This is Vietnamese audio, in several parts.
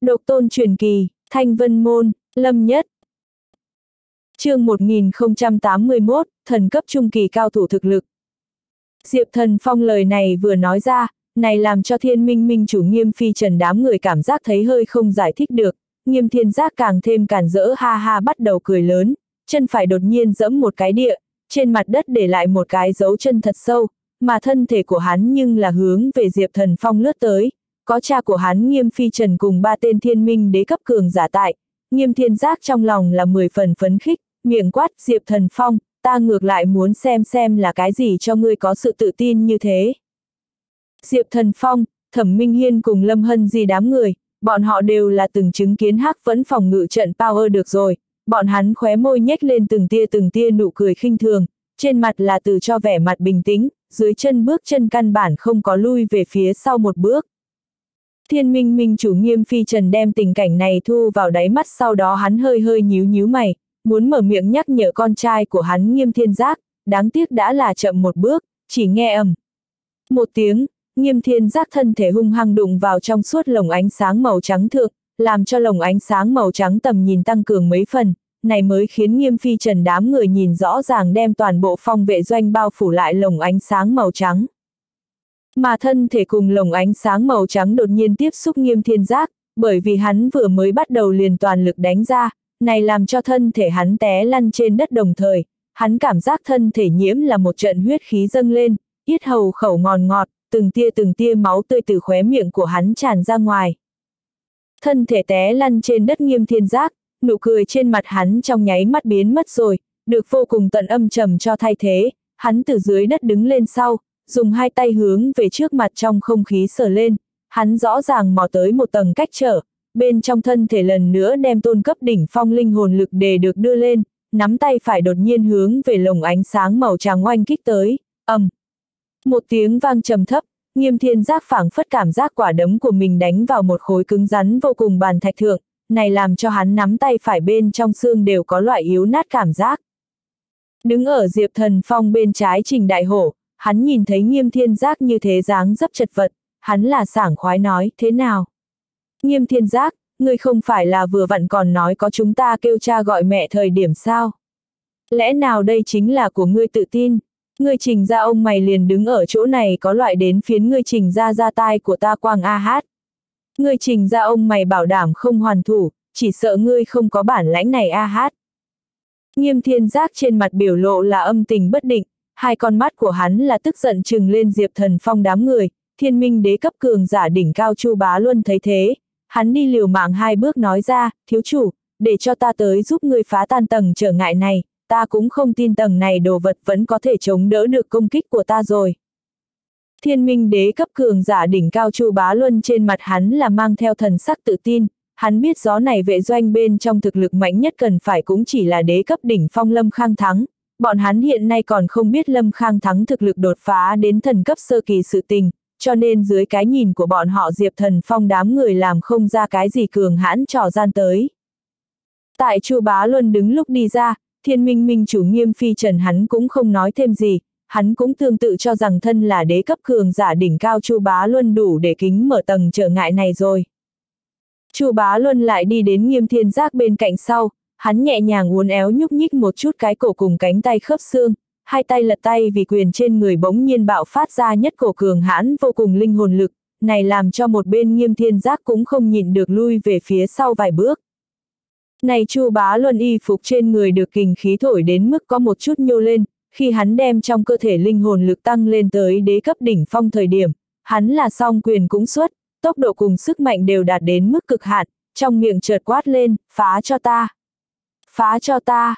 Độc tôn truyền kỳ, Thanh Vân Môn, Lâm Nhất. Chương 1081, thần cấp trung kỳ cao thủ thực lực. Diệp Thần Phong lời này vừa nói ra, này làm cho Thiên Minh Minh chủ Nghiêm Phi Trần đám người cảm giác thấy hơi không giải thích được, Nghiêm Thiên Giác càng thêm càn rỡ ha ha bắt đầu cười lớn, chân phải đột nhiên giẫm một cái địa, trên mặt đất để lại một cái dấu chân thật sâu, mà thân thể của hắn nhưng là hướng về Diệp Thần Phong lướt tới, có cha của hắn Nghiêm Phi Trần cùng 3 tên thiên minh đế cấp cường giả tại, Nghiêm Thiên Giác trong lòng là 10 phần phấn khích, miệng quát Diệp Thần Phong, ta ngược lại muốn xem là cái gì cho ngươi có sự tự tin như thế. Diệp Thần Phong, Thẩm Minh Hiên cùng Lâm Hân Di đám người, bọn họ đều là từng chứng kiến Hắc Vẫn phòng ngự trận power được rồi, bọn hắn khóe môi nhếch lên từng tia nụ cười khinh thường, trên mặt là từ cho vẻ mặt bình tĩnh, dưới chân bước chân căn bản không có lui về phía sau một bước. Thiên Minh Minh chủ Nghiêm Phi Trần đem tình cảnh này thu vào đáy mắt, sau đó hắn hơi nhíu mày, muốn mở miệng nhắc nhở con trai của hắn Nghiêm Thiên Giác, đáng tiếc đã là chậm một bước, chỉ nghe ầm một tiếng, Nghiêm Thiên Giác thân thể hung hăng đụng vào trong suốt lồng ánh sáng màu trắng thượng, làm cho lồng ánh sáng màu trắng tầm nhìn tăng cường mấy phần, này mới khiến Nghiêm Phi Trần đám người nhìn rõ ràng đem toàn bộ phong vệ doanh bao phủ lại lồng ánh sáng màu trắng. Mà thân thể cùng lồng ánh sáng màu trắng đột nhiên tiếp xúc Nghiêm Thiên Giác, bởi vì hắn vừa mới bắt đầu liền toàn lực đánh ra, này làm cho thân thể hắn té lăn trên đất, đồng thời, hắn cảm giác thân thể nhiễm là một trận huyết khí dâng lên, yết hầu khẩu ngọt, từng tia máu tươi từ khóe miệng của hắn tràn ra ngoài. Thân thể té lăn trên đất Nghiêm Thiên Giác, nụ cười trên mặt hắn trong nháy mắt biến mất rồi, được vô cùng tận âm trầm cho thay thế, hắn từ dưới đất đứng lên sau, dùng hai tay hướng về trước mặt trong không khí sờ lên, hắn rõ ràng mò tới một tầng cách trở, bên trong thân thể lần nữa đem tôn cấp đỉnh phong linh hồn lực đề được đưa lên, nắm tay phải đột nhiên hướng về lồng ánh sáng màu trắng oanh kích tới, một tiếng vang trầm thấp, Nghiêm Thiên Giác phảng phất cảm giác quả đấm của mình đánh vào một khối cứng rắn vô cùng bàn thạch thượng, này làm cho hắn nắm tay phải bên trong xương đều có loại yếu nát cảm giác. Đứng ở Diệp Thần Phong bên trái Trình Đại Hổ, hắn nhìn thấy Nghiêm Thiên Giác như thế dáng dấp chật vật, hắn là sảng khoái nói, thế nào? Nghiêm Thiên Giác, ngươi không phải là vừa vặn còn nói có chúng ta kêu cha gọi mẹ thời điểm sao? Lẽ nào đây chính là của ngươi tự tin? Ngươi Trình ra ông mày liền đứng ở chỗ này có loại đến phiến ngươi Trình ra tai của ta quang a hát. Ngươi Trình ra ông mày bảo đảm không hoàn thủ, chỉ sợ ngươi không có bản lãnh này a hát. Nghiêm Thiên Giác trên mặt biểu lộ là âm tình bất định, hai con mắt của hắn là tức giận trừng lên Diệp Thần Phong đám người, thiên minh đế cấp cường giả đỉnh cao Chu Bá Luân thấy thế, hắn đi liều mạng hai bước nói ra, thiếu chủ, để cho ta tới giúp ngươi phá tan tầng trở ngại này, ta cũng không tin tầng này đồ vật vẫn có thể chống đỡ được công kích của ta rồi. Thiên minh đế cấp cường giả đỉnh cao Chu Bá Luân trên mặt hắn là mang theo thần sắc tự tin, hắn biết gió này vệ doanh bên trong thực lực mạnh nhất cần phải cũng chỉ là đế cấp đỉnh phong Lâm Khang Thắng, bọn hắn hiện nay còn không biết Lâm Khang Thắng thực lực đột phá đến thần cấp sơ kỳ sự tình, cho nên dưới cái nhìn của bọn họ Diệp Thần Phong đám người làm không ra cái gì cường hãn trò gian tới. Tại Chu Bá Luân đứng lúc đi ra, Thiên Minh Minh chủ Nghiêm Phi Trần hắn cũng không nói thêm gì, hắn cũng tương tự cho rằng thân là đế cấp cường giả đỉnh cao Chu Bá Luân đủ để kính mở tầng trở ngại này rồi. Chu Bá Luân lại đi đến Nghiêm Thiên Giác bên cạnh sau, hắn nhẹ nhàng uốn éo nhúc nhích một chút cái cổ cùng cánh tay khớp xương, hai tay lật tay vì quyền trên người bỗng nhiên bạo phát ra nhất cổ cường hãn vô cùng linh hồn lực, này làm cho một bên Nghiêm Thiên Giác cũng không nhịn được lui về phía sau vài bước. Này Chu Bá Luân y phục trên người được kình khí thổi đến mức có một chút nhô lên, khi hắn đem trong cơ thể linh hồn lực tăng lên tới đế cấp đỉnh phong thời điểm, hắn là song quyền cũng xuất, tốc độ cùng sức mạnh đều đạt đến mức cực hạn, trong miệng chợt quát lên, phá cho ta. Phá cho ta.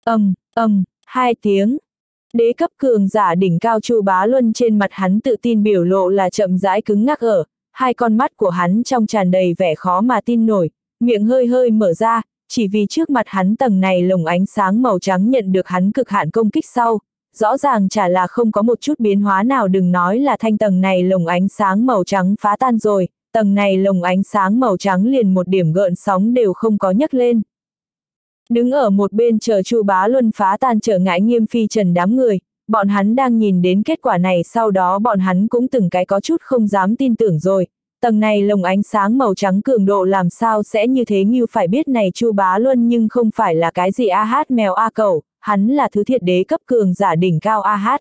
Hai tiếng. Đế cấp cường giả đỉnh cao Chu Bá Luân trên mặt hắn tự tin biểu lộ là chậm rãi cứng ngắc ở, hai con mắt của hắn trong tràn đầy vẻ khó mà tin nổi, miệng hơi mở ra, chỉ vì trước mặt hắn tầng này lồng ánh sáng màu trắng nhận được hắn cực hạn công kích sau, rõ ràng chả là không có một chút biến hóa nào, đừng nói là thanh tầng này lồng ánh sáng màu trắng phá tan rồi, tầng này lồng ánh sáng màu trắng liền một điểm gợn sóng đều không có nhấc lên. Đứng ở một bên chờ Chu Bá Luân phá tan trở ngại Nghiêm Phi Trần đám người, bọn hắn đang nhìn đến kết quả này, sau đó bọn hắn cũng từng cái có chút không dám tin tưởng rồi, Tầng này lồng ánh sáng màu trắng cường độ làm sao sẽ như thế, như phải biết này Chu Bá Luân nhưng không phải là cái gì a hát mèo a cẩu, hắn là thứ thiệt đế cấp cường giả đỉnh cao a hát.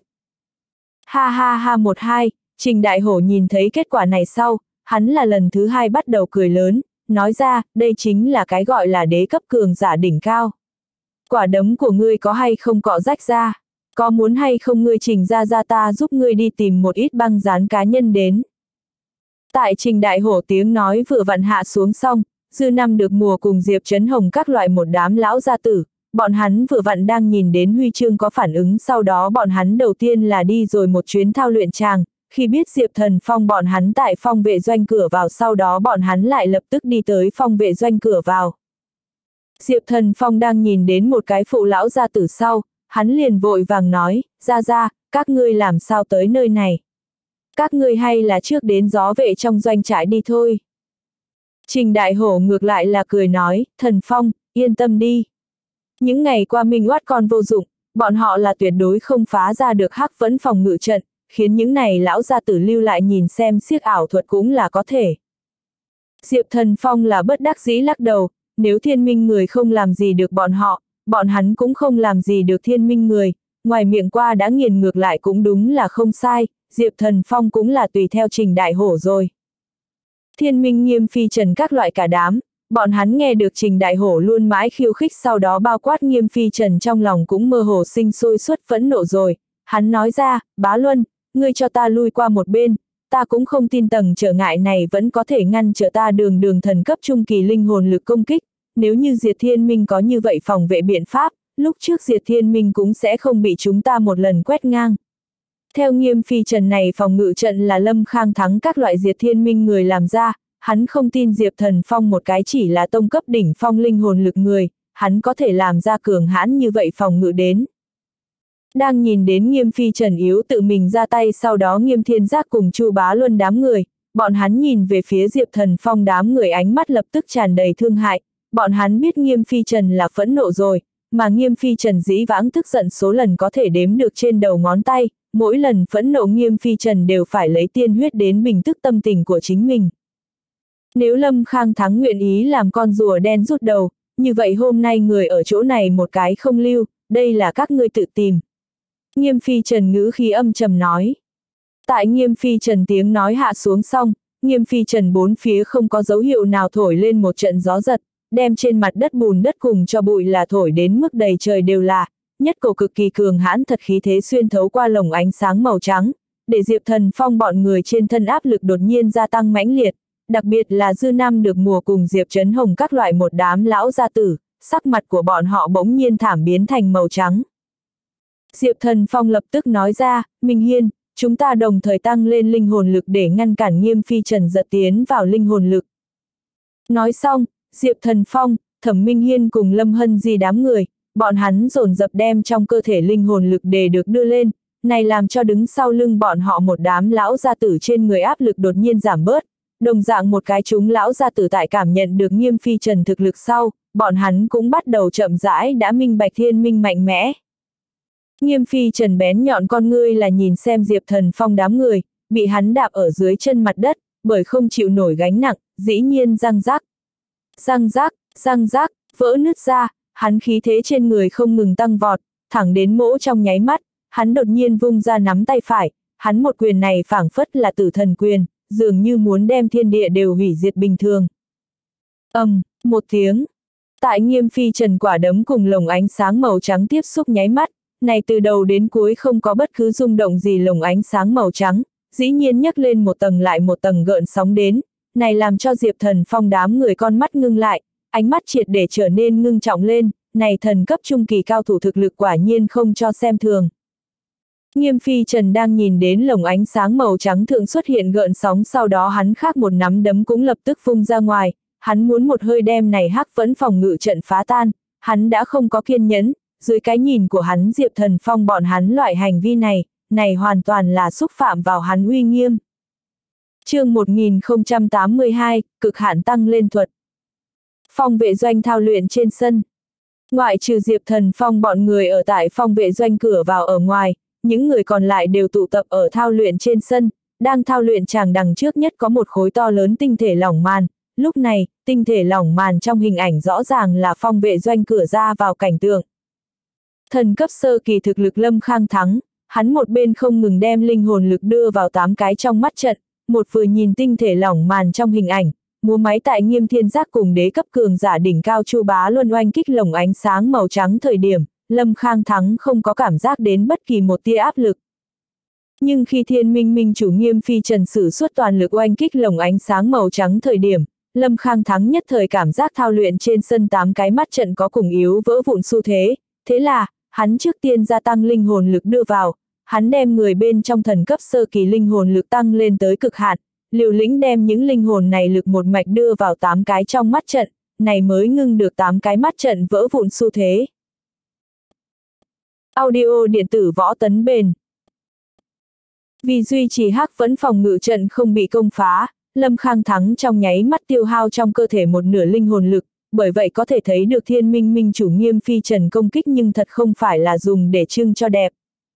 Ha ha ha 12, Trình Đại Hổ nhìn thấy kết quả này sau, hắn là lần thứ 2 bắt đầu cười lớn, nói ra, đây chính là cái gọi là đế cấp cường giả đỉnh cao. Quả đấm của ngươi có hay không cọ rách ra, có muốn hay không ngươi Trình ra ta giúp ngươi đi tìm một ít băng dán cá nhân đến. Tại Trình Đại Hổ tiếng nói vừa vặn hạ xuống xong, Dư Năm được mùa cùng Diệp Trấn Hồng các loại một đám lão gia tử, bọn hắn vừa vặn đang nhìn đến Huy Chương có phản ứng, sau đó bọn hắn đầu tiên là đi rồi một chuyến thao luyện tràng, khi biết Diệp Thần Phong bọn hắn tại phong vệ doanh cửa vào, sau đó bọn hắn lại lập tức đi tới phong vệ doanh cửa vào. Diệp Thần Phong đang nhìn đến một cái phụ lão gia tử sau, hắn liền vội vàng nói, ra, các ngươi làm sao tới nơi này? Các ngươi hay là trước đến gió vệ trong doanh trại đi thôi. Trình Đại Hổ ngược lại là cười nói, Thần Phong, yên tâm đi. Những ngày qua Minh Oát con vô dụng, bọn họ là tuyệt đối không phá ra được Hắc Vẫn phòng ngự trận, khiến những này lão gia tử lưu lại nhìn xem xiếc ảo thuật cũng là có thể. Diệp Thần Phong là bất đắc dĩ lắc đầu, nếu Thiên Minh người không làm gì được bọn hắn cũng không làm gì được Thiên Minh người, ngoài miệng qua đã nghiền ngược lại cũng đúng là không sai, Diệp Thần Phong cũng là tùy theo Trình Đại Hổ rồi. Thiên Minh Nghiêm Phi Trần các loại cả đám, bọn hắn nghe được Trình Đại Hổ luôn mãi khiêu khích, sau đó bao quát Nghiêm Phi Trần trong lòng cũng mơ hồ sinh sôi suất phẫn nộ rồi, hắn nói ra, Bá Luân, ngươi cho ta lui qua một bên, ta cũng không tin tầng trở ngại này vẫn có thể ngăn trở ta đường thần cấp trung kỳ linh hồn lực công kích, nếu như Diệt Thiên Minh có như vậy phòng vệ biện pháp, lúc trước Diệt Thiên Minh cũng sẽ không bị chúng ta một lần quét ngang. Theo Nghiêm Phi Trần này phòng ngự trận là Lâm Khang Thắng các loại Diệt Thiên Minh người làm ra, hắn không tin Diệp Thần Phong một cái chỉ là tông cấp đỉnh phong linh hồn lực người, hắn có thể làm ra cường hãn như vậy phòng ngự đến. Đang nhìn đến Nghiêm Phi Trần yếu tự mình ra tay, sau đó Nghiêm Thiên Giác cùng Chu Bá Luân đám người, bọn hắn nhìn về phía Diệp Thần Phong đám người ánh mắt lập tức tràn đầy thương hại, bọn hắn biết Nghiêm Phi Trần là phẫn nộ rồi, mà Nghiêm Phi Trần dĩ vãng tức giận số lần có thể đếm được trên đầu ngón tay, mỗi lần phẫn nộ Nghiêm Phi Trần đều phải lấy tiên huyết đến bình tức tâm tình của chính mình. Nếu Lâm Khang Thắng nguyện ý làm con rùa đen rút đầu, như vậy hôm nay người ở chỗ này một cái không lưu, đây là các ngươi tự tìm. Nghiêm Phi Trần ngữ khí âm trầm nói. Tại Nghiêm Phi Trần tiếng nói hạ xuống xong, Nghiêm Phi Trần bốn phía không có dấu hiệu nào thổi lên một trận gió giật, đem trên mặt đất bùn đất cùng cho bụi là thổi đến mức đầy trời đều là, nhất cổ cực kỳ cường hãn thật khí thế xuyên thấu qua lồng ánh sáng màu trắng, để Diệp Thần Phong bọn người trên thân áp lực đột nhiên gia tăng mãnh liệt, đặc biệt là Dư Năm được mùa cùng Diệp Trấn Hồng các loại một đám lão gia tử, sắc mặt của bọn họ bỗng nhiên thảm biến thành màu trắng. Diệp Thần Phong lập tức nói ra, Minh Hiên, chúng ta đồng thời tăng lên linh hồn lực để ngăn cản Nghiêm Phi Trần giật tiến vào linh hồn lực. Nói xong, Diệp Thần Phong, Thẩm Minh Hiên cùng Lâm Hân Di đám người, bọn hắn dồn dập đem trong cơ thể linh hồn lực để được đưa lên, này làm cho đứng sau lưng bọn họ một đám lão gia tử trên người áp lực đột nhiên giảm bớt. Đồng dạng một cái chúng lão gia tử tại cảm nhận được Nghiêm Phi Trần thực lực sau, bọn hắn cũng bắt đầu chậm rãi đã minh bạch Thiên Minh mạnh mẽ. Nghiêm Phi Trần bén nhọn con ngươi là nhìn xem Diệp Thần Phong đám người, bị hắn đạp ở dưới chân mặt đất, bởi không chịu nổi gánh nặng, dĩ nhiên răng rác, vỡ nứt ra, hắn khí thế trên người không ngừng tăng vọt, thẳng đến mỗ trong nháy mắt, hắn đột nhiên vung ra nắm tay phải, hắn một quyền này phảng phất là tử thần quyền, dường như muốn đem thiên địa đều hủy diệt bình thường. Một tiếng. Tại Nghiêm Phi Trần quả đấm cùng lồng ánh sáng màu trắng tiếp xúc nháy mắt, này từ đầu đến cuối không có bất cứ rung động gì, lồng ánh sáng màu trắng, dĩ nhiên nhấc lên một tầng lại một tầng gợn sóng đến, này làm cho Diệp Thần Phong đám người con mắt ngưng lại, ánh mắt triệt để trở nên ngưng trọng lên, này thần cấp trung kỳ cao thủ thực lực quả nhiên không cho xem thường. Nghiêm Phi Trần đang nhìn đến lồng ánh sáng màu trắng thượng xuất hiện gợn sóng, sau đó hắn khác một nắm đấm cũng lập tức vung ra ngoài, hắn muốn một hơi đem này Hắc Vẫn phòng ngự trận phá tan, hắn đã không có kiên nhẫn, dưới cái nhìn của hắn Diệp Thần Phong bọn hắn loại hành vi này hoàn toàn là xúc phạm vào hắn uy nghiêm. Chương 1082, cực hạn tăng lên thuật. Phong vệ doanh thao luyện trên sân. Ngoại trừ Diệp Thần Phong bọn người ở tại phong vệ doanh cửa vào ở ngoài, những người còn lại đều tụ tập ở thao luyện trên sân, đang thao luyện chàng đằng trước nhất có một khối to lớn tinh thể lỏng màn, lúc này, tinh thể lỏng màn trong hình ảnh rõ ràng là Phong Vệ Doanh cửa ra vào cảnh tượng. Thần cấp sơ kỳ thực lực Lâm Khang Thắng, hắn một bên không ngừng đem linh hồn lực đưa vào 8 cái trong mắt trận, một vừa nhìn tinh thể lỏng màn trong hình ảnh, múa máy tại Nghiêm Thiên Giác cùng đế cấp cường giả đỉnh cao Chu Bá Luân oanh kích lồng ánh sáng màu trắng thời điểm, Lâm Khang Thắng không có cảm giác đến bất kỳ một tia áp lực. Nhưng khi Thiên Minh Minh chủ Nghiêm Phi Trần sử xuất toàn lực oanh kích lồng ánh sáng màu trắng thời điểm, Lâm Khang Thắng nhất thời cảm giác thao luyện trên sân 8 cái mắt trận có cùng yếu vỡ vụn xu thế, thế là, hắn trước tiên gia tăng linh hồn lực đưa vào, hắn đem người bên trong thần cấp sơ kỳ linh hồn lực tăng lên tới cực hạn, liều lĩnh đem những linh hồn này lực một mạch đưa vào 8 cái trong mắt trận, này mới ngưng được 8 cái mắt trận vỡ vụn xu thế. Audio điện tử Võ Tấn Bền. Vì duy trì Hắc Vẫn phòng ngự trận không bị công phá, Lâm Khang Thắng trong nháy mắt tiêu hao trong cơ thể một nửa linh hồn lực, bởi vậy có thể thấy được Thiên Minh Minh chủ Nghiêm Phi Trần công kích nhưng thật không phải là dùng để trưng cho đẹp.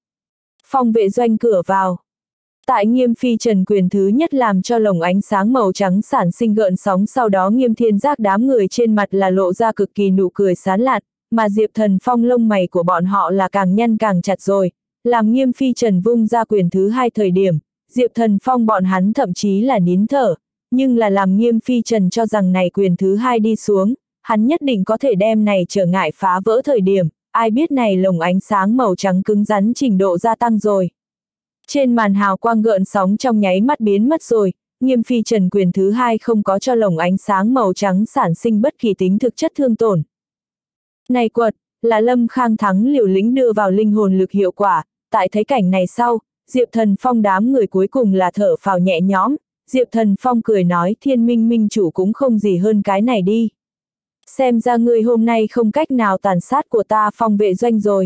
Phong Vệ Doanh cửa vào. Tại Nghiêm Phi Trần quyền thứ nhất làm cho lồng ánh sáng màu trắng sản sinh gợn sóng, sau đó Nghiêm Thiên Giác đám người trên mặt là lộ ra cực kỳ nụ cười sán lạn, mà Diệp Thần Phong lông mày của bọn họ là càng nhăn càng chặt rồi. Làm Nghiêm Phi Trần vung ra quyền thứ hai thời điểm, Diệp Thần Phong bọn hắn thậm chí là nín thở, nhưng là làm Nghiêm Phi Trần cho rằng này quyền thứ hai đi xuống, hắn nhất định có thể đem này trở ngại phá vỡ thời điểm, ai biết này lồng ánh sáng màu trắng cứng rắn trình độ gia tăng rồi. Trên màn hào quang gợn sóng trong nháy mắt biến mất rồi, Nghiêm Phi Trần quyền thứ hai không có cho lồng ánh sáng màu trắng sản sinh bất kỳ tính thực chất thương tổn. Này quật, là Lâm Khang Thắng liều lĩnh đưa vào linh hồn lực hiệu quả, tại thấy cảnh này sau, Diệp Thần Phong đám người cuối cùng là thở phào nhẹ nhõm, Diệp Thần Phong cười nói Thiên Minh Minh chủ cũng không gì hơn cái này đi. Xem ra ngươi hôm nay không cách nào tàn sát của ta Phong Vệ Doanh rồi.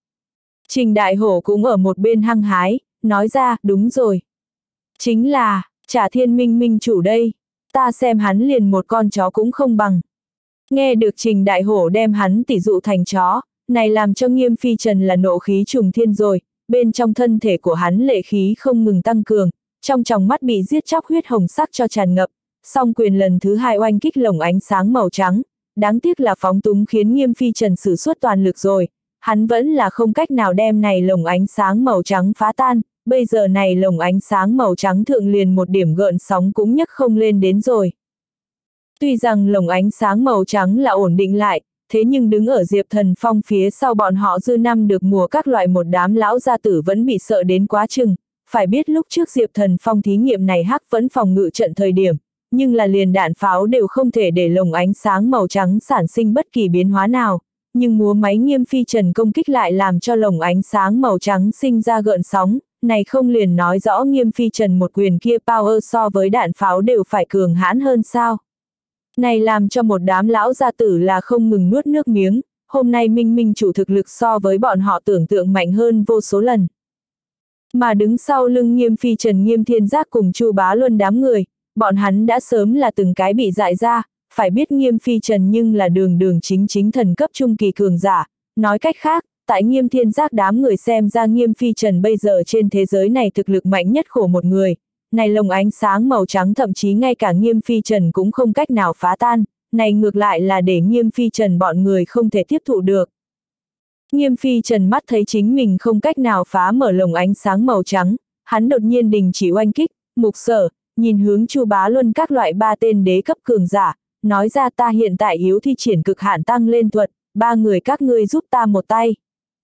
Trình Đại Hổ cũng ở một bên hăng hái, nói ra, đúng rồi. Chính là, trả Thiên Minh Minh chủ đây, ta xem hắn liền một con chó cũng không bằng. Nghe được Trình Đại Hổ đem hắn tỉ dụ thành chó, này làm cho Nghiêm Phi Trần là nộ khí trùng thiên rồi, bên trong thân thể của hắn lệ khí không ngừng tăng cường, trong tròng mắt bị giết chóc huyết hồng sắc cho tràn ngập, song quyền lần thứ hai oanh kích lồng ánh sáng màu trắng, đáng tiếc là phóng túng khiến Nghiêm Phi Trần sử xuất toàn lực rồi, hắn vẫn là không cách nào đem này lồng ánh sáng màu trắng phá tan, bây giờ này lồng ánh sáng màu trắng thượng liền một điểm gợn sóng cũng nhấc không lên đến rồi. Tuy rằng lồng ánh sáng màu trắng là ổn định lại, thế nhưng đứng ở Diệp Thần Phong phía sau bọn họ dư năm được mùa các loại một đám lão gia tử vẫn bị sợ đến quá chừng, phải biết lúc trước Diệp Thần Phong thí nghiệm này Hắc Vẫn phòng ngự trận thời điểm, nhưng là liền đạn pháo đều không thể để lồng ánh sáng màu trắng sản sinh bất kỳ biến hóa nào, nhưng múa máy Nghiêm Phi Trần công kích lại làm cho lồng ánh sáng màu trắng sinh ra gợn sóng, này không liền nói rõ Nghiêm Phi Trần một quyền kia power so với đạn pháo đều phải cường hãn hơn sao. Này làm cho một đám lão gia tử là không ngừng nuốt nước miếng, hôm nay Minh Minh chủ thực lực so với bọn họ tưởng tượng mạnh hơn vô số lần. Mà đứng sau lưng Nghiêm Phi Trần Nghiêm Thiên Giác cùng Chu Bá Luân đám người, bọn hắn đã sớm là từng cái bị dại ra, phải biết Nghiêm Phi Trần nhưng là đường đường chính chính thần cấp trung kỳ cường giả, nói cách khác, tại Nghiêm Thiên Giác đám người xem ra Nghiêm Phi Trần bây giờ trên thế giới này thực lực mạnh nhất khổ một người. Này lồng ánh sáng màu trắng thậm chí ngay cả Nghiêm Phi Trần cũng không cách nào phá tan, này ngược lại là để Nghiêm Phi Trần bọn người không thể tiếp thụ được. Nghiêm Phi Trần mắt thấy chính mình không cách nào phá mở lồng ánh sáng màu trắng, hắn đột nhiên đình chỉ oanh kích, Mục Sở, nhìn hướng Chu Bá Luân các loại 3 tên đế cấp cường giả, nói ra ta hiện tại yếu thi triển cực hạn tăng lên thuật, 3 người các ngươi giúp ta một tay.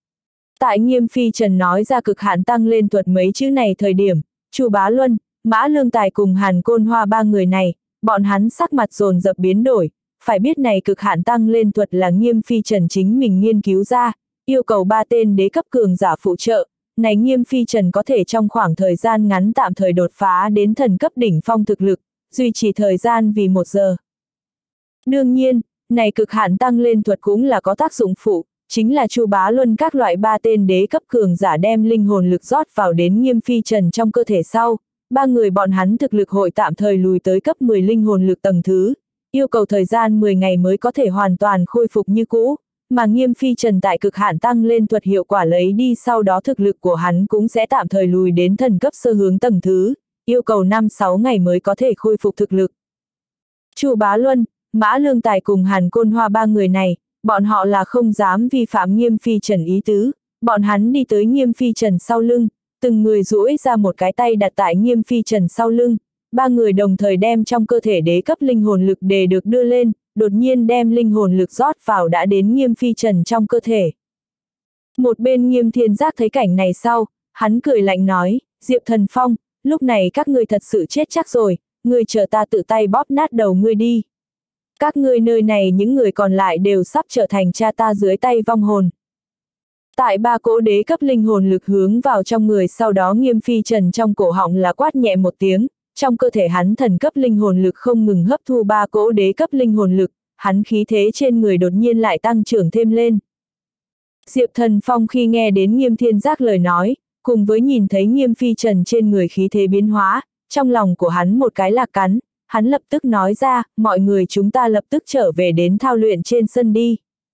Tại Nghiêm Phi Trần nói ra cực hạn tăng lên thuật mấy chữ này thời điểm, Chu Bá Luân, Mã Lương Tài cùng Hàn Côn Hoa 3 người này, bọn hắn sắc mặt dồn dập biến đổi, phải biết này cực hạn tăng lên thuật là Nghiêm Phi Trần chính mình nghiên cứu ra, yêu cầu 3 tên đế cấp cường giả phụ trợ, này Nghiêm Phi Trần có thể trong khoảng thời gian ngắn tạm thời đột phá đến thần cấp đỉnh phong thực lực, duy trì thời gian vì 1 giờ. Đương nhiên, này cực hạn tăng lên thuật cũng là có tác dụng phụ, chính là Chu Bá Luân các loại 3 tên đế cấp cường giả đem linh hồn lực rót vào đến Nghiêm Phi Trần trong cơ thể sau. 3 người bọn hắn thực lực hội tạm thời lùi tới cấp 10 linh hồn lực tầng thứ, yêu cầu thời gian 10 ngày mới có thể hoàn toàn khôi phục như cũ, mà Nghiêm Phi Trần tại cực hạn tăng lên thuật hiệu quả lấy đi sau đó thực lực của hắn cũng sẽ tạm thời lùi đến thần cấp sơ hướng tầng thứ, yêu cầu 5-6 ngày mới có thể khôi phục thực lực. Chu Bá Luân, Mã Lương Tài cùng Hàn Côn Hoa ba người này, bọn họ là không dám vi phạm Nghiêm Phi Trần ý tứ, bọn hắn đi tới Nghiêm Phi Trần sau lưng, từng người duỗi ra một cái tay đặt tại Nghiêm Phi Trần sau lưng, ba người đồng thời đem trong cơ thể đế cấp linh hồn lực để được đưa lên, đột nhiên đem linh hồn lực rót vào đã đến Nghiêm Phi Trần trong cơ thể. Một bên Nghiêm Thiên Giác thấy cảnh này sau, hắn cười lạnh nói, Diệp Thần Phong, lúc này các ngươi thật sự chết chắc rồi, ngươi chờ ta tự tay bóp nát đầu ngươi đi. Các ngươi nơi này những người còn lại đều sắp trở thành cha ta dưới tay vong hồn. Tại ba cỗ đế cấp linh hồn lực hướng vào trong người, sau đó Nghiêm Phi Trần trong cổ họng là quát nhẹ một tiếng, trong cơ thể hắn thần cấp linh hồn lực không ngừng hấp thu ba cỗ đế cấp linh hồn lực, hắn khí thế trên người đột nhiên lại tăng trưởng thêm lên. Diệp Thần Phong khi nghe đến Nghiêm Thiên Giác lời nói, cùng với nhìn thấy Nghiêm Phi Trần trên người khí thế biến hóa, trong lòng của hắn một cái lạc cắn, hắn lập tức nói ra, mọi người chúng ta lập tức trở về đến thao luyện trên sân đi.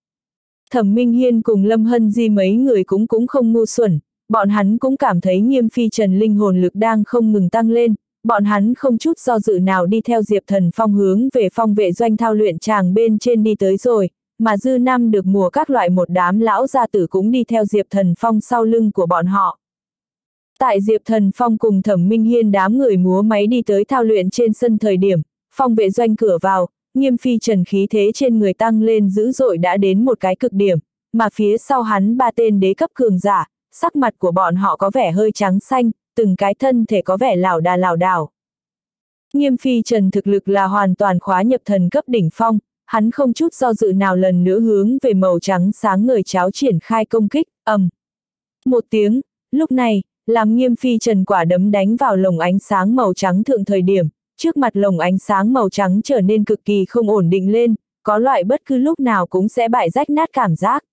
Thẩm Minh Hiên cùng Lâm Hân Di mấy người cũng không ngu xuẩn, bọn hắn cũng cảm thấy Nghiêm Phi Trần linh hồn lực đang không ngừng tăng lên, bọn hắn không chút do dự nào đi theo Diệp Thần Phong hướng về phong vệ doanh thao luyện tràng bên trên đi tới rồi, mà Dư Năm được mùa các loại một đám lão gia tử cũng đi theo Diệp Thần Phong sau lưng của bọn họ. Tại Diệp Thần Phong cùng Thẩm Minh Hiên đám người múa máy đi tới thao luyện trên sân thời điểm, phong vệ doanh cửa vào, Nghiêm Phi Trần khí thế trên người tăng lên dữ dội đã đến một cái cực điểm, mà phía sau hắn ba tên đế cấp cường giả, sắc mặt của bọn họ có vẻ hơi trắng xanh, từng cái thân thể có vẻ lảo đảo. Nghiêm Phi Trần thực lực là hoàn toàn khóa nhập thần cấp đỉnh phong, hắn không chút do dự nào lần nữa hướng về màu trắng sáng ngời cháo triển khai công kích, ầm. Một tiếng, lúc này, làm Nghiêm Phi Trần quả đấm đánh vào lồng ánh sáng màu trắng thượng thời điểm, trước mặt lồng ánh sáng màu trắng trở nên cực kỳ không ổn định lên, có loại bất cứ lúc nào cũng sẽ bại rách nát cảm giác.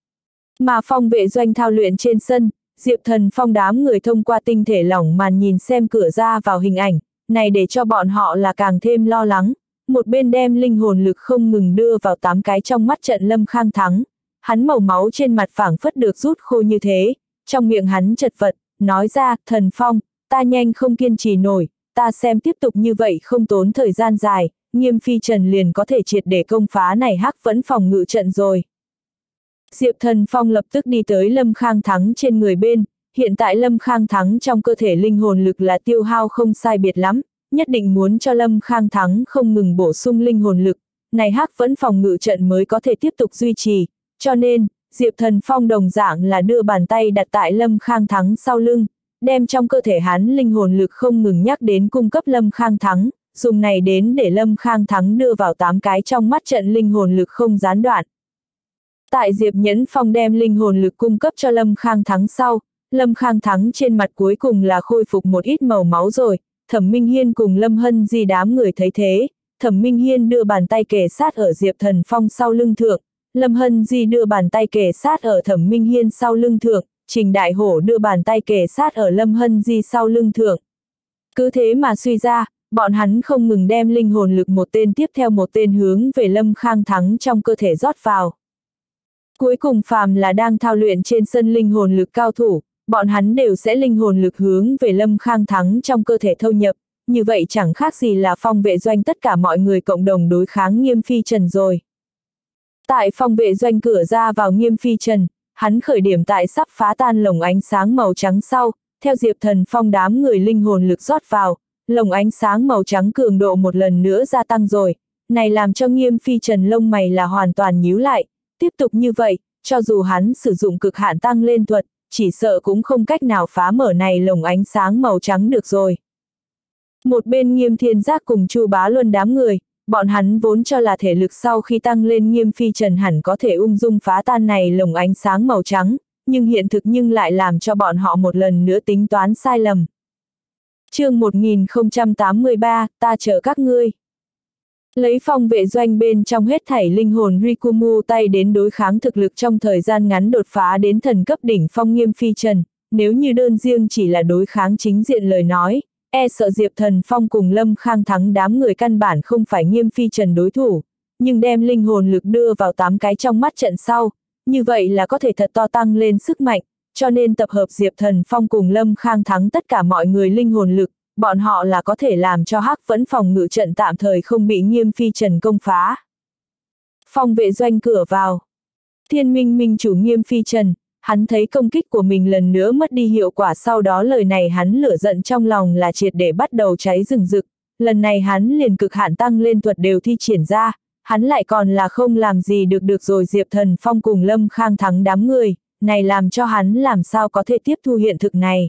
Mà phong vệ doanh thao luyện trên sân, Diệp Thần Phong đám người thông qua tinh thể lỏng màn nhìn xem cửa ra vào hình ảnh, này để cho bọn họ là càng thêm lo lắng, một bên đem linh hồn lực không ngừng đưa vào 8 cái trong mắt trận Lâm Khang Thắng, hắn màu máu trên mặt phảng phất được rút khô như thế, trong miệng hắn chật vật, nói ra, Thần Phong, ta nhanh không kiên trì nổi, ta xem tiếp tục như vậy không tốn thời gian dài, Nghiêm Phi Trần liền có thể triệt để công phá này hắc vẫn phòng ngự trận rồi. Diệp Thần Phong lập tức đi tới Lâm Khang Thắng trên người bên, hiện tại Lâm Khang Thắng trong cơ thể linh hồn lực là tiêu hao không sai biệt lắm, nhất định muốn cho Lâm Khang Thắng không ngừng bổ sung linh hồn lực, này hắc vẫn phòng ngự trận mới có thể tiếp tục duy trì, cho nên, Diệp Thần Phong đồng dạng là đưa bàn tay đặt tại Lâm Khang Thắng sau lưng, đem trong cơ thể hắn linh hồn lực không ngừng nhắc đến cung cấp Lâm Khang Thắng, dùng này đến để Lâm Khang Thắng đưa vào 8 cái trong mắt trận linh hồn lực không gián đoạn. Tại Diệp Nhẫn Phong đem linh hồn lực cung cấp cho Lâm Khang Thắng sau, Lâm Khang Thắng trên mặt cuối cùng là khôi phục một ít màu máu rồi, Thẩm Minh Hiên cùng Lâm Hân Di đám người thấy thế, Thẩm Minh Hiên đưa bàn tay kề sát ở Diệp Thần Phong sau lưng thượng, Lâm Hân Di đưa bàn tay kề sát ở Thẩm Minh Hiên sau lưng thượng, Trình Đại Hổ đưa bàn tay kề sát ở Lâm Hân Di sau lưng thượng. Cứ thế mà suy ra, bọn hắn không ngừng đem linh hồn lực một tên tiếp theo một tên hướng về Lâm Khang Thắng trong cơ thể rót vào. Cuối cùng phàm là đang thao luyện trên sân linh hồn lực cao thủ, bọn hắn đều sẽ linh hồn lực hướng về Lâm Khang Thắng trong cơ thể thâu nhập, như vậy chẳng khác gì là phong vệ doanh tất cả mọi người cộng đồng đối kháng Nghiêm Phi Trần rồi. Tại phong vệ doanh cửa ra vào Nghiêm Phi Trần, hắn khởi điểm tại sắp phá tan lồng ánh sáng màu trắng sau, theo Diệp Thần Phong đám người linh hồn lực rót vào, lồng ánh sáng màu trắng cường độ một lần nữa gia tăng rồi, này làm cho Nghiêm Phi Trần lông mày là hoàn toàn nhíu lại, tiếp tục như vậy, cho dù hắn sử dụng cực hạn tăng lên thuật, chỉ sợ cũng không cách nào phá mở này lồng ánh sáng màu trắng được rồi. Một bên Nghiêm Thiên Giác cùng Chu Bá Luân đám người, bọn hắn vốn cho là thể lực sau khi tăng lên Nghiêm Phi Trần hẳn có thể ung dung phá tan này lồng ánh sáng màu trắng, nhưng hiện thực nhưng lại làm cho bọn họ một lần nữa tính toán sai lầm. Chương 1083, ta chờ các ngươi. Lấy phong vệ doanh bên trong hết thảy linh hồn Rikumu tay đến đối kháng thực lực trong thời gian ngắn đột phá đến thần cấp đỉnh phong Nghiêm Phi Trần, nếu như đơn riêng chỉ là đối kháng chính diện lời nói, e sợ Diệp Thần Phong cùng Lâm Khang Thắng đám người căn bản không phải Nghiêm Phi Trần đối thủ, nhưng đem linh hồn lực đưa vào 8 cái trong mắt trận sau, như vậy là có thể thật to tăng lên sức mạnh, cho nên tập hợp Diệp Thần Phong cùng Lâm Khang Thắng tất cả mọi người linh hồn lực, bọn họ là có thể làm cho Hắc Vẫn phòng ngự trận tạm thời không bị Nghiêm Phi Trần công phá. Phòng vệ doanh cửa vào. Thiên Minh Minh chủ Nghiêm Phi Trần, hắn thấy công kích của mình lần nữa mất đi hiệu quả, sau đó lời này hắn lửa giận trong lòng là triệt để bắt đầu cháy rừng rực, lần này hắn liền cực hạn tăng lên thuật đều thi triển ra, hắn lại còn là không làm gì được rồi Diệp Thần Phong cùng Lâm Khang Thắng đám người, này làm cho hắn làm sao có thể tiếp thu hiện thực này.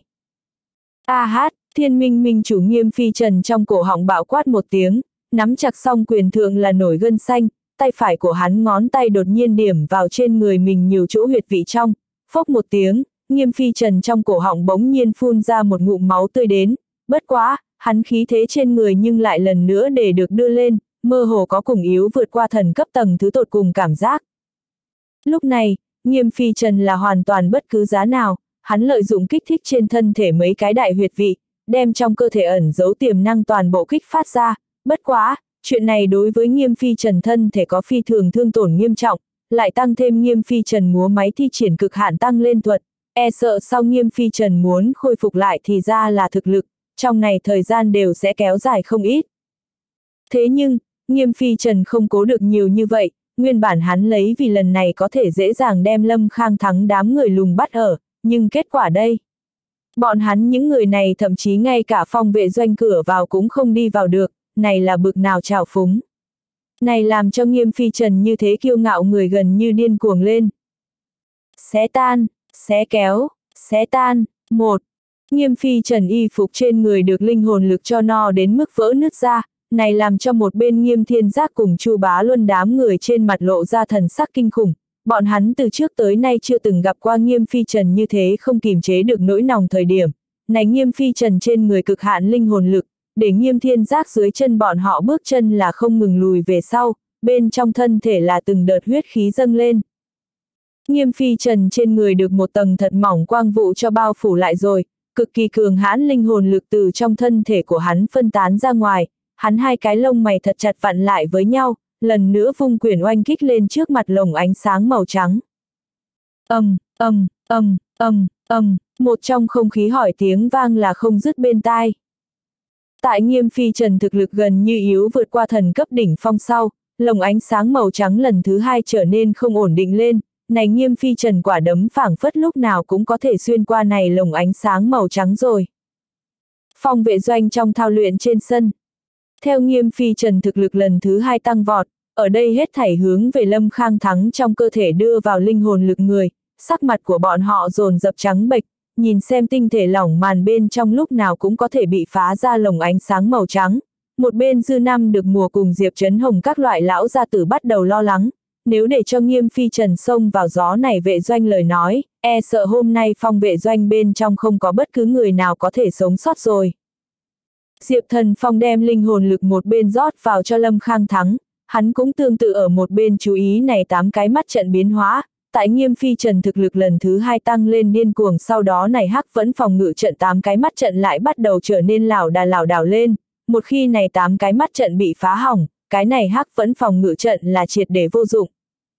Thiên Minh Minh chủ Nghiêm Phi Trần trong cổ họng bạo quát một tiếng, nắm chặt song quyền thượng là nổi gân xanh, tay phải của hắn ngón tay đột nhiên điểm vào trên người mình nhiều chỗ huyệt vị trong, phốc một tiếng, Nghiêm Phi Trần trong cổ họng bỗng nhiên phun ra một ngụm máu tươi đến, bất quá, hắn khí thế trên người nhưng lại lần nữa để được đưa lên, mơ hồ có cùng yếu vượt qua thần cấp tầng thứ tột cùng cảm giác. Lúc này, Nghiêm Phi Trần là hoàn toàn bất cứ giá nào, hắn lợi dụng kích thích trên thân thể mấy cái đại huyệt vị, đem trong cơ thể ẩn giấu tiềm năng toàn bộ kích phát ra, bất quá, chuyện này đối với Nghiêm Phi Trần thân thể có phi thường thương tổn nghiêm trọng, lại tăng thêm Nghiêm Phi Trần múa máy thi triển cực hạn tăng lên thuật, e sợ sau Nghiêm Phi Trần muốn khôi phục lại thì ra là thực lực, trong này thời gian đều sẽ kéo dài không ít. Thế nhưng, Nghiêm Phi Trần không cố được nhiều như vậy, nguyên bản hắn lấy vì lần này có thể dễ dàng đem Lâm Khang Thắng đám người lùng bắt ở, nhưng kết quả đây. Bọn hắn những người này thậm chí ngay cả phòng vệ doanh cửa vào cũng không đi vào được, này là bực nào trào phúng. Này làm cho Nghiêm Phi Trần như thế kiêu ngạo người gần như điên cuồng lên. Xé tan, xé kéo, xé tan, một. Nghiêm Phi Trần y phục trên người được linh hồn lực cho no đến mức vỡ nứt ra, này làm cho một bên Nghiêm Thiên Giác cùng Chu Bá Luân đám người trên mặt lộ ra thần sắc kinh khủng. Bọn hắn từ trước tới nay chưa từng gặp qua Nghiêm Phi Trần như thế không kìm chế được nỗi lòng thời điểm. Này Nghiêm Phi Trần trên người cực hạn linh hồn lực, để Nghiêm Thiên Giác dưới chân bọn họ bước chân là không ngừng lùi về sau, bên trong thân thể là từng đợt huyết khí dâng lên. Nghiêm Phi Trần trên người được một tầng thật mỏng quang vụ cho bao phủ lại rồi, cực kỳ cường hãn linh hồn lực từ trong thân thể của hắn phân tán ra ngoài, hắn hai cái lông mày thật chặt vặn lại với nhau, lần nữa vung quyền oanh kích lên trước mặt lồng ánh sáng màu trắng. Một trong không khí hỏi tiếng vang là không dứt bên tai. Tại Nghiêm Phi Trần thực lực gần như yếu vượt qua thần cấp đỉnh phong sau, lồng ánh sáng màu trắng lần thứ hai trở nên không ổn định lên, này Nghiêm Phi Trần quả đấm phảng phất lúc nào cũng có thể xuyên qua này lồng ánh sáng màu trắng rồi. Phòng vệ doanh trong thao luyện trên sân. Theo Nghiêm Phi Trần thực lực lần thứ hai tăng vọt, ở đây hết thảy hướng về Lâm Khang Thắng trong cơ thể đưa vào linh hồn lực người, sắc mặt của bọn họ dồn dập trắng bệch, nhìn xem tinh thể lỏng màn bên trong lúc nào cũng có thể bị phá ra lồng ánh sáng màu trắng. Một bên Dư Năm được mùa cùng Diệp Trấn Hồng các loại lão gia tử bắt đầu lo lắng, nếu để cho Nghiêm Phi Trần xông vào gió này vệ doanh lời nói, e sợ hôm nay phòng vệ doanh bên trong không có bất cứ người nào có thể sống sót rồi. Diệp Thần Phong đem linh hồn lực một bên rót vào cho Lâm Khang Thắng, hắn cũng tương tự ở một bên chú ý này 8 cái mắt trận biến hóa, tại Nghiêm Phi Trần thực lực lần thứ hai tăng lên điên cuồng, sau đó này Hắc Vẫn phòng ngự trận 8 cái mắt trận lại bắt đầu trở nên lảo đảo lên, một khi này 8 cái mắt trận bị phá hỏng, cái này Hắc Vẫn phòng ngự trận là triệt để vô dụng.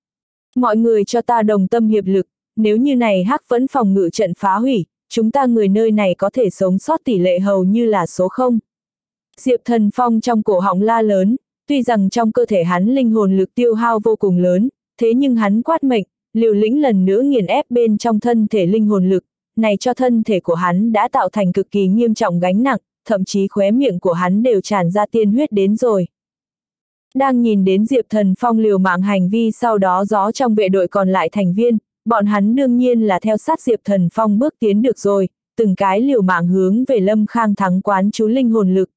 Mọi người cho ta đồng tâm hiệp lực, nếu như này Hắc Vẫn phòng ngự trận phá hủy, chúng ta người nơi này có thể sống sót tỷ lệ hầu như là số 0. Diệp Thần Phong trong cổ họng la lớn, tuy rằng trong cơ thể hắn linh hồn lực tiêu hao vô cùng lớn, thế nhưng hắn quát mệnh, liều lĩnh lần nữa nghiền ép bên trong thân thể linh hồn lực, này cho thân thể của hắn đã tạo thành cực kỳ nghiêm trọng gánh nặng, thậm chí khóe miệng của hắn đều tràn ra tiên huyết đến rồi. Đang nhìn đến Diệp Thần Phong liều mạng hành vi, sau đó gió trong vệ đội còn lại thành viên, bọn hắn đương nhiên là theo sát Diệp Thần Phong bước tiến được rồi, từng cái liều mạng hướng về Lâm Khang Thắng quán chú linh hồn lực.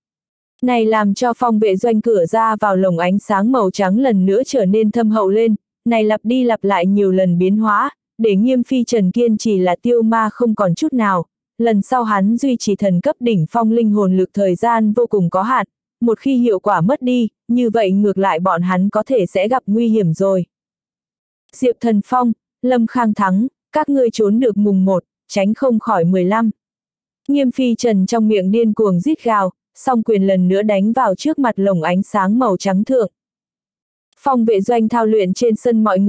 Này làm cho phòng vệ doanh cửa ra vào lồng ánh sáng màu trắng lần nữa trở nên thâm hậu lên, này lặp đi lặp lại nhiều lần biến hóa, để Nghiêm Phi Trần kiên trì là tiêu ma không còn chút nào, lần sau hắn duy trì thần cấp đỉnh phong linh hồn lực thời gian vô cùng có hạn, một khi hiệu quả mất đi, như vậy ngược lại bọn hắn có thể sẽ gặp nguy hiểm rồi. Diệp Thần Phong, Lâm Khang Thắng, các ngươi trốn được mùng 1, tránh không khỏi 15. Nghiêm Phi Trần trong miệng điên cuồng rít gào, song quyền lần nữa đánh vào trước mặt lồng ánh sáng màu trắng thượng. Phòng vệ doanh thao luyện trên sân mọi người,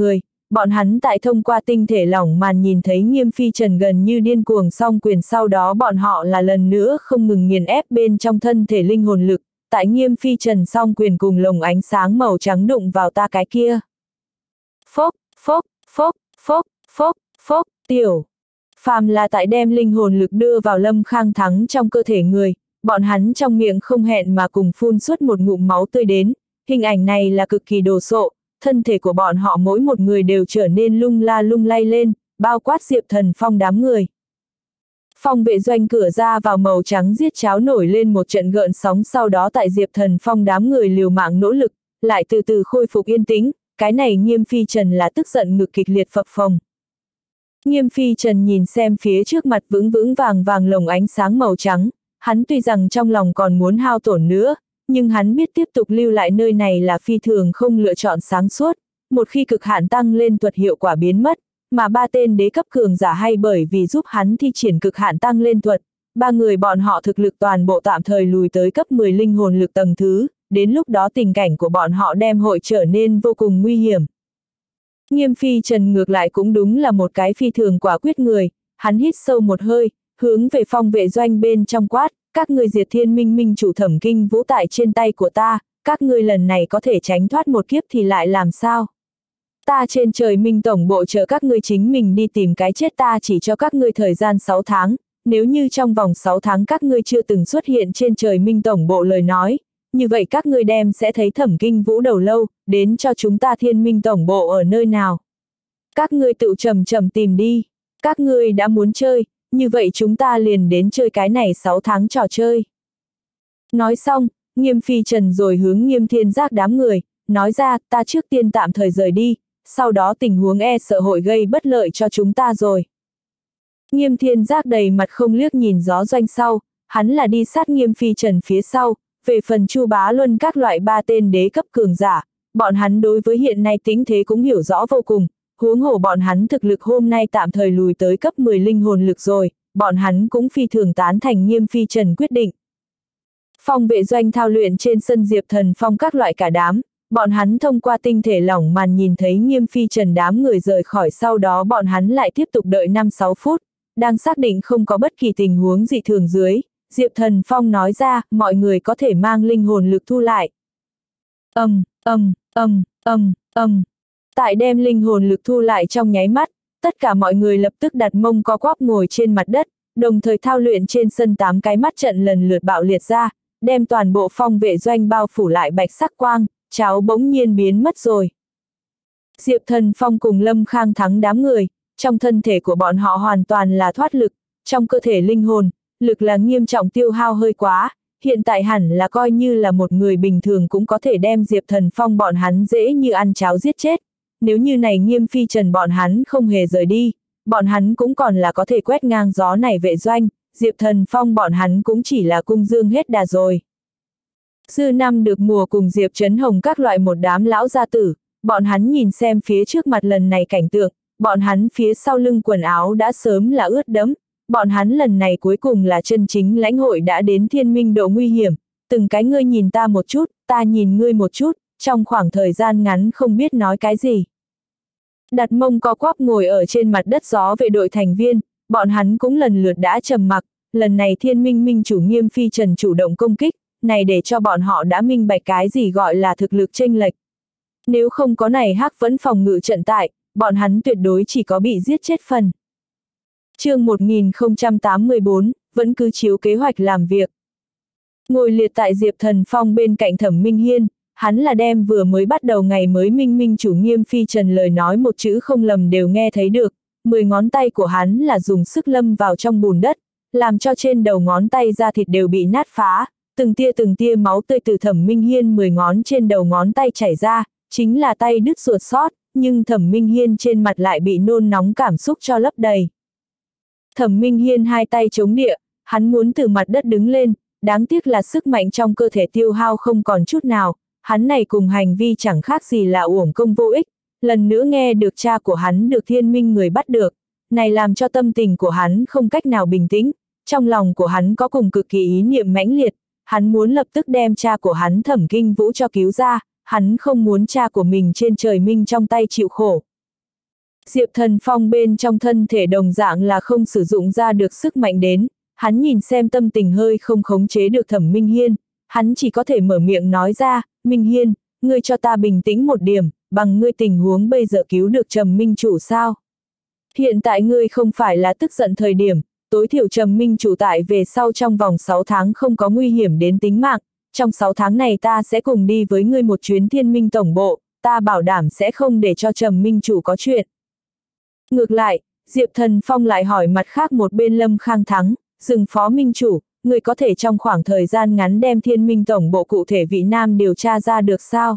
bọn hắn tại thông qua tinh thể lỏng màn nhìn thấy Nghiêm Phi Trần gần như điên cuồng song quyền, sau đó bọn họ là lần nữa không ngừng nghiền ép bên trong thân thể linh hồn lực, tại Nghiêm Phi Trần song quyền cùng lồng ánh sáng màu trắng đụng vào ta cái kia. Phốc, phốc, phốc, phốc, phốc, phốc, tiểu. Phàm là tại đem linh hồn lực đưa vào Lâm Khang Thắng trong cơ thể người, bọn hắn trong miệng không hẹn mà cùng phun suốt một ngụm máu tươi đến, hình ảnh này là cực kỳ đồ sộ, thân thể của bọn họ mỗi một người đều trở nên lung la lung lay lên, bao quát Diệp Thần Phong đám người. Phong vệ doanh cửa ra vào màu trắng giết cháo nổi lên một trận gợn sóng, sau đó tại Diệp Thần Phong đám người liều mạng nỗ lực, lại từ từ khôi phục yên tĩnh, cái này Nghiêm Phi Trần là tức giận ngực kịch liệt phập phồng. Nghiêm Phi Trần nhìn xem phía trước mặt vững vững vàng vàng lồng ánh sáng màu trắng, hắn tuy rằng trong lòng còn muốn hao tổn nữa, nhưng hắn biết tiếp tục lưu lại nơi này là phi thường không lựa chọn sáng suốt, một khi cực hạn tăng lên thuật hiệu quả biến mất, mà ba tên đế cấp cường giả hay bởi vì giúp hắn thi triển cực hạn tăng lên thuật, ba người bọn họ thực lực toàn bộ tạm thời lùi tới cấp 10 linh hồn lực tầng thứ, đến lúc đó tình cảnh của bọn họ đem hội trở nên vô cùng nguy hiểm. Nghiêm Phi Trần ngược lại cũng đúng là một cái phi thường quả quyết người, hắn hít sâu một hơi, hướng về phong vệ doanh bên trong quát, các ngươi Diệt Thiên Minh Minh chủ Thẩm Kinh Vũ tại trên tay của ta, các ngươi lần này có thể tránh thoát một kiếp thì lại làm sao? Ta trên trời Minh tổng bộ chờ các ngươi chính mình đi tìm cái chết, ta chỉ cho các ngươi thời gian 6 tháng, nếu như trong vòng 6 tháng các ngươi chưa từng xuất hiện trên trời Minh tổng bộ lời nói, như vậy các ngươi đem sẽ thấy Thẩm Kinh Vũ đầu lâu, đến cho chúng ta Thiên Minh tổng bộ ở nơi nào. Các ngươi tự chậm chậm tìm đi, các ngươi đã muốn chơi, như vậy chúng ta liền đến chơi cái này 6 tháng trò chơi. Nói xong, Nghiêm Phi Trần rồi hướng Nghiêm Thiên Giác đám người, nói ra, ta trước tiên tạm thời rời đi, sau đó tình huống e sợ hội gây bất lợi cho chúng ta rồi. Nghiêm Thiên Giác đầy mặt không liếc nhìn Gió Doanh sau, hắn là đi sát Nghiêm Phi Trần phía sau, về phần Chu Bá Luân các loại ba tên đế cấp cường giả, bọn hắn đối với hiện nay tình thế cũng hiểu rõ vô cùng, huống hồ bọn hắn thực lực hôm nay tạm thời lùi tới cấp 10 linh hồn lực rồi, bọn hắn cũng phi thường tán thành Nghiêm Phi Trần quyết định. Phong vệ doanh thao luyện trên sân Diệp Thần Phong các loại cả đám, bọn hắn thông qua tinh thể lỏng màn nhìn thấy Nghiêm Phi Trần đám người rời khỏi, sau đó bọn hắn lại tiếp tục đợi 5-6 phút, đang xác định không có bất kỳ tình huống dị thường dưới, Diệp Thần Phong nói ra, mọi người có thể mang linh hồn lực thu lại. Tại đem linh hồn lực thu lại trong nháy mắt, tất cả mọi người lập tức đặt mông co quắp ngồi trên mặt đất, đồng thời thao luyện trên sân 8 cái mắt trận lần lượt bạo liệt ra, đem toàn bộ phong vệ doanh bao phủ lại bạch sắc quang, cháo bỗng nhiên biến mất rồi. Diệp Thần Phong cùng Lâm Khang Thắng đám người, trong thân thể của bọn họ hoàn toàn là thoát lực, trong cơ thể linh hồn, lực là nghiêm trọng tiêu hao hơi quá, hiện tại hẳn là coi như là một người bình thường cũng có thể đem Diệp Thần Phong bọn hắn dễ như ăn cháo giết chết. Nếu như này Nghiêm Phi Trần bọn hắn không hề rời đi, bọn hắn cũng còn là có thể quét ngang gió này vệ doanh, Diệp Thần Phong bọn hắn cũng chỉ là cung dương hết đà rồi. Dư Năm được mùa cùng Diệp Trấn Hồng các loại một đám lão gia tử, bọn hắn nhìn xem phía trước mặt lần này cảnh tượng, bọn hắn phía sau lưng quần áo đã sớm là ướt đẫm, bọn hắn lần này cuối cùng là chân chính lãnh hội đã đến thiên minh độ nguy hiểm, từng cái ngươi nhìn ta một chút, ta nhìn ngươi một chút, trong khoảng thời gian ngắn không biết nói cái gì. Đặt mông co quắp ngồi ở trên mặt đất gió vệ đội thành viên, bọn hắn cũng lần lượt đã trầm mặc, lần này Thiên Minh Minh chủ Nghiêm Phi Trần chủ động công kích, này để cho bọn họ đã minh bạch cái gì gọi là thực lực chênh lệch. Nếu không có này Hắc Vẫn phòng ngự trận tại, bọn hắn tuyệt đối chỉ có bị giết chết phần. Chương 1084, vẫn cứ chiếu kế hoạch làm việc. Ngồi liệt tại Diệp Thần Phong bên cạnh Thẩm Minh Hiên, hắn là đem vừa mới bắt đầu ngày mới Minh chủ Nghiêm Phi Trần lời nói một chữ không lầm đều nghe thấy được, 10 ngón tay của hắn là dùng sức lâm vào trong bùn đất, làm cho trên đầu ngón tay da thịt đều bị nát phá, từng tia máu tươi từ Thẩm Minh Hiên 10 ngón trên đầu ngón tay chảy ra, chính là tay đứt ruột sót, nhưng Thẩm Minh Hiên trên mặt lại bị nôn nóng cảm xúc cho lấp đầy. Thẩm Minh Hiên hai tay chống địa, hắn muốn từ mặt đất đứng lên, đáng tiếc là sức mạnh trong cơ thể tiêu hao không còn chút nào, hắn này cùng hành vi chẳng khác gì là uổng công vô ích, lần nữa nghe được cha của hắn được Thiên Minh người bắt được, này làm cho tâm tình của hắn không cách nào bình tĩnh, trong lòng của hắn có cùng cực kỳ ý niệm mãnh liệt, hắn muốn lập tức đem cha của hắn Thẩm Kinh Vũ cho cứu ra, hắn không muốn cha của mình trên trời Minh trong tay chịu khổ. Diệp Thần Phong bên trong thân thể đồng dạng là không sử dụng ra được sức mạnh đến, hắn nhìn xem tâm tình hơi không khống chế được Thẩm Minh Hiên, hắn chỉ có thể mở miệng nói ra, Minh Hiên, ngươi cho ta bình tĩnh một điểm, bằng ngươi tình huống bây giờ cứu được Trầm Minh chủ sao? Hiện tại ngươi không phải là tức giận thời điểm, tối thiểu Trầm Minh chủ tại về sau trong vòng 6 tháng không có nguy hiểm đến tính mạng, trong 6 tháng này ta sẽ cùng đi với ngươi một chuyến Thiên Minh tổng bộ, ta bảo đảm sẽ không để cho Trầm Minh chủ có chuyện. Ngược lại, Diệp Thần Phong lại hỏi mặt khác một bên Lâm Khang Thắng, Dừng phó minh chủ, người có thể trong khoảng thời gian ngắn đem Thiên Minh tổng bộ cụ thể vị nam điều tra ra được sao?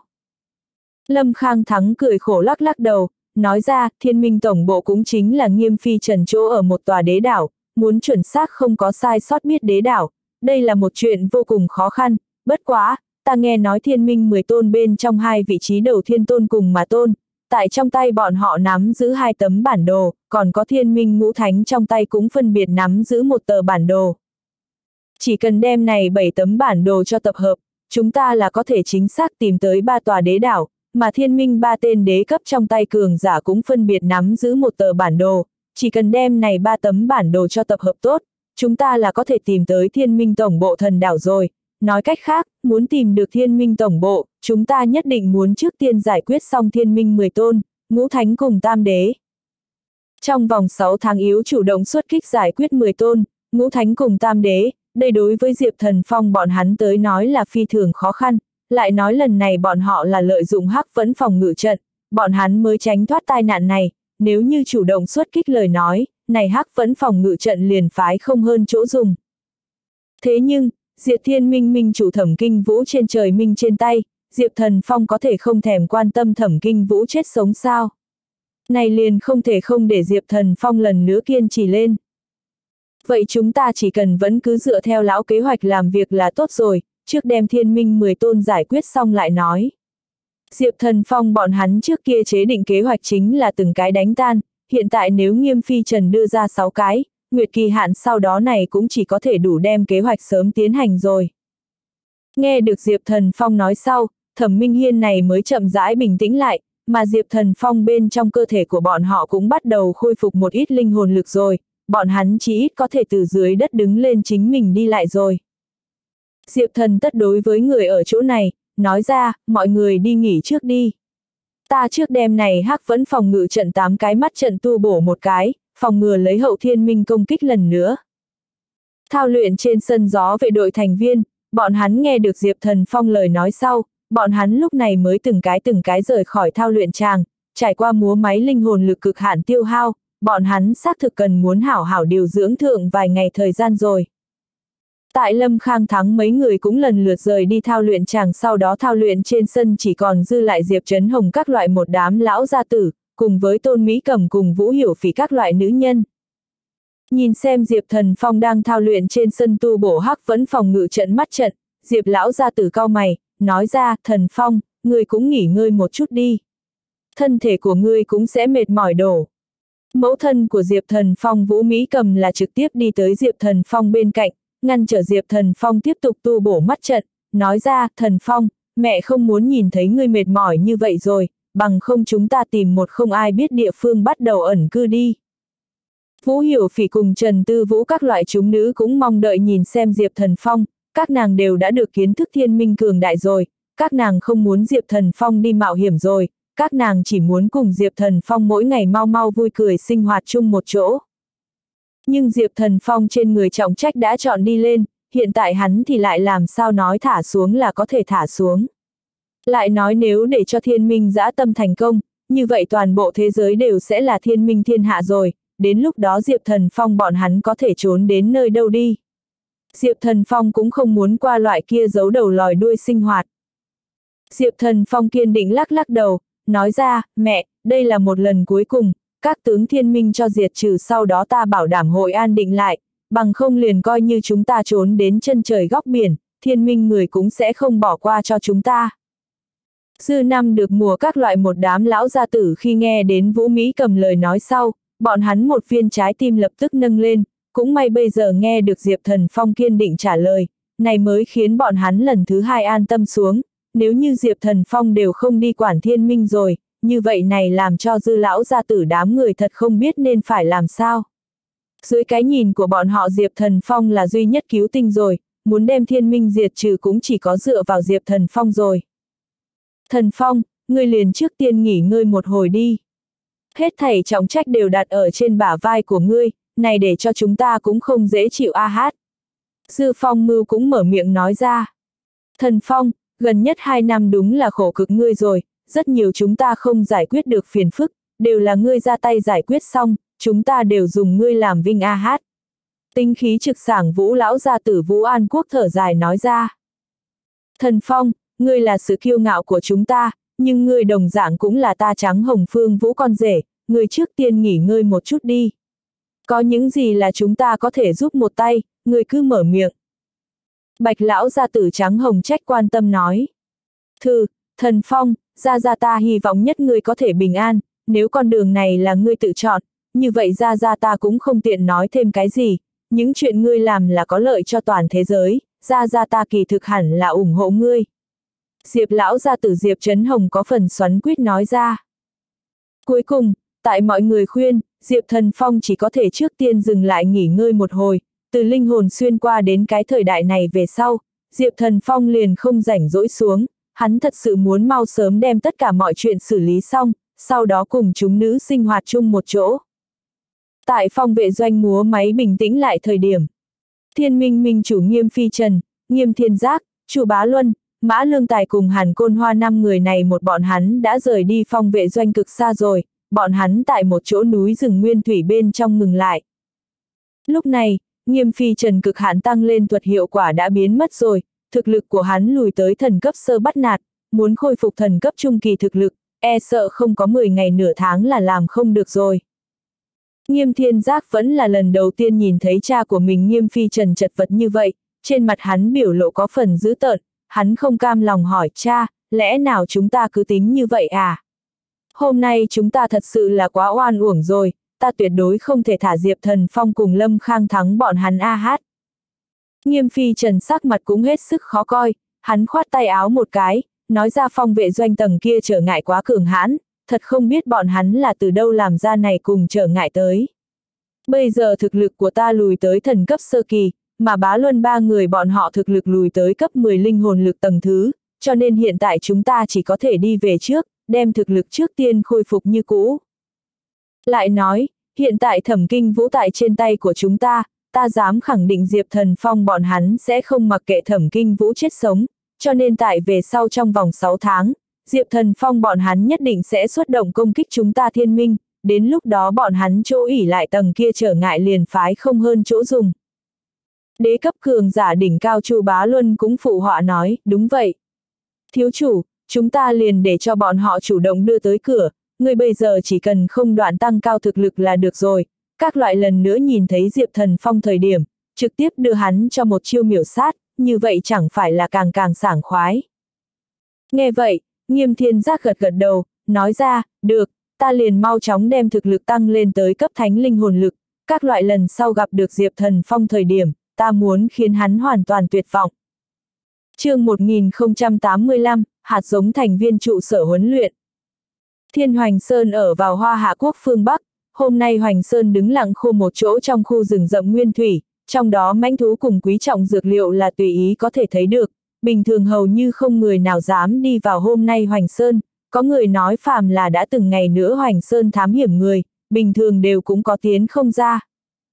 Lâm Khang Thắng cười khổ lắc lắc đầu, nói ra, Thiên Minh tổng bộ cũng chính là Nghiêm Phi Trần chỗ ở một tòa đế đảo, muốn chuẩn xác không có sai sót biết đế đảo, đây là một chuyện vô cùng khó khăn, bất quá, ta nghe nói Thiên Minh 10 tôn bên trong 2 vị trí đầu Thiên Tôn cùng mà tôn, tại trong tay bọn họ nắm giữ 2 tấm bản đồ, còn có Thiên Minh ngũ thánh trong tay cũng phân biệt nắm giữ 1 tờ bản đồ. Chỉ cần đem này 7 tấm bản đồ cho tập hợp, chúng ta là có thể chính xác tìm tới 3 tòa đế đảo, mà Thiên Minh 3 tên đế cấp trong tay cường giả cũng phân biệt nắm giữ 1 tờ bản đồ, chỉ cần đem này 3 tấm bản đồ cho tập hợp tốt, chúng ta là có thể tìm tới Thiên Minh tổng bộ thần đảo rồi. Nói cách khác, muốn tìm được Thiên Minh tổng bộ, chúng ta nhất định muốn trước tiên giải quyết xong Thiên Minh 10 tôn, ngũ thánh cùng tam đế. Trong vòng 6 tháng yếu chủ động xuất kích giải quyết 10 tôn, ngũ thánh cùng tam đế, đây đối với Diệp Thần Phong bọn hắn tới nói là phi thường khó khăn, lại nói lần này bọn họ là lợi dụng hắc vẫn phòng ngự trận, bọn hắn mới tránh thoát tai nạn này, nếu như chủ động xuất kích lời nói, này hắc vẫn phòng ngự trận liền phái không hơn chỗ dùng. Thế nhưng, Diệp Thiên Minh minh chủ Thẩm Kinh Vũ trên trời minh trên tay, Diệp Thần Phong có thể không thèm quan tâm Thẩm Kinh Vũ chết sống sao? Này liền không thể không để Diệp Thần Phong lần nữa kiên trì lên. Vậy chúng ta chỉ cần vẫn cứ dựa theo lão kế hoạch làm việc là tốt rồi, trước đem Thiên Minh 10 tôn giải quyết xong lại nói. Diệp Thần Phong bọn hắn trước kia chế định kế hoạch chính là từng cái đánh tan, hiện tại nếu Nghiêm Phi Trần đưa ra 6 cái, Nguyệt kỳ hạn sau đó này cũng chỉ có thể đủ đem kế hoạch sớm tiến hành rồi. Nghe được Diệp Thần Phong nói sau, Thẩm Minh Hiên này mới chậm rãi bình tĩnh lại, mà Diệp Thần Phong bên trong cơ thể của bọn họ cũng bắt đầu khôi phục một ít linh hồn lực rồi, bọn hắn chỉ ít có thể từ dưới đất đứng lên chính mình đi lại rồi. Diệp Thần tất đối với người ở chỗ này, nói ra, mọi người đi nghỉ trước đi. Ta trước đêm này hắc vẫn phòng ngự trận 8 cái mắt trận tu bổ một cái, phòng ngừa lấy hậu Thiên Minh công kích lần nữa. Thao luyện trên sân gió vệ đội thành viên, bọn hắn nghe được Diệp Thần Phong lời nói sau, bọn hắn lúc này mới từng cái rời khỏi thao luyện tràng, trải qua múa máy linh hồn lực cực hạn tiêu hao, bọn hắn xác thực cần muốn hảo hảo điều dưỡng thượng vài ngày thời gian rồi. Tại Lâm Khang Thắng mấy người cũng lần lượt rời đi thao luyện tràng, sau đó thao luyện trên sân chỉ còn dư lại Diệp Trấn Hồng các loại một đám lão gia tử, cùng với Tôn Mỹ Cẩm cùng Vũ Hiểu Phỉ các loại nữ nhân. Nhìn xem Diệp Thần Phong đang thao luyện trên sân tu bổ hắc vẫn phòng ngự trận mắt trận, Diệp lão gia tử cau mày, nói ra, Thần Phong, ngươi cũng nghỉ ngơi một chút đi. Thân thể của ngươi cũng sẽ mệt mỏi đổ. Mẫu thân của Diệp Thần Phong Vũ Mỹ Cẩm là trực tiếp đi tới Diệp Thần Phong bên cạnh, ngăn trở Diệp Thần Phong tiếp tục tu bổ mắt trận, nói ra, Thần Phong, mẹ không muốn nhìn thấy ngươi mệt mỏi như vậy rồi, bằng không chúng ta tìm một không ai biết địa phương bắt đầu ẩn cư đi. Vũ Hiểu Phỉ cùng Trần Tư Vũ các loại chúng nữ cũng mong đợi nhìn xem Diệp Thần Phong, các nàng đều đã được kiến thức Thiên Minh cường đại rồi, các nàng không muốn Diệp Thần Phong đi mạo hiểm rồi, các nàng chỉ muốn cùng Diệp Thần Phong mỗi ngày mau mau vui cười sinh hoạt chung một chỗ. Nhưng Diệp Thần Phong trên người trọng trách đã chọn đi lên, hiện tại hắn thì lại làm sao nói thả xuống là có thể thả xuống. Lại nói nếu để cho Thiên Minh dã tâm thành công, như vậy toàn bộ thế giới đều sẽ là Thiên Minh thiên hạ rồi, đến lúc đó Diệp Thần Phong bọn hắn có thể trốn đến nơi đâu đi. Diệp Thần Phong cũng không muốn qua loại kia giấu đầu lòi đuôi sinh hoạt. Diệp Thần Phong kiên định lắc lắc đầu, nói ra, mẹ, đây là một lần cuối cùng, các tướng Thiên Minh cho diệt trừ sau đó ta bảo đảm hội an định lại, bằng không liền coi như chúng ta trốn đến chân trời góc biển, Thiên Minh người cũng sẽ không bỏ qua cho chúng ta. Dư năm được mùa các loại một đám lão gia tử khi nghe đến Vũ Mỹ Cẩm lời nói sau, bọn hắn một viên trái tim lập tức nâng lên, cũng may bây giờ nghe được Diệp Thần Phong kiên định trả lời, này mới khiến bọn hắn lần thứ hai an tâm xuống, nếu như Diệp Thần Phong đều không đi quản Thiên Minh rồi, như vậy này làm cho Dư lão gia tử đám người thật không biết nên phải làm sao. Dưới cái nhìn của bọn họ Diệp Thần Phong là duy nhất cứu tinh rồi, muốn đem thiên minh diệt trừ cũng chỉ có dựa vào Diệp Thần Phong rồi. Thần Phong, ngươi liền trước tiên nghỉ ngơi một hồi đi. Hết thảy trọng trách đều đặt ở trên bả vai của ngươi, này để cho chúng ta cũng không dễ chịu a hát. Dư Phong Mưu cũng mở miệng nói ra. Thần Phong, gần nhất 2 năm đúng là khổ cực ngươi rồi, rất nhiều chúng ta không giải quyết được phiền phức, đều là ngươi ra tay giải quyết xong, chúng ta đều dùng ngươi làm vinh a hát. Tinh khí trực sảng Vũ lão gia tử Vũ An Quốc thở dài nói ra. Thần Phong, ngươi là sự kiêu ngạo của chúng ta, nhưng ngươi đồng dạng cũng là ta Trắng Hồng Phương Vũ con rể, ngươi trước tiên nghỉ ngơi một chút đi. Có những gì là chúng ta có thể giúp một tay, ngươi cứ mở miệng. Bạch lão gia tử Trắng Hồng trách quan tâm nói. Thần Phong, gia ta hy vọng nhất ngươi có thể bình an, nếu con đường này là ngươi tự chọn, như vậy gia ta cũng không tiện nói thêm cái gì, những chuyện ngươi làm là có lợi cho toàn thế giới, gia ta kỳ thực hẳn là ủng hộ ngươi. Diệp lão gia tử Diệp Trấn Hồng có phần xoắn quýt nói ra. Cuối cùng, tại mọi người khuyên, Diệp Thần Phong chỉ có thể trước tiên dừng lại nghỉ ngơi một hồi, từ linh hồn xuyên qua đến cái thời đại này về sau, Diệp Thần Phong liền không rảnh rỗi xuống, hắn thật sự muốn mau sớm đem tất cả mọi chuyện xử lý xong, sau đó cùng chúng nữ sinh hoạt chung một chỗ. Tại Phong vệ doanh múa máy bình tĩnh lại thời điểm, Thiên Minh Minh chủ Nghiêm Phi Trần, Nghiêm Thiên Giác, Chu Bá Luân, Mã Lương Tài cùng Hàn Côn Hoa 5 người này một bọn hắn đã rời đi Phong vệ doanh cực xa rồi, bọn hắn tại một chỗ núi rừng nguyên thủy bên trong ngừng lại. Lúc này, Nghiêm Phi Trần cực hạn tăng lên thuật hiệu quả đã biến mất rồi, thực lực của hắn lùi tới thần cấp sơ bắt nạt, muốn khôi phục thần cấp trung kỳ thực lực, e sợ không có 10 ngày nửa tháng là làm không được rồi. Nghiêm Thiên Giác vẫn là lần đầu tiên nhìn thấy cha của mình Nghiêm Phi Trần chật vật như vậy, trên mặt hắn biểu lộ có phần dữ tợn, hắn không cam lòng hỏi cha, lẽ nào chúng ta cứ tính như vậy à? Hôm nay chúng ta thật sự là quá oan uổng rồi, ta tuyệt đối không thể thả Diệp Thần Phong cùng Lâm Khang thắng bọn hắn a hát. Nghiêm Phi Trần sắc mặt cũng hết sức khó coi, hắn khoát tay áo một cái, nói ra Phong vệ doanh tầng kia trở ngại quá cường hãn, thật không biết bọn hắn là từ đâu làm ra này cùng trở ngại tới. Bây giờ thực lực của ta lùi tới thần cấp sơ kỳ, mà Bá Luân 3 người bọn họ thực lực lùi tới cấp 10 linh hồn lực tầng thứ, cho nên hiện tại chúng ta chỉ có thể đi về trước, đem thực lực trước tiên khôi phục như cũ. Lại nói, hiện tại Thẩm Kinh Vũ tại trên tay của chúng ta dám khẳng định Diệp Thần Phong bọn hắn sẽ không mặc kệ Thẩm Kinh Vũ chết sống, cho nên tại về sau trong vòng 6 tháng, Diệp Thần Phong bọn hắn nhất định sẽ xuất động công kích chúng ta Thiên Minh, đến lúc đó bọn hắn chỗ ỉ lại tầng kia trở ngại liền phái không hơn chỗ dùng. Đế cấp cường giả đỉnh cao Chu Bá Luân cũng phụ họa nói, đúng vậy. Thiếu chủ, chúng ta liền để cho bọn họ chủ động đưa tới cửa, người bây giờ chỉ cần không đoạn tăng cao thực lực là được rồi, các loại lần nữa nhìn thấy Diệp Thần Phong thời điểm, trực tiếp đưa hắn cho một chiêu miểu sát, như vậy chẳng phải là càng càng sảng khoái. Nghe vậy, Nghiêm Thiên Giác gật gật đầu, nói ra, được, ta liền mau chóng đem thực lực tăng lên tới cấp thánh linh hồn lực, các loại lần sau gặp được Diệp Thần Phong thời điểm, ta muốn khiến hắn hoàn toàn tuyệt vọng. Chương 1085, hạt giống thành viên trụ sở huấn luyện. Thiên Hoành Sơn ở vào Hoa Hạ Quốc phương Bắc, hôm nay Hoành Sơn đứng lặng khô một chỗ trong khu rừng rậm nguyên thủy, trong đó mãnh thú cùng quý trọng dược liệu là tùy ý có thể thấy được, bình thường hầu như không người nào dám đi vào hôm nay Hoành Sơn, có người nói phàm là đã từng ngày nữa Hoành Sơn thám hiểm người, bình thường đều cũng có tiến không ra.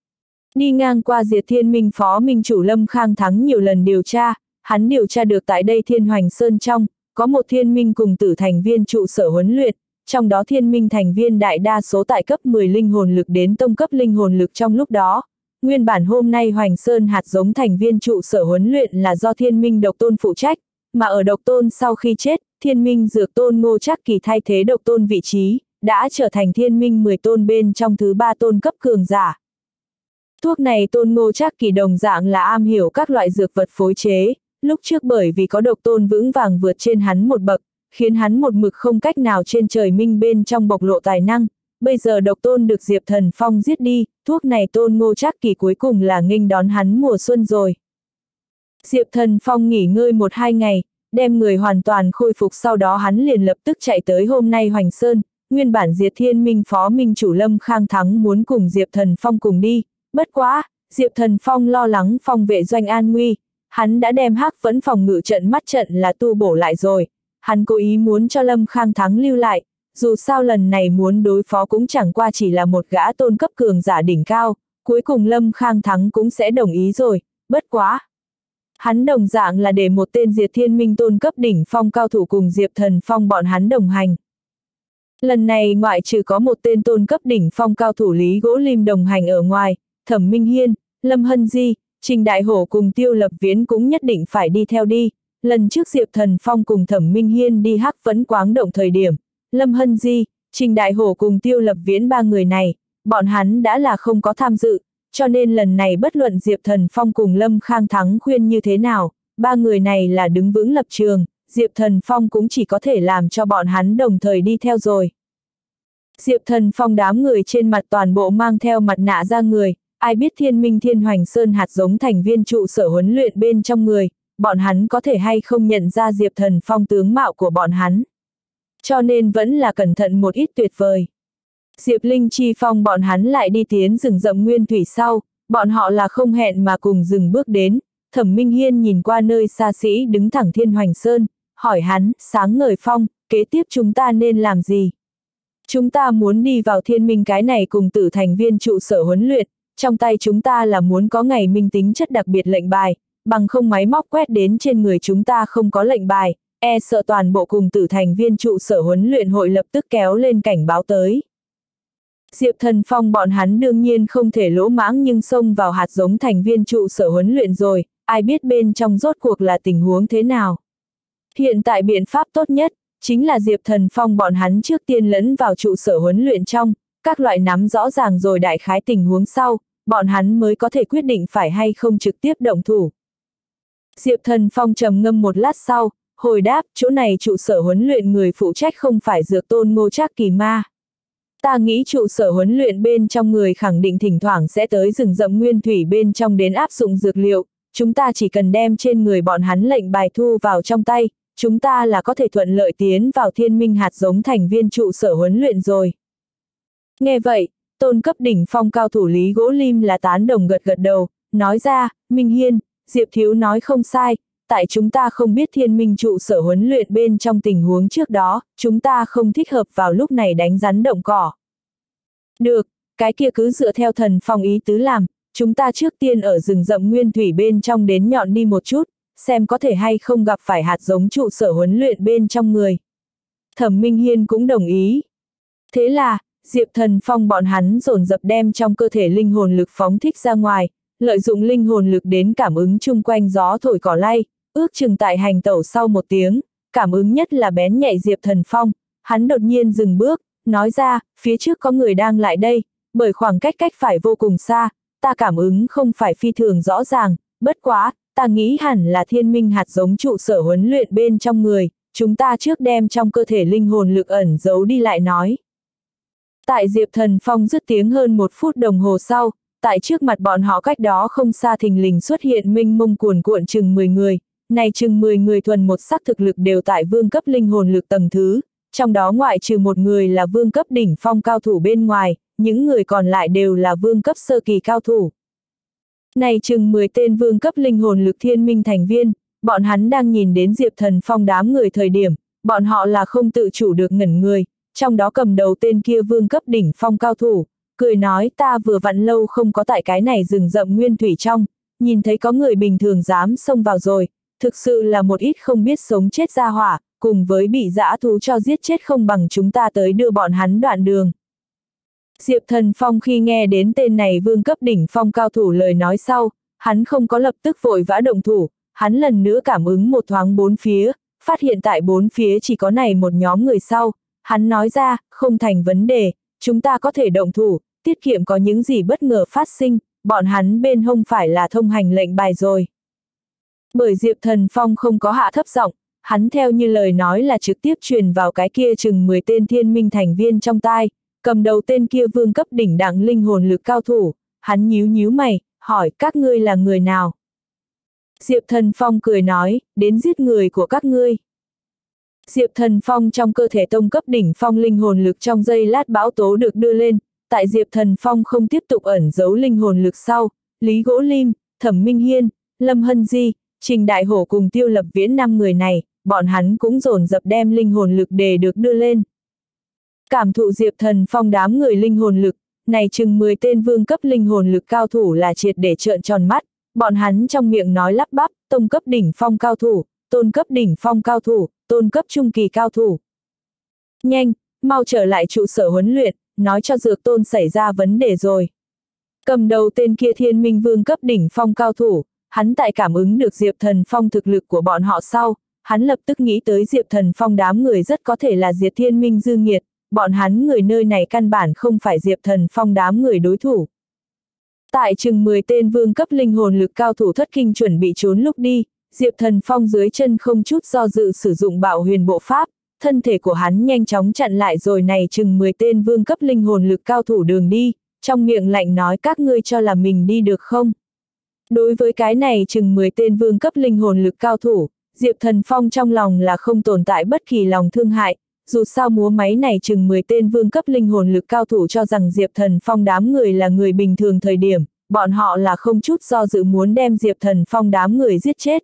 Đi ngang qua Diệt Thiên Minh phó minh chủ Lâm Khang Thắng nhiều lần điều tra, hắn điều tra được tại đây Thiên Hoành Sơn trong, có một thiên minh cùng tử thành viên trụ sở huấn luyện, trong đó thiên minh thành viên đại đa số tại cấp 10 linh hồn lực đến tông cấp linh hồn lực trong lúc đó. Nguyên bản hôm nay Hoành Sơn hạt giống thành viên trụ sở huấn luyện là do thiên minh độc tôn phụ trách, mà ở độc tôn sau khi chết, thiên minh dược tôn Ngô Trác Kỳ thay thế độc tôn vị trí, đã trở thành thiên minh 10 tôn bên trong thứ 3 tôn cấp cường giả. Thuốc này tôn Ngô Trác Kỳ đồng dạng là am hiểu các loại dược vật phối chế, lúc trước bởi vì có độc tôn vững vàng vượt trên hắn một bậc, khiến hắn một mực không cách nào trên trời minh bên trong bộc lộ tài năng, bây giờ độc tôn được Diệp Thần Phong giết đi, thuốc này tôn Ngô Trác Kỳ cuối cùng là nghênh đón hắn mùa xuân rồi. Diệp Thần Phong nghỉ ngơi 1-2 ngày, đem người hoàn toàn khôi phục, sau đó hắn liền lập tức chạy tới hôm nay Hoành Sơn. Nguyên bản Diệt Thiên Minh phó minh chủ Lâm Khang Thắng muốn cùng Diệp Thần Phong cùng đi, bất quá, Diệp Thần Phong lo lắng phong vệ doanh an nguy, hắn đã đem Hắc Vẫn phòng ngự trận mắt trận là tu bổ lại rồi, hắn cố ý muốn cho Lâm Khang Thắng lưu lại, dù sao lần này muốn đối phó cũng chẳng qua chỉ là một gã tôn cấp cường giả đỉnh cao, cuối cùng Lâm Khang Thắng cũng sẽ đồng ý rồi, bất quá. Hắn đồng dạng là để một tên Diệt Thiên Minh tôn cấp đỉnh phong cao thủ cùng Diệp Thần Phong bọn hắn đồng hành. Lần này ngoại trừ có một tên tôn cấp đỉnh phong cao thủ Lý Gỗ Lim đồng hành ở ngoài, Thẩm Minh Hiên, Lâm Hân Di, Trình Đại Hổ cùng Tiêu Lập Viễn cũng nhất định phải đi theo đi. Lần trước Diệp Thần Phong cùng Thẩm Minh Hiên đi Hắc Vẫn Quáng Động thời điểm, Lâm Hân Di, Trình Đại Hổ cùng Tiêu Lập Viễn ba người này, bọn hắn đã là không có tham dự, cho nên lần này bất luận Diệp Thần Phong cùng Lâm Khang Thắng khuyên như thế nào, ba người này là đứng vững lập trường, Diệp Thần Phong cũng chỉ có thể làm cho bọn hắn đồng thời đi theo rồi. Diệp Thần Phong đám người trên mặt toàn bộ mang theo mặt nạ ra người, ai biết Thiên Minh Thiên Hoành Sơn hạt giống thành viên trụ sở huấn luyện bên trong người, bọn hắn có thể hay không nhận ra Diệp Thần Phong tướng mạo của bọn hắn. Cho nên vẫn là cẩn thận một ít tuyệt vời. Diệp Linh Chi Phong bọn hắn lại đi tiến rừng rậm nguyên thủy sau, bọn họ là không hẹn mà cùng dừng bước đến, Thẩm Minh Hiên nhìn qua nơi xa xỉ đứng thẳng Thiên Hoành Sơn, hỏi hắn, Sáng Ngời Phong, kế tiếp chúng ta nên làm gì? Chúng ta muốn đi vào Thiên Minh cái này cùng tử thành viên trụ sở huấn luyện, trong tay chúng ta là muốn có ngày minh tính chất đặc biệt lệnh bài, bằng không máy móc quét đến trên người chúng ta không có lệnh bài, e sợ toàn bộ cùng tử thành viên trụ sở huấn luyện hội lập tức kéo lên cảnh báo tới. Diệp Thần Phong bọn hắn đương nhiên không thể lỗ mãng nhưng xông vào hạt giống thành viên trụ sở huấn luyện rồi, ai biết bên trong rốt cuộc là tình huống thế nào. Hiện tại biện pháp tốt nhất, chính là Diệp Thần Phong bọn hắn trước tiên lẫn vào trụ sở huấn luyện trong, các loại nắm rõ ràng rồi đại khái tình huống sau, bọn hắn mới có thể quyết định phải hay không trực tiếp động thủ. Diệp Thần Phong trầm ngâm một lát sau, hồi đáp, chỗ này trụ sở huấn luyện người phụ trách không phải Dược Tôn Ngô Trác Kỳ ma. Ta nghĩ trụ sở huấn luyện bên trong người khẳng định thỉnh thoảng sẽ tới rừng rậm nguyên thủy bên trong đến áp dụng dược liệu, chúng ta chỉ cần đem trên người bọn hắn lệnh bài thu vào trong tay, chúng ta là có thể thuận lợi tiến vào Thiên Minh hạt giống thành viên trụ sở huấn luyện rồi. Nghe vậy, tôn cấp đỉnh phong cao thủ Lý Gỗ Lim là tán đồng gật gật đầu, nói ra, Minh Hiên, Diệp Thiếu nói không sai, tại chúng ta không biết Thiên Minh trụ sở huấn luyện bên trong tình huống trước đó, chúng ta không thích hợp vào lúc này đánh rắn động cỏ. Được, cái kia cứ dựa theo Thần Phong ý tứ làm, chúng ta trước tiên ở rừng rậm nguyên thủy bên trong đến nhọn đi một chút, xem có thể hay không gặp phải hạt giống trụ sở huấn luyện bên trong người. Thẩm Minh Hiên cũng đồng ý. Thế là, Diệp Thần Phong bọn hắn dồn dập đem trong cơ thể linh hồn lực phóng thích ra ngoài, lợi dụng linh hồn lực đến cảm ứng chung quanh gió thổi cỏ lay, ước chừng tại hành tẩu sau một tiếng, cảm ứng nhất là bén nhạy Diệp Thần Phong, hắn đột nhiên dừng bước, nói ra, phía trước có người đang lại đây, bởi khoảng cách phải vô cùng xa, ta cảm ứng không phải phi thường rõ ràng, bất quá, ta nghĩ hẳn là Thiên Minh hạt giống trụ sở huấn luyện bên trong người, chúng ta trước đem trong cơ thể linh hồn lực ẩn giấu đi lại nói. Tại Diệp Thần Phong dứt tiếng hơn 1 phút đồng hồ sau, tại trước mặt bọn họ cách đó không xa thình lình xuất hiện mênh mông cuồn cuộn chừng 10 người, này chừng 10 người thuần một sắc thực lực đều tại vương cấp linh hồn lực tầng thứ, trong đó ngoại trừ một người là vương cấp đỉnh phong cao thủ bên ngoài, những người còn lại đều là vương cấp sơ kỳ cao thủ. Này chừng 10 tên vương cấp linh hồn lực Thiên Minh thành viên, bọn hắn đang nhìn đến Diệp Thần Phong đám người thời điểm, bọn họ là không tự chủ được ngẩn người, trong đó cầm đầu tên kia vương cấp đỉnh phong cao thủ, cười nói ta vừa vặn lâu không có tại cái này rừng rậm nguyên thủy trong, nhìn thấy có người bình thường dám xông vào rồi, thực sự là một ít không biết sống chết ra hỏa, cùng với bị dã thú cho giết chết không bằng chúng ta tới đưa bọn hắn đoạn đường. Diệp Thần Phong khi nghe đến tên này vương cấp đỉnh phong cao thủ lời nói sau, hắn không có lập tức vội vã động thủ, hắn lần nữa cảm ứng một thoáng bốn phía, phát hiện tại bốn phía chỉ có này một nhóm người sau, hắn nói ra, không thành vấn đề, chúng ta có thể động thủ, tiết kiệm có những gì bất ngờ phát sinh, bọn hắn bên hông phải là thông hành lệnh bài rồi. Bởi Diệp Thần Phong không có hạ thấp giọng, hắn theo như lời nói là trực tiếp truyền vào cái kia chừng 10 tên Thiên Minh thành viên trong tai, cầm đầu tên kia vương cấp đỉnh đẳng linh hồn lực cao thủ, hắn nhíu nhíu mày, hỏi các ngươi là người nào? Diệp Thần Phong cười nói, đến giết người của các ngươi. Diệp Thần Phong trong cơ thể tông cấp đỉnh phong linh hồn lực trong giây lát bão tố được đưa lên, tại Diệp Thần Phong không tiếp tục ẩn giấu linh hồn lực sau, Lý Gỗ Lim, Thẩm Minh Hiên, Lâm Hân Di, Trình Đại Hổ cùng Tiêu Lập Viễn 5 người này, bọn hắn cũng dồn dập đem linh hồn lực để được đưa lên. Cảm thụ Diệp Thần Phong đám người linh hồn lực, này chừng 10 tên vương cấp linh hồn lực cao thủ là triệt để trợn tròn mắt, bọn hắn trong miệng nói lắp bắp, tông cấp đỉnh phong cao thủ, tôn cấp đỉnh phong cao thủ, tôn cấp trung kỳ cao thủ. Nhanh, mau trở lại trụ sở huấn luyện, nói cho Dược Tôn xảy ra vấn đề rồi. Cầm đầu tên kia Thiên Minh Vương cấp đỉnh phong cao thủ, hắn tại cảm ứng được Diệp Thần Phong thực lực của bọn họ sau, hắn lập tức nghĩ tới Diệp Thần Phong đám người rất có thể là Diệt Thiên Minh dư nghiệt, bọn hắn người nơi này căn bản không phải Diệp Thần Phong đám người đối thủ. Tại chừng 10 tên vương cấp linh hồn lực cao thủ thất kinh chuẩn bị trốn lúc đi, Diệp Thần Phong dưới chân không chút do dự sử dụng Bạo Huyền Bộ Pháp, thân thể của hắn nhanh chóng chặn lại rồi này chừng 10 tên vương cấp linh hồn lực cao thủ đường đi, trong miệng lạnh nói các ngươi cho là mình đi được không? Đối với cái này chừng 10 tên vương cấp linh hồn lực cao thủ, Diệp Thần Phong trong lòng là không tồn tại bất kỳ lòng thương hại, dù sao múa máy này chừng 10 tên vương cấp linh hồn lực cao thủ cho rằng Diệp Thần Phong đám người là người bình thường thời điểm, bọn họ là không chút do dự muốn đem Diệp Thần Phong đám người giết chết.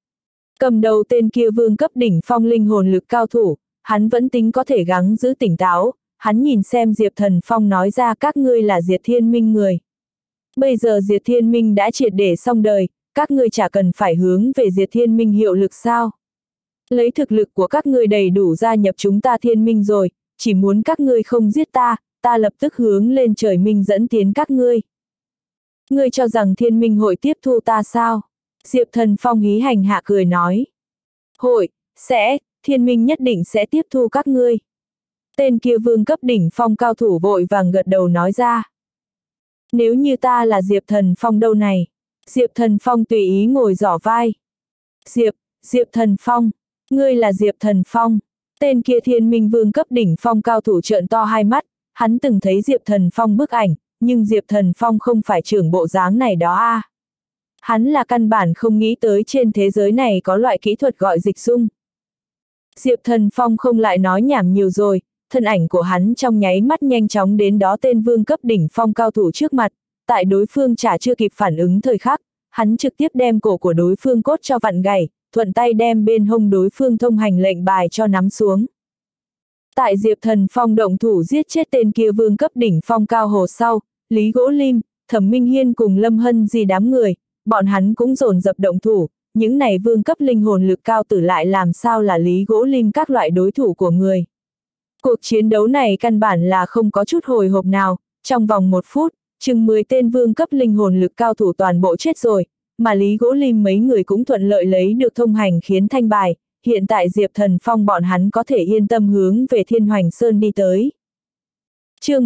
Cầm đầu tên kia vương cấp đỉnh phong linh hồn lực cao thủ, hắn vẫn tính có thể gắng giữ tỉnh táo, hắn nhìn xem Diệp Thần Phong nói ra các ngươi là Diệt Thiên Minh người. Bây giờ Diệt Thiên Minh đã triệt để xong đời, các ngươi chả cần phải hướng về Diệt Thiên Minh hiệu lực sao. Lấy thực lực của các ngươi đầy đủ gia nhập chúng ta Thiên Minh rồi, chỉ muốn các ngươi không giết ta, ta lập tức hướng lên trời minh dẫn tiến các ngươi. Ngươi cho rằng Thiên Minh hội tiếp thu ta sao? Diệp Thần Phong hí hành hạ cười nói. Hội, sẽ, Thiên Minh nhất định sẽ tiếp thu các ngươi. Tên kia vương cấp đỉnh phong cao thủ vội vàng gật đầu nói ra. Nếu như ta là Diệp Thần Phong đâu này? Diệp Thần Phong tùy ý ngồi giỏ vai. Diệp Thần Phong, ngươi là Diệp Thần Phong. Tên kia Thiên Minh vương cấp đỉnh phong cao thủ trợn to hai mắt, hắn từng thấy Diệp Thần Phong bức ảnh, nhưng Diệp Thần Phong không phải trưởng bộ dáng này đó a. Hắn là căn bản không nghĩ tới trên thế giới này có loại kỹ thuật gọi dịch dung. Diệp Thần Phong không lại nói nhảm nhiều rồi, thân ảnh của hắn trong nháy mắt nhanh chóng đến đó tên vương cấp đỉnh phong cao thủ trước mặt, tại đối phương chả chưa kịp phản ứng thời khắc, hắn trực tiếp đem cổ của đối phương cốt cho vặn gãy, thuận tay đem bên hông đối phương thông hành lệnh bài cho nắm xuống. Tại Diệp Thần Phong động thủ giết chết tên kia vương cấp đỉnh phong cao hồ sau, Lý Gỗ Lim, Thẩm Minh Hiên cùng Lâm Hân Di đám người, bọn hắn cũng dồn dập động thủ, những này vương cấp linh hồn lực cao tử lại làm sao là Lý Gỗ Lim các loại đối thủ của người. Cuộc chiến đấu này căn bản là không có chút hồi hộp nào, trong vòng 1 phút, chừng 10 tên vương cấp linh hồn lực cao thủ toàn bộ chết rồi, mà Lý Gỗ Lim mấy người cũng thuận lợi lấy được thông hành khiến thanh bài, hiện tại Diệp Thần Phong bọn hắn có thể yên tâm hướng về Thiên Hoành Sơn đi tới. Chương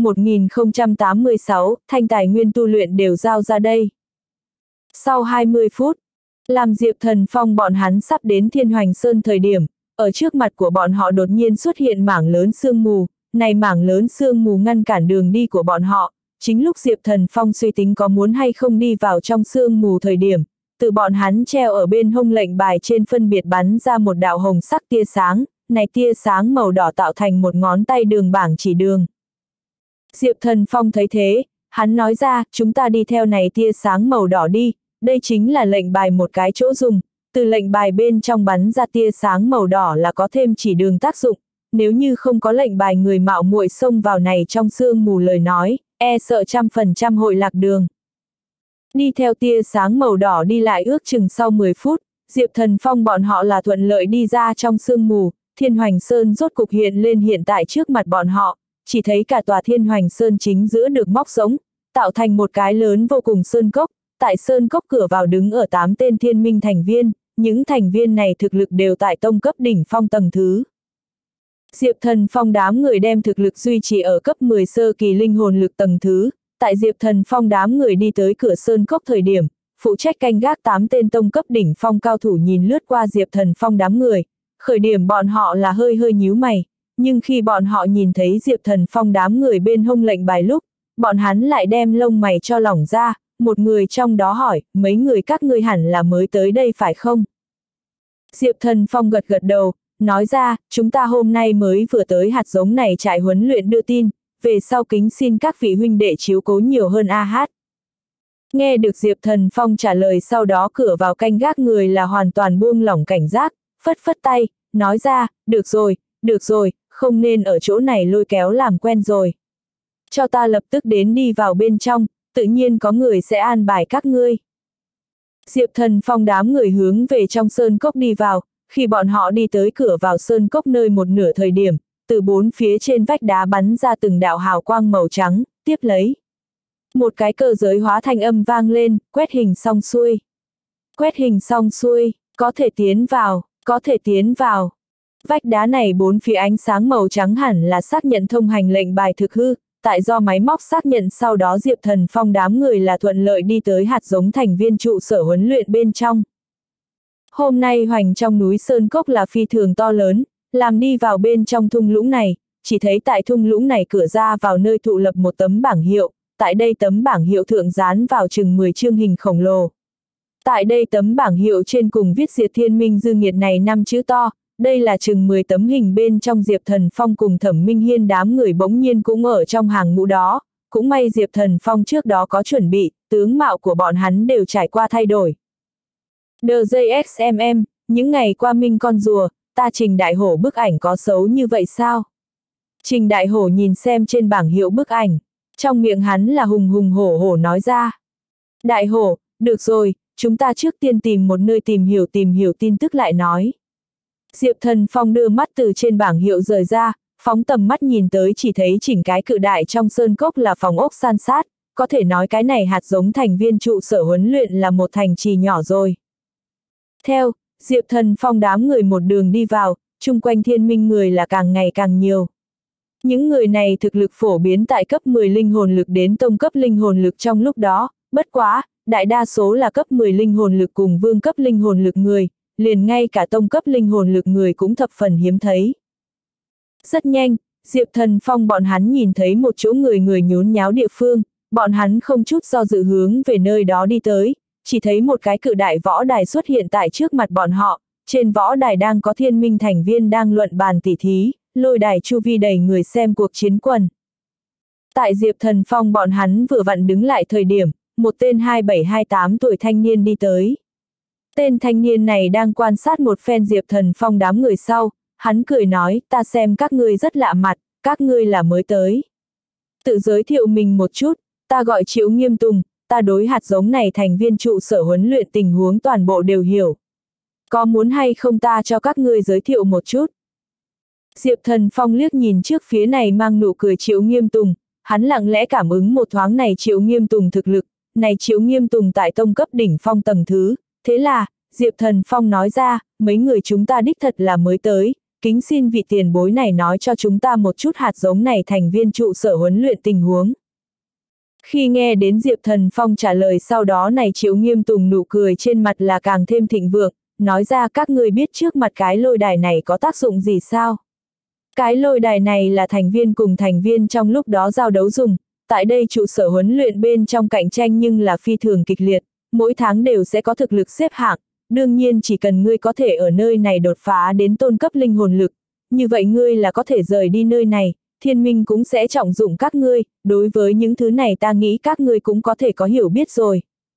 1086, thanh tài nguyên tu luyện đều giao ra đây. Sau 20 phút, làm Diệp Thần Phong bọn hắn sắp đến Thiên Hoành Sơn thời điểm, ở trước mặt của bọn họ đột nhiên xuất hiện mảng lớn sương mù, này mảng lớn sương mù ngăn cản đường đi của bọn họ, chính lúc Diệp Thần Phong suy tính có muốn hay không đi vào trong sương mù thời điểm, từ bọn hắn treo ở bên hông lệnh bài trên phân biệt bắn ra một đạo hồng sắc tia sáng, này tia sáng màu đỏ tạo thành một ngón tay đường bảng chỉ đường. Diệp Thần Phong thấy thế, hắn nói ra, chúng ta đi theo này tia sáng màu đỏ đi, đây chính là lệnh bài một cái chỗ dùng, từ lệnh bài bên trong bắn ra tia sáng màu đỏ là có thêm chỉ đường tác dụng, nếu như không có lệnh bài người mạo muội xông vào này trong sương mù lời nói, e sợ 100% hội lạc đường. Đi theo tia sáng màu đỏ đi lại ước chừng sau 10 phút, Diệp Thần Phong bọn họ là thuận lợi đi ra trong sương mù, Thiên Hoành Sơn rốt cục hiện lên hiện tại trước mặt bọn họ, chỉ thấy cả tòa Thiên Hoành Sơn chính giữa được móc rỗng, tạo thành một cái lớn vô cùng sơn cốc, tại sơn cốc cửa vào đứng ở 8 tên thiên minh thành viên, những thành viên này thực lực đều tại tông cấp đỉnh phong tầng thứ. Diệp Thần Phong đám người đem thực lực duy trì ở cấp 10 sơ kỳ linh hồn lực tầng thứ, tại Diệp Thần Phong đám người đi tới cửa sơn cốc thời điểm, phụ trách canh gác 8 tên tông cấp đỉnh phong cao thủ nhìn lướt qua Diệp Thần Phong đám người, khởi điểm bọn họ là hơi nhíu mày, nhưng khi bọn họ nhìn thấy Diệp Thần Phong đám người bên hông lệnh bài lúc, bọn hắn lại đem lông mày cho lỏng ra, một người trong đó hỏi, mấy người các ngươi hẳn là mới tới đây phải không? Diệp Thần Phong gật gật đầu, nói ra, chúng ta hôm nay mới vừa tới hạt giống này trại huấn luyện đưa tin, về sau kính xin các vị huynh đệ chiếu cố nhiều hơn a hát. Nghe được Diệp Thần Phong trả lời, sau đó cửa vào canh gác người là hoàn toàn buông lỏng cảnh giác, phất phất tay, nói ra, được rồi, không nên ở chỗ này lôi kéo làm quen rồi. Cho ta lập tức đến đi vào bên trong, tự nhiên có người sẽ an bài các ngươi. Diệp Thần Phong đám người hướng về trong sơn cốc đi vào, khi bọn họ đi tới cửa vào sơn cốc nơi một nửa thời điểm, từ bốn phía trên vách đá bắn ra từng đạo hào quang màu trắng, tiếp lấy. Một cái cơ giới hóa thanh âm vang lên, quét hình xong xuôi. Quét hình xong xuôi, có thể tiến vào, có thể tiến vào. Vách đá này bốn phía ánh sáng màu trắng hẳn là xác nhận thông hành lệnh bài thực hư, tại do máy móc xác nhận sau đó Diệp Thần Phong đám người là thuận lợi đi tới hạt giống thành viên trụ sở huấn luyện bên trong. Hôm nay hoành trong núi Sơn Cốc là phi thường to lớn, làm đi vào bên trong thung lũng này, chỉ thấy tại thung lũng này cửa ra vào nơi thụ lập một tấm bảng hiệu, tại đây tấm bảng hiệu thượng dán vào chừng 10 chương hình khổng lồ. Tại đây tấm bảng hiệu trên cùng viết Diệt Thiên Minh Dư Nghiệt này 5 chữ to, đây là chừng 10 tấm hình bên trong Diệp Thần Phong cùng Thẩm Minh Hiên đám người bỗng nhiên cũng ở trong hàng ngũ đó, cũng may Diệp Thần Phong trước đó có chuẩn bị, tướng mạo của bọn hắn đều trải qua thay đổi. DJXMM, những ngày qua Minh con rùa, ta Trình Đại Hổ bức ảnh có xấu như vậy sao? Trình Đại Hổ nhìn xem trên bảng hiệu bức ảnh, trong miệng hắn là hùng hùng hổ hổ nói ra. Đại Hổ, được rồi, chúng ta trước tiên tìm một nơi tìm hiểu tin tức lại nói. Diệp Thần Phong đưa mắt từ trên bảng hiệu rời ra, phóng tầm mắt nhìn tới chỉ thấy chỉnh cái cự đại trong sơn cốc là phòng ốc san sát, có thể nói cái này hạt giống thành viên trụ sở huấn luyện là một thành trì nhỏ rồi. Theo, Diệp Thần Phong đám người một đường đi vào, chung quanh Thiên Minh người là càng ngày càng nhiều. Những người này thực lực phổ biến tại cấp 10 linh hồn lực đến tông cấp linh hồn lực trong lúc đó, bất quá, đại đa số là cấp 10 linh hồn lực cùng vương cấp linh hồn lực người, liền ngay cả tông cấp linh hồn lực người cũng thập phần hiếm thấy. Rất nhanh, Diệp Thần Phong bọn hắn nhìn thấy một chỗ người nhốn nháo địa phương, bọn hắn không chút do dự hướng về nơi đó đi tới, chỉ thấy một cái cự đại võ đài xuất hiện tại trước mặt bọn họ, trên võ đài đang có Thiên Minh thành viên đang luận bàn tỉ thí, lôi đài chu vi đầy người xem cuộc chiến quần. Tại Diệp Thần Phong bọn hắn vừa vặn đứng lại thời điểm, một tên 27-28 tuổi thanh niên đi tới. Tên thanh niên này đang quan sát một phen Diệp Thần Phong đám người sau, hắn cười nói, ta xem các ngươi rất lạ mặt, các ngươi là mới tới. Tự giới thiệu mình một chút, ta gọi Triệu Nghiêm Tùng, ta đối hạt giống này thành viên trụ sở huấn luyện tình huống toàn bộ đều hiểu. Có muốn hay không ta cho các ngươi giới thiệu một chút? Diệp Thần Phong liếc nhìn trước phía này mang nụ cười Triệu Nghiêm Tùng, hắn lặng lẽ cảm ứng một thoáng này Triệu Nghiêm Tùng thực lực, này Triệu Nghiêm Tùng tại tông cấp đỉnh phong tầng thứ, thế là, Diệp Thần Phong nói ra, mấy người chúng ta đích thật là mới tới, kính xin vị tiền bối này nói cho chúng ta một chút hạt giống này thành viên trụ sở huấn luyện tình huống. Khi nghe đến Diệp Thần Phong trả lời sau đó này Triệu Nghiêm Tùng nụ cười trên mặt là càng thêm thịnh vượng, nói ra các ngươi biết trước mặt cái lôi đài này có tác dụng gì sao? Cái lôi đài này là thành viên cùng thành viên trong lúc đó giao đấu dùng, tại đây trụ sở huấn luyện bên trong cạnh tranh nhưng là phi thường kịch liệt, mỗi tháng đều sẽ có thực lực xếp hạng, đương nhiên chỉ cần ngươi có thể ở nơi này đột phá đến tôn cấp linh hồn lực, như vậy ngươi là có thể rời đi nơi này, Thiên Minh cũng sẽ trọng dụng các ngươi, đối với những thứ này ta nghĩ các ngươi cũng có thể có hiểu biết rồi.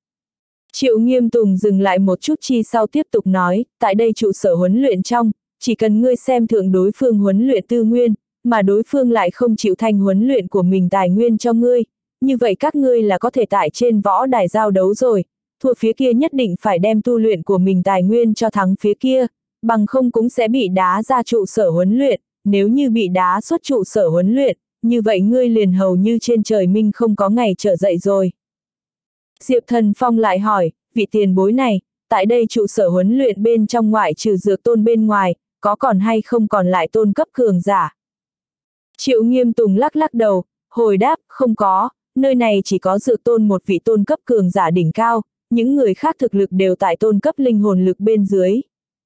Triệu Nghiêm Tùng dừng lại một chút chi sau tiếp tục nói, tại đây trụ sở huấn luyện trong, chỉ cần ngươi xem thượng đối phương huấn luyện tư nguyên, mà đối phương lại không chịu thanh huấn luyện của mình tài nguyên cho ngươi, như vậy các ngươi là có thể tại trên võ đài giao đấu rồi, thua phía kia nhất định phải đem tu luyện của mình tài nguyên cho thắng phía kia, bằng không cũng sẽ bị đá ra trụ sở huấn luyện, nếu như bị đá xuất trụ sở huấn luyện, như vậy ngươi liền hầu như trên trời minh không có ngày trở dậy rồi. Diệp Thần Phong lại hỏi, vị tiền bối này, tại đây trụ sở huấn luyện bên trong ngoại trừ dược tôn bên ngoài, có còn hay không còn lại tôn cấp cường giả? Triệu Nghiêm Tùng lắc lắc đầu, hồi đáp, không có, nơi này chỉ có dược tôn một vị tôn cấp cường giả đỉnh cao, những người khác thực lực đều tại tôn cấp linh hồn lực bên dưới.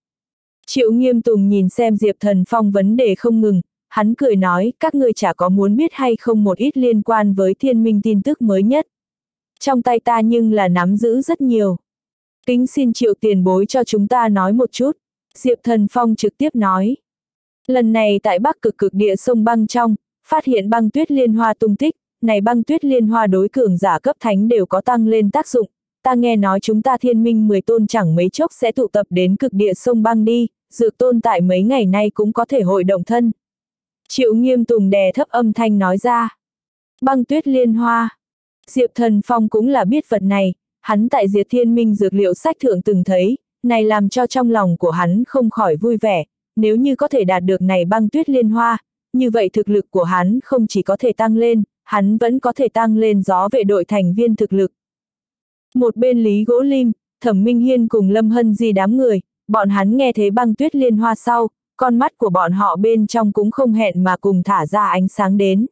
Triệu Nghiêm Tùng nhìn xem Diệp Thần Phong vấn đề không ngừng, hắn cười nói, các ngươi chả có muốn biết hay không một ít liên quan với Thiên Minh tin tức mới nhất. Trong tay ta nhưng là nắm giữ rất nhiều. Kính xin Triệu tiền bối cho chúng ta nói một chút. Diệp Thần Phong trực tiếp nói. Lần này tại Bắc Cực cực địa sông băng trong, phát hiện băng tuyết liên hoa tung tích, này băng tuyết liên hoa đối cường giả cấp thánh đều có tăng lên tác dụng. Ta nghe nói chúng ta thiên minh 10 tôn chẳng mấy chốc sẽ tụ tập đến cực địa sông băng đi, Dược tôn tại mấy ngày nay cũng có thể hội động thân. Triệu Nghiêm Tùng đè thấp âm thanh nói ra. Băng tuyết liên hoa. Diệp Thần Phong cũng là biết vật này, hắn tại Diệt Thiên Minh dược liệu sách thượng từng thấy, này làm cho trong lòng của hắn không khỏi vui vẻ, nếu như có thể đạt được này băng tuyết liên hoa, như vậy thực lực của hắn không chỉ có thể tăng lên, hắn vẫn có thể tăng lên gió vệ đội thành viên thực lực. Một bên Lý Gỗ Lim, Thẩm Minh Hiên cùng Lâm Hân Di đám người, bọn hắn nghe thấy băng tuyết liên hoa sau, con mắt của bọn họ bên trong cũng không hẹn mà cùng thả ra ánh sáng đến.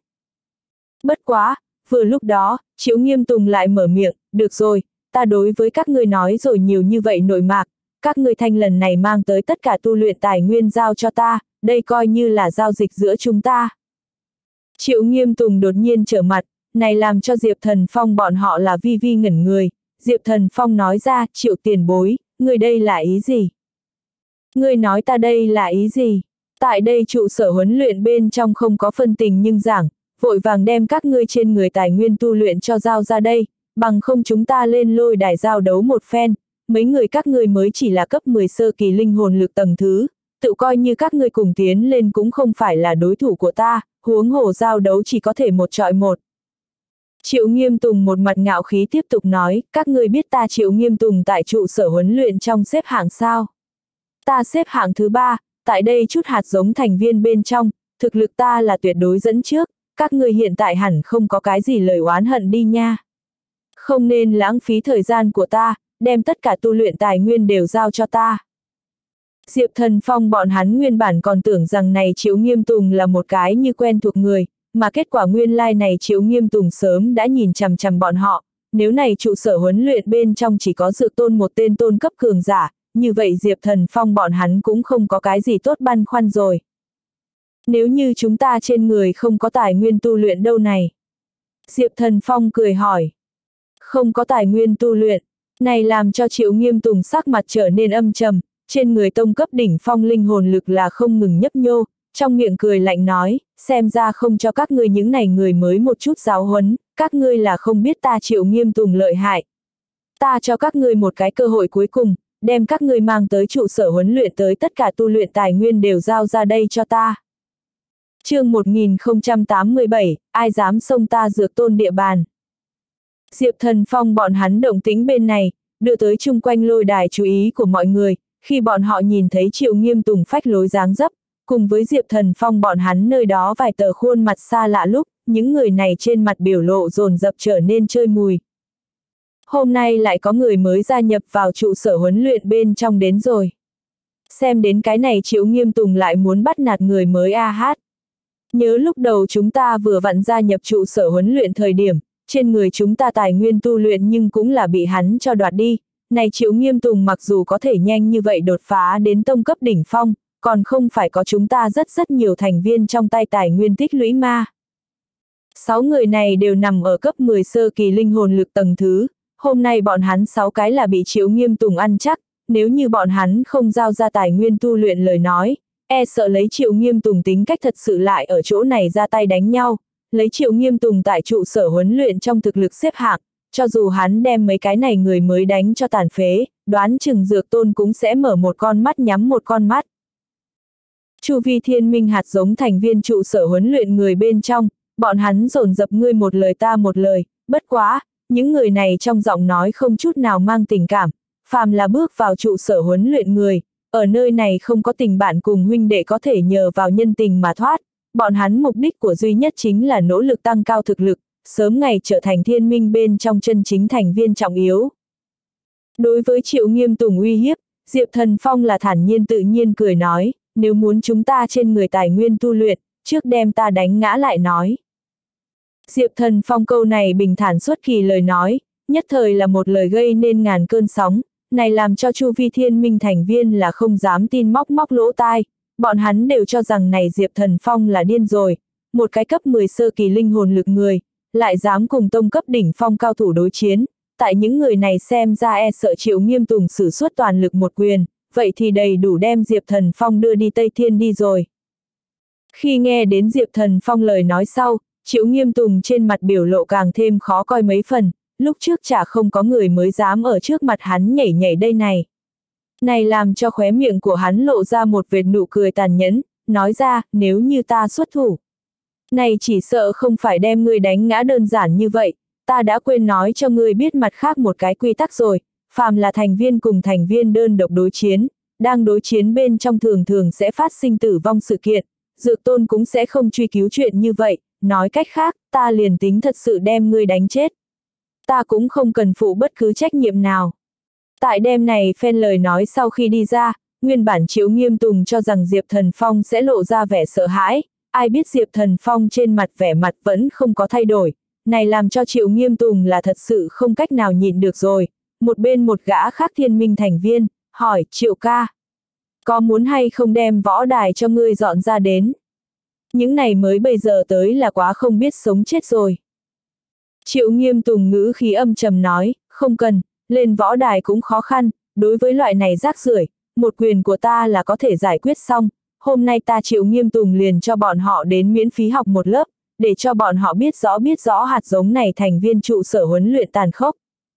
Bất quá, vừa lúc đó, Triệu Nghiêm Tùng lại mở miệng, được rồi, ta đối với các ngươi nói rồi nhiều như vậy nội mạc, các ngươi thanh lần này mang tới tất cả tu luyện tài nguyên giao cho ta, đây coi như là giao dịch giữa chúng ta. Triệu Nghiêm Tùng đột nhiên trở mặt, này làm cho Diệp Thần Phong bọn họ là vi vi ngẩn người. Diệp Thần Phong nói ra, Triệu tiền bối, ngươi đây là ý gì? Ngươi nói ta đây là ý gì? Tại đây trụ sở huấn luyện bên trong không có phân tình nhưng giảng, vội vàng đem các ngươi trên người tài nguyên tu luyện cho giao ra đây, bằng không chúng ta lên lôi đài giao đấu một phen, mấy người các ngươi mới chỉ là cấp 10 sơ kỳ linh hồn lực tầng thứ, tự coi như các ngươi cùng tiến lên cũng không phải là đối thủ của ta, huống hồ giao đấu chỉ có thể một chọi một. Triệu Nghiêm Tùng một mặt ngạo khí tiếp tục nói, các ngươi biết ta Triệu Nghiêm Tùng tại trụ sở huấn luyện trong xếp hạng sao? Ta xếp hạng thứ 3, tại đây chút hạt giống thành viên bên trong, thực lực ta là tuyệt đối dẫn trước, các ngươi hiện tại hẳn không có cái gì lời oán hận đi nha. Không nên lãng phí thời gian của ta, đem tất cả tu luyện tài nguyên đều giao cho ta. Diệp Thần Phong bọn hắn nguyên bản còn tưởng rằng này Triệu Nghiêm Tùng là một cái như quen thuộc người, mà kết quả nguyên lai này Triệu Nghiêm Tùng sớm đã nhìn chằm chằm bọn họ, nếu này trụ sở huấn luyện bên trong chỉ có Dược tôn một tên tôn cấp cường giả, như vậy Diệp Thần Phong bọn hắn cũng không có cái gì tốt băn khoăn rồi. Nếu như chúng ta trên người không có tài nguyên tu luyện đâu này? Diệp Thần Phong cười hỏi. Không có tài nguyên tu luyện, này làm cho Triệu Nghiêm Tùng sắc mặt trở nên âm trầm, trên người tông cấp đỉnh phong linh hồn lực là không ngừng nhấp nhô, trong miệng cười lạnh nói, xem ra không cho các ngươi những này người mới một chút giáo huấn, các ngươi là không biết ta Triệu Nghiêm Tùng lợi hại. Ta cho các ngươi một cái cơ hội cuối cùng, đem các ngươi mang tới trụ sở huấn luyện tới tất cả tu luyện tài nguyên đều giao ra đây cho ta. Chương 1087, ai dám xông ta Dược tôn địa bàn. Diệp Thần Phong bọn hắn động tĩnh bên này, đưa tới chung quanh lôi đài chú ý của mọi người, khi bọn họ nhìn thấy Triệu Nghiêm Tùng phách lối dáng dấp, cùng với Diệp Thần Phong bọn hắn nơi đó vài tờ khuôn mặt xa lạ lúc, những người này trên mặt biểu lộ dồn dập trở nên chơi mùi. Hôm nay lại có người mới gia nhập vào trụ sở huấn luyện bên trong đến rồi. Xem đến cái này Triệu Nghiêm Tùng lại muốn bắt nạt người mới a hát. Nhớ lúc đầu chúng ta vừa vặn gia nhập trụ sở huấn luyện thời điểm, trên người chúng ta tài nguyên tu luyện nhưng cũng là bị hắn cho đoạt đi. Này Triệu Nghiêm Tùng mặc dù có thể nhanh như vậy đột phá đến tông cấp đỉnh phong, còn không phải có chúng ta rất nhiều thành viên trong tay tài nguyên tích lũy ma. 6 người này đều nằm ở cấp 10 sơ kỳ linh hồn lực tầng thứ, hôm nay bọn hắn 6 cái là bị Triệu Nghiêm Tùng ăn chắc, nếu như bọn hắn không giao ra tài nguyên tu luyện lời nói, e sợ lấy Triệu Nghiêm Tùng tính cách thật sự lại ở chỗ này ra tay đánh nhau, lấy Triệu Nghiêm Tùng tại trụ sở huấn luyện trong thực lực xếp hạng, cho dù hắn đem mấy cái này người mới đánh cho tàn phế, đoán chừng Dược tôn cũng sẽ mở một con mắt nhắm một con mắt. Chu vi thiên minh hạt giống thành viên trụ sở huấn luyện người bên trong, bọn hắn dồn dập ngươi một lời ta một lời, bất quá, những người này trong giọng nói không chút nào mang tình cảm, phàm là bước vào trụ sở huấn luyện người, ở nơi này không có tình bạn cùng huynh đệ có thể nhờ vào nhân tình mà thoát, bọn hắn mục đích của duy nhất chính là nỗ lực tăng cao thực lực, sớm ngày trở thành thiên minh bên trong chân chính thành viên trọng yếu. Đối với Triệu Nghiêm Tùng uy hiếp, Diệp Thần Phong là thản nhiên tự nhiên cười nói, nếu muốn chúng ta trên người tài nguyên tu luyện, trước đem ta đánh ngã lại nói. Diệp Thần Phong câu này bình thản xuất kỳ lời nói, nhất thời là một lời gây nên ngàn cơn sóng, này làm cho chu vi thiên minh thành viên là không dám tin móc lỗ tai, bọn hắn đều cho rằng này Diệp Thần Phong là điên rồi, một cái cấp 10 sơ kỳ linh hồn lực người, lại dám cùng tông cấp đỉnh phong cao thủ đối chiến, tại những người này xem ra e sợ Triệu Nghiêm Tùng sử xuất toàn lực một quyền, vậy thì đầy đủ đem Diệp Thần Phong đưa đi Tây Thiên đi rồi. Khi nghe đến Diệp Thần Phong lời nói sau, Triệu Nghiêm Tùng trên mặt biểu lộ càng thêm khó coi mấy phần, lúc trước chả không có người mới dám ở trước mặt hắn nhảy nhảy đây này. Này làm cho khóe miệng của hắn lộ ra một vệt nụ cười tàn nhẫn, nói ra, nếu như ta xuất thủ. Này chỉ sợ không phải đem ngươi đánh ngã đơn giản như vậy, ta đã quên nói cho ngươi biết mặt khác một cái quy tắc rồi, phàm là thành viên cùng thành viên đơn độc đối chiến, đang đối chiến bên trong thường thường sẽ phát sinh tử vong sự kiện, Dược Tôn cũng sẽ không truy cứu chuyện như vậy, nói cách khác, ta liền tính thật sự đem ngươi đánh chết. Ta cũng không cần phụ bất cứ trách nhiệm nào. Tại đêm này phen lời nói sau khi đi ra, nguyên bản Triệu Nghiêm Tùng cho rằng Diệp Thần Phong sẽ lộ ra vẻ sợ hãi, ai biết Diệp Thần Phong trên mặt vẻ mặt vẫn không có thay đổi, này làm cho Triệu Nghiêm Tùng là thật sự không cách nào nhịn được rồi. Một bên một gã khác thiên minh thành viên, hỏi, Triệu ca, có muốn hay không đem võ đài cho ngươi dọn ra đến? Những này mới bây giờ tới là quá không biết sống chết rồi. Triệu Nghiêm Tùng ngữ khí âm trầm nói, không cần, lên võ đài cũng khó khăn, đối với loại này rác rưởi, một quyền của ta là có thể giải quyết xong, hôm nay ta Triệu Nghiêm Tùng liền cho bọn họ đến miễn phí học một lớp, để cho bọn họ biết rõ hạt giống này thành viên trụ sở huấn luyện tàn khốc.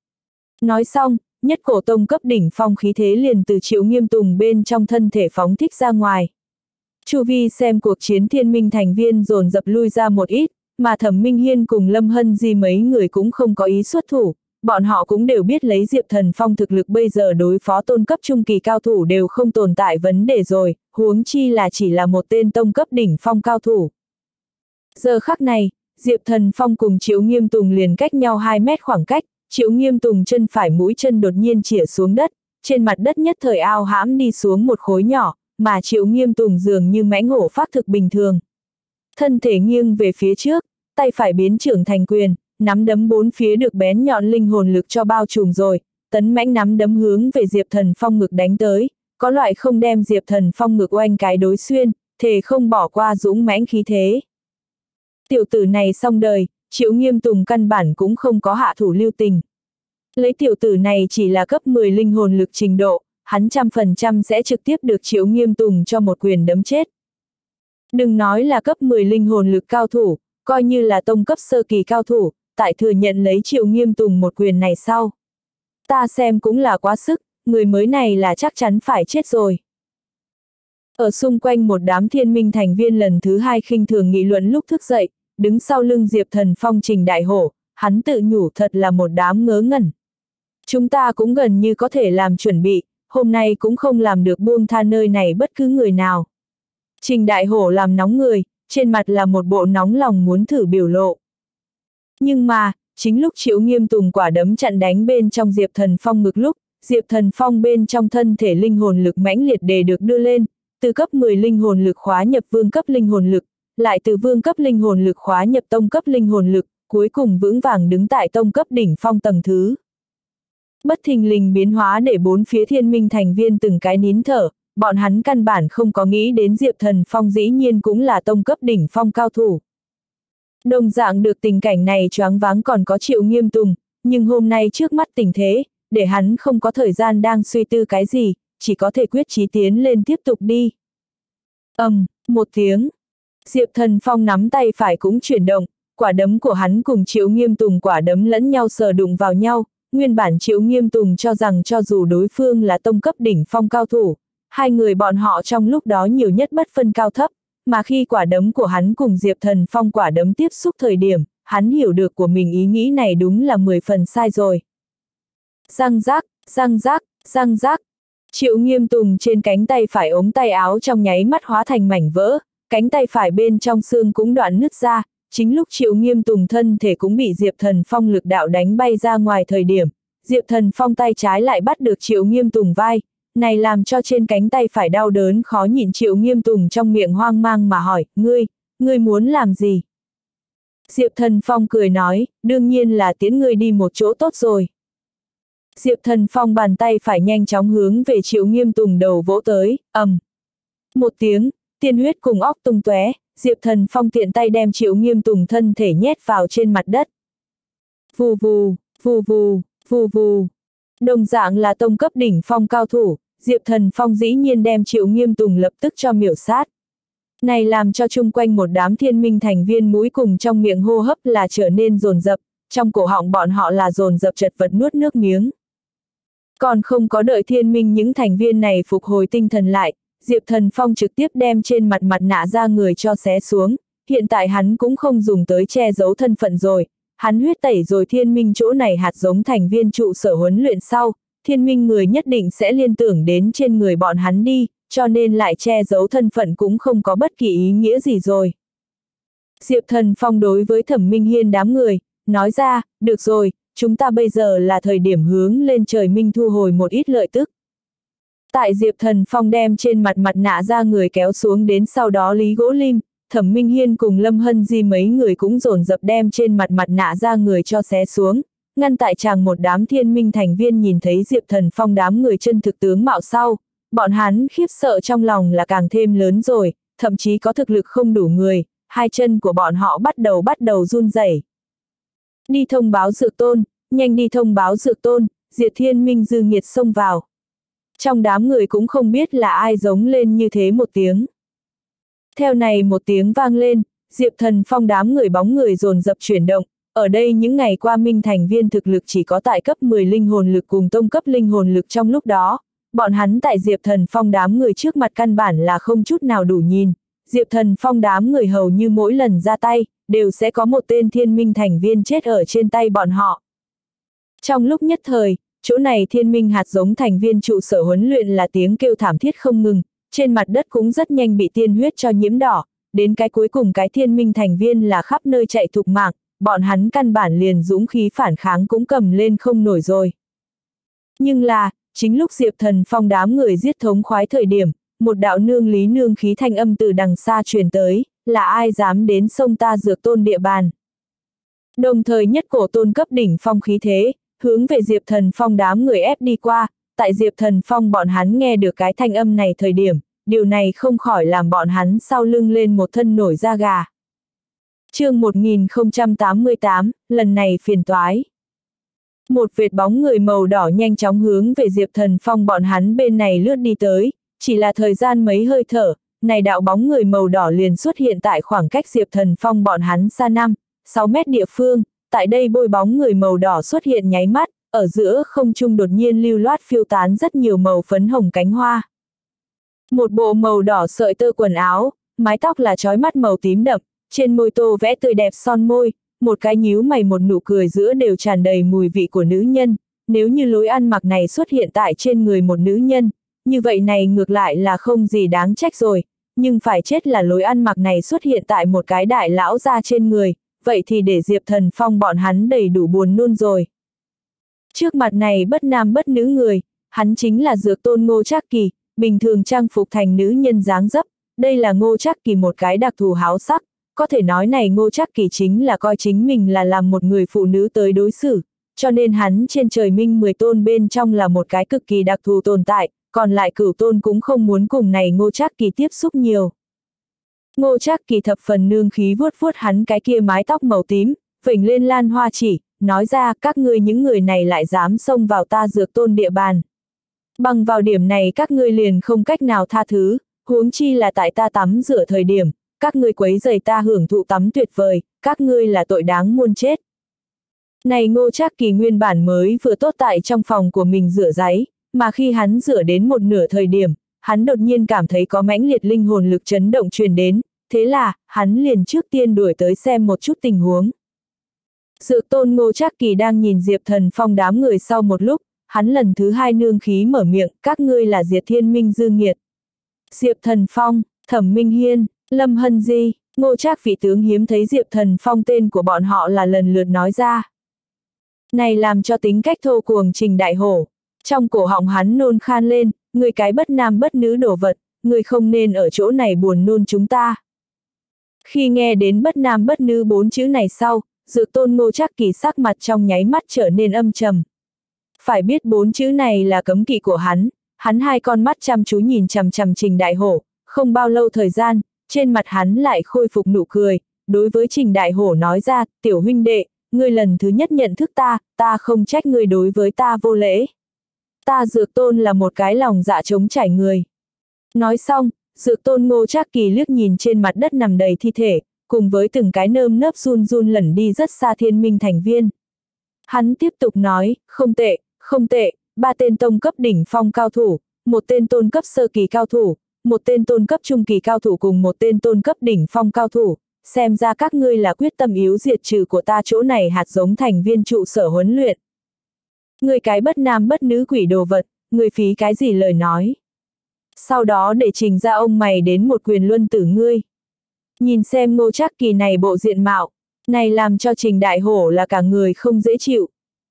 Nói xong, nhất cổ tông cấp đỉnh phong khí thế liền từ Triệu Nghiêm Tùng bên trong thân thể phóng thích ra ngoài. Chu vi xem cuộc chiến thiên minh thành viên dồn dập lui ra một ít, mà Thẩm Minh Hiên cùng Lâm Hân Di mấy người cũng không có ý xuất thủ, bọn họ cũng đều biết lấy Diệp Thần Phong thực lực bây giờ đối phó tôn cấp trung kỳ cao thủ đều không tồn tại vấn đề rồi, huống chi là chỉ là một tên tông cấp đỉnh phong cao thủ. Giờ khắc này, Diệp Thần Phong cùng Triệu Nghiêm Tùng liền cách nhau 2 mét khoảng cách, Triệu Nghiêm Tùng chân phải mũi chân đột nhiên chĩa xuống đất, trên mặt đất nhất thời ao hãm đi xuống một khối nhỏ, mà Triệu Nghiêm Tùng dường như mãnh hổ phát thực bình thường. Thân thể nghiêng về phía trước, tay phải biến trưởng thành quyền, nắm đấm bốn phía được bén nhọn linh hồn lực cho bao trùm rồi, tấn mãnh nắm đấm hướng về Diệp Thần Phong ngực đánh tới, có loại không đem Diệp Thần Phong ngực oanh cái đối xuyên, thề không bỏ qua dũng mãnh khí thế. Tiểu tử này xong đời, Triệu Nghiêm Tùng căn bản cũng không có hạ thủ lưu tình. Lấy tiểu tử này chỉ là cấp 10 linh hồn lực trình độ, hắn 100% sẽ trực tiếp được Triệu Nghiêm Tùng cho một quyền đấm chết. Đừng nói là cấp 10 linh hồn lực cao thủ, coi như là tông cấp sơ kỳ cao thủ, tại thừa nhận lấy Triệu Nghiêm Tùng một quyền này sau. Ta xem cũng là quá sức, người mới này là chắc chắn phải chết rồi. Ở xung quanh một đám thiên minh thành viên lần thứ 2 khinh thường nghị luận lúc thức dậy, đứng sau lưng Diệp Thần Phong Trình Đại Hổ, hắn tự nhủ thật là một đám ngớ ngẩn. Chúng ta cũng gần như có thể làm chuẩn bị, hôm nay cũng không làm được buông tha nơi này bất cứ người nào. Trình Đại Hổ làm nóng người, trên mặt là một bộ nóng lòng muốn thử biểu lộ. Nhưng mà, chính lúc Triệu Nghiêm Tùng quả đấm chặn đánh bên trong Diệp Thần Phong ngực lúc, Diệp Thần Phong bên trong thân thể linh hồn lực mãnh liệt đề được đưa lên, từ cấp 10 linh hồn lực khóa nhập vương cấp linh hồn lực, lại từ vương cấp linh hồn lực khóa nhập tông cấp linh hồn lực, cuối cùng vững vàng đứng tại tông cấp đỉnh phong tầng thứ. Bất thình lình biến hóa để bốn phía thiên minh thành viên từng cái nín thở, bọn hắn căn bản không có nghĩ đến Diệp Thần Phong dĩ nhiên cũng là tông cấp đỉnh phong cao thủ. Đồng dạng được tình cảnh này choáng váng còn có Triệu Nghiêm Tùng, nhưng hôm nay trước mắt tình thế, để hắn không có thời gian đang suy tư cái gì, chỉ có thể quyết chí tiến lên tiếp tục đi. Một tiếng. Diệp Thần Phong nắm tay phải cũng chuyển động, quả đấm của hắn cùng Triệu Nghiêm Tùng quả đấm lẫn nhau sờ đụng vào nhau, nguyên bản Triệu Nghiêm Tùng cho rằng cho dù đối phương là tông cấp đỉnh phong cao thủ, hai người bọn họ trong lúc đó nhiều nhất bất phân cao thấp, mà khi quả đấm của hắn cùng Diệp Thần Phong quả đấm tiếp xúc thời điểm, hắn hiểu được của mình ý nghĩ này đúng là 10 phần sai rồi. Răng rác, răng rác, răng rác. Triệu Nghiêm Tùng trên cánh tay phải ống tay áo trong nháy mắt hóa thành mảnh vỡ, cánh tay phải bên trong xương cũng đoạn nứt ra, chính lúc Triệu Nghiêm Tùng thân thể cũng bị Diệp Thần Phong lực đạo đánh bay ra ngoài thời điểm, Diệp Thần Phong tay trái lại bắt được Triệu Nghiêm Tùng vai, này làm cho trên cánh tay phải đau đớn khó nhịn. Triệu Nghiêm Tùng trong miệng hoang mang mà hỏi, ngươi muốn làm gì? Diệp Thần Phong cười nói, đương nhiên là tiễn ngươi đi một chỗ tốt rồi. Diệp Thần Phong bàn tay phải nhanh chóng hướng về Triệu Nghiêm Tùng đầu vỗ tới, Một tiếng, tiên huyết cùng óc tung tóe, Diệp Thần Phong tiện tay đem Triệu Nghiêm Tùng thân thể nhét vào trên mặt đất. Vù vù, vù vù, vù vù. Đồng dạng là tông cấp đỉnh phong cao thủ, Diệp Thần Phong dĩ nhiên đem Triệu Nghiêm Tùng lập tức cho miểu sát. Này làm cho chung quanh một đám thiên minh thành viên mũi cùng trong miệng hô hấp là trở nên dồn dập, trong cổ họng bọn họ là dồn dập chật vật nuốt nước miếng. Còn không có đợi thiên minh những thành viên này phục hồi tinh thần lại, Diệp Thần Phong trực tiếp đem trên mặt nạ ra người cho xé xuống, hiện tại hắn cũng không dùng tới che giấu thân phận rồi, hắn huyết tẩy rồi thiên minh chỗ này hạt giống thành viên trụ sở huấn luyện sau, thiên minh người nhất định sẽ liên tưởng đến trên người bọn hắn đi, cho nên lại che giấu thân phận cũng không có bất kỳ ý nghĩa gì rồi. Diệp Thần Phong đối với Thẩm Minh Hiên đám người, nói ra, được rồi, chúng ta bây giờ là thời điểm hướng lên trời minh thu hồi một ít lợi tức. Tại Diệp Thần Phong đem trên mặt nạ ra người kéo xuống đến sau đó Lý Gỗ Lim, Thẩm Minh Hiên cùng Lâm Hân Di mấy người cũng dồn dập đem trên mặt nạ ra người cho xé xuống, ngăn tại chàng một đám thiên minh thành viên nhìn thấy Diệp Thần Phong đám người chân thực tướng mạo sau, bọn hắn khiếp sợ trong lòng là càng thêm lớn rồi, thậm chí có thực lực không đủ người, hai chân của bọn họ bắt đầu run rẩy. Đi thông báo Dược Tôn, nhanh đi thông báo Dược Tôn, Diệt Thiên Minh dư nghiệt xông vào. Trong đám người cũng không biết là ai giống lên như thế một tiếng. Theo này một tiếng vang lên, Diệp Thần Phong đám người bóng người dồn dập chuyển động, ở đây những ngày qua minh thành viên thực lực chỉ có tại cấp 10 linh hồn lực cùng tông cấp linh hồn lực trong lúc đó, bọn hắn tại Diệp Thần Phong đám người trước mặt căn bản là không chút nào đủ nhìn, Diệp Thần Phong đám người hầu như mỗi lần ra tay, đều sẽ có một tên thiên minh thành viên chết ở trên tay bọn họ. Trong lúc nhất thời, chỗ này thiên minh hạt giống thành viên trụ sở huấn luyện là tiếng kêu thảm thiết không ngừng, trên mặt đất cũng rất nhanh bị tiên huyết cho nhiễm đỏ, đến cái cuối cùng cái thiên minh thành viên là khắp nơi chạy thục mạng, bọn hắn căn bản liền dũng khí phản kháng cũng cầm lên không nổi rồi. Nhưng là, chính lúc Diệp Thần Phong đám người giết thống khoái thời điểm, một đạo nương lý nương khí thanh âm từ đằng xa truyền tới, là ai dám đến sông ta Dược Tôn địa bàn. Đồng thời nhất cổ tôn cấp đỉnh phong khí thế, hướng về Diệp Thần Phong đám người ép đi qua, tại Diệp Thần Phong bọn hắn nghe được cái thanh âm này thời điểm, điều này không khỏi làm bọn hắn sau lưng lên một thân nổi da gà. Chương 1088, lần này phiền toái. Một vệt bóng người màu đỏ nhanh chóng hướng về Diệp Thần Phong bọn hắn bên này lướt đi tới, chỉ là thời gian mấy hơi thở, này đạo bóng người màu đỏ liền xuất hiện tại khoảng cách Diệp Thần Phong bọn hắn xa 5-6 mét địa phương, tại đây bôi bóng người màu đỏ xuất hiện nháy mắt, ở giữa không trung đột nhiên lưu loát phiêu tán rất nhiều màu phấn hồng cánh hoa. Một bộ màu đỏ sợi tơ quần áo, mái tóc là chói mắt màu tím đậm, trên môi tô vẽ tươi đẹp son môi, một cái nhíu mày một nụ cười giữa đều tràn đầy mùi vị của nữ nhân, nếu như lối ăn mặc này xuất hiện tại trên người một nữ nhân, như vậy này ngược lại là không gì đáng trách rồi, nhưng phải chết là lối ăn mặc này xuất hiện tại một cái đại lão gia trên người, vậy thì để Diệp Thần Phong bọn hắn đầy đủ buồn nôn rồi. Trước mặt này bất nam bất nữ người, hắn chính là Dược Tôn Ngô Trác Kỳ, bình thường trang phục thành nữ nhân dáng dấp, đây là Ngô Trác Kỳ một cái đặc thù háo sắc, có thể nói này Ngô Trác Kỳ chính là coi chính mình là làm một người phụ nữ tới đối xử, cho nên hắn trên trời minh 10 tôn bên trong là một cái cực kỳ đặc thù tồn tại, còn lại cửu tôn cũng không muốn cùng này Ngô Trác Kỳ tiếp xúc nhiều. Ngô Trác Kỳ thập phần nương khí vuốt vuốt hắn cái kia mái tóc màu tím, vểnh lên lan hoa chỉ, nói ra các ngươi những người này lại dám xông vào ta Dược Tôn địa bàn. Bằng vào điểm này các ngươi liền không cách nào tha thứ, huống chi là tại ta tắm rửa thời điểm, các ngươi quấy rầy ta hưởng thụ tắm tuyệt vời, các ngươi là tội đáng muôn chết. Này Ngô Trác Kỳ nguyên bản mới vừa tốt tại trong phòng của mình rửa ráy, mà khi hắn rửa đến một nửa thời điểm, hắn đột nhiên cảm thấy có mãnh liệt linh hồn lực chấn động truyền đến, thế là, hắn liền trước tiên đuổi tới xem một chút tình huống. Dược Tôn Ngô Trác Kỳ đang nhìn Diệp Thần Phong đám người sau một lúc, hắn lần thứ hai nương khí mở miệng, các ngươi là Diệt Thiên Minh dư nghiệt. Diệp Thần Phong, Thẩm Minh Hiên, Lâm Hân Di, Ngô Trác vị tướng hiếm thấy Diệp Thần Phong tên của bọn họ là lần lượt nói ra. Này làm cho tính cách thô cuồng Trình Đại Hổ, trong cổ họng hắn nôn khan lên, người cái bất nam bất nữ đồ vật, người không nên ở chỗ này buồn nôn chúng ta. Khi nghe đến bất nam bất nữ 4 chữ này sau, Dược Tôn Ngô Trác Kỳ sắc mặt trong nháy mắt trở nên âm trầm. Phải biết 4 chữ này là cấm kỵ của hắn hai con mắt chăm chú nhìn chằm chằm Trình Đại Hổ, không bao lâu thời gian, trên mặt hắn lại khôi phục nụ cười, đối với Trình Đại Hổ nói ra, tiểu huynh đệ, ngươi lần thứ nhất nhận thức ta không trách ngươi đối với ta vô lễ. Ta Dược Tôn là một cái lòng dạ trống trải người. Nói xong, Dược Tôn Ngô Trác Kỳ liếc nhìn trên mặt đất nằm đầy thi thể, cùng với từng cái nơm nớp run run lẩn đi rất xa Thiên Minh thành viên. Hắn tiếp tục nói, không tệ, 3 tên tông cấp đỉnh phong cao thủ, 1 tên tôn cấp sơ kỳ cao thủ, 1 tên tôn cấp trung kỳ cao thủ cùng 1 tên tôn cấp đỉnh phong cao thủ, xem ra các ngươi là quyết tâm yếu diệt trừ của ta chỗ này hạt giống thành viên trụ sở huấn luyện. Ngươi cái bất nam bất nữ quỷ đồ vật, ngươi phí cái gì lời nói. Sau đó để Trình ra ông mày đến một quyền luân tử ngươi. Nhìn xem Ngô Trác Kỳ này bộ diện mạo, này làm cho Trình Đại Hổ là cả người không dễ chịu.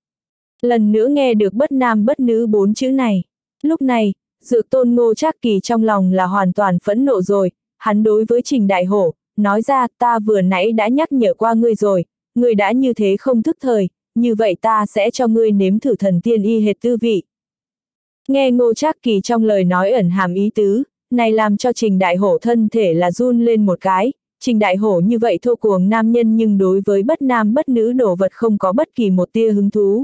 Lần nữa nghe được bất nam bất nữ 4 chữ này. Lúc này, Dược Tôn Ngô Trác Kỳ trong lòng là hoàn toàn phẫn nộ rồi, hắn đối với Trình Đại Hổ, nói ra ta vừa nãy đã nhắc nhở qua ngươi rồi, ngươi đã như thế không thức thời, như vậy ta sẽ cho ngươi nếm thử thần tiên y hệt tư vị. Nghe Ngô Trác Kỳ trong lời nói ẩn hàm ý tứ, này làm cho Trình Đại Hổ thân thể là run lên một cái, Trình Đại Hổ như vậy thô cuồng nam nhân nhưng đối với bất nam bất nữ đồ vật không có bất kỳ một tia hứng thú.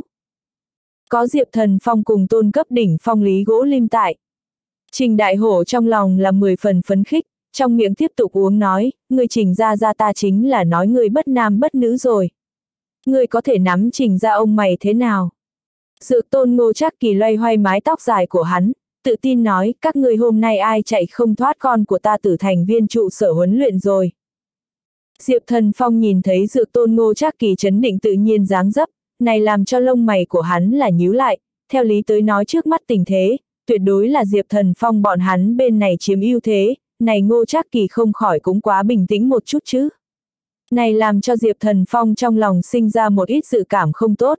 Có Diệp Thần Phong cùng tôn cấp đỉnh phong Lý Gỗ Lim tại. Trình Đại Hổ trong lòng là 10 phần phấn khích, trong miệng tiếp tục uống nói, ngươi Trình ra ta chính là nói ngươi bất nam bất nữ rồi. Ngươi có thể nắm Trình ra ông mày thế nào? Dược Tôn Ngô Trác Kỳ loay hoay mái tóc dài của hắn, tự tin nói, các ngươi hôm nay ai chạy không thoát con của ta Tử thành viên trụ sở huấn luyện rồi. Diệp Thần Phong nhìn thấy Dược Tôn Ngô Trác Kỳ trấn định tự nhiên dáng dấp, này làm cho lông mày của hắn là nhíu lại, theo lý tới nói trước mắt tình thế, tuyệt đối là Diệp Thần Phong bọn hắn bên này chiếm ưu thế, này Ngô Trác Kỳ không khỏi cũng quá bình tĩnh một chút chứ. Này làm cho Diệp Thần Phong trong lòng sinh ra một ít dự cảm không tốt.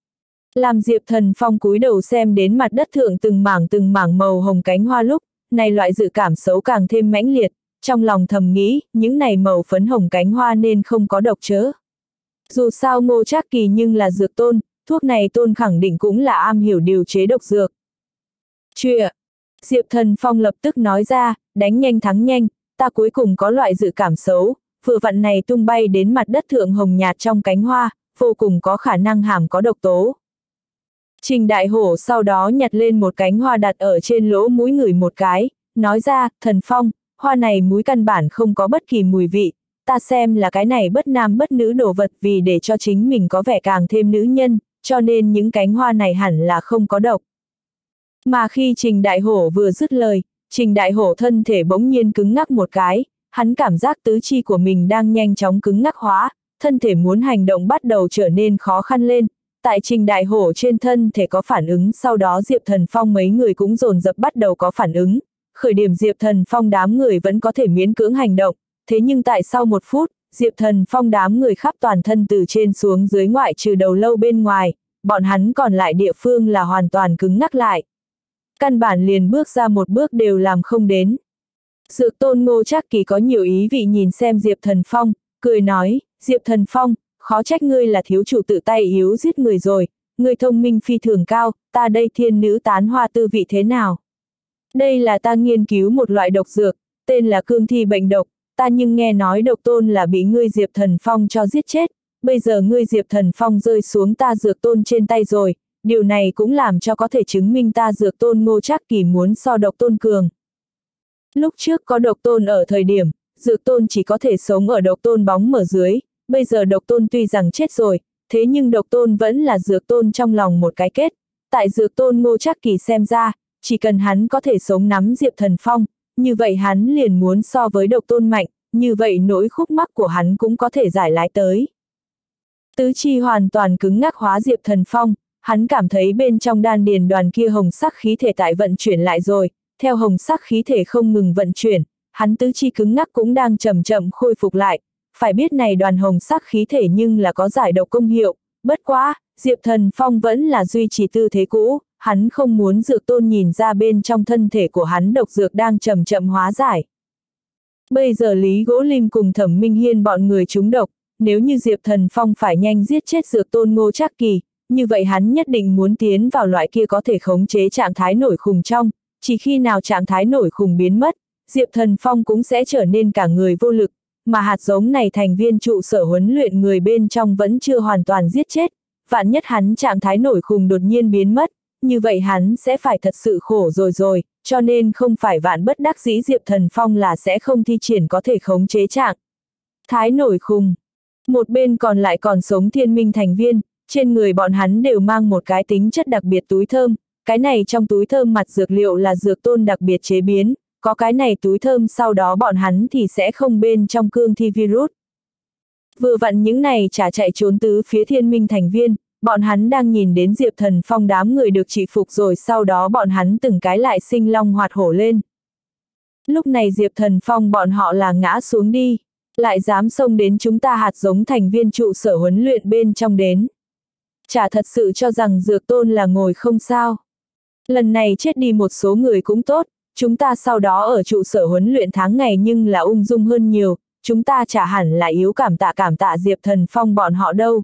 Làm Diệp Thần Phong cúi đầu xem đến mặt đất thượng từng mảng màu hồng cánh hoa lúc, này loại dự cảm xấu càng thêm mãnh liệt, trong lòng thầm nghĩ, những này màu phấn hồng cánh hoa nên không có độc chớ. Dù sao Ngô Trác Kỳ nhưng là dược tôn, thuốc này tôn khẳng định cũng là am hiểu điều chế độc dược. Chuyện. Diệp Thần Phong lập tức nói ra, đánh nhanh thắng nhanh, ta cuối cùng có loại dự cảm xấu, vừa vặn này tung bay đến mặt đất thượng hồng nhạt trong cánh hoa, vô cùng có khả năng hàm có độc tố. Trình Đại Hổ sau đó nhặt lên một cánh hoa đặt ở trên lỗ mũi ngửi một cái, nói ra, Thần Phong, hoa này mũi căn bản không có bất kỳ mùi vị, ta xem là cái này bất nam bất nữ đồ vật vì để cho chính mình có vẻ càng thêm nữ nhân, cho nên những cánh hoa này hẳn là không có độc. Mà khi Trình Đại Hổ vừa dứt lời, Trình Đại Hổ thân thể bỗng nhiên cứng ngắc một cái, hắn cảm giác tứ chi của mình đang nhanh chóng cứng ngắc hóa, thân thể muốn hành động bắt đầu trở nên khó khăn lên. Tại Trình Đại Hổ trên thân thể có phản ứng, sau đó Diệp Thần Phong mấy người cũng dồn dập bắt đầu có phản ứng. Khởi điểm Diệp Thần Phong đám người vẫn có thể miễn cưỡng hành động, thế nhưng tại sau 1 phút, Diệp Thần Phong đám người khắp toàn thân từ trên xuống dưới ngoại trừ đầu lâu bên ngoài, bọn hắn còn lại địa phương là hoàn toàn cứng ngắc lại. Căn bản liền bước ra một bước đều làm không đến. Dược Tôn Ngô Trác Kỳ có nhiều ý vị nhìn xem Diệp Thần Phong, cười nói, Diệp Thần Phong, khó trách ngươi là thiếu chủ tự tay yếu giết người rồi, ngươi thông minh phi thường cao, ta đây thiên nữ tán hoa tư vị thế nào? Đây là ta nghiên cứu một loại độc dược, tên là cương thi bệnh độc, ta nhưng nghe nói độc tôn là bị ngươi Diệp Thần Phong cho giết chết, bây giờ ngươi Diệp Thần Phong rơi xuống ta Dược Tôn trên tay rồi, điều này cũng làm cho có thể chứng minh ta Dược Tôn Ngô Trác Kỳ muốn so độc tôn cường. Lúc trước có độc tôn ở thời điểm, Dược Tôn chỉ có thể sống ở độc tôn bóng mở dưới, bây giờ độc tôn tuy rằng chết rồi, thế nhưng độc tôn vẫn là Dược Tôn trong lòng một cái kết. Tại Dược Tôn Ngô Trác Kỳ xem ra, chỉ cần hắn có thể sống nắm Diệp Thần Phong, như vậy hắn liền muốn so với độc tôn mạnh, như vậy nỗi khúc mắc của hắn cũng có thể giải lái tới. Tứ chi hoàn toàn cứng ngắc hóa Diệp Thần Phong, hắn cảm thấy bên trong đan điền đoàn kia hồng sắc khí thể tại vận chuyển lại rồi, theo hồng sắc khí thể không ngừng vận chuyển, hắn tứ chi cứng ngắc cũng đang chậm chậm khôi phục lại. Phải biết này đoàn hồng sắc khí thể nhưng là có giải độc công hiệu, bất quá, Diệp Thần Phong vẫn là duy trì tư thế cũ, hắn không muốn Dược Tôn nhìn ra bên trong thân thể của hắn độc dược đang chậm chậm hóa giải. Bây giờ Lý Gỗ Lim cùng Thẩm Minh Hiên bọn người trúng độc, nếu như Diệp Thần Phong phải nhanh giết chết Dược Tôn Ngô Trác Kỳ, như vậy hắn nhất định muốn tiến vào loại kia có thể khống chế trạng thái nổi khùng trong, chỉ khi nào trạng thái nổi khùng biến mất, Diệp Thần Phong cũng sẽ trở nên cả người vô lực, mà hạt giống này thành viên trụ sở huấn luyện người bên trong vẫn chưa hoàn toàn giết chết, vạn nhất hắn trạng thái nổi khùng đột nhiên biến mất, như vậy hắn sẽ phải thật sự khổ rồi, cho nên không phải vạn bất đắc dĩ Diệp Thần Phong là sẽ không thi triển có thể khống chế trạng thái nổi khùng. Một bên còn lại còn sống thiên minh thành viên, trên người bọn hắn đều mang một cái tính chất đặc biệt túi thơm, cái này trong túi thơm mặt dược liệu là dược tôn đặc biệt chế biến, có cái này túi thơm sau đó bọn hắn thì sẽ không bên trong cương thi virus. Vừa vặn những này chả chạy trốn tứ phía thiên minh thành viên, bọn hắn đang nhìn đến Diệp Thần Phong đám người được trị phục rồi sau đó bọn hắn từng cái lại sinh long hoạt hổ lên. Lúc này Diệp Thần Phong bọn họ là ngã xuống đi, lại dám xông đến chúng ta hạt giống thành viên trụ sở huấn luyện bên trong đến. Chả thật sự cho rằng dược tôn là ngồi không sao. Lần này chết đi một số người cũng tốt, chúng ta sau đó ở trụ sở huấn luyện tháng ngày nhưng là ung dung hơn nhiều, chúng ta chả hẳn là yếu cảm tạ Diệp Thần Phong bọn họ đâu.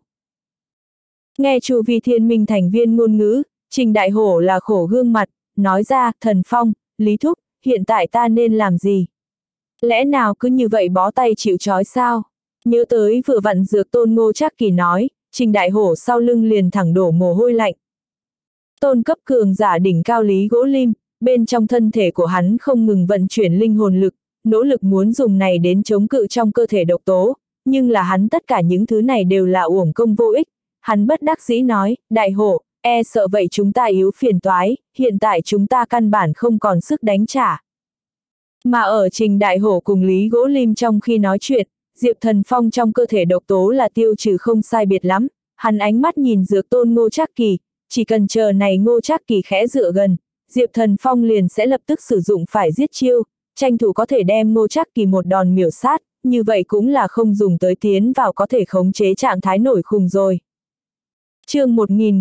Nghe chu vi thiên minh thành viên ngôn ngữ, Trình Đại Hổ là khổ gương mặt, nói ra, Thần Phong, Lý Thúc, hiện tại ta nên làm gì? Lẽ nào cứ như vậy bó tay chịu trói sao? Nhớ tới vừa vặn dược tôn Ngô Trác Kỳ nói, Trình Đại Hổ sau lưng liền thẳng đổ mồ hôi lạnh. Tôn cấp cường giả đỉnh cao Lý Gỗ Lim, bên trong thân thể của hắn không ngừng vận chuyển linh hồn lực, nỗ lực muốn dùng này đến chống cự trong cơ thể độc tố, nhưng là hắn tất cả những thứ này đều là uổng công vô ích. Hắn bất đắc dĩ nói, Đại Hổ, e sợ vậy chúng ta yếu phiền toái, hiện tại chúng ta căn bản không còn sức đánh trả. Mà ở Trình Đại Hổ cùng Lý Gỗ Lim trong khi nói chuyện, Diệp Thần Phong trong cơ thể độc tố là tiêu trừ không sai biệt lắm, hắn ánh mắt nhìn dược tôn Ngô Trác Kỳ, chỉ cần chờ này Ngô Trác Kỳ khẽ dựa gần, Diệp Thần Phong liền sẽ lập tức sử dụng phải giết chiêu, tranh thủ có thể đem Ngô Trác Kỳ một đòn miểu sát, như vậy cũng là không dùng tới tiến vào có thể khống chế trạng thái nổi khùng rồi. Chương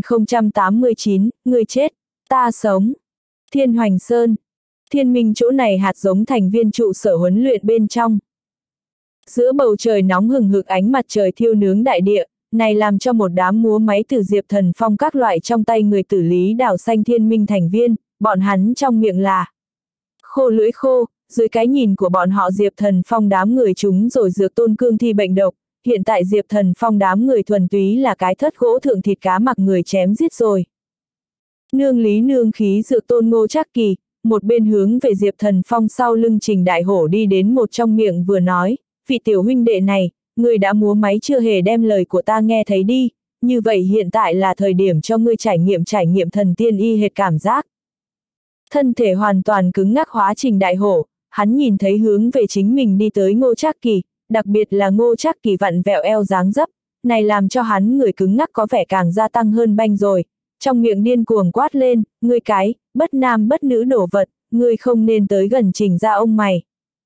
1089, người chết, ta sống. Thiên Hoành Sơn. Thiên minh chỗ này hạt giống thành viên trụ sở huấn luyện bên trong. Giữa bầu trời nóng hừng hực ánh mặt trời thiêu nướng đại địa, này làm cho một đám múa máy từ Diệp Thần Phong các loại trong tay người tử lý đảo xanh thiên minh thành viên, bọn hắn trong miệng là khô lưỡi khô, dưới cái nhìn của bọn họ Diệp Thần Phong đám người chúng rồi dược tôn cương thi bệnh độc, hiện tại Diệp Thần Phong đám người thuần túy là cái thất gỗ thượng thịt cá mặc người chém giết rồi. Nương lý nương khí dược tôn Ngô Trác Kỳ, một bên hướng về Diệp Thần Phong sau lưng Trình Đại Hổ đi đến một trong miệng vừa nói, vị tiểu huynh đệ này, người đã múa máy chưa hề đem lời của ta nghe thấy đi, như vậy hiện tại là thời điểm cho ngươi trải nghiệm thần tiên y hệt cảm giác. Thân thể hoàn toàn cứng ngắc hóa Trình Đại Hổ, hắn nhìn thấy hướng về chính mình đi tới Ngô Trác Kỳ, đặc biệt là Ngô Trác Kỳ vặn vẹo eo dáng dấp, này làm cho hắn người cứng ngắc có vẻ càng gia tăng hơn banh rồi, trong miệng điên cuồng quát lên, ngươi cái, bất nam bất nữ đổ vật, ngươi không nên tới gần Trình gia ông mày.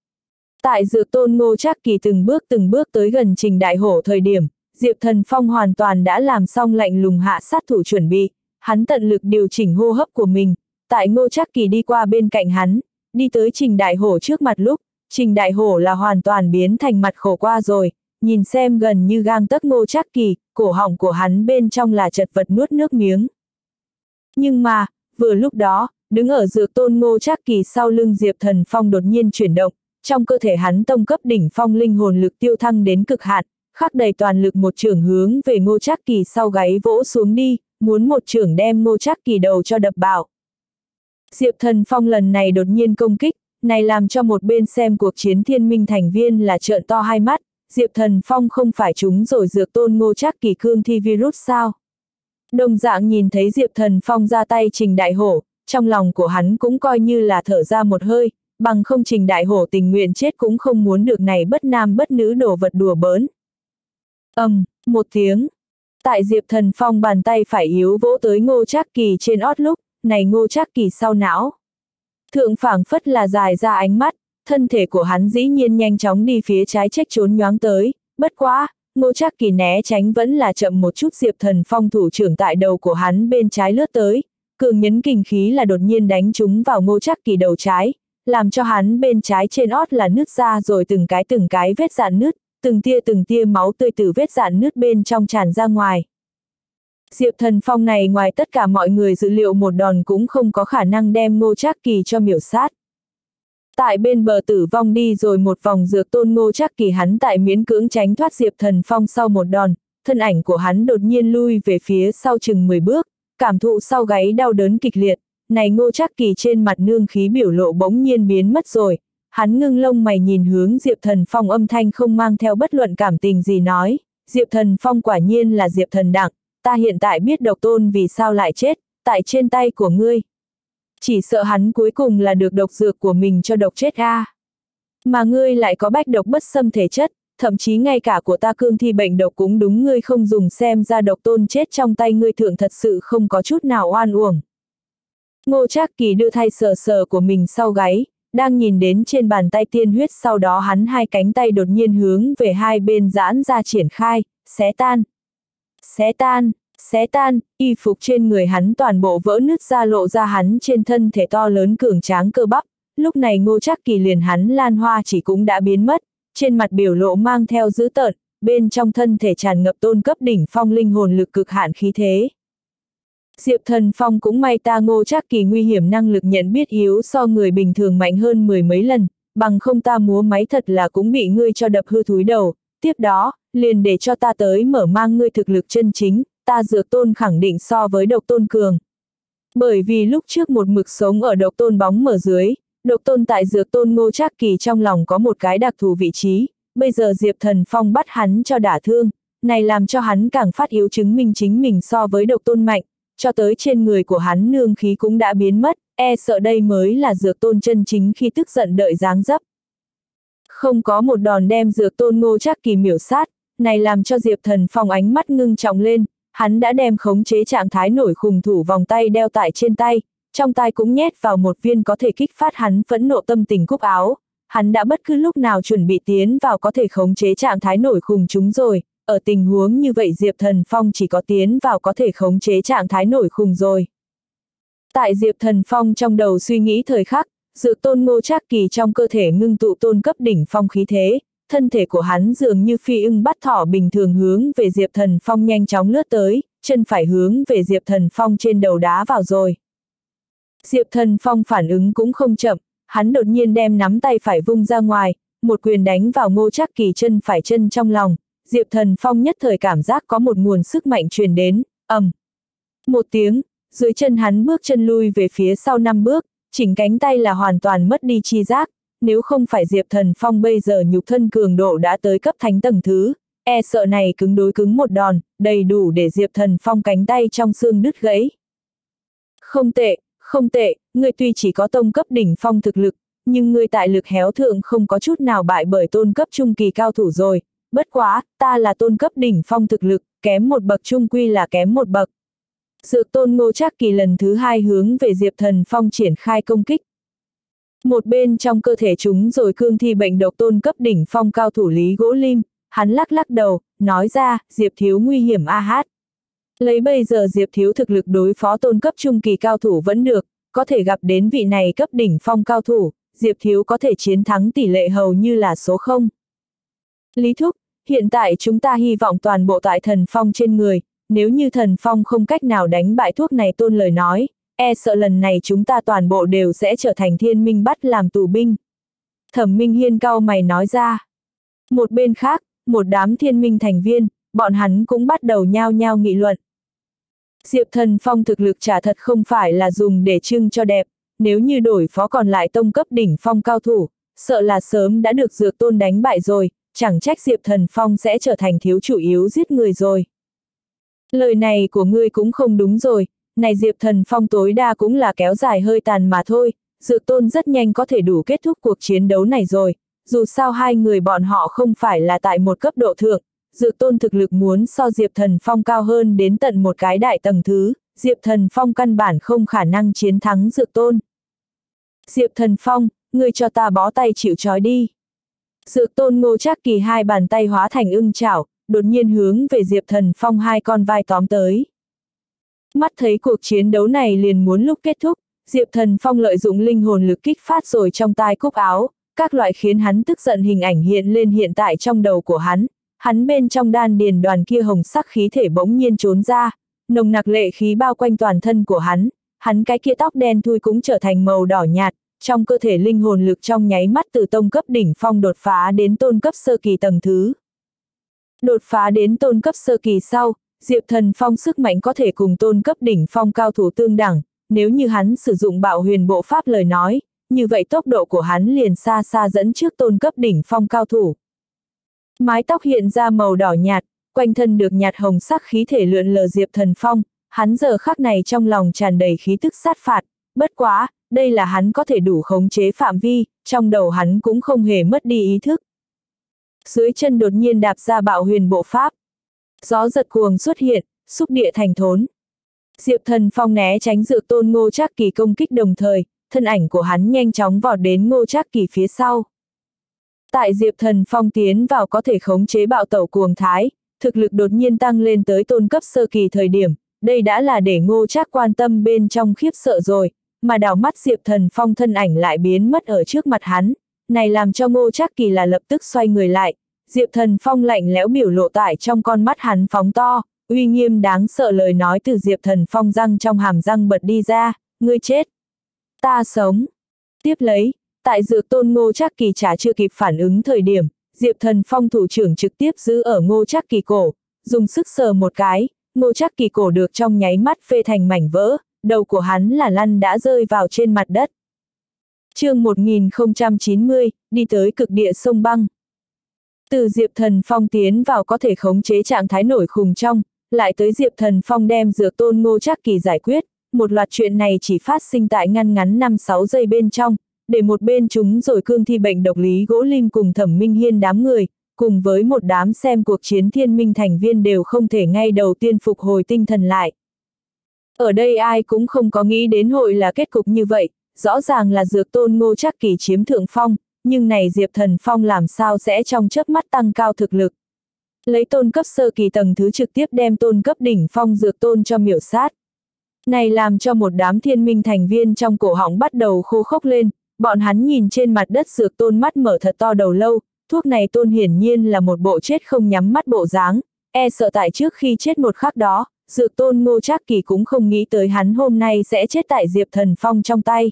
Tại dược tôn Ngô Trác Kỳ từng bước tới gần Trình Đại Hổ thời điểm, Diệp Thần Phong hoàn toàn đã làm xong lạnh lùng hạ sát thủ chuẩn bị, hắn tận lực điều chỉnh hô hấp của mình, tại Ngô Trác Kỳ đi qua bên cạnh hắn, đi tới Trình Đại Hổ trước mặt lúc, Trình Đại Hổ là hoàn toàn biến thành mặt khổ qua rồi, nhìn xem gần như gang tấc Ngô Trác Kỳ, cổ họng của hắn bên trong là chật vật nuốt nước miếng. Nhưng mà, vừa lúc đó, đứng ở dược tôn Ngô Trác Kỳ sau lưng Diệp Thần Phong đột nhiên chuyển động, trong cơ thể hắn tông cấp đỉnh phong linh hồn lực tiêu thăng đến cực hạn, khắc đầy toàn lực một chưởng hướng về Ngô Trác Kỳ sau gáy vỗ xuống đi, muốn một chưởng đem Ngô Trác Kỳ đầu cho đập bạo. Diệp Thần Phong lần này đột nhiên công kích, này làm cho một bên xem cuộc chiến thiên minh thành viên là trợn to hai mắt, Diệp Thần Phong không phải trúng rồi dược tôn Ngô Trác Kỳ cương thi virus sao? Đồng dạng nhìn thấy Diệp Thần Phong ra tay Trình Đại Hổ, trong lòng của hắn cũng coi như là thở ra một hơi, bằng không Trình Đại Hổ tình nguyện chết cũng không muốn được này bất nam bất nữ đồ vật đùa bỡn. Một tiếng. Tại Diệp Thần Phong bàn tay phải yếu vỗ tới Ngô Trác Kỳ trên ót lúc, này Ngô Trác Kỳ sau não. Thượng phảng phất là dài ra ánh mắt, thân thể của hắn dĩ nhiên nhanh chóng đi phía trái trách trốn nhoáng tới, bất quá, Ngô Trác Kỳ né tránh vẫn là chậm một chút Diệp Thần Phong thủ trưởng tại đầu của hắn bên trái lướt tới, cường nhấn kình khí là đột nhiên đánh trúng vào Ngô Trác Kỳ đầu trái, làm cho hắn bên trái trên ót là nứt ra rồi từng cái vết rạn nứt, từng tia máu tươi từ vết rạn nứt bên trong tràn ra ngoài. Diệp Thần Phong này ngoài tất cả mọi người dự liệu một đòn cũng không có khả năng đem Ngô Trác Kỳ cho miểu sát. Tại bên bờ tử vong đi rồi một vòng Dược Tôn Ngô Trác Kỳ hắn tại miễn cưỡng tránh thoát Diệp Thần Phong sau một đòn, thân ảnh của hắn đột nhiên lui về phía sau chừng 10 bước, cảm thụ sau gáy đau đớn kịch liệt, này Ngô Trác Kỳ trên mặt nương khí biểu lộ bỗng nhiên biến mất rồi, hắn ngưng lông mày nhìn hướng Diệp Thần Phong, âm thanh không mang theo bất luận cảm tình gì nói, Diệp Thần Phong quả nhiên là Diệp Thần Đặng, ta hiện tại biết độc tôn vì sao lại chết, tại trên tay của ngươi. Chỉ sợ hắn cuối cùng là được độc dược của mình cho độc chết a. Mà ngươi lại có bách độc bất xâm thể chất, thậm chí ngay cả của ta cương thi bệnh độc cũng đúng, ngươi không dùng, xem ra độc tôn chết trong tay ngươi thượng thật sự không có chút nào oan uổng. Ngô Trác Kỳ đưa thay sờ sờ của mình sau gáy, đang nhìn đến trên bàn tay tiên huyết, sau đó hắn hai cánh tay đột nhiên hướng về hai bên giãn ra triển khai, xé tan. Xé tan, xé tan, y phục trên người hắn toàn bộ vỡ nứt ra, lộ ra hắn trên thân thể to lớn cường tráng cơ bắp. Lúc này Ngô Trác Kỳ liền hắn Lan Hoa chỉ cũng đã biến mất, trên mặt biểu lộ mang theo dữ tợn, bên trong thân thể tràn ngập tôn cấp đỉnh phong linh hồn lực cực hạn khí thế. Diệp Thần Phong cũng may ta Ngô Trác Kỳ nguy hiểm năng lực nhận biết yếu so người bình thường mạnh hơn 10 mấy lần, bằng không ta múa máy thật là cũng bị ngươi cho đập hư thúi đầu, tiếp đó, liền để cho ta tới mở mang ngươi thực lực chân chính, ta Dược Tôn khẳng định so với độc tôn cường. Bởi vì lúc trước một mực sống ở độc tôn bóng mở dưới, độc tôn tại Dược Tôn Ngô Trác Kỳ trong lòng có một cái đặc thù vị trí, bây giờ Diệp Thần Phong bắt hắn cho đả thương, này làm cho hắn càng phát yếu, chứng minh chính mình so với độc tôn mạnh, cho tới trên người của hắn nương khí cũng đã biến mất, e sợ đây mới là Dược Tôn chân chính khi tức giận đợi dáng dấp. Không có một đòn đem Dược Tôn Ngô Trác Kỳ miểu sát, này làm cho Diệp Thần Phong ánh mắt ngưng trọng lên, hắn đã đem khống chế trạng thái nổi khủng thủ vòng tay đeo tại trên tay, trong tay cũng nhét vào một viên có thể kích phát hắn phẫn nộ tâm tình cúc áo, hắn đã bất cứ lúc nào chuẩn bị tiến vào có thể khống chế trạng thái nổi khủng chúng rồi, ở tình huống như vậy Diệp Thần Phong chỉ có tiến vào có thể khống chế trạng thái nổi khủng rồi. Tại Diệp Thần Phong trong đầu suy nghĩ thời khắc, Dược Tôn Ngô Trác Kỳ trong cơ thể ngưng tụ tôn cấp đỉnh phong khí thế, thân thể của hắn dường như phi ưng bắt thỏ bình thường hướng về Diệp Thần Phong nhanh chóng lướt tới, chân phải hướng về Diệp Thần Phong trên đầu đá vào rồi. Diệp Thần Phong phản ứng cũng không chậm, hắn đột nhiên đem nắm tay phải vung ra ngoài, một quyền đánh vào Ngô Trác Kỳ chân phải chân trong lòng, Diệp Thần Phong nhất thời cảm giác có một nguồn sức mạnh truyền đến, ầm. Một tiếng, dưới chân hắn bước chân lui về phía sau 5 bước, chỉnh cánh tay là hoàn toàn mất đi chi giác, nếu không phải Diệp Thần Phong bây giờ nhục thân cường độ đã tới cấp thánh tầng thứ, e sợ này cứng đối cứng một đòn, đầy đủ để Diệp Thần Phong cánh tay trong xương đứt gãy. Không tệ, không tệ, ngươi tuy chỉ có tông cấp đỉnh phong thực lực, nhưng ngươi tại lực héo thượng không có chút nào bại bởi tôn cấp trung kỳ cao thủ rồi, bất quá, ta là tôn cấp đỉnh phong thực lực, kém một bậc trung quy là kém một bậc. Dược Tôn Ngô Trác Kỳ lần thứ hai hướng về Diệp Thần Phong triển khai công kích. Một bên trong cơ thể chúng rồi cương thi bệnh độc tôn cấp đỉnh phong cao thủ Lý Gỗ Lim, hắn lắc lắc đầu, nói ra, Diệp thiếu nguy hiểm a hát. Lấy bây giờ Diệp thiếu thực lực đối phó tôn cấp trung kỳ cao thủ vẫn được, có thể gặp đến vị này cấp đỉnh phong cao thủ, Diệp thiếu có thể chiến thắng tỷ lệ hầu như là số 0. Lý Thúc, hiện tại chúng ta hy vọng toàn bộ tại Thần Phong trên người, nếu như Thần Phong không cách nào đánh bại thuốc này tôn lời nói, e sợ lần này chúng ta toàn bộ đều sẽ trở thành Thiên Minh bắt làm tù binh. Thẩm Minh Hiên cau mày nói ra. Một bên khác, một đám Thiên Minh thành viên, bọn hắn cũng bắt đầu nhao nhao nghị luận. Diệp Thần Phong thực lực chả thật không phải là dùng để trưng cho đẹp, nếu như đổi phó còn lại tông cấp đỉnh phong cao thủ, sợ là sớm đã được Dược Tôn đánh bại rồi, chẳng trách Diệp Thần Phong sẽ trở thành thiếu chủ yếu giết người rồi. Lời này của ngươi cũng không đúng rồi, này Diệp Thần Phong tối đa cũng là kéo dài hơi tàn mà thôi, Dược Tôn rất nhanh có thể đủ kết thúc cuộc chiến đấu này rồi, dù sao hai người bọn họ không phải là tại một cấp độ thượng, Dược Tôn thực lực muốn so Diệp Thần Phong cao hơn đến tận một cái đại tầng thứ, Diệp Thần Phong căn bản không khả năng chiến thắng Dược Tôn. Diệp Thần Phong, ngươi cho ta bó tay chịu trói đi. Dược Tôn Ngô Trác Kỳ hai bàn tay hóa thành ưng chảo, đột nhiên hướng về Diệp Thần Phong hai con vai tóm tới. Mắt thấy cuộc chiến đấu này liền muốn lúc kết thúc, Diệp Thần Phong lợi dụng linh hồn lực kích phát rồi trong tai cúc áo, các loại khiến hắn tức giận hình ảnh hiện lên hiện tại trong đầu của hắn bên trong đan điền đoàn kia hồng sắc khí thể bỗng nhiên trốn ra, nồng nặc lệ khí bao quanh toàn thân của hắn cái kia tóc đen thui cũng trở thành màu đỏ nhạt, trong cơ thể linh hồn lực trong nháy mắt từ tông cấp đỉnh phong đột phá đến tôn cấp sơ kỳ tầng thứ. Đột phá đến tôn cấp sơ kỳ sau, Diệp Thần Phong sức mạnh có thể cùng tôn cấp đỉnh phong cao thủ tương đẳng, nếu như hắn sử dụng Bạo Huyền Bộ Pháp lời nói, như vậy tốc độ của hắn liền xa xa dẫn trước tôn cấp đỉnh phong cao thủ. Mái tóc hiện ra màu đỏ nhạt, quanh thân được nhạt hồng sắc khí thể lượn lờ Diệp Thần Phong, hắn giờ khắc này trong lòng tràn đầy khí tức sát phạt, bất quá, đây là hắn có thể đủ khống chế phạm vi, trong đầu hắn cũng không hề mất đi ý thức. Dưới chân đột nhiên đạp ra Bạo Huyền Bộ Pháp. Gió giật cuồng xuất hiện, xúc địa thành thốn. Diệp Thần Phong né tránh Dược Tôn Ngô Trác Kỳ công kích đồng thời, thân ảnh của hắn nhanh chóng vọt đến Ngô Trác Kỳ phía sau. Tại Diệp Thần Phong tiến vào có thể khống chế bạo tẩu cuồng thái, thực lực đột nhiên tăng lên tới tôn cấp sơ kỳ thời điểm, đây đã là để Ngô Trác quan tâm bên trong khiếp sợ rồi, mà đảo mắt Diệp Thần Phong thân ảnh lại biến mất ở trước mặt hắn, này làm cho Ngô Trác Kỳ là lập tức xoay người lại, Diệp Thần Phong lạnh lẽo biểu lộ tại trong con mắt hắn phóng to, uy nghiêm đáng sợ lời nói từ Diệp Thần Phong răng trong hàm răng bật đi ra, ngươi chết, ta sống. Tiếp lấy, tại Dược Tôn Ngô Trác Kỳ chả chưa kịp phản ứng thời điểm, Diệp Thần Phong thủ trưởng trực tiếp giữ ở Ngô Trác Kỳ cổ, dùng sức sờ một cái, Ngô Trác Kỳ cổ được trong nháy mắt phê thành mảnh vỡ, đầu của hắn là lăn đã rơi vào trên mặt đất. Chương 1090, đi tới cực địa sông băng. Từ Diệp Thần Phong tiến vào có thể khống chế trạng thái nổi khùng trong, lại tới Diệp Thần Phong đem Dược Tôn Ngô Trác Kỳ giải quyết, một loạt chuyện này chỉ phát sinh tại ngăn ngắn 5-6 giây bên trong, để một bên chúng rồi cương thi bệnh độc Lý Gỗ Lim cùng Thẩm Minh Hiên đám người, cùng với một đám xem cuộc chiến thiên minh thành viên đều không thể ngay đầu tiên phục hồi tinh thần lại. Ở đây ai cũng không có nghĩ đến hội là kết cục như vậy, rõ ràng là Dược Tôn Ngô Trác Kỳ chiếm thượng phong, nhưng này Diệp Thần Phong làm sao sẽ trong chớp mắt tăng cao thực lực. Lấy tôn cấp sơ kỳ tầng thứ trực tiếp đem tôn cấp đỉnh phong Dược Tôn cho miểu sát. Này làm cho một đám thiên minh thành viên trong cổ họng bắt đầu khô khốc lên, bọn hắn nhìn trên mặt đất Dược Tôn mắt mở thật to đầu lâu, thuốc này tôn hiển nhiên là một bộ chết không nhắm mắt bộ dáng, e sợ tại trước khi chết một khắc đó, Dược Tôn Ngô Trác Kỳ cũng không nghĩ tới hắn hôm nay sẽ chết tại Diệp Thần Phong trong tay.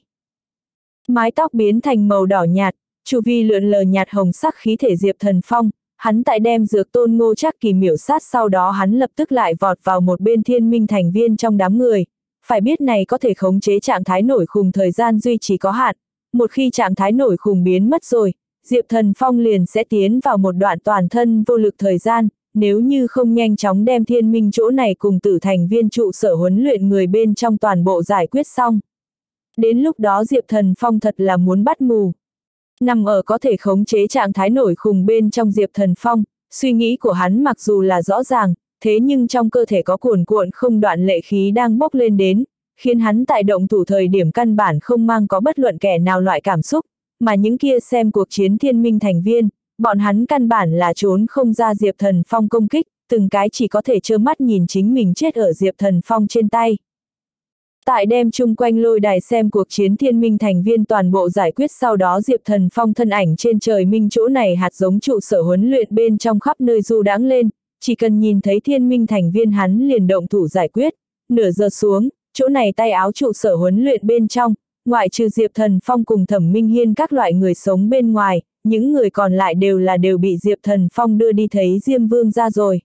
Mái tóc biến thành màu đỏ nhạt, chu vi lượn lờ nhạt hồng sắc khí thể Diệp Thần Phong, hắn tại đem Dược Tôn Ngô Trác Kỳ miểu sát sau đó hắn lập tức lại vọt vào một bên thiên minh thành viên trong đám người. Phải biết này có thể khống chế trạng thái nổi khùng thời gian duy trì có hạn, một khi trạng thái nổi khùng biến mất rồi, Diệp Thần Phong liền sẽ tiến vào một đoạn toàn thân vô lực thời gian, nếu như không nhanh chóng đem thiên minh chỗ này cùng tử thành viên trụ sở huấn luyện người bên trong toàn bộ giải quyết xong. Đến lúc đó Diệp Thần Phong thật là muốn bắt mù. Nằm ở có thể khống chế trạng thái nổi khùng bên trong Diệp Thần Phong, suy nghĩ của hắn mặc dù là rõ ràng, thế nhưng trong cơ thể có cuồn cuộn không đoạn lệ khí đang bốc lên đến, khiến hắn tại động thủ thời điểm căn bản không mang có bất luận kẻ nào loại cảm xúc, mà những kia xem cuộc chiến thiên minh thành viên, bọn hắn căn bản là trốn không ra Diệp Thần Phong công kích, từng cái chỉ có thể trơ mắt nhìn chính mình chết ở Diệp Thần Phong trên tay. Tại đem chung quanh lôi đài xem cuộc chiến thiên minh thành viên toàn bộ giải quyết sau đó Diệp Thần Phong thân ảnh trên trời minh chỗ này hạt giống trụ sở huấn luyện bên trong khắp nơi du đãng lên, chỉ cần nhìn thấy thiên minh thành viên hắn liền động thủ giải quyết, nửa giờ xuống, chỗ này tay áo trụ sở huấn luyện bên trong, ngoại trừ Diệp Thần Phong cùng Thẩm Minh Hiên các loại người sống bên ngoài, những người còn lại đều bị Diệp Thần Phong đưa đi thấy Diêm Vương ra rồi.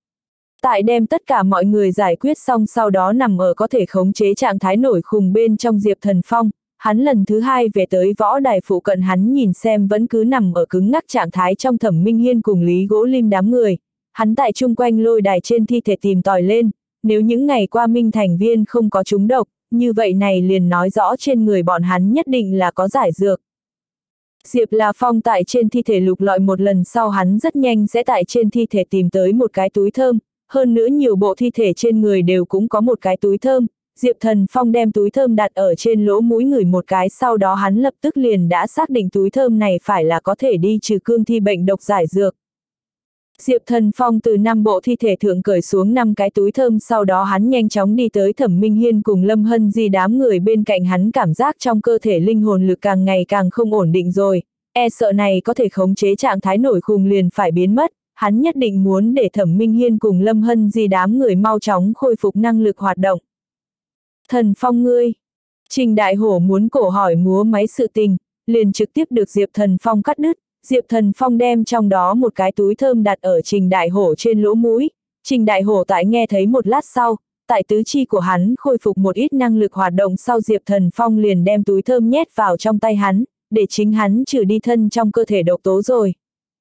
Tại đem tất cả mọi người giải quyết xong sau đó nằm ở có thể khống chế trạng thái nổi khùng bên trong Diệp Thần Phong, hắn lần thứ hai về tới võ đài phụ cận hắn nhìn xem vẫn cứ nằm ở cứng ngắc trạng thái trong Thẩm Minh Hiên cùng Lý Gỗ Lim đám người, hắn tại chung quanh lôi đài trên thi thể tìm tòi lên, nếu những ngày qua minh thành viên không có trúng độc, như vậy này liền nói rõ trên người bọn hắn nhất định là có giải dược. Diệp La Phong tại trên thi thể lục lọi một lần sau hắn rất nhanh sẽ tại trên thi thể tìm tới một cái túi thơm, hơn nữa nhiều bộ thi thể trên người đều cũng có một cái túi thơm, Diệp Thần Phong đem túi thơm đặt ở trên lỗ mũi ngửi một cái sau đó hắn lập tức liền đã xác định túi thơm này phải là có thể đi trừ cương thi bệnh độc giải dược. Diệp Thần Phong từ 5 bộ thi thể thượng cởi xuống 5 cái túi thơm sau đó hắn nhanh chóng đi tới Thẩm Minh Hiên cùng Lâm Hân Di đám người bên cạnh hắn cảm giác trong cơ thể linh hồn lực càng ngày càng không ổn định rồi, e sợ này có thể khống chế trạng thái nổi khùng liền phải biến mất, hắn nhất định muốn để Thẩm Minh Hiên cùng Lâm Hân Di đám người mau chóng khôi phục năng lực hoạt động. Thần Phong ngươi! Trình Đại Hổ muốn cổ hỏi múa máy sự tình, liền trực tiếp được Diệp Thần Phong cắt đứt. Diệp Thần Phong đem trong đó một cái túi thơm đặt ở Trình Đại Hổ trên lỗ mũi. Trình Đại Hổ tại nghe thấy một lát sau, tại tứ chi của hắn khôi phục một ít năng lực hoạt động sau, Diệp Thần Phong liền đem túi thơm nhét vào trong tay hắn, để chính hắn trừ đi thân trong cơ thể độc tố rồi.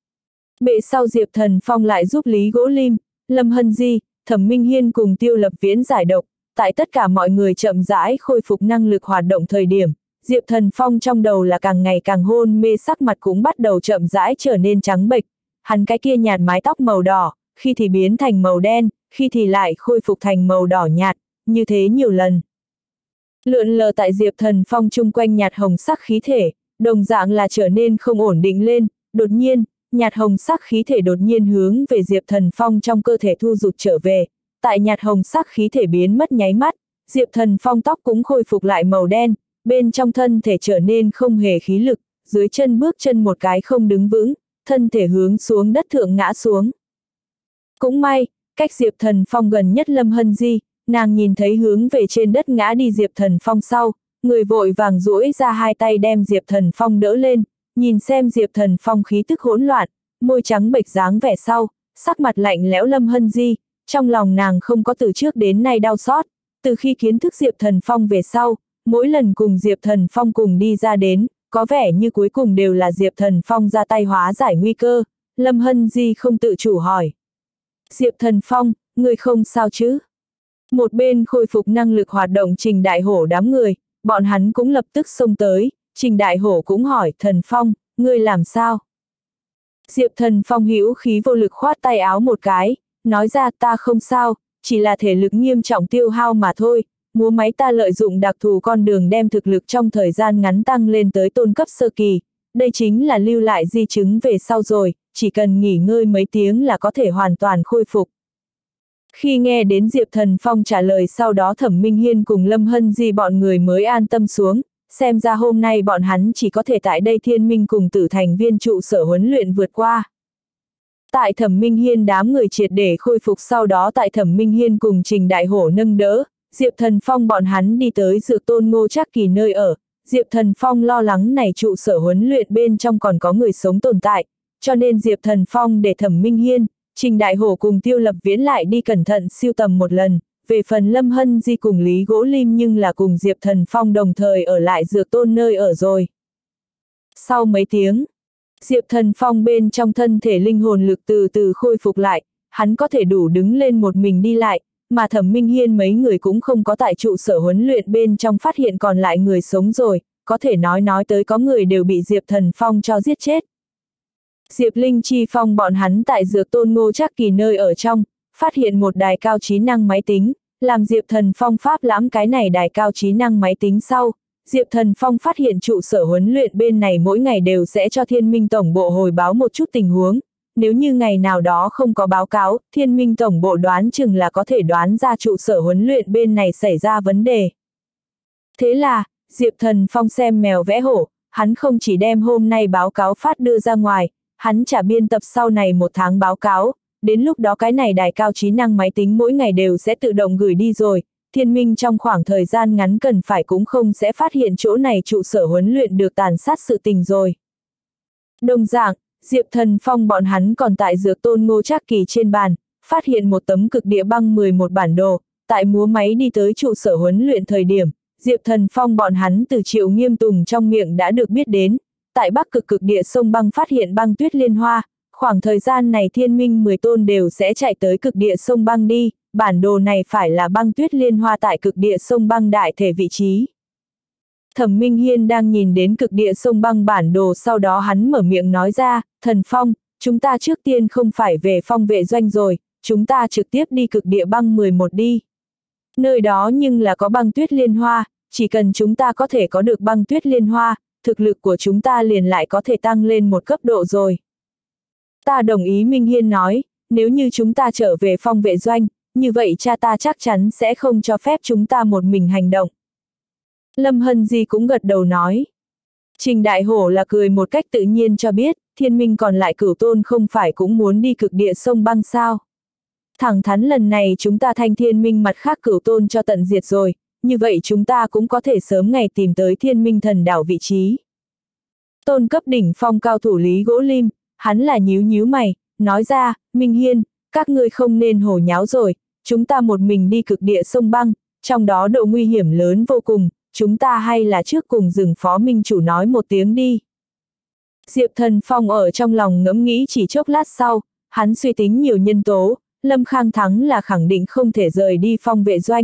Bệ sau Diệp Thần Phong lại giúp Lý Gỗ Lim, Lâm Hân Di, Thẩm Minh Hiên cùng Tiêu Lập Viễn giải độc. Tại tất cả mọi người chậm rãi khôi phục năng lực hoạt động thời điểm, Diệp Thần Phong trong đầu là càng ngày càng hôn mê, sắc mặt cũng bắt đầu chậm rãi trở nên trắng bệch. Hắn cái kia nhạt mái tóc màu đỏ, khi thì biến thành màu đen, khi thì lại khôi phục thành màu đỏ nhạt, như thế nhiều lần. Lượn lờ tại Diệp Thần Phong chung quanh nhạt hồng sắc khí thể, đồng dạng là trở nên không ổn định lên, đột nhiên, nhạt hồng sắc khí thể đột nhiên hướng về Diệp Thần Phong trong cơ thể thu rụt trở về. Tại nhạt hồng sắc khí thể biến mất nháy mắt, Diệp Thần Phong tóc cũng khôi phục lại màu đen, bên trong thân thể trở nên không hề khí lực, dưới chân bước chân một cái không đứng vững, thân thể hướng xuống đất thượng ngã xuống. Cũng may, cách Diệp Thần Phong gần nhất Lâm Hân Di, nàng nhìn thấy hướng về trên đất ngã đi Diệp Thần Phong sau, người vội vàng duỗi ra hai tay đem Diệp Thần Phong đỡ lên, nhìn xem Diệp Thần Phong khí tức hỗn loạn, môi trắng bệch dáng vẻ sau, sắc mặt lạnh lẽo Lâm Hân Di, trong lòng nàng không có từ trước đến nay đau xót, từ khi kiến thức Diệp Thần Phong về sau, mỗi lần cùng Diệp Thần Phong cùng đi ra đến, có vẻ như cuối cùng đều là Diệp Thần Phong ra tay hóa giải nguy cơ, Lâm Hân Di không tự chủ hỏi. Diệp Thần Phong, ngươi không sao chứ? Một bên khôi phục năng lực hoạt động Trình Đại Hổ đám người, bọn hắn cũng lập tức xông tới, Trình Đại Hổ cũng hỏi, Thần Phong, ngươi làm sao? Diệp Thần Phong hữu khí vô lực khoát tay áo một cái, nói ra, ta không sao, chỉ là thể lực nghiêm trọng tiêu hao mà thôi, múa máy ta lợi dụng đặc thù con đường đem thực lực trong thời gian ngắn tăng lên tới tôn cấp sơ kỳ, đây chính là lưu lại di chứng về sau rồi, chỉ cần nghỉ ngơi mấy tiếng là có thể hoàn toàn khôi phục. Khi nghe đến Diệp Thần Phong trả lời sau đó, Thẩm Minh Hiên cùng Lâm Hân Di bọn người mới an tâm xuống, xem ra hôm nay bọn hắn chỉ có thể tại đây Thiên Minh cùng Tử Thành Viên trụ sở huấn luyện vượt qua. Tại Thẩm Minh Hiên đám người triệt để khôi phục sau đó, tại Thẩm Minh Hiên cùng Trình Đại Hổ nâng đỡ, Diệp Thần Phong bọn hắn đi tới Dược Tôn Ngô Trác Kỳ nơi ở. Diệp Thần Phong lo lắng này trụ sở huấn luyện bên trong còn có người sống tồn tại, cho nên Diệp Thần Phong để Thẩm Minh Hiên, Trình Đại Hổ cùng Tiêu Lập Viễn lại đi cẩn thận siêu tầm một lần, về phần Lâm Hân Di cùng Lý Gỗ Lim nhưng là cùng Diệp Thần Phong đồng thời ở lại Dược Tôn nơi ở rồi. Sau mấy tiếng, Diệp Thần Phong bên trong thân thể linh hồn lực từ từ khôi phục lại, hắn có thể đủ đứng lên một mình đi lại, mà Thẩm Minh Hiên mấy người cũng không có tại trụ sở huấn luyện bên trong phát hiện còn lại người sống rồi, có thể nói tới có người đều bị Diệp Thần Phong cho giết chết. Diệp Linh Chi Phong bọn hắn tại Dược Tôn Ngô Trác Kỳ nơi ở trong, phát hiện một đài cao trí năng máy tính, làm Diệp Thần Phong pháp lãm cái này đài cao trí năng máy tính sau, Diệp Thần Phong phát hiện trụ sở huấn luyện bên này mỗi ngày đều sẽ cho Thiên Minh Tổng bộ hồi báo một chút tình huống, nếu như ngày nào đó không có báo cáo, Thiên Minh Tổng bộ đoán chừng là có thể đoán ra trụ sở huấn luyện bên này xảy ra vấn đề. Thế là, Diệp Thần Phong xem mèo vẽ hổ, hắn không chỉ đem hôm nay báo cáo phát đưa ra ngoài, hắn trả biên tập sau này một tháng báo cáo, đến lúc đó cái này đài cao trí năng máy tính mỗi ngày đều sẽ tự động gửi đi rồi, Thiên Minh trong khoảng thời gian ngắn cần phải cũng không sẽ phát hiện chỗ này trụ sở huấn luyện được tàn sát sự tình rồi. Đồng dạng, Diệp Thần Phong bọn hắn còn tại Dược Tôn Ngô Trác Kỳ trên bàn, phát hiện một tấm cực địa băng 11 bản đồ, tại múa máy đi tới trụ sở huấn luyện thời điểm, Diệp Thần Phong bọn hắn từ Triệu Nghiêm Tùng trong miệng đã được biết đến, tại Bắc Cực cực địa sông băng phát hiện băng tuyết liên hoa, khoảng thời gian này Thiên Minh 10 tôn đều sẽ chạy tới cực địa sông băng đi, bản đồ này phải là băng tuyết liên hoa tại cực địa sông băng đại thể vị trí. Thẩm Minh Hiên đang nhìn đến cực địa sông băng bản đồ sau đó hắn mở miệng nói ra, Thần Phong, chúng ta trước tiên không phải về phong vệ doanh rồi, chúng ta trực tiếp đi cực địa băng 11 đi. Nơi đó nhưng là có băng tuyết liên hoa, chỉ cần chúng ta có thể có được băng tuyết liên hoa, thực lực của chúng ta liền lại có thể tăng lên một cấp độ rồi. Ta đồng ý, Minh Hiên nói, nếu như chúng ta trở về phong vệ doanh, như vậy cha ta chắc chắn sẽ không cho phép chúng ta một mình hành động. Lâm Hân Di cũng gật đầu nói. Trình Đại Hổ là cười một cách tự nhiên cho biết, Thiên Minh còn lại Cửu Tôn không phải cũng muốn đi cực địa sông băng sao. Thẳng thắn lần này chúng ta thanh Thiên Minh mặt khác Cửu Tôn cho tận diệt rồi, như vậy chúng ta cũng có thể sớm ngày tìm tới Thiên Minh Thần Đảo vị trí. Tôn cấp đỉnh phong cao thủ Lý Gỗ Lim, hắn là nhíu nhíu mày, nói ra, Minh Hiên, các ngươi không nên hồ nháo rồi, chúng ta một mình đi cực địa sông băng, trong đó độ nguy hiểm lớn vô cùng, chúng ta hay là trước cùng dừng Phó Minh Chủ nói một tiếng đi. Diệp Thần Phong ở trong lòng ngẫm nghĩ chỉ chốc lát sau, hắn suy tính nhiều nhân tố, Lâm Khang Thắng là khẳng định không thể rời đi phong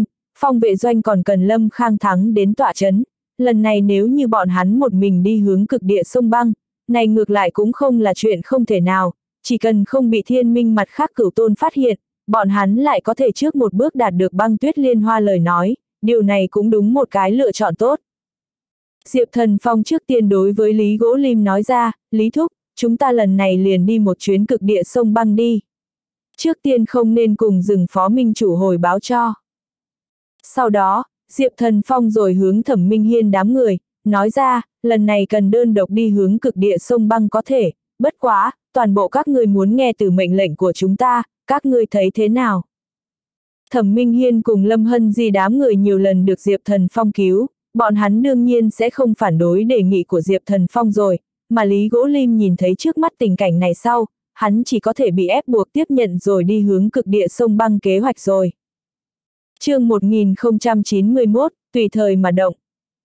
vệ doanh còn cần Lâm Khang Thắng đến tọa chấn. Lần này nếu như bọn hắn một mình đi hướng cực địa sông băng, này ngược lại cũng không là chuyện không thể nào, chỉ cần không bị Thiên Minh mặt khác cửu tôn phát hiện, bọn hắn lại có thể trước một bước đạt được băng tuyết liên hoa lời nói, điều này cũng đúng một cái lựa chọn tốt. Diệp Thần Phong trước tiên đối với Lý Gỗ Lim nói ra, Lý Thúc, chúng ta lần này liền đi một chuyến cực địa sông băng đi. Trước tiên không nên cùng dừng Phó Minh Chủ hồi báo cho. Sau đó, Diệp Thần Phong rồi hướng Thẩm Minh Hiên đám người, nói ra, lần này cần đơn độc đi hướng cực địa sông băng có thể, bất quá, toàn bộ các ngươi muốn nghe từ mệnh lệnh của chúng ta, các ngươi thấy thế nào? Thẩm Minh Hiên cùng Lâm Hân Di đám người nhiều lần được Diệp Thần Phong cứu, bọn hắn đương nhiên sẽ không phản đối đề nghị của Diệp Thần Phong rồi, mà Lý Gỗ Lim nhìn thấy trước mắt tình cảnh này sau, hắn chỉ có thể bị ép buộc tiếp nhận rồi đi hướng cực địa sông băng kế hoạch rồi. Chương 1091, tùy thời mà động.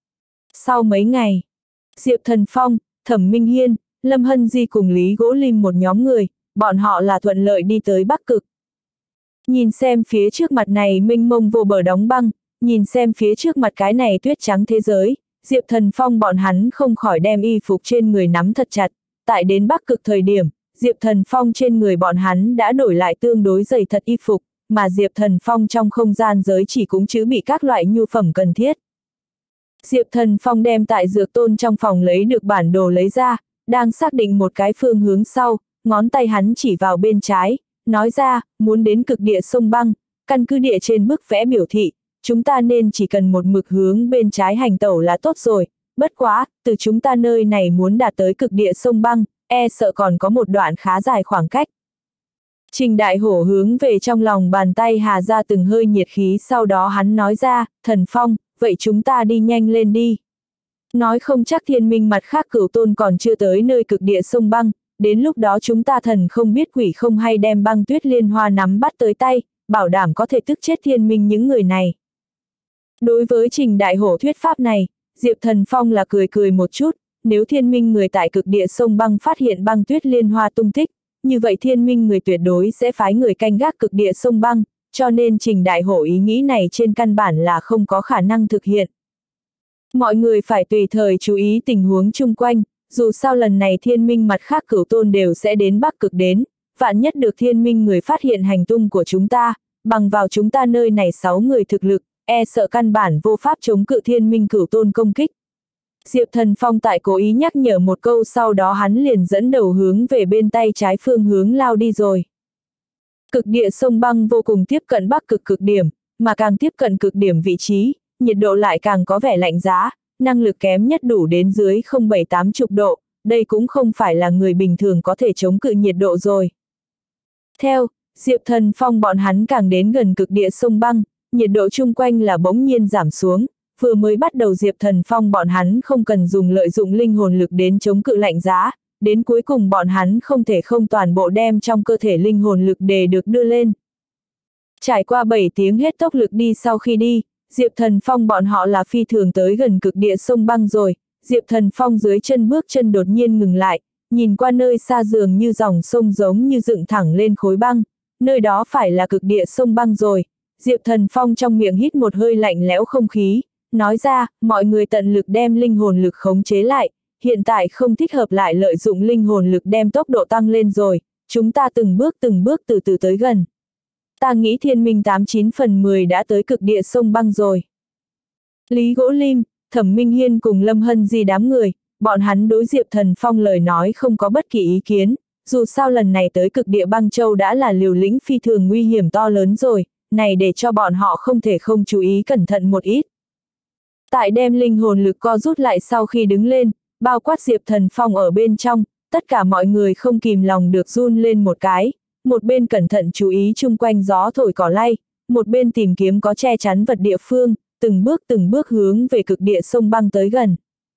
Sau mấy ngày, Diệp Thần Phong, Thẩm Minh Hiên, Lâm Hân Di cùng Lý Gỗ Lim một nhóm người, bọn họ là thuận lợi đi tới Bắc Cực. Nhìn xem phía trước mặt này mênh mông vô bờ đóng băng, nhìn xem phía trước mặt cái này tuyết trắng thế giới, Diệp Thần Phong bọn hắn không khỏi đem y phục trên người nắm thật chặt, tại đến Bắc Cực thời điểm, Diệp Thần Phong trên người bọn hắn đã đổi lại tương đối dày thật y phục, mà Diệp Thần Phong trong không gian giới chỉ cũng chứa bị các loại nhu phẩm cần thiết. Diệp Thần Phong đem tại dược tôn trong phòng lấy được bản đồ lấy ra, đang xác định một cái phương hướng sau, ngón tay hắn chỉ vào bên trái, nói ra, muốn đến cực địa sông băng, căn cứ địa trên bức vẽ biểu thị, chúng ta nên chỉ cần một mực hướng bên trái hành tẩu là tốt rồi, bất quá, từ chúng ta nơi này muốn đạt tới cực địa sông băng, e sợ còn có một đoạn khá dài khoảng cách. Trình Đại Hổ hướng về trong lòng bàn tay hà ra từng hơi nhiệt khí, sau đó hắn nói ra, Thần Phong, vậy chúng ta đi nhanh lên đi. Nói không chắc Thiên Minh mặt khác cửu tôn còn chưa tới nơi cực địa sông băng, đến lúc đó chúng ta thần không biết quỷ không hay đem băng tuyết liên hoa nắm bắt tới tay, bảo đảm có thể tức chết Thiên Minh những người này. Đối với Trình Đại Hổ thuyết pháp này, Diệp Thần Phong là cười cười một chút, nếu Thiên Minh người tại cực địa sông băng phát hiện băng tuyết liên hoa tung tích, như vậy Thiên Minh người tuyệt đối sẽ phái người canh gác cực địa sông băng, cho nên Trình Đại Hổ ý nghĩ này trên căn bản là không có khả năng thực hiện. Mọi người phải tùy thời chú ý tình huống chung quanh, dù sao lần này Thiên Minh mặt khác cửu tôn đều sẽ đến Bắc Cực đến, vạn nhất được Thiên Minh người phát hiện hành tung của chúng ta, bằng vào chúng ta nơi này 6 người thực lực, e sợ căn bản vô pháp chống cự Thiên Minh cửu tôn công kích. Diệp Thần Phong tại cố ý nhắc nhở một câu, sau đó hắn liền dẫn đầu hướng về bên tay trái phương hướng lao đi rồi. Cực địa sông băng vô cùng tiếp cận Bắc Cực cực điểm, mà càng tiếp cận cực điểm vị trí, nhiệt độ lại càng có vẻ lạnh giá, năng lực kém nhất đủ đến dưới 0,7-80 độ, đây cũng không phải là người bình thường có thể chống cự nhiệt độ rồi. Theo Diệp Thần Phong bọn hắn càng đến gần cực địa sông băng, nhiệt độ chung quanh là bỗng nhiên giảm xuống, vừa mới bắt đầu Diệp Thần Phong bọn hắn không cần dùng lợi dụng linh hồn lực đến chống cự lạnh giá, đến cuối cùng bọn hắn không thể không toàn bộ đem trong cơ thể linh hồn lực để được đưa lên. Trải qua 7 tiếng hết tốc lực đi, sau khi đi, Diệp Thần Phong bọn họ là phi thường tới gần cực địa sông băng rồi, Diệp Thần Phong dưới chân bước chân đột nhiên ngừng lại, nhìn qua nơi xa dường như dòng sông giống như dựng thẳng lên khối băng, nơi đó phải là cực địa sông băng rồi. Diệp Thần Phong trong miệng hít một hơi lạnh lẽo không khí, nói ra, mọi người tận lực đem linh hồn lực khống chế lại, hiện tại không thích hợp lại lợi dụng linh hồn lực đem tốc độ tăng lên rồi, chúng ta từng bước từ từ tới gần. Ta nghĩ Thiên Minh 89/10 đã tới cực địa sông băng rồi. Lý Gỗ Lim, Thẩm Minh Hiên cùng Lâm Hân Di đám người, bọn hắn đối Diệp Thần Phong lời nói không có bất kỳ ý kiến, dù sao lần này tới cực địa băng châu đã là liều lĩnh phi thường nguy hiểm to lớn rồi, này để cho bọn họ không thể không chú ý cẩn thận một ít. Tại đem linh hồn lực co rút lại sau khi đứng lên, bao quát Diệp Thần Phong ở bên trong, tất cả mọi người không kìm lòng được run lên một cái, một bên cẩn thận chú ý chung quanh gió thổi cỏ lay, một bên tìm kiếm có che chắn vật địa phương, từng bước hướng về cực địa sông băng tới gần.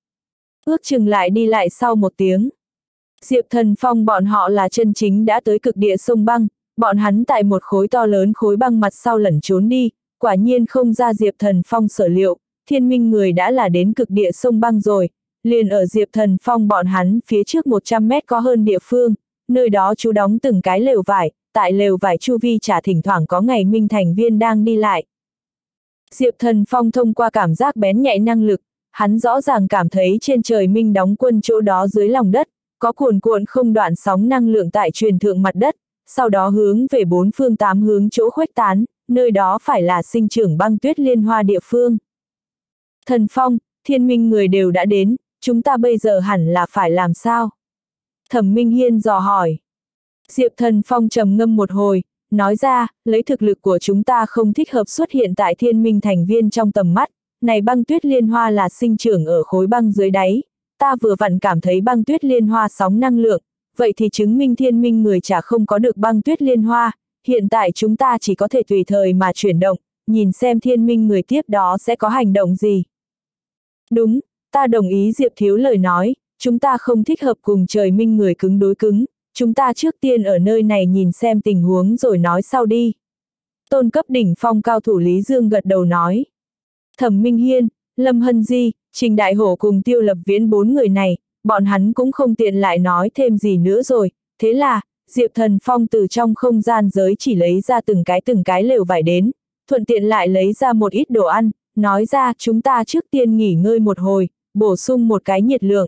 Ước chừng lại đi lại sau 1 tiếng. Diệp Thần Phong bọn họ là chân chính đã tới cực địa sông băng, bọn hắn tại một khối to lớn khối băng mặt sau lẩn trốn đi, quả nhiên không ra Diệp Thần Phong sở liệu, Thiên Minh người đã là đến cực địa sông băng rồi, liền ở Diệp Thần Phong bọn hắn phía trước 100 mét có hơn địa phương, nơi đó trú đóng từng cái lều vải, tại lều vải chu vi chả thỉnh thoảng có ngày minh thành viên đang đi lại. Diệp Thần Phong thông qua cảm giác bén nhạy năng lực, hắn rõ ràng cảm thấy trên trời minh đóng quân chỗ đó dưới lòng đất, có cuồn cuộn không đoạn sóng năng lượng tại truyền thượng mặt đất, sau đó hướng về 4 phương 8 hướng chỗ khuếch tán, nơi đó phải là sinh trưởng băng tuyết liên hoa địa phương. Thần Phong, Thiên Minh người đều đã đến, chúng ta bây giờ hẳn là phải làm sao? Thẩm Minh Hiên dò hỏi. Diệp Thần Phong trầm ngâm một hồi, nói ra, lấy thực lực của chúng ta không thích hợp xuất hiện tại Thiên Minh thành viên trong tầm mắt, này băng tuyết liên hoa là sinh trưởng ở khối băng dưới đáy, ta vừa vặn cảm thấy băng tuyết liên hoa sóng năng lượng, vậy thì chứng minh Thiên Minh người chả không có được băng tuyết liên hoa, hiện tại chúng ta chỉ có thể tùy thời mà chuyển động, nhìn xem Thiên Minh người tiếp đó sẽ có hành động gì. Đúng, ta đồng ý Diệp Thiếu lời nói, chúng ta không thích hợp cùng trời minh người cứng đối cứng, chúng ta trước tiên ở nơi này nhìn xem tình huống rồi nói sau đi. Tôn cấp đỉnh phong cao thủ Lý Dương gật đầu nói. Thẩm Minh Hiên, Lâm Hân Di, Trình Đại Hổ cùng Tiêu Lập Viễn 4 người này, bọn hắn cũng không tiện lại nói thêm gì nữa rồi, thế là, Diệp Thần Phong từ trong không gian giới chỉ lấy ra từng cái lều vải đến, thuận tiện lại lấy ra một ít đồ ăn, nói ra chúng ta trước tiên nghỉ ngơi một hồi, bổ sung một cái nhiệt lượng.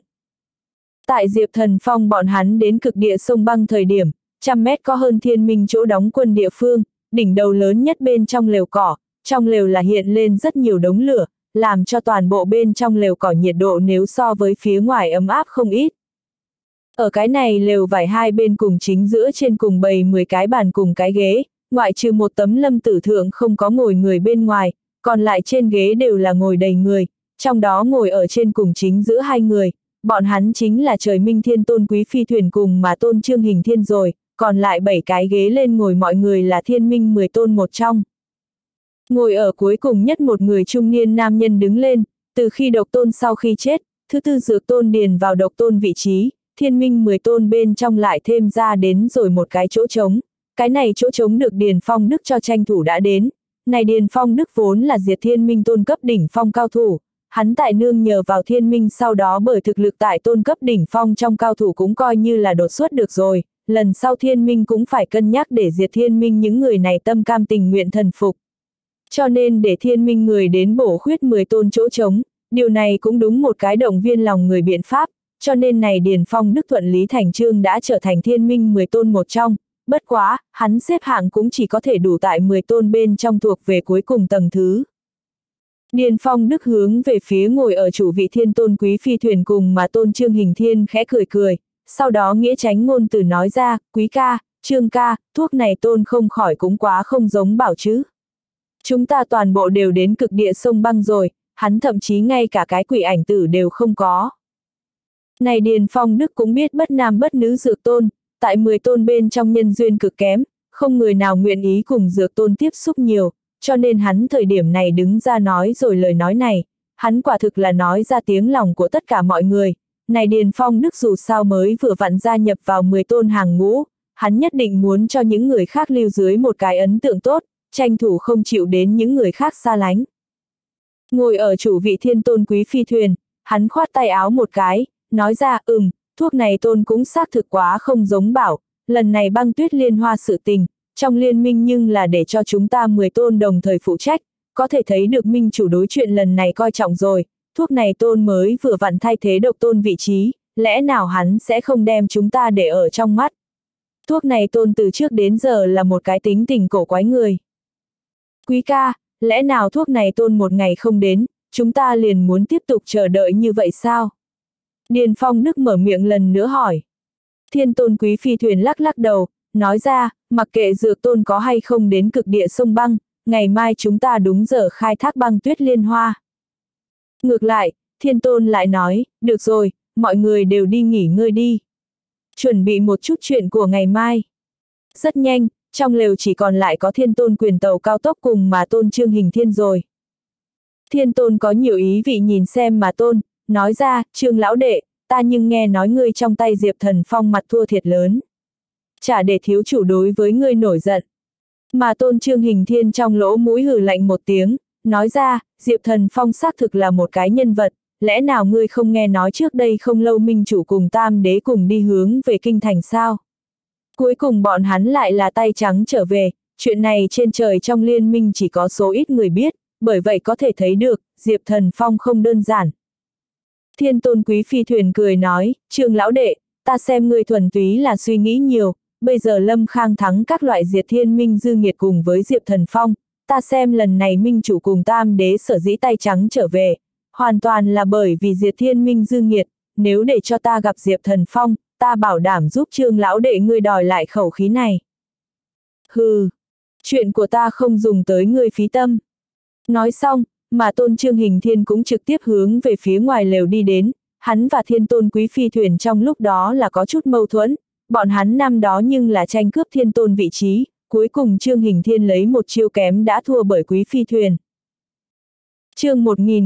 Tại Diệp Thần Phong bọn hắn đến cực địa sông băng thời điểm, 100 mét có hơn Thiên Minh chỗ đóng quân địa phương, đỉnh đầu lớn nhất bên trong lều cỏ, trong lều là hiện lên rất nhiều đống lửa, làm cho toàn bộ bên trong lều cỏ nhiệt độ nếu so với phía ngoài ấm áp không ít. Ở cái này lều vải hai bên cùng chính giữa trên cùng bày 10 cái bàn cùng cái ghế, ngoại trừ một tấm lâm tử thượng không có ngồi người bên ngoài, còn lại trên ghế đều là ngồi đầy người, trong đó ngồi ở trên cùng chính giữa 2 người, bọn hắn chính là trời minh thiên tôn quý phi thuyền cùng mà tôn Trương Hình Thiên rồi, còn lại 7 cái ghế lên ngồi mọi người là thiên minh 10 tôn một trong. Ngồi ở cuối cùng nhất một người trung niên nam nhân đứng lên, từ khi độc tôn sau khi chết, thứ tư dược tôn điền vào độc tôn vị trí, thiên minh 10 tôn bên trong lại thêm ra đến rồi một cái chỗ trống. Cái này chỗ trống được Điền Phong Đức cho tranh thủ đã đến. Này Điền Phong Đức vốn là diệt thiên minh tôn cấp đỉnh phong cao thủ, hắn tại nương nhờ vào thiên minh sau đó bởi thực lực tại tôn cấp đỉnh phong trong cao thủ cũng coi như là đột xuất được rồi, lần sau thiên minh cũng phải cân nhắc để diệt thiên minh những người này tâm cam tình nguyện thần phục. Cho nên để thiên minh người đến bổ khuyết 10 tôn chỗ trống, điều này cũng đúng một cái động viên lòng người biện pháp, cho nên này Điền Phong Đức thuận lý thành chương đã trở thành thiên minh 10 tôn một trong, bất quá, hắn xếp hạng cũng chỉ có thể đủ tại 10 tôn bên trong thuộc về cuối cùng tầng thứ. Điền Phong Đức hướng về phía ngồi ở chủ vị thiên tôn quý phi thuyền cùng mà tôn Trương Hình Thiên khẽ cười cười, sau đó nghĩa tránh ngôn từ nói ra, quý ca, Trương ca, thuốc này tôn không khỏi cũng quá không giống bảo chứ. Chúng ta toàn bộ đều đến cực địa sông băng rồi, hắn thậm chí ngay cả cái quỷ ảnh tử đều không có. Này Điền Phong Đức cũng biết bất nam bất nữ dược tôn, tại 10 tôn bên trong nhân duyên cực kém, không người nào nguyện ý cùng dược tôn tiếp xúc nhiều, cho nên hắn thời điểm này đứng ra nói rồi lời nói này, hắn quả thực là nói ra tiếng lòng của tất cả mọi người. Này Điền Phong Đức dù sao mới vừa vặn gia nhập vào 10 tôn hàng ngũ, hắn nhất định muốn cho những người khác lưu dưới một cái ấn tượng tốt, tranh thủ không chịu đến những người khác xa lánh. Ngồi ở chủ vị thiên tôn quý phi thuyền, hắn khoát tay áo một cái, nói ra thuốc này tôn cũng xác thực quá không giống bảo, lần này băng tuyết liên hoa sự tình, trong liên minh nhưng là để cho chúng ta 10 tôn đồng thời phụ trách, có thể thấy được minh chủ đối chuyện lần này coi trọng rồi, thuốc này tôn mới vừa vặn thay thế độc tôn vị trí, lẽ nào hắn sẽ không đem chúng ta để ở trong mắt. Thuốc này tôn từ trước đến giờ là một cái tính tình cổ quái người. Quý ca, lẽ nào thuốc này tôn một ngày không đến, chúng ta liền muốn tiếp tục chờ đợi như vậy sao? Điền Phong Đức mở miệng lần nữa hỏi. Thiên tôn quý phi thuyền lắc lắc đầu, nói ra, mặc kệ dược tôn có hay không đến cực địa sông băng, ngày mai chúng ta đúng giờ khai thác băng tuyết liên hoa. Ngược lại, thiên tôn lại nói, được rồi, mọi người đều đi nghỉ ngơi đi. Chuẩn bị một chút chuyện của ngày mai. Rất nhanh, trong lều chỉ còn lại có thiên tôn quyền tàu cao tốc cùng mà tôn Trương Hình Thiên rồi. Thiên Tôn có nhiều ý vị nhìn xem mà Tôn, nói ra, Trương lão đệ, ta nhưng nghe nói ngươi trong tay Diệp Thần Phong mặt thua thiệt lớn. Chả để thiếu chủ đối với ngươi nổi giận. Mà Tôn Trương Hình Thiên trong lỗ mũi hừ lạnh một tiếng, nói ra, Diệp Thần Phong xác thực là một cái nhân vật, lẽ nào ngươi không nghe nói trước đây không lâu minh chủ cùng tam đế cùng đi hướng về kinh thành sao? Cuối cùng bọn hắn lại là tay trắng trở về, chuyện này trên trời trong liên minh chỉ có số ít người biết, bởi vậy có thể thấy được, Diệp Thần Phong không đơn giản. Thiên Tôn Quý Phi Thuyền cười nói, Trương lão đệ, ta xem ngươi thuần túy là suy nghĩ nhiều, bây giờ Lâm Khang thắng các loại diệt thiên minh dư nghiệt cùng với Diệp Thần Phong, ta xem lần này minh chủ cùng tam đế sở dĩ tay trắng trở về, hoàn toàn là bởi vì diệt thiên minh dư nghiệt, nếu để cho ta gặp Diệp Thần Phong, ta bảo đảm giúp Trương lão đệ ngươi đòi lại khẩu khí này. Hừ, chuyện của ta không dùng tới ngươi phí tâm. Nói xong, mà Tôn Trương Hình Thiên cũng trực tiếp hướng về phía ngoài lều đi đến, hắn và Thiên Tôn Quý Phi Thuyền trong lúc đó là có chút mâu thuẫn, bọn hắn năm đó nhưng là tranh cướp Thiên Tôn vị trí, cuối cùng Trương Hình Thiên lấy một chiêu kém đã thua bởi Quý Phi Thuyền. Chương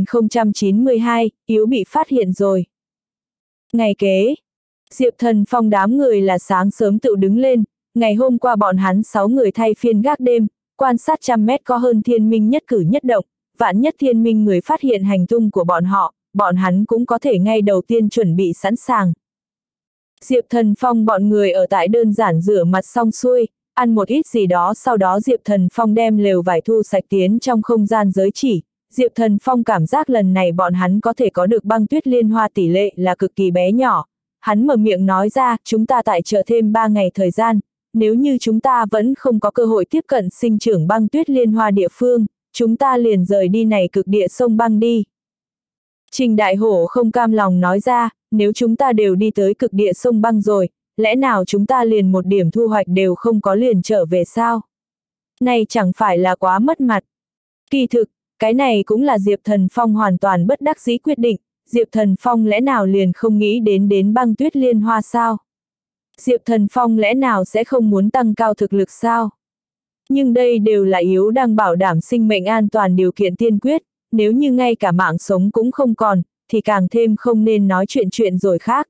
1092, yếu bị phát hiện rồi. Ngày kế, Diệp Thần Phong đám người là sáng sớm tự đứng lên, ngày hôm qua bọn hắn 6 người thay phiên gác đêm, quan sát 100 mét có hơn thiên minh nhất cử nhất động, vạn nhất thiên minh người phát hiện hành tung của bọn hắn cũng có thể ngay đầu tiên chuẩn bị sẵn sàng. Diệp Thần Phong bọn người ở tại đơn giản rửa mặt xong xuôi, ăn một ít gì đó, sau đó Diệp Thần Phong đem lều vải thu sạch tiến trong không gian giới chỉ. Diệp Thần Phong cảm giác lần này bọn hắn có thể có được băng tuyết liên hoa tỷ lệ là cực kỳ bé nhỏ. Hắn mở miệng nói ra, chúng ta tại chờ thêm 3 ngày thời gian, nếu như chúng ta vẫn không có cơ hội tiếp cận sinh trưởng băng tuyết liên hoa địa phương, chúng ta liền rời đi này cực địa sông băng đi. Trình Đại Hổ không cam lòng nói ra, nếu chúng ta đều đi tới cực địa sông băng rồi, lẽ nào chúng ta liền một điểm thu hoạch đều không có liền trở về sao? Này chẳng phải là quá mất mặt. Kỳ thực, cái này cũng là Diệp Thần Phong hoàn toàn bất đắc dĩ quyết định, Diệp Thần Phong lẽ nào liền không nghĩ đến băng tuyết liên hoa sao? Diệp Thần Phong lẽ nào sẽ không muốn tăng cao thực lực sao? Nhưng đây đều là yếu đang bảo đảm sinh mệnh an toàn điều kiện tiên quyết, nếu như ngay cả mạng sống cũng không còn, thì càng thêm không nên nói chuyện rồi khác.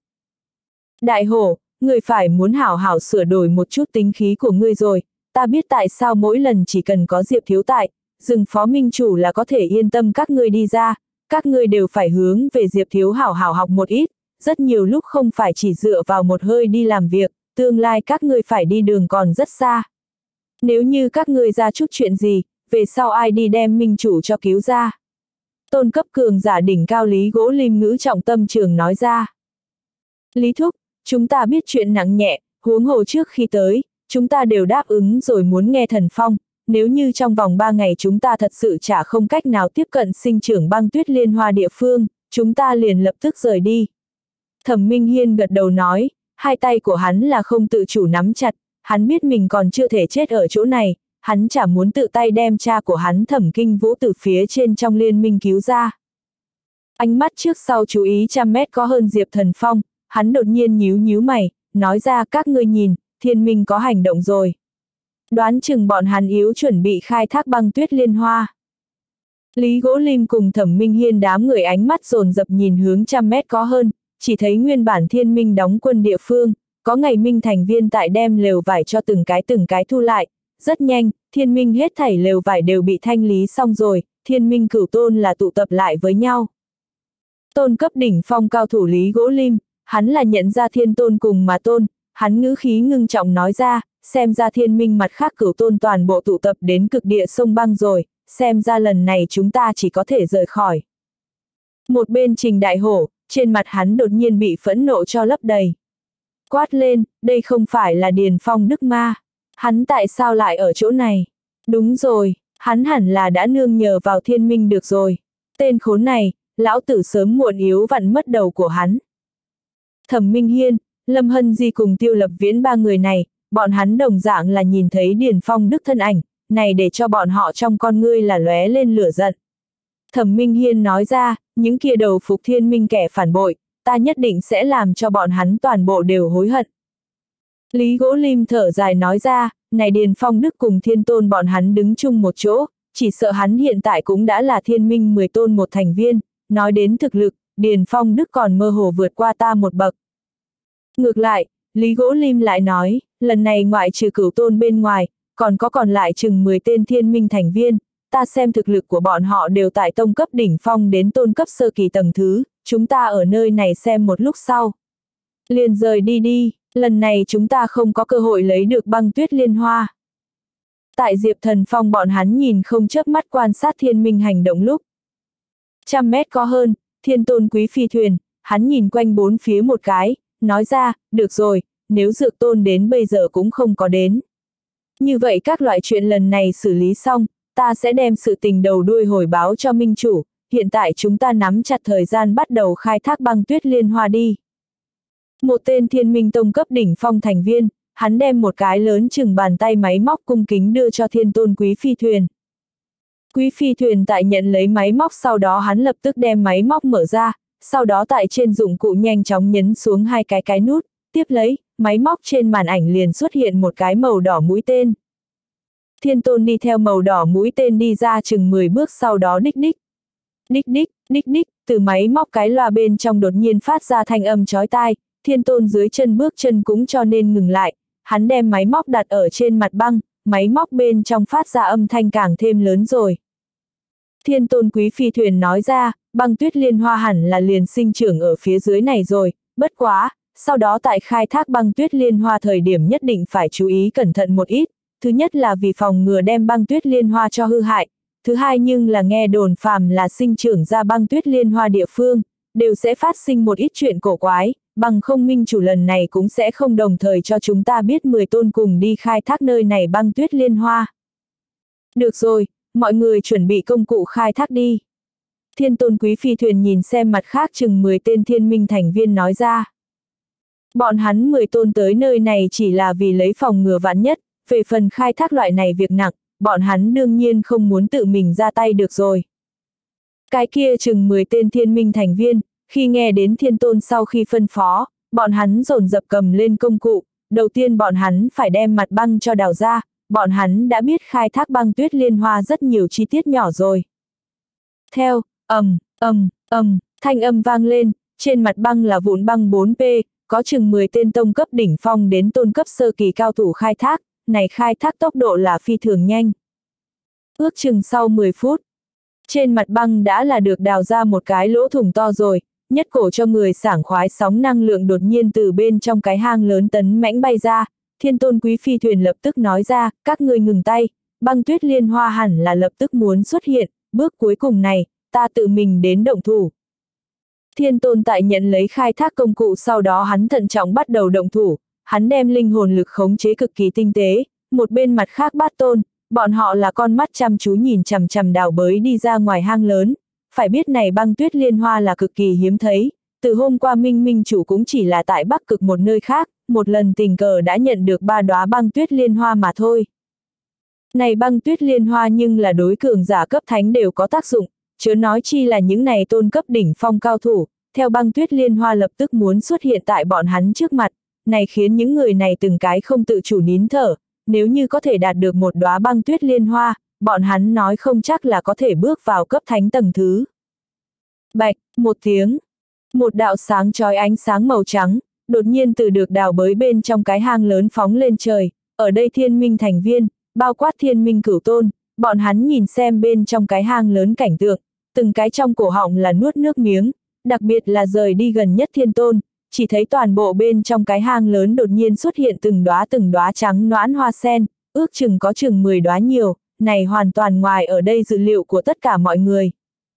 Đại Hổ, ngươi phải muốn hảo hảo sửa đổi một chút tính khí của ngươi rồi, ta biết tại sao mỗi lần chỉ cần có Diệp thiếu tại, rừng phó minh chủ là có thể yên tâm các ngươi đi ra, các ngươi đều phải hướng về Diệp thiếu hảo hảo học một ít, rất nhiều lúc không phải chỉ dựa vào một hơi đi làm việc, tương lai các ngươi phải đi đường còn rất xa. Nếu như các ngươi ra chút chuyện gì, về sau ai đi đem minh chủ cho cứu ra? Tôn cấp cường giả đỉnh cao Lý Gỗ Lim ngữ trọng tâm trường nói ra. Lý Thúc, chúng ta biết chuyện nặng nhẹ, huống hồ trước khi tới, chúng ta đều đáp ứng rồi muốn nghe Thần Phong, nếu như trong vòng 3 ngày chúng ta thật sự chả không cách nào tiếp cận sinh trưởng băng tuyết liên hoa địa phương, chúng ta liền lập tức rời đi. Thẩm Minh Hiên gật đầu nói, hai tay của hắn là không tự chủ nắm chặt, hắn biết mình còn chưa thể chết ở chỗ này, hắn chả muốn tự tay đem cha của hắn Thẩm Kinh Vũ từ phía trên trong liên minh cứu ra. Ánh mắt trước sau chú ý 100 mét có hơn Diệp Thần Phong, hắn đột nhiên nhíu mày, nói ra các ngươi nhìn, thiên minh có hành động rồi. Đoán chừng bọn hắn yếu chuẩn bị khai thác băng tuyết liên hoa. Lý Gỗ Lim cùng Thẩm Minh Hiên đám người ánh mắt dồn dập nhìn hướng 100 mét có hơn, chỉ thấy nguyên bản thiên minh đóng quân địa phương, có ngày minh thành viên tại đem lều vải cho từng cái thu lại. Rất nhanh, thiên minh hết thảy lều vải đều bị thanh lý xong rồi, thiên minh cửu tôn là tụ tập lại với nhau. Tôn cấp đỉnh phong cao thủ Lý Gỗ Lim, hắn là nhận ra thiên tôn cùng mà tôn, hắn ngữ khí ngưng trọng nói ra, xem ra thiên minh mặt khác cửu tôn toàn bộ tụ tập đến cực địa sông băng rồi, xem ra lần này chúng ta chỉ có thể rời khỏi. Một bên Trình Đại Hổ, trên mặt hắn đột nhiên bị phẫn nộ cho lấp đầy. Quát lên, đây không phải là Điền Phong Đức Ma. Hắn tại sao lại ở chỗ này? Đúng rồi, hắn hẳn là đã nương nhờ vào thiên minh được rồi. Tên khốn này, lão tử sớm muộn yếu vặn mất đầu của hắn. Thẩm Minh Hiên, Lâm Hân Di cùng Tiêu Lập Viễn ba người này, bọn hắn đồng dạng là nhìn thấy Điền Phong Đức thân ảnh, này để cho bọn họ trong con ngươi là lóe lên lửa giận. Thẩm Minh Hiên nói ra, những kia đầu phục thiên minh kẻ phản bội, ta nhất định sẽ làm cho bọn hắn toàn bộ đều hối hận. Lý Gỗ Lim thở dài nói ra, này Điền Phong Đức cùng Thiên Tôn bọn hắn đứng chung một chỗ, chỉ sợ hắn hiện tại cũng đã là thiên minh 10 tôn một thành viên, nói đến thực lực, Điền Phong Đức còn mơ hồ vượt qua ta một bậc. Ngược lại, Lý Gỗ Lim lại nói, lần này ngoại trừ Cửu tôn bên ngoài, còn lại chừng 10 tên thiên minh thành viên, ta xem thực lực của bọn họ đều tại tông cấp đỉnh phong đến tôn cấp sơ kỳ tầng thứ, chúng ta ở nơi này xem một lúc sau. Liền rời đi đi, lần này chúng ta không có cơ hội lấy được băng tuyết liên hoa. Tại Diệp Thần Phong bọn hắn nhìn không chớp mắt quan sát thiên minh hành động lúc. 100 mét có hơn, thiên tôn quý phi thuyền, hắn nhìn quanh bốn phía một cái, nói ra, được rồi, nếu dược tôn đến bây giờ cũng không có đến. Như vậy các loại chuyện lần này xử lý xong, ta sẽ đem sự tình đầu đuôi hồi báo cho minh chủ, hiện tại chúng ta nắm chặt thời gian bắt đầu khai thác băng tuyết liên hoa đi. Một tên thiên minh tông cấp đỉnh phong thành viên, hắn đem một cái lớn chừng bàn tay máy móc cung kính đưa cho thiên tôn quý phi thuyền. Quý phi thuyền tại nhận lấy máy móc sau đó hắn lập tức đem máy móc mở ra, sau đó tại trên dụng cụ nhanh chóng nhấn xuống hai cái nút, tiếp lấy, máy móc trên màn ảnh liền xuất hiện một cái màu đỏ mũi tên. Thiên tôn đi theo màu đỏ mũi tên đi ra chừng 10 bước sau đó đích đích. Đích đích, đích đích, từ máy móc cái loa bên trong đột nhiên phát ra thanh âm chói tai, thiên tôn dưới chân bước chân cũng cho nên ngừng lại, hắn đem máy móc đặt ở trên mặt băng, máy móc bên trong phát ra âm thanh càng thêm lớn rồi. Thiên tôn quý phi thuyền nói ra, băng tuyết liên hoa hẳn là liền sinh trưởng ở phía dưới này rồi, bất quá, sau đó tại khai thác băng tuyết liên hoa thời điểm nhất định phải chú ý cẩn thận một ít, thứ nhất là vì phòng ngừa đem băng tuyết liên hoa cho hư hại, thứ hai nhưng là nghe đồn phàm là sinh trưởng ra băng tuyết liên hoa địa phương, đều sẽ phát sinh một ít chuyện cổ quái, bằng không minh chủ lần này cũng sẽ không đồng thời cho chúng ta biết 10 tôn cùng đi khai thác nơi này băng tuyết liên hoa. Được rồi, mọi người chuẩn bị công cụ khai thác đi. Thiên tôn quý phi thuyền nhìn xem mặt khác chừng 10 tên thiên minh thành viên nói ra. Bọn hắn 10 tôn tới nơi này chỉ là vì lấy phòng ngừa vạn nhất, về phần khai thác loại này việc nặng, bọn hắn đương nhiên không muốn tự mình ra tay được rồi. Cái kia chừng 10 tên thiên minh thành viên, khi nghe đến thiên tôn sau khi phân phó, bọn hắn dồn dập cầm lên công cụ, đầu tiên bọn hắn phải đem mặt băng cho đào ra, bọn hắn đã biết khai thác băng tuyết liên hoa rất nhiều chi tiết nhỏ rồi. Theo, thanh âm vang lên, trên mặt băng là vụn băng 4P, có chừng 10 tên tông cấp đỉnh phong đến tôn cấp sơ kỳ cao thủ khai thác, này khai thác tốc độ là phi thường nhanh. Ước chừng sau 10 phút, trên mặt băng đã là được đào ra một cái lỗ thủng to rồi, nhất cổ cho người sảng khoái sóng năng lượng đột nhiên từ bên trong cái hang lớn tấn mãnh bay ra, thiên tôn quý phi thuyền lập tức nói ra, các ngươi ngừng tay, băng tuyết liên hoa hẳn là lập tức muốn xuất hiện, bước cuối cùng này, ta tự mình đến động thủ. Thiên tôn tại nhận lấy khai thác công cụ sau đó hắn thận trọng bắt đầu động thủ, hắn đem linh hồn lực khống chế cực kỳ tinh tế, một bên mặt khác bát tôn, bọn họ là con mắt chăm chú nhìn chằm chằm đào bới đi ra ngoài hang lớn, phải biết này băng tuyết liên hoa là cực kỳ hiếm thấy, từ hôm qua minh chủ cũng chỉ là tại Bắc Cực một nơi khác, một lần tình cờ đã nhận được 3 đóa băng tuyết liên hoa mà thôi. Này băng tuyết liên hoa nhưng là đối cường giả cấp thánh đều có tác dụng, chớ nói chi là những này tôn cấp đỉnh phong cao thủ, theo băng tuyết liên hoa lập tức muốn xuất hiện tại bọn hắn trước mặt, này khiến những người này từng cái không tự chủ nín thở, nếu như có thể đạt được một đóa băng tuyết liên hoa, bọn hắn nói không chắc là có thể bước vào cấp thánh tầng thứ. Bạch, một tiếng, một đạo sáng chói ánh sáng màu trắng, đột nhiên từ được đào bới bên trong cái hang lớn phóng lên trời, ở đây thiên minh thành viên, bao quát thiên minh cửu tôn, bọn hắn nhìn xem bên trong cái hang lớn cảnh tượng, từng cái trong cổ họng là nuốt nước miếng, đặc biệt là rời đi gần nhất thiên tôn, chỉ thấy toàn bộ bên trong cái hang lớn đột nhiên xuất hiện từng đóa trắng noãn hoa sen, ước chừng có chừng 10 đóa nhiều, này hoàn toàn ngoài ở đây dự liệu của tất cả mọi người.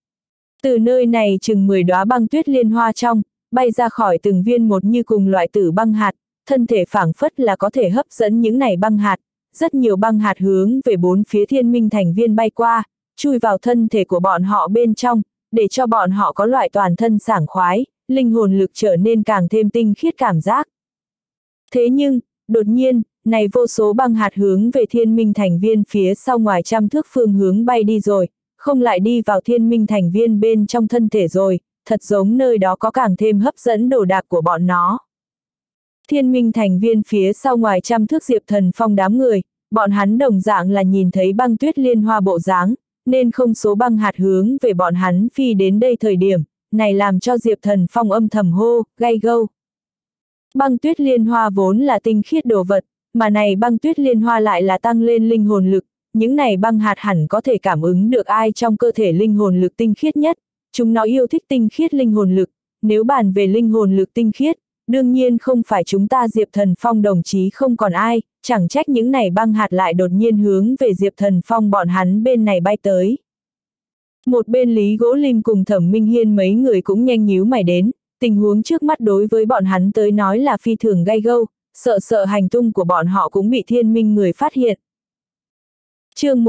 Từ nơi này chừng 10 đóa băng tuyết liên hoa trong, bay ra khỏi từng viên một như cùng loại tử băng hạt, thân thể phảng phất là có thể hấp dẫn những này băng hạt, rất nhiều băng hạt hướng về bốn phía thiên minh thành viên bay qua, chui vào thân thể của bọn họ bên trong, để cho bọn họ có loại toàn thân sảng khoái, linh hồn lực trở nên càng thêm tinh khiết cảm giác. Thế nhưng, đột nhiên, này vô số băng hạt hướng về thiên minh thành viên phía sau ngoài trăm thước phương hướng bay đi rồi, không lại đi vào thiên minh thành viên bên trong thân thể rồi, thật giống nơi đó có càng thêm hấp dẫn đồ đạc của bọn nó. Thiên minh thành viên phía sau ngoài trăm thước Diệp Thần Phong đám người, bọn hắn đồng dạng là nhìn thấy băng tuyết liên hoa bộ dáng, nên không số băng hạt hướng về bọn hắn phi đến đây thời điểm, này làm cho Diệp Thần Phong âm thầm hô, gay gâu. Băng tuyết liên hoa vốn là tinh khiết đồ vật, mà này băng tuyết liên hoa lại là tăng lên linh hồn lực, những này băng hạt hẳn có thể cảm ứng được ai trong cơ thể linh hồn lực tinh khiết nhất, chúng nó yêu thích tinh khiết linh hồn lực, nếu bàn về linh hồn lực tinh khiết, đương nhiên không phải chúng ta Diệp Thần Phong đồng chí không còn ai, chẳng trách những này băng hạt lại đột nhiên hướng về Diệp Thần Phong bọn hắn bên này bay tới. Một bên Lý Gỗ Lim cùng Thẩm Minh Hiên mấy người cũng nhanh nhíu mày đến, tình huống trước mắt đối với bọn hắn tới nói là phi thường gay gâu, sợ hành tung của bọn họ cũng bị Thiên Minh người phát hiện. Chương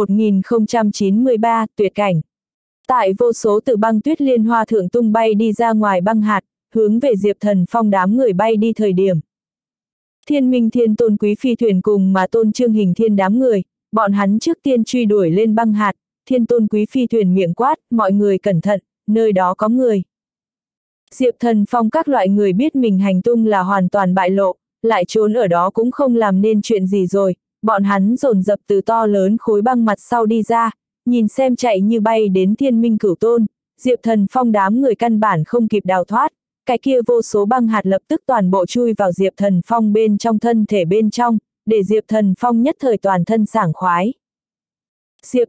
1093, tuyệt cảnh. Tại vô số từ băng tuyết liên hoa thượng tung bay đi ra ngoài băng hạt, hướng về Diệp Thần Phong đám người bay đi thời điểm. Thiên Minh Thiên Tôn Quý Phi thuyền cùng mà Tôn Trương Hình Thiên đám người, bọn hắn trước tiên truy đuổi lên băng hạt, Thiên Tôn Quý Phi thuyền miệng quát, mọi người cẩn thận, nơi đó có người. Diệp Thần Phong các loại người biết mình hành tung là hoàn toàn bại lộ, lại trốn ở đó cũng không làm nên chuyện gì rồi, bọn hắn dồn dập từ to lớn khối băng mặt sau đi ra, nhìn xem chạy như bay đến Thiên Minh Cửu Tôn, Diệp Thần Phong đám người căn bản không kịp đào thoát, cái kia vô số băng hạt lập tức toàn bộ chui vào Diệp Thần Phong bên trong thân thể bên trong, để Diệp Thần Phong nhất thời toàn thân sảng khoái. Diệp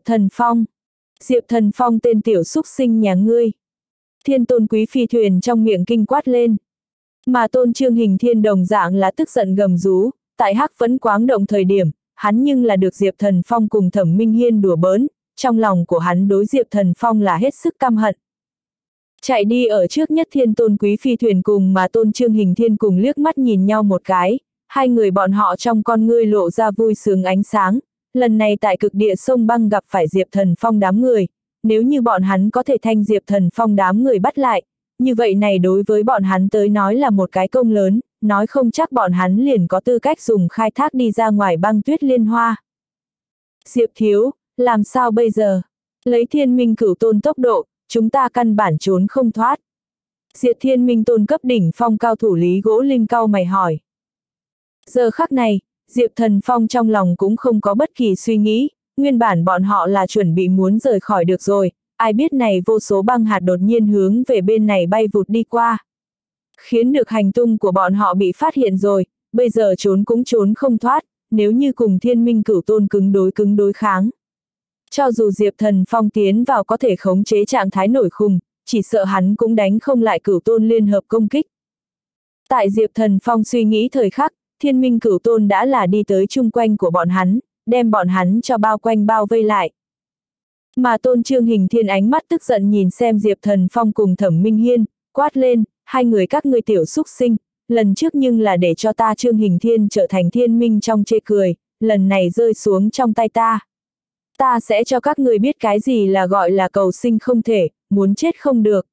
Thần Phong tên tiểu xúc sinh nhà ngươi. Thiên Tôn Quý Phi thuyền trong miệng kinh quát lên. Mà Tôn Trương Hình Thiên đồng dạng là tức giận gầm rú, tại Hắc Vẫn Quáng Động thời điểm, hắn nhưng là được Diệp Thần Phong cùng Thẩm Minh Hiên đùa bỡn, trong lòng của hắn đối Diệp Thần Phong là hết sức căm hận. Chạy đi ở trước nhất Thiên Tôn Quý Phi thuyền cùng mà Tôn Trương Hình Thiên cùng liếc mắt nhìn nhau một cái, hai người bọn họ trong con ngươi lộ ra vui sướng ánh sáng, lần này tại cực địa sông băng gặp phải Diệp Thần Phong đám người, nếu như bọn hắn có thể thanh Diệp Thần Phong đám người bắt lại, như vậy này đối với bọn hắn tới nói là một cái công lớn, nói không chắc bọn hắn liền có tư cách dùng khai thác đi ra ngoài băng tuyết liên hoa. Diệp thiếu, làm sao bây giờ? Lấy Thiên Minh Cửu Tôn tốc độ, chúng ta căn bản trốn không thoát. Diệp Thiên Minh Tôn cấp đỉnh phong cao thủ Lý Gỗ Lim cau mày hỏi. Giờ khắc này, Diệp Thần Phong trong lòng cũng không có bất kỳ suy nghĩ, nguyên bản bọn họ là chuẩn bị muốn rời khỏi được rồi, ai biết này vô số băng hạt đột nhiên hướng về bên này bay vụt đi qua. Khiến được hành tung của bọn họ bị phát hiện rồi, bây giờ trốn cũng trốn không thoát, nếu như cùng Thiên Minh Cửu Tôn cứng đối kháng. Cho dù Diệp Thần Phong tiến vào có thể khống chế trạng thái nổi khùng, chỉ sợ hắn cũng đánh không lại Cửu Tôn liên hợp công kích. Tại Diệp Thần Phong suy nghĩ thời khắc, Thiên Minh Cửu Tôn đã là đi tới chung quanh của bọn hắn, đem bọn hắn cho bao quanh bao vây lại. Mà Tôn Trương Hình Thiên ánh mắt tức giận nhìn xem Diệp Thần Phong cùng Thẩm Minh Hiên, quát lên, hai người các ngươi tiểu xúc sinh, lần trước nhưng là để cho ta Trương Hình Thiên trở thành thiên minh trong chê cười, lần này rơi xuống trong tay ta. Ta sẽ cho các ngươi biết cái gì là gọi là cầu sinh không thể, muốn chết không được.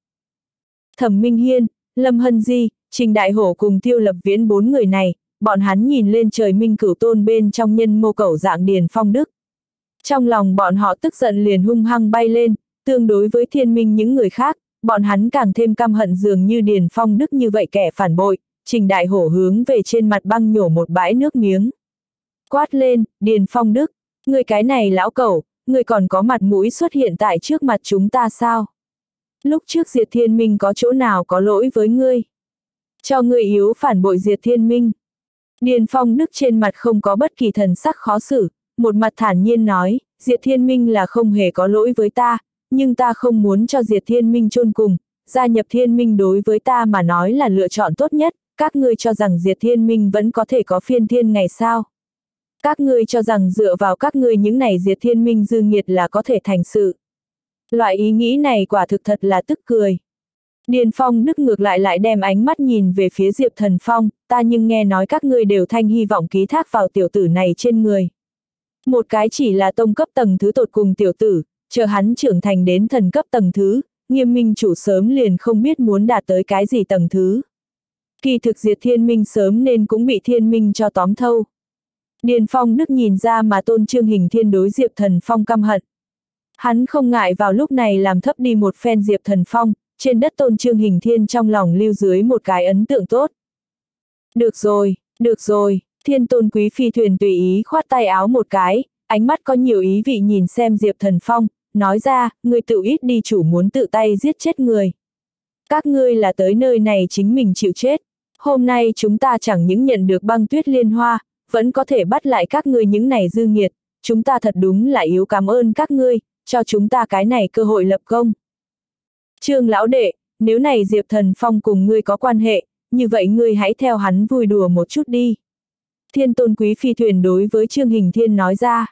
Thẩm Minh Hiên, Lâm Hân Di, Trình Đại Hổ cùng Tiêu Lập Viễn bốn người này, bọn hắn nhìn lên trời Minh Cửu Tôn bên trong nhân mô cẩu dạng Điền Phong Đức. Trong lòng bọn họ tức giận liền hung hăng bay lên, tương đối với Thiên Minh những người khác, bọn hắn càng thêm căm hận dường như Điền Phong Đức như vậy kẻ phản bội, Trình Đại Hổ hướng về trên mặt băng nhổ một bãi nước miếng. Quát lên, Điền Phong Đức, người cái này lão cẩu, người còn có mặt mũi xuất hiện tại trước mặt chúng ta sao? Lúc trước Diệt Thiên Minh có chỗ nào có lỗi với ngươi? Cho ngươi yếu phản bội Diệt Thiên Minh. Điền Phong Đức trên mặt không có bất kỳ thần sắc khó xử, một mặt thản nhiên nói, Diệt Thiên Minh là không hề có lỗi với ta, nhưng ta không muốn cho Diệt Thiên Minh chôn cùng, gia nhập Thiên Minh đối với ta mà nói là lựa chọn tốt nhất, các ngươi cho rằng Diệt Thiên Minh vẫn có thể có phiên thiên ngày sao? Các ngươi cho rằng dựa vào các ngươi những này Diệt Thiên Minh dư nghiệt là có thể thành sự. Loại ý nghĩ này quả thực thật là tức cười. Điền Phong Đức ngược lại đem ánh mắt nhìn về phía Diệp Thần Phong, ta nhưng nghe nói các ngươi đều thanh hy vọng ký thác vào tiểu tử này trên người. Một cái chỉ là tông cấp tầng thứ tột cùng tiểu tử, chờ hắn trưởng thành đến thần cấp tầng thứ, Nghiêm Minh chủ sớm liền không biết muốn đạt tới cái gì tầng thứ. Kỳ thực Diệt Thiên Minh sớm nên cũng bị Thiên Minh cho tóm thâu. Điền Phong Đức nhìn ra mà Tôn Trương Hình Thiên đối Diệp Thần Phong căm hận. Hắn không ngại vào lúc này làm thấp đi một phen Diệp Thần Phong, trên đất Tôn Trương Hình Thiên trong lòng lưu dưới một cái ấn tượng tốt. Được rồi, Thiên Tôn Quý Phi thuyền tùy ý khoát tay áo một cái, ánh mắt có nhiều ý vị nhìn xem Diệp Thần Phong, nói ra, ngươi tự ít đi chủ muốn tự tay giết chết người. Các ngươi là tới nơi này chính mình chịu chết. Hôm nay chúng ta chẳng những nhận được băng tuyết liên hoa, vẫn có thể bắt lại các ngươi những này dư nghiệt, chúng ta thật đúng là yếu cảm ơn các ngươi, cho chúng ta cái này cơ hội lập công. Trương lão đệ, nếu này Diệp Thần Phong cùng ngươi có quan hệ, như vậy ngươi hãy theo hắn vui đùa một chút đi. Thiên Tôn Quý Phi Thuyền đối với Trương Hình Thiên nói ra.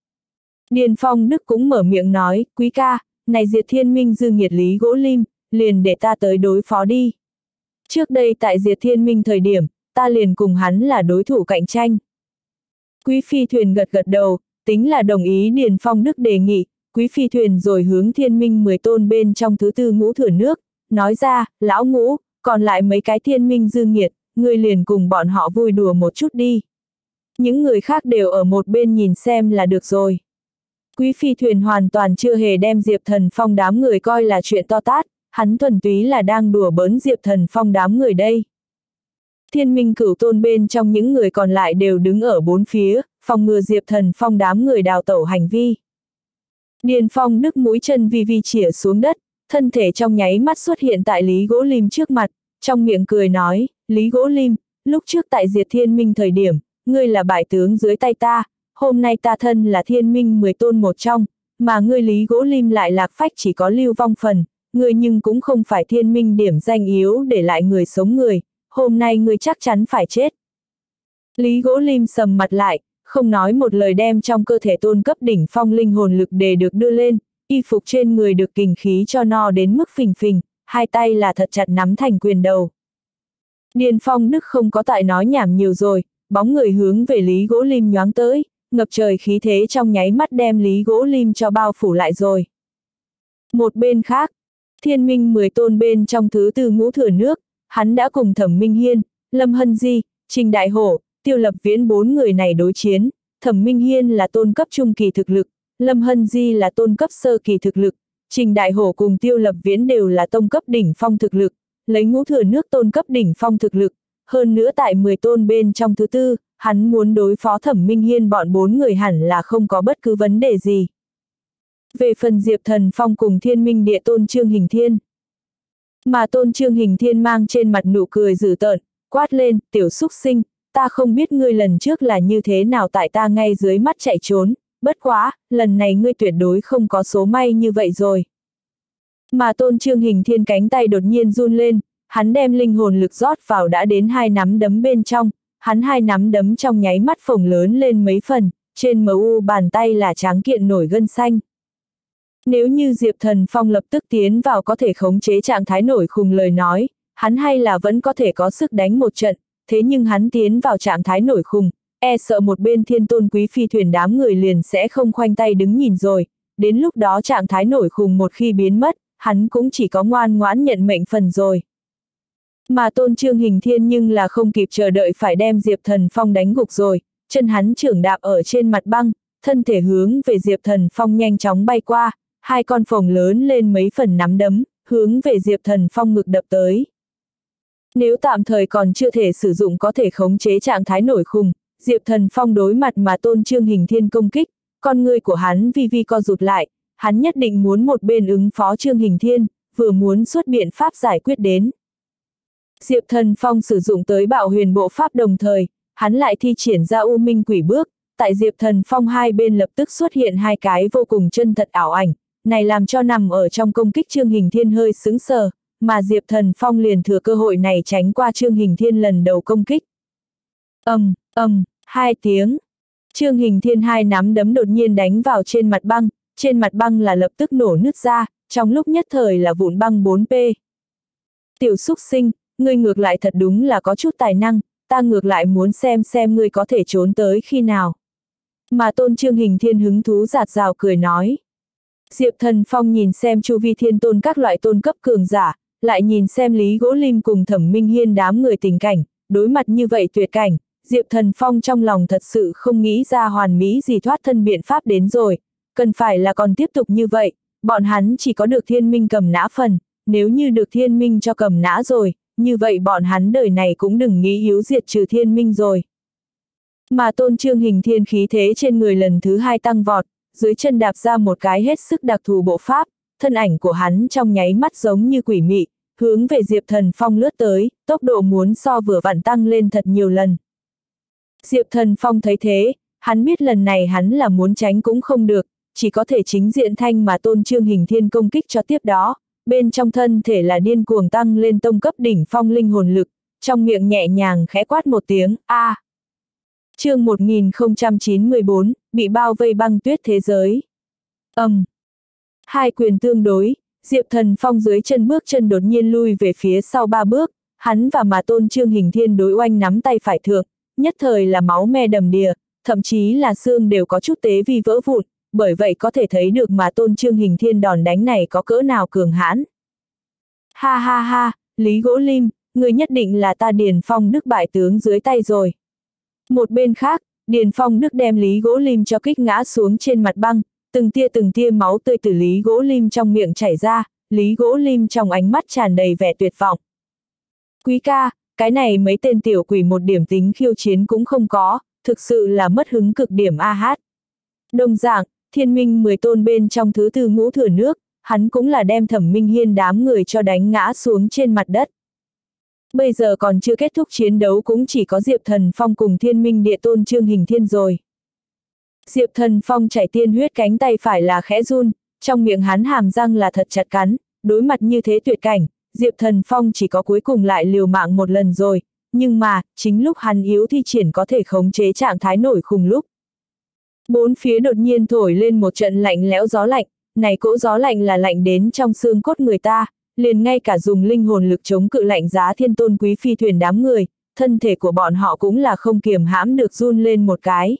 Điền Phong Đức cũng mở miệng nói, quý ca, này Diệt Thiên Minh dư nghiệt Lý Gỗ Lim, liền để ta tới đối phó đi. Trước đây tại Diệt Thiên Minh thời điểm, ta liền cùng hắn là đối thủ cạnh tranh. Quý Phi Thuyền gật gật đầu, tính là đồng ý Điền Phong Đức đề nghị, Quý Phi Thuyền rồi hướng Thiên Minh 10 tôn bên trong thứ tư Ngũ Thừa Nước, nói ra, lão Ngũ, còn lại mấy cái Thiên Minh dư nghiệt, ngươi liền cùng bọn họ vui đùa một chút đi. Những người khác đều ở một bên nhìn xem là được rồi. Quý Phi Thuyền hoàn toàn chưa hề đem Diệp Thần Phong đám người coi là chuyện to tát, hắn thuần túy là đang đùa bỡn Diệp Thần Phong đám người đây. Thiên Minh Cửu Tôn bên trong những người còn lại đều đứng ở bốn phía, phòng ngừa Diệp Thần Phong đám người đào tẩu hành vi. Điền Phong Đức mũi chân vi vi chĩa xuống đất, thân thể trong nháy mắt xuất hiện tại Lý Gỗ Lim trước mặt, trong miệng cười nói, Lý Gỗ Lim, lúc trước tại Diệt Thiên Minh thời điểm, ngươi là bại tướng dưới tay ta, hôm nay ta thân là Thiên Minh 10 tôn một trong, mà ngươi Lý Gỗ Lim lại lạc phách chỉ có lưu vong phần, ngươi nhưng cũng không phải Thiên Minh điểm danh yếu để lại người sống người, hôm nay ngươi chắc chắn phải chết. Lý Gỗ Lim sầm mặt lại, không nói một lời đem trong cơ thể tôn cấp đỉnh phong linh hồn lực đề được đưa lên, y phục trên người được kình khí cho no đến mức phình phình, hai tay là thật chặt nắm thành quyền đầu. Điền Phong Đức không có tại nói nhảm nhiều rồi, bóng người hướng về Lý Gỗ Lim nhoáng tới, ngập trời khí thế trong nháy mắt đem Lý Gỗ Lim cho bao phủ lại rồi. Một bên khác, Thiên Minh 10 tôn bên trong thứ tư Ngũ Thừa Nước, hắn đã cùng Thẩm Minh Hiên, Lâm Hân Di, Trình Đại Hổ, Tiêu Lập Viễn bốn người này đối chiến, Thẩm Minh Hiên là tôn cấp trung kỳ thực lực, Lâm Hân Di là tôn cấp sơ kỳ thực lực, Trình Đại Hổ cùng Tiêu Lập Viễn đều là tôn cấp đỉnh phong thực lực, lấy Ngũ Thừa Nước tôn cấp đỉnh phong thực lực, hơn nữa tại 10 tôn bên trong thứ tư, hắn muốn đối phó Thẩm Minh Hiên bọn bốn người hẳn là không có bất cứ vấn đề gì. Về phần Diệp Thần Phong cùng Thiên Minh Địa Tôn Trương Hình Thiên, mà Tôn Trương Hình Thiên mang trên mặt nụ cười dữ tợn, quát lên, tiểu xúc sinh, ta không biết ngươi lần trước là như thế nào tại ta ngay dưới mắt chạy trốn, bất quá, lần này ngươi tuyệt đối không có số may như vậy rồi. Mà Tôn Trương Hình Thiên cánh tay đột nhiên run lên, hắn đem linh hồn lực rót vào đã đến hai nắm đấm bên trong, hắn hai nắm đấm trong nháy mắt phồng lớn lên mấy phần, trên mu bàn tay là tráng kiện nổi gân xanh. Nếu như Diệp Thần Phong lập tức tiến vào có thể khống chế trạng thái nổi khùng lời nói, hắn hay là vẫn có thể có sức đánh một trận, thế nhưng hắn tiến vào trạng thái nổi khùng, e sợ một bên Thiên Tôn Quý Phi Thuyền đám người liền sẽ không khoanh tay đứng nhìn rồi, đến lúc đó trạng thái nổi khùng một khi biến mất, hắn cũng chỉ có ngoan ngoãn nhận mệnh phần rồi. Mà Tôn Trương Hình Thiên nhưng là không kịp chờ đợi phải đem Diệp Thần Phong đánh gục rồi, chân hắn chưởng đạp ở trên mặt băng, thân thể hướng về Diệp Thần Phong nhanh chóng bay qua, hai con phồng lớn lên mấy phần nắm đấm, hướng về Diệp Thần Phong ngực đập tới. Nếu tạm thời còn chưa thể sử dụng có thể khống chế trạng thái nổi khùng, Diệp Thần Phong đối mặt mà Tôn Trương Hình Thiên công kích, con người của hắn vi vi co rụt lại, hắn nhất định muốn một bên ứng phó Trương Hình Thiên, vừa muốn xuất biện pháp giải quyết đến. Diệp Thần Phong sử dụng tới Bạo Huyền Bộ Pháp đồng thời, hắn lại thi triển ra U Minh Quỷ Bước, tại Diệp Thần Phong hai bên lập tức xuất hiện hai cái vô cùng chân thật ảo ảnh, này làm cho nằm ở trong công kích Trương Hình Thiên hơi sững sờ, mà Diệp Thần Phong liền thừa cơ hội này tránh qua Trương Hình Thiên lần đầu công kích. Hai tiếng. Trương Hình Thiên hai nắm đấm đột nhiên đánh vào trên mặt băng là lập tức nổ nứt ra, trong lúc nhất thời là vụn băng 4P. Tiểu xúc sinh, ngươi ngược lại thật đúng là có chút tài năng, ta ngược lại muốn xem ngươi có thể trốn tới khi nào. Mà Tôn Trương Hình Thiên hứng thú rạt rào cười nói. Diệp Thần Phong nhìn xem chu vi thiên tôn các loại tôn cấp cường giả, lại nhìn xem Lý Gỗ Lim cùng Thẩm Minh Hiên đám người tình cảnh, đối mặt như vậy tuyệt cảnh, Diệp Thần Phong trong lòng thật sự không nghĩ ra hoàn mỹ gì thoát thân biện pháp đến rồi, cần phải là còn tiếp tục như vậy, bọn hắn chỉ có được Thiên Minh cầm nã phần, nếu như được Thiên Minh cho cầm nã rồi, như vậy bọn hắn đời này cũng đừng nghĩ yếu diệt trừ Thiên Minh rồi. Mà Tôn Trương Hình Thiên khí thế trên người lần thứ hai tăng vọt, dưới chân đạp ra một cái hết sức đặc thù bộ pháp, thân ảnh của hắn trong nháy mắt giống như quỷ mị, hướng về Diệp Thần Phong lướt tới, tốc độ muốn so vừa vặn tăng lên thật nhiều lần. Diệp Thần Phong thấy thế, hắn biết lần này hắn là muốn tránh cũng không được, chỉ có thể chính diện thanh mà tôn Trương Hình Thiên công kích cho tiếp đó, bên trong thân thể là điên cuồng tăng lên tông cấp đỉnh phong linh hồn lực, trong miệng nhẹ nhàng khẽ quát một tiếng, a. Chương 1094, bị bao vây băng tuyết thế giới. Hai quyền tương đối, Diệp Thần Phong dưới chân bước chân đột nhiên lui về phía sau 3 bước, hắn và mà tôn Trương Hình Thiên đối oanh nắm tay phải thượng, nhất thời là máu me đầm đìa, thậm chí là xương đều có chút tế vi vỡ vụn, bởi vậy có thể thấy được mà tôn Trương Hình Thiên đòn đánh này có cỡ nào cường hãn. Ha ha ha, Lý Gỗ Lim, người nhất định là ta Điền Phong Đức bại tướng dưới tay rồi. Một bên khác, Điền Phong Đức đem Lý Gỗ Lim cho kích ngã xuống trên mặt băng, từng tia máu tươi từ Lý Gỗ Lim trong miệng chảy ra, Lý Gỗ Lim trong ánh mắt tràn đầy vẻ tuyệt vọng. Quý ca, cái này mấy tên tiểu quỷ một điểm tính khiêu chiến cũng không có, thực sự là mất hứng cực điểm a hát. Đồng dạng, Thiên Minh 10 tôn bên trong thứ tư ngũ thừa nước, hắn cũng là đem Thẩm Minh Hiên đám người cho đánh ngã xuống trên mặt đất. Bây giờ còn chưa kết thúc chiến đấu cũng chỉ có Diệp Thần Phong cùng Thiên Minh địa tôn Trương Hình Thiên rồi. Diệp Thần Phong chảy tiên huyết cánh tay phải là khẽ run, trong miệng hắn hàm răng là thật chặt cắn, đối mặt như thế tuyệt cảnh, Diệp Thần Phong chỉ có cuối cùng lại liều mạng một lần rồi, nhưng mà, chính lúc hắn yếu thi triển có thể khống chế trạng thái nổi khùng lúc. Bốn phía đột nhiên thổi lên một trận lạnh lẽo gió lạnh, này cỗ gió lạnh là lạnh đến trong xương cốt người ta, liền ngay cả dùng linh hồn lực chống cự lạnh giá thiên tôn quý phi thuyền đám người, thân thể của bọn họ cũng là không kiềm hãm được run lên một cái.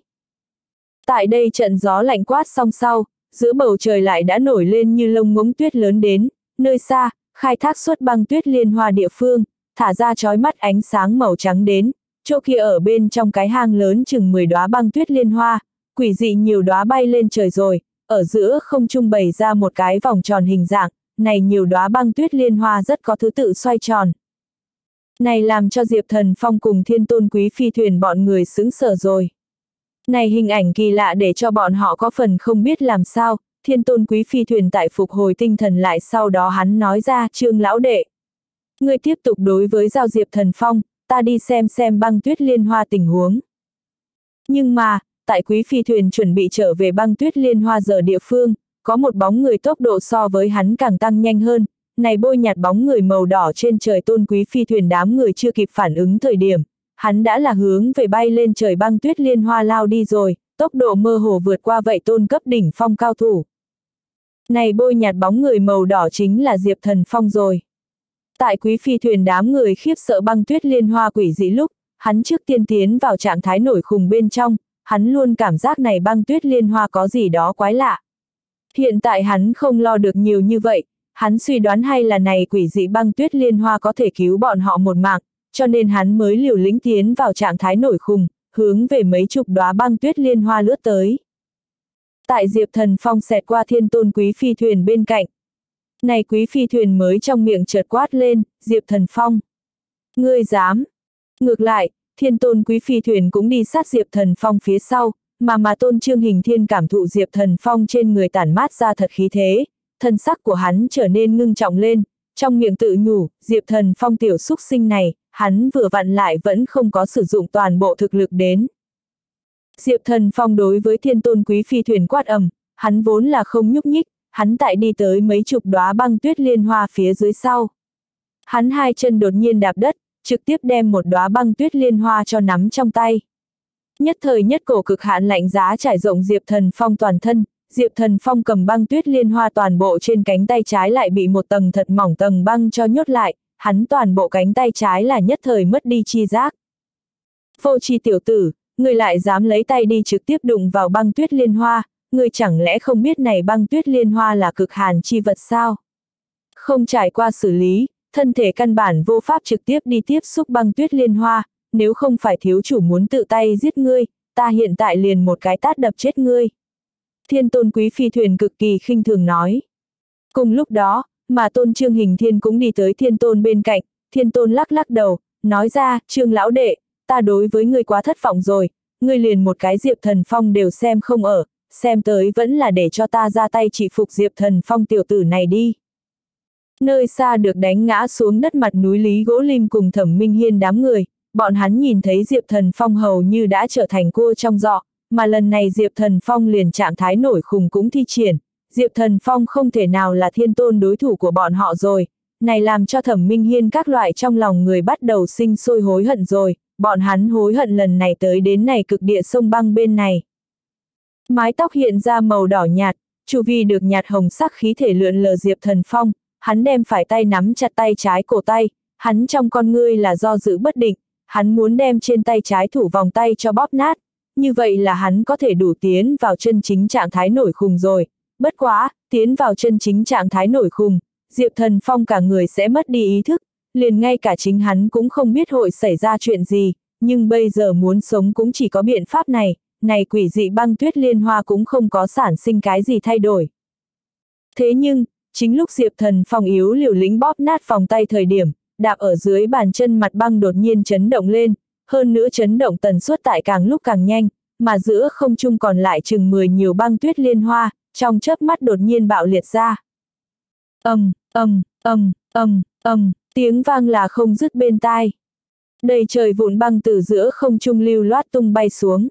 Tại đây trận gió lạnh quát xong sau, giữa bầu trời lại đã nổi lên như lông ngỗng tuyết lớn đến, nơi xa, khai thác xuất băng tuyết liên hoa địa phương, thả ra chói mắt ánh sáng màu trắng đến, chỗ kia ở bên trong cái hang lớn chừng 10 đóa băng tuyết liên hoa, quỷ dị nhiều đóa bay lên trời rồi, ở giữa không trung bày ra một cái vòng tròn hình dạng, này nhiều đóa băng tuyết liên hoa rất có thứ tự xoay tròn. Này làm cho Diệp Thần Phong cùng Thiên Tôn Quý Phi thuyền bọn người sững sờ rồi. Này hình ảnh kỳ lạ để cho bọn họ có phần không biết làm sao, Thiên Tôn Quý Phi thuyền tại phục hồi tinh thần lại sau đó hắn nói ra, Trương lão đệ. Ngươi tiếp tục đối với giao Diệp Thần Phong, ta đi xem băng tuyết liên hoa tình huống. Nhưng mà, tại Quý Phi thuyền chuẩn bị trở về băng tuyết liên hoa giờ địa phương, có một bóng người tốc độ so với hắn càng tăng nhanh hơn, này bôi nhạt bóng người màu đỏ trên trời Tôn Quý Phi thuyền đám người chưa kịp phản ứng thời điểm, hắn đã là hướng về bay lên trời băng tuyết liên hoa lao đi rồi, tốc độ mơ hồ vượt qua vậy tôn cấp đỉnh phong cao thủ. Này bôi nhạt bóng người màu đỏ chính là Diệp Thần Phong rồi. Tại Quý Phi thuyền đám người khiếp sợ băng tuyết liên hoa quỷ dị lúc, hắn trước tiên tiến vào trạng thái nổi khùng bên trong, hắn luôn cảm giác này băng tuyết liên hoa có gì đó quái lạ. Hiện tại hắn không lo được nhiều như vậy, hắn suy đoán hay là này quỷ dị băng tuyết liên hoa có thể cứu bọn họ một mạng, cho nên hắn mới liều lĩnh tiến vào trạng thái nổi khùng, hướng về mấy chục đóa băng tuyết liên hoa lướt tới. Tại Diệp Thần Phong xẹt qua Thiên Tôn Quý Phi thuyền bên cạnh. Này Quý Phi thuyền mới trong miệng chợt quát lên, Diệp Thần Phong. Ngươi dám. Ngược lại, Thiên Tôn Quý Phi thuyền cũng đi sát Diệp Thần Phong phía sau, mà Tôn Trương Hình Thiên cảm thụ Diệp Thần Phong trên người tản mát ra thật khí thế, thân sắc của hắn trở nên ngưng trọng lên, trong miệng tự nhủ, Diệp Thần Phong tiểu xúc sinh này, hắn vừa vặn lại vẫn không có sử dụng toàn bộ thực lực đến. Diệp Thần Phong đối với Thiên Tôn Quý Phi thuyền quát ầm, hắn vốn là không nhúc nhích, hắn tại đi tới mấy chục đóa băng tuyết liên hoa phía dưới sau. Hắn hai chân đột nhiên đạp đất, trực tiếp đem một đóa băng tuyết liên hoa cho nắm trong tay. Nhất thời nhất cổ cực hạn lạnh giá trải rộng Diệp Thần Phong toàn thân, Diệp Thần Phong cầm băng tuyết liên hoa toàn bộ trên cánh tay trái lại bị một tầng thật mỏng tầng băng cho nhốt lại, hắn toàn bộ cánh tay trái là nhất thời mất đi chi giác. Vô tri tiểu tử, người lại dám lấy tay đi trực tiếp đụng vào băng tuyết liên hoa, người chẳng lẽ không biết này băng tuyết liên hoa là cực hàn chi vật sao? Không trải qua xử lý, thân thể căn bản vô pháp trực tiếp đi tiếp xúc băng tuyết liên hoa, nếu không phải thiếu chủ muốn tự tay giết ngươi, ta hiện tại liền một cái tát đập chết ngươi. Thiên Tôn Quý Phi thuyền cực kỳ khinh thường nói. Cùng lúc đó, mà Tôn Trương Hình Thiên cũng đi tới Thiên Tôn bên cạnh, Thiên Tôn lắc lắc đầu, nói ra, Trương lão đệ, ta đối với ngươi quá thất vọng rồi, ngươi liền một cái Diệp Thần Phong đều xem không ở, xem tới vẫn là để cho ta ra tay trị phục Diệp Thần Phong tiểu tử này đi. Nơi xa được đánh ngã xuống đất mặt núi Lý Gỗ Lim cùng Thẩm Minh Hiên đám người, bọn hắn nhìn thấy Diệp Thần Phong hầu như đã trở thành cua trong giọ, mà lần này Diệp Thần Phong liền trạng thái nổi khùng cũng thi triển. Diệp Thần Phong không thể nào là thiên tôn đối thủ của bọn họ rồi, này làm cho Thẩm Minh Hiên các loại trong lòng người bắt đầu sinh sôi hối hận rồi, bọn hắn hối hận lần này tới đến này cực địa sông băng bên này. Mái tóc hiện ra màu đỏ nhạt, chu vi được nhạt hồng sắc khí thể lượn lờ Diệp Thần Phong, hắn đem phải tay nắm chặt tay trái cổ tay, hắn trong con ngươi là do dự bất định, hắn muốn đem trên tay trái thủ vòng tay cho bóp nát, như vậy là hắn có thể đủ tiến vào chân chính trạng thái nổi khùng rồi. Bất quá, tiến vào chân chính trạng thái nổi khùng, Diệp Thần Phong cả người sẽ mất đi ý thức, liền ngay cả chính hắn cũng không biết hội xảy ra chuyện gì, nhưng bây giờ muốn sống cũng chỉ có biện pháp này, này quỷ dị băng tuyết liên hoa cũng không có sản sinh cái gì thay đổi. Thế nhưng, chính lúc Diệp Thần Phong yếu liều lĩnh bóp nát vòng tay thời điểm, đạp ở dưới bàn chân mặt băng đột nhiên chấn động lên, hơn nữa chấn động tần suất tại càng lúc càng nhanh, mà giữa không trung còn lại chừng 10 nhiều băng tuyết liên hoa, trong chớp mắt đột nhiên bạo liệt ra. Tiếng vang là không dứt bên tai. Đầy trời vụn băng từ giữa không trung lưu loát tung bay xuống.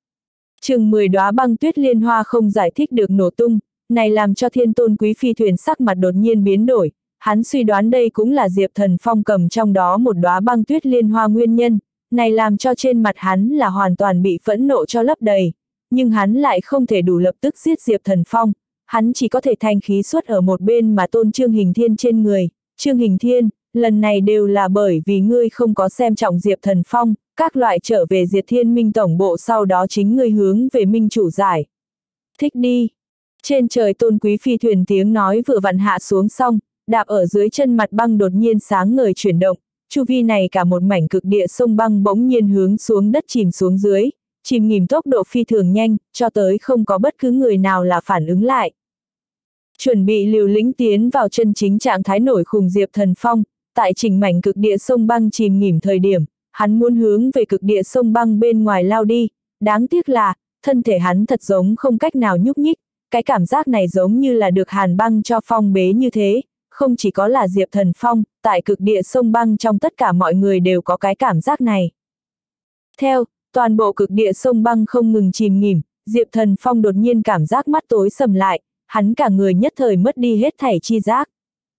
Chừng 10 đóa băng tuyết liên hoa không giải thích được nổ tung, này làm cho Thiên Tôn Quý Phi Thuyền sắc mặt đột nhiên biến đổi, hắn suy đoán đây cũng là Diệp Thần Phong cầm trong đó một đóa băng tuyết liên hoa nguyên nhân, này làm cho trên mặt hắn là hoàn toàn bị phẫn nộ cho lấp đầy, nhưng hắn lại không thể đủ lập tức giết Diệp Thần Phong, hắn chỉ có thể thành khí xuất ở một bên mà tôn Trương Hình Thiên trên người. Trương Hình Thiên, lần này đều là bởi vì ngươi không có xem trọng Diệp Thần Phong, các loại trở về Diệt Thiên Minh tổng bộ sau đó chính ngươi hướng về Minh chủ giải. Thích đi. Trên trời Tôn Quý Phi Thuyền tiếng nói vừa vặn hạ xuống xong, đạp ở dưới chân mặt băng đột nhiên sáng ngời chuyển động, chu vi này cả một mảnh cực địa sông băng bỗng nhiên hướng xuống đất chìm xuống dưới, chìm nghỉm tốc độ phi thường nhanh, cho tới không có bất cứ người nào là phản ứng lại. Chuẩn bị liều lĩnh tiến vào chân chính trạng thái nổi khùng Diệp Thần Phong, tại chỉnh mảnh cực địa sông băng chìm nghỉm thời điểm, hắn muốn hướng về cực địa sông băng bên ngoài lao đi, đáng tiếc là, thân thể hắn thật giống không cách nào nhúc nhích, cái cảm giác này giống như là được hàn băng cho phong bế như thế, không chỉ có là Diệp Thần Phong, tại cực địa sông băng trong tất cả mọi người đều có cái cảm giác này. Theo, toàn bộ cực địa sông băng không ngừng chìm nghỉm, Diệp Thần Phong đột nhiên cảm giác mắt tối sầm lại, hắn cả người nhất thời mất đi hết thảy chi giác.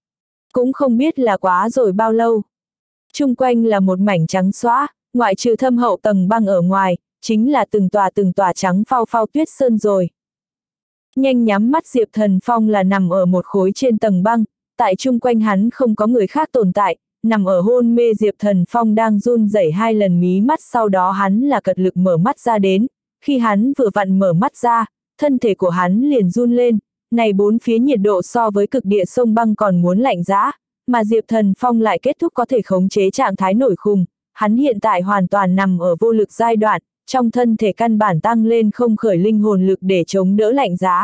Cũng không biết là quá rồi bao lâu. Chung quanh là một mảnh trắng xóa, ngoại trừ thâm hậu tầng băng ở ngoài, chính là từng tòa trắng phau phau tuyết sơn rồi. Nhanh nhắm mắt Diệp Thần Phong là nằm ở một khối trên tầng băng, tại chung quanh hắn không có người khác tồn tại, nằm ở hôn mê Diệp Thần Phong đang run rẩy 2 lần mí mắt, sau đó hắn là cật lực mở mắt ra đến, khi hắn vừa vặn mở mắt ra, thân thể của hắn liền run lên, này bốn phía nhiệt độ so với cực địa sông băng còn muốn lạnh giá, mà Diệp Thần Phong lại kết thúc có thể khống chế trạng thái nổi khùng, hắn hiện tại hoàn toàn nằm ở vô lực giai đoạn, trong thân thể căn bản tăng lên không khởi linh hồn lực để chống đỡ lạnh giá.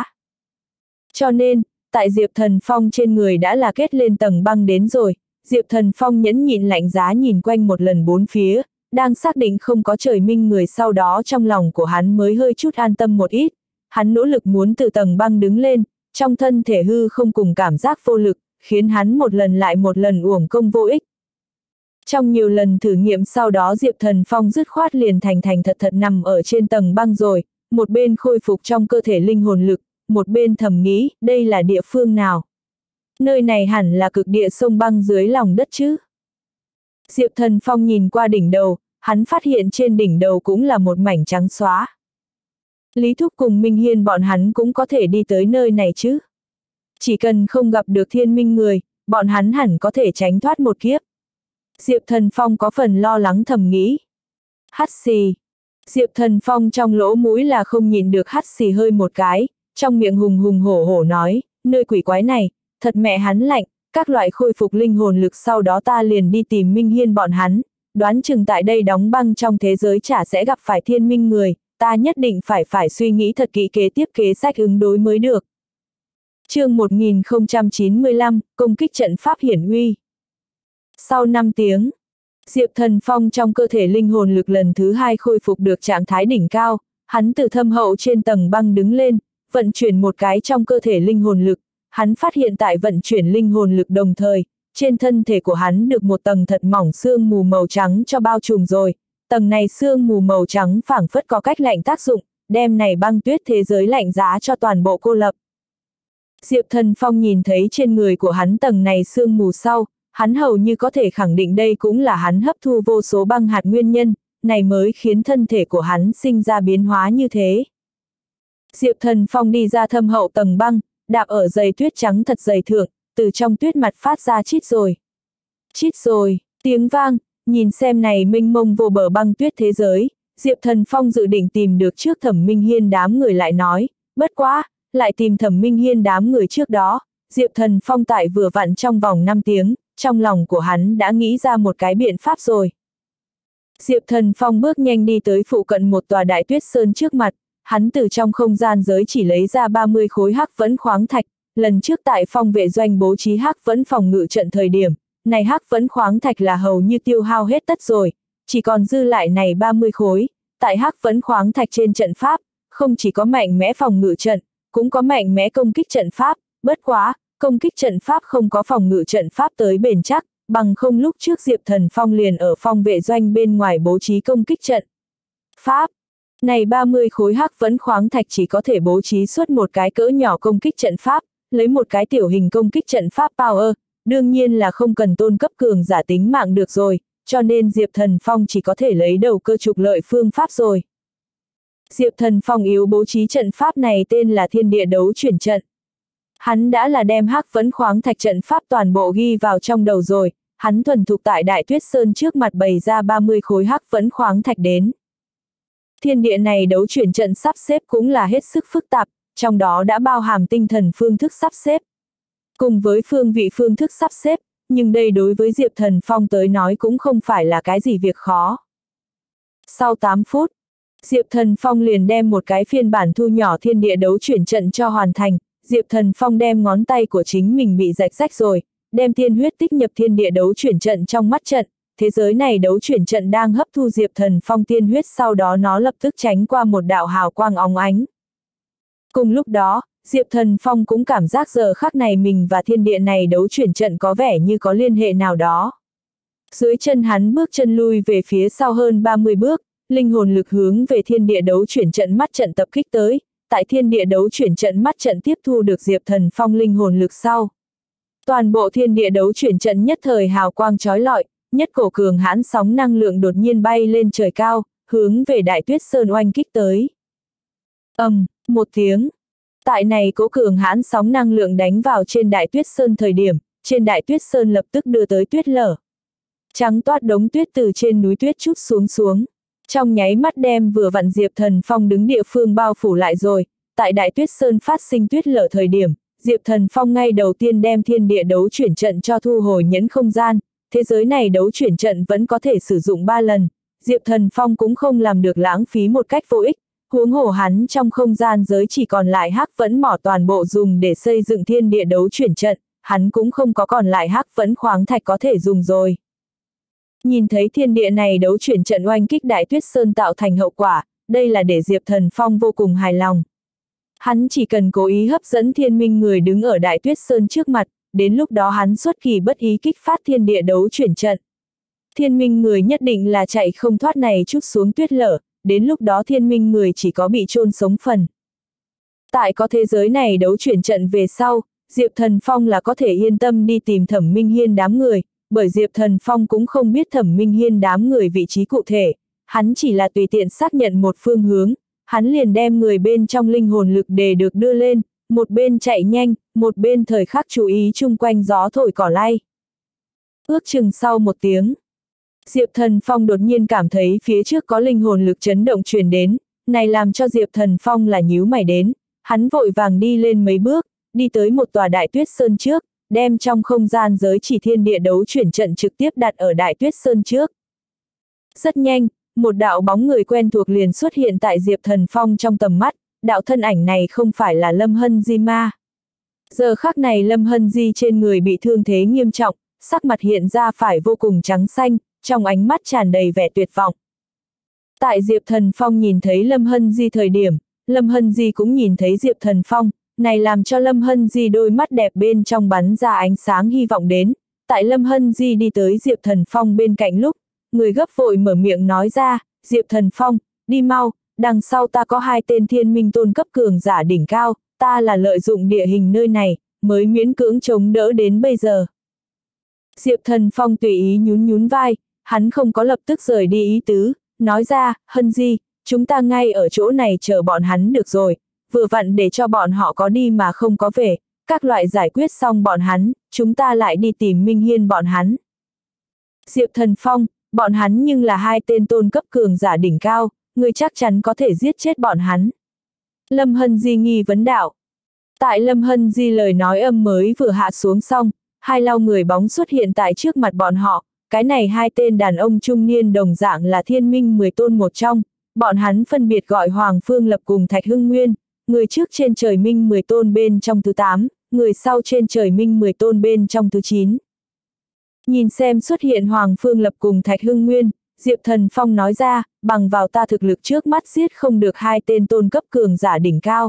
Cho nên, tại Diệp Thần Phong trên người đã là kết lên tầng băng đến rồi, Diệp Thần Phong nhẫn nhịn lạnh giá nhìn quanh một lần bốn phía, đang xác định không có trời minh người, sau đó trong lòng của hắn mới hơi chút an tâm một ít, hắn nỗ lực muốn từ tầng băng đứng lên, trong thân thể hư không cùng cảm giác vô lực, khiến hắn một lần lại một lần uổng công vô ích. Trong nhiều lần thử nghiệm sau đó Diệp Thần Phong dứt khoát liền thành thật nằm ở trên tầng băng rồi, một bên khôi phục trong cơ thể linh hồn lực, một bên thầm nghĩ, đây là địa phương nào? Nơi này hẳn là cực địa sông băng dưới lòng đất chứ? Diệp Thần Phong nhìn qua đỉnh đầu, hắn phát hiện trên đỉnh đầu cũng là một mảnh trắng xóa. Lý Thúc cùng Minh Hiên bọn hắn cũng có thể đi tới nơi này chứ? Chỉ cần không gặp được thiên minh người, bọn hắn hẳn có thể tránh thoát một kiếp. Diệp Thần Phong có phần lo lắng thầm nghĩ. Hắt xì. Diệp Thần Phong trong lỗ mũi là không nhịn được hắt xì hơi một cái, trong miệng hùng hùng hổ hổ nói, nơi quỷ quái này, thật mẹ hắn lạnh, các loại khôi phục linh hồn lực sau đó ta liền đi tìm Minh Hiên bọn hắn, đoán chừng tại đây đóng băng trong thế giới chả sẽ gặp phải thiên minh người, ta nhất định phải suy nghĩ thật kỹ kế tiếp kế sách ứng đối mới được. Chương 1095, công kích trận pháp hiển uy. Sau 5 tiếng, Diệp Thần Phong trong cơ thể linh hồn lực lần thứ 2 khôi phục được trạng thái đỉnh cao, Hắn từ thâm hậu trên tầng băng đứng lên, vận chuyển một cái trong cơ thể linh hồn lực, hắn phát hiện tại vận chuyển linh hồn lực đồng thời, trên thân thể của hắn được một tầng thật mỏng sương mù màu trắng cho bao trùm rồi, tầng này sương mù màu trắng phảng phất có cách lạnh tác dụng, đem này băng tuyết thế giới lạnh giá cho toàn bộ cô lập. Diệp Thần Phong nhìn thấy trên người của hắn tầng này sương mù sau, hắn hầu như có thể khẳng định đây cũng là hắn hấp thu vô số băng hạt nguyên nhân, này mới khiến thân thể của hắn sinh ra biến hóa như thế. Diệp Thần Phong đi ra thâm hậu tầng băng, đạp ở dày tuyết trắng thật dày thượng, từ trong tuyết mặt phát ra chít rồi. Chít rồi, tiếng vang, nhìn xem này mênh mông vô bờ băng tuyết thế giới, Diệp Thần Phong dự định tìm được trước Thẩm Minh Hiên đám người lại nói, bất quá, lại tìm Thẩm Minh Hiên đám người trước đó, Diệp Thần Phong tại vừa vặn trong vòng 5 tiếng, trong lòng của hắn đã nghĩ ra một cái biện pháp rồi. Diệp Thần Phong bước nhanh đi tới phụ cận một tòa đại tuyết sơn trước mặt, hắn từ trong không gian giới chỉ lấy ra 30 khối hắc vẫn khoáng thạch, lần trước tại phong vệ doanh bố trí hắc vẫn phòng ngự trận thời điểm, này hắc vẫn khoáng thạch là hầu như tiêu hao hết tất rồi, chỉ còn dư lại này 30 khối, tại hắc vẫn khoáng thạch trên trận pháp, không chỉ có mạnh mẽ phòng ngự trận, cũng có mạnh mẽ công kích trận pháp, bất quá, công kích trận pháp không có phòng ngự trận pháp tới bền chắc, bằng không lúc trước Diệp Thần Phong liền ở phong vệ doanh bên ngoài bố trí công kích trận pháp. Này 30 khối hắc vẫn khoáng thạch chỉ có thể bố trí suốt một cái cỡ nhỏ công kích trận pháp, lấy một cái tiểu hình công kích trận pháp power, đương nhiên là không cần tôn cấp cường giả tính mạng được rồi, cho nên Diệp Thần Phong chỉ có thể lấy đầu cơ trục lợi phương pháp rồi. Diệp Thần Phong yếu bố trí trận pháp này tên là Thiên Địa Đấu Chuyển Trận. Hắn đã là đem hắc vẫn khoáng thạch trận pháp toàn bộ ghi vào trong đầu rồi, hắn thuần thục tại Đại Tuyết Sơn trước mặt bày ra 30 khối hắc vẫn khoáng thạch đến. Thiên địa này đấu chuyển trận sắp xếp cũng là hết sức phức tạp, trong đó đã bao hàm tinh thần phương thức sắp xếp. Cùng với phương vị phương thức sắp xếp, nhưng đây đối với Diệp Thần Phong tới nói cũng không phải là cái gì việc khó. Sau 8 phút, Diệp Thần Phong liền đem một cái phiên bản thu nhỏ thiên địa đấu chuyển trận cho hoàn thành, Diệp Thần Phong đem ngón tay của chính mình bị rạch rách rồi, đem thiên huyết tích nhập thiên địa đấu chuyển trận trong mắt trận. Thế giới này đấu chuyển trận đang hấp thu Diệp Thần Phong tiên huyết, sau đó nó lập tức tránh qua một đạo hào quang óng ánh. Cùng lúc đó, Diệp Thần Phong cũng cảm giác giờ khắc này mình và thiên địa này đấu chuyển trận có vẻ như có liên hệ nào đó. Dưới chân hắn bước chân lui về phía sau hơn 30 bước, linh hồn lực hướng về thiên địa đấu chuyển trận mắt trận tập kích tới, tại thiên địa đấu chuyển trận mắt trận tiếp thu được Diệp Thần Phong linh hồn lực sau. Toàn bộ thiên địa đấu chuyển trận nhất thời hào quang chói lọi, nhất cổ cường hãn sóng năng lượng đột nhiên bay lên trời cao, hướng về Đại Tuyết Sơn oanh kích tới. Một tiếng. Tại này cố cường hãn sóng năng lượng đánh vào trên Đại Tuyết Sơn thời điểm, trên Đại Tuyết Sơn lập tức đưa tới tuyết lở. Trắng toát đống tuyết từ trên núi tuyết trút xuống. Trong nháy mắt đem vừa vặn Diệp Thần Phong đứng địa phương bao phủ lại rồi, tại Đại Tuyết Sơn phát sinh tuyết lở thời điểm, Diệp Thần Phong ngay đầu tiên đem thiên địa đấu chuyển trận cho thu hồi nhẫn không gian. Thế giới này đấu chuyển trận vẫn có thể sử dụng 3 lần, Diệp Thần Phong cũng không làm được lãng phí một cách vô ích, huống hồ hắn trong không gian giới chỉ còn lại hắc vẫn mỏ toàn bộ dùng để xây dựng thiên địa đấu chuyển trận, hắn cũng không có còn lại hắc vẫn khoáng thạch có thể dùng rồi. Nhìn thấy thiên địa này đấu chuyển trận oanh kích Đại Tuyết Sơn tạo thành hậu quả, đây là để Diệp Thần Phong vô cùng hài lòng. Hắn chỉ cần cố ý hấp dẫn thiên minh người đứng ở Đại Tuyết Sơn trước mặt, đến lúc đó hắn xuất kỳ bất ý kích phát thiên địa đấu chuyển trận. Thiên minh người nhất định là chạy không thoát này chút xuống tuyết lở, đến lúc đó thiên minh người chỉ có bị chôn sống phần. Tại có thế giới này đấu chuyển trận về sau, Diệp Thần Phong là có thể yên tâm đi tìm Thẩm Minh Hiên đám người, bởi Diệp Thần Phong cũng không biết Thẩm Minh Hiên đám người vị trí cụ thể, hắn chỉ là tùy tiện xác nhận một phương hướng, hắn liền đem người bên trong linh hồn lực để được đưa lên, một bên chạy nhanh, một bên thời khắc chú ý chung quanh gió thổi cỏ lay. Ước chừng sau 1 tiếng, Diệp Thần Phong đột nhiên cảm thấy phía trước có linh hồn lực chấn động truyền đến, này làm cho Diệp Thần Phong là nhíu mày đến, hắn vội vàng đi lên mấy bước, đi tới một tòa Đại Tuyết Sơn trước, đem trong không gian giới chỉ thiên địa đấu chuyển trận trực tiếp đặt ở Đại Tuyết Sơn trước. Rất nhanh, một đạo bóng người quen thuộc liền xuất hiện tại Diệp Thần Phong trong tầm mắt, đạo thân ảnh này không phải là Lâm Hân Di ma. Giờ khắc này Lâm Hân Di trên người bị thương thế nghiêm trọng, sắc mặt hiện ra phải vô cùng trắng xanh, trong ánh mắt tràn đầy vẻ tuyệt vọng. Tại Diệp Thần Phong nhìn thấy Lâm Hân Di thời điểm, Lâm Hân Di cũng nhìn thấy Diệp Thần Phong, này làm cho Lâm Hân Di đôi mắt đẹp bên trong bắn ra ánh sáng hy vọng đến. Tại Lâm Hân Di đi tới Diệp Thần Phong bên cạnh lúc, người gấp vội mở miệng nói ra, Diệp Thần Phong, đi mau, đằng sau ta có 2 tên thiên minh tôn cấp cường giả đỉnh cao, ta là lợi dụng địa hình nơi này, mới miễn cưỡng chống đỡ đến bây giờ. Diệp Thần Phong tùy ý nhún nhún vai, hắn không có lập tức rời đi ý tứ, nói ra, Hân Di, chúng ta ngay ở chỗ này chờ bọn hắn được rồi, vừa vặn để cho bọn họ có đi mà không có về, các loại giải quyết xong bọn hắn, chúng ta lại đi tìm Minh Hiên bọn hắn. Diệp Thần Phong, bọn hắn nhưng là 2 tên tôn cấp cường giả đỉnh cao, ngươi chắc chắn có thể giết chết bọn hắn. Lâm Hân Di nghi vấn đạo. Tại Lâm Hân Di lời nói âm mới vừa hạ xuống xong, 2 lao người bóng xuất hiện tại trước mặt bọn họ, cái này 2 tên đàn ông trung niên đồng dạng là thiên minh 10 tôn một trong, bọn hắn phân biệt gọi Hoàng Phương Lập cùng Thạch Hưng Nguyên, người trước trên trời minh 10 tôn bên trong thứ 8, người sau trên trời minh 10 tôn bên trong thứ 9. Nhìn xem xuất hiện Hoàng Phương Lập cùng Thạch Hưng Nguyên, Diệp Thần Phong nói ra, bằng vào ta thực lực trước mắt giết không được 2 tên tôn cấp cường giả đỉnh cao.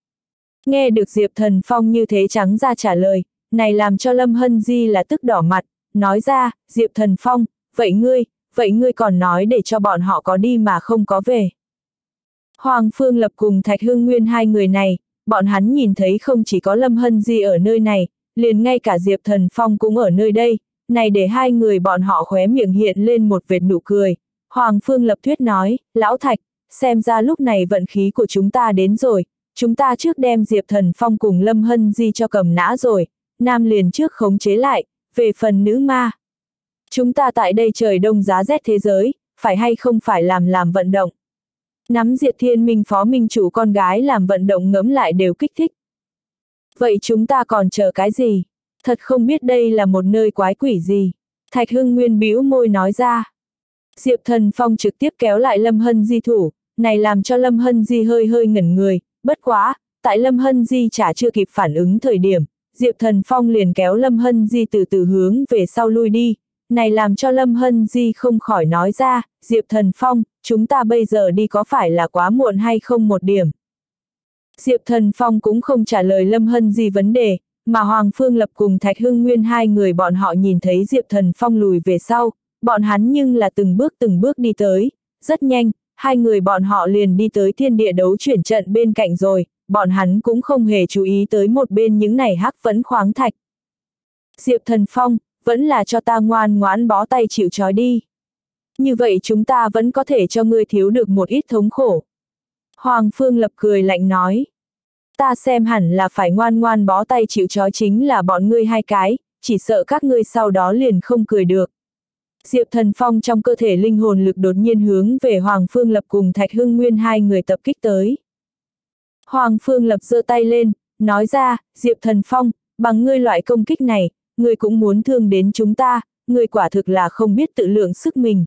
Nghe được Diệp Thần Phong như thế trắng ra trả lời, này làm cho Lâm Hân Di là tức đỏ mặt, nói ra, Diệp Thần Phong, vậy ngươi còn nói để cho bọn họ có đi mà không có về. Hoàng Phương Lập cùng Thạch Hưng Nguyên 2 người này, bọn hắn nhìn thấy không chỉ có Lâm Hân Di ở nơi này, liền ngay cả Diệp Thần Phong cũng ở nơi đây, này để 2 người bọn họ khóe miệng hiện lên một vệt nụ cười. Hoàng Phương Lập thuyết nói, Lão Thạch, xem ra lúc này vận khí của chúng ta đến rồi, chúng ta trước đem Diệp Thần Phong cùng Lâm Hân Di cho cầm nã rồi, nam liền trước khống chế lại, về phần nữ ma. Chúng ta tại đây trời đông giá rét thế giới, phải hay không phải làm vận động. Nắm Diệt Thiên Minh phó minh chủ con gái làm vận động ngẫm lại đều kích thích. Vậy chúng ta còn chờ cái gì? Thật không biết đây là một nơi quái quỷ gì. Thạch Hưng Nguyên bĩu môi nói ra. Diệp Thần Phong trực tiếp kéo lại Lâm Hân Di thủ, này làm cho Lâm Hân Di hơi ngẩn người, bất quá, tại Lâm Hân Di chả chưa kịp phản ứng thời điểm, Diệp Thần Phong liền kéo Lâm Hân Di từ từ hướng về sau lui đi, này làm cho Lâm Hân Di không khỏi nói ra, Diệp Thần Phong, chúng ta bây giờ đi có phải là quá muộn hay không một điểm. Diệp Thần Phong cũng không trả lời Lâm Hân Di vấn đề, mà Hoàng Phương Lập cùng Thạch Hưng Nguyên 2 người bọn họ nhìn thấy Diệp Thần Phong lùi về sau, bọn hắn nhưng là từng bước đi tới, rất nhanh, 2 người bọn họ liền đi tới thiên địa đấu chuyển trận bên cạnh rồi, bọn hắn cũng không hề chú ý tới một bên những này hắc vẫn khoáng thạch. Diệp Thần Phong, vẫn là cho ta ngoan ngoãn bó tay chịu trói đi. Như vậy chúng ta vẫn có thể cho ngươi thiếu được một ít thống khổ. Hoàng Phương Lập cười lạnh nói. Ta xem hẳn là phải ngoan ngoan bó tay chịu trói chính là bọn ngươi 2 cái, chỉ sợ các ngươi sau đó liền không cười được. Diệp Thần Phong trong cơ thể linh hồn lực đột nhiên hướng về Hoàng Phương Lập cùng Thạch Hưng Nguyên 2 người tập kích tới. Hoàng Phương Lập giơ tay lên, nói ra, Diệp Thần Phong, bằng ngươi loại công kích này, ngươi cũng muốn thương đến chúng ta, ngươi quả thực là không biết tự lượng sức mình.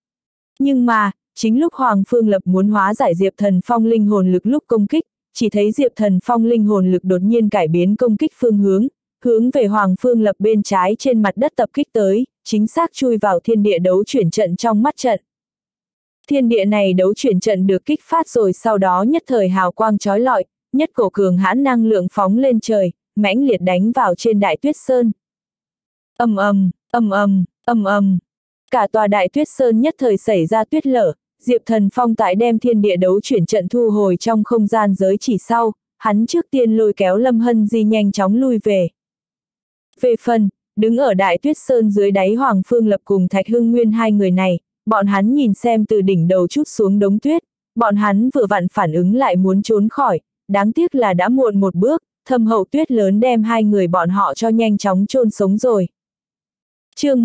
Nhưng mà, chính lúc Hoàng Phương Lập muốn hóa giải Diệp Thần Phong linh hồn lực lúc công kích, chỉ thấy Diệp Thần Phong linh hồn lực đột nhiên cải biến công kích phương hướng về Hoàng Phương Lập bên trái trên mặt đất tập kích tới, chính xác chui vào thiên địa đấu chuyển trận trong mắt trận. Thiên địa này đấu chuyển trận được kích phát rồi sau đó nhất thời hào quang chói lọi, nhất cổ cường hãn năng lượng phóng lên trời, mãnh liệt đánh vào trên Đại Tuyết Sơn. Ầm ầm, cả tòa Đại Tuyết Sơn nhất thời xảy ra tuyết lở, Diệp Thần Phong tại đem thiên địa đấu chuyển trận thu hồi trong không gian giới chỉ sau, hắn trước tiên lôi kéo Lâm Hân Di nhanh chóng lui về. Về phần, đứng ở Đại Tuyết Sơn dưới đáy Hoàng Phương Lập cùng Thạch Hưng Nguyên 2 người này, bọn hắn nhìn xem từ đỉnh đầu trút xuống đống tuyết, bọn hắn vừa vặn phản ứng lại muốn trốn khỏi, đáng tiếc là đã muộn một bước, thâm hậu tuyết lớn đem 2 người bọn họ cho nhanh chóng chôn sống rồi. Chương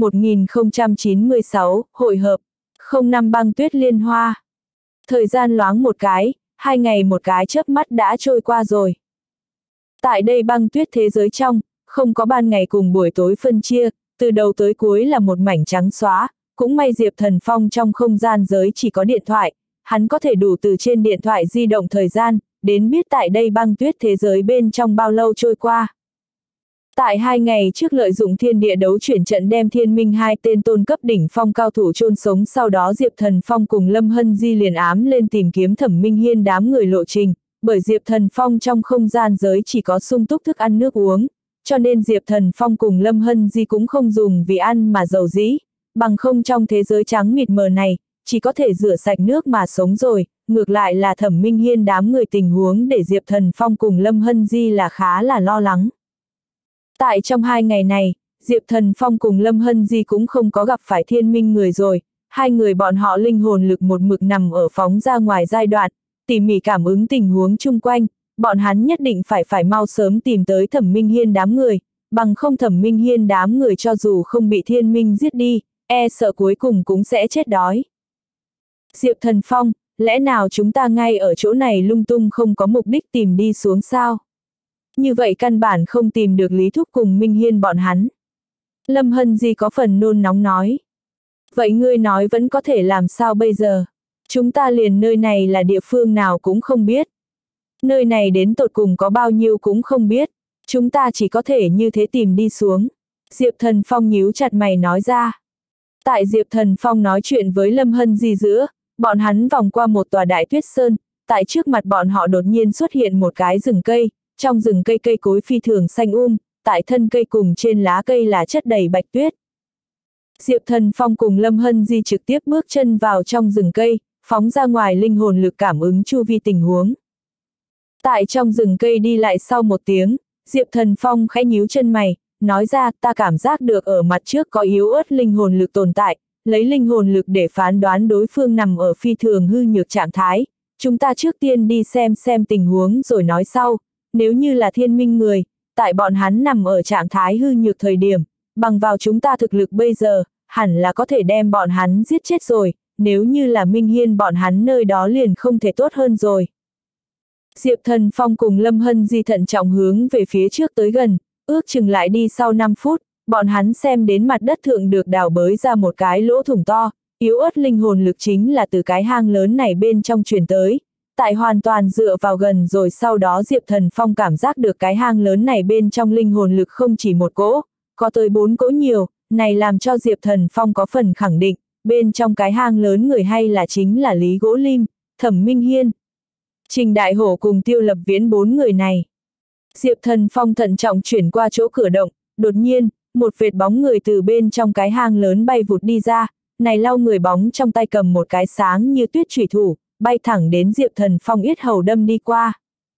1096, hội hợp, 05 băng tuyết liên hoa. Thời gian loáng một cái, 2 ngày một cái chớp mắt đã trôi qua rồi. Tại đây băng tuyết thế giới trong, không có ban ngày cùng buổi tối phân chia, từ đầu tới cuối là một mảnh trắng xóa, cũng may Diệp Thần Phong trong không gian giới chỉ có điện thoại, hắn có thể đủ từ trên điện thoại di động thời gian, đến biết tại đây băng tuyết thế giới bên trong bao lâu trôi qua. Tại 2 ngày trước lợi dụng thiên địa đấu chuyển trận đem Thiên Minh hai tên tôn cấp đỉnh phong cao thủ chôn sống, sau đó Diệp Thần Phong cùng Lâm Hân Di liền ám lên tìm kiếm Thẩm Minh Hiên đám người lộ trình, bởi Diệp Thần Phong trong không gian giới chỉ có sung túc thức ăn nước uống, cho nên Diệp Thần Phong cùng Lâm Hân Di cũng không dùng vì ăn mà giàu dĩ, bằng không trong thế giới trắng mịt mờ này, chỉ có thể rửa sạch nước mà sống rồi, ngược lại là Thẩm Minh Hiên đám người tình huống để Diệp Thần Phong cùng Lâm Hân Di là khá là lo lắng. Tại trong 2 ngày này, Diệp Thần Phong cùng Lâm Hân Di cũng không có gặp phải thiên minh người rồi, hai người bọn họ linh hồn lực một mực nằm ở phóng ra ngoài giai đoạn, tỉ mỉ cảm ứng tình huống chung quanh, bọn hắn nhất định phải mau sớm tìm tới Thẩm Minh Hiên đám người, bằng không Thẩm Minh Hiên đám người cho dù không bị thiên minh giết đi, e sợ cuối cùng cũng sẽ chết đói. Diệp Thần Phong, lẽ nào chúng ta ngay ở chỗ này lung tung không có mục đích tìm đi xuống sao? Như vậy căn bản không tìm được Lý Thúc cùng Minh Hiên bọn hắn. Lâm Hân Di có phần nôn nóng nói. Vậy ngươi nói vẫn có thể làm sao bây giờ? Chúng ta liền nơi này là địa phương nào cũng không biết. Nơi này đến tột cùng có bao nhiêu cũng không biết. Chúng ta chỉ có thể như thế tìm đi xuống. Diệp Thần Phong nhíu chặt mày nói ra. Tại Diệp Thần Phong nói chuyện với Lâm Hân Di giữa, bọn hắn vòng qua một tòa đại tuyết sơn, tại trước mặt bọn họ đột nhiên xuất hiện một cái rừng cây, trong rừng cây cây cối phi thường xanh tại thân cây cùng trên lá cây là chất đầy bạch tuyết. Diệp Thần Phong cùng Lâm Hân Di trực tiếp bước chân vào trong rừng cây, phóng ra ngoài linh hồn lực cảm ứng chu vi tình huống. Tại trong rừng cây đi lại sau một tiếng, Diệp Thần Phong khẽ nhíu chân mày, nói ra ta cảm giác được ở mặt trước có yếu ớt linh hồn lực tồn tại, lấy linh hồn lực để phán đoán đối phương nằm ở phi thường hư nhược trạng thái. Chúng ta trước tiên đi xem tình huống rồi nói sau, nếu như là thiên minh người, tại bọn hắn nằm ở trạng thái hư nhược thời điểm, bằng vào chúng ta thực lực bây giờ, hẳn là có thể đem bọn hắn giết chết rồi, nếu như là Minh Hiên bọn hắn nơi đó liền không thể tốt hơn rồi. Diệp Thần Phong cùng Lâm Hân Di thận trọng hướng về phía trước tới gần, ước chừng lại đi sau 5 phút, bọn hắn xem đến mặt đất thượng được đào bới ra một cái lỗ thủng to, yếu ớt linh hồn lực chính là từ cái hang lớn này bên trong truyền tới. Tại hoàn toàn dựa vào gần rồi sau đó Diệp Thần Phong cảm giác được cái hang lớn này bên trong linh hồn lực không chỉ một cỗ, có tới 4 cỗ nhiều, này làm cho Diệp Thần Phong có phần khẳng định, bên trong cái hang lớn người hay là chính là Lý Gỗ Lim, Thẩm Minh Hiên, Trình Đại Hổ cùng Tiêu Lập Viễn 4 người này. Diệp Thần Phong thận trọng chuyển qua chỗ cửa động, đột nhiên, một vệt bóng người từ bên trong cái hang lớn bay vụt đi ra, này lau người bóng trong tay cầm một cái sáng như tuyết chủy thủ, bay thẳng đến Diệp Thần Phong yết hầu đâm đi qua.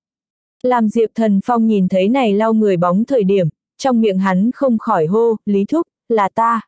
Làm Diệp Thần Phong nhìn thấy này lau người bóng thời điểm, trong miệng hắn không khỏi hô, Lý Thúc, là ta.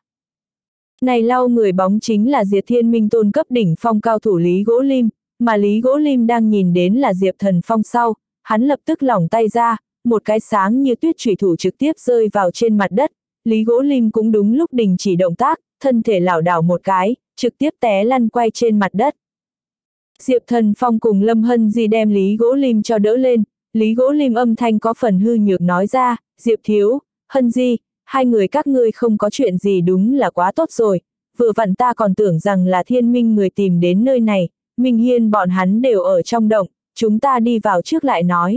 Này lau người bóng chính là Diệp Thiên Minh tôn cấp đỉnh phong cao thủ Lý Gỗ Lim, mà Lý Gỗ Lim đang nhìn đến là Diệp Thần Phong sau, hắn lập tức lỏng tay ra, một cái sáng như tuyết chủy thủ trực tiếp rơi vào trên mặt đất, Lý Gỗ Lim cũng đúng lúc đình chỉ động tác, thân thể lảo đảo một cái, trực tiếp té lăn quay trên mặt đất. Diệp Thần Phong cùng Lâm Hân Di đem Lý Gỗ Lim cho đỡ lên, Lý Gỗ Lim âm thanh có phần hư nhược nói ra, Diệp Thiếu, Hân Di, hai người các ngươi không có chuyện gì đúng là quá tốt rồi, vừa vặn ta còn tưởng rằng là thiên minh người tìm đến nơi này, Minh Hiên bọn hắn đều ở trong động, chúng ta đi vào trước lại nói.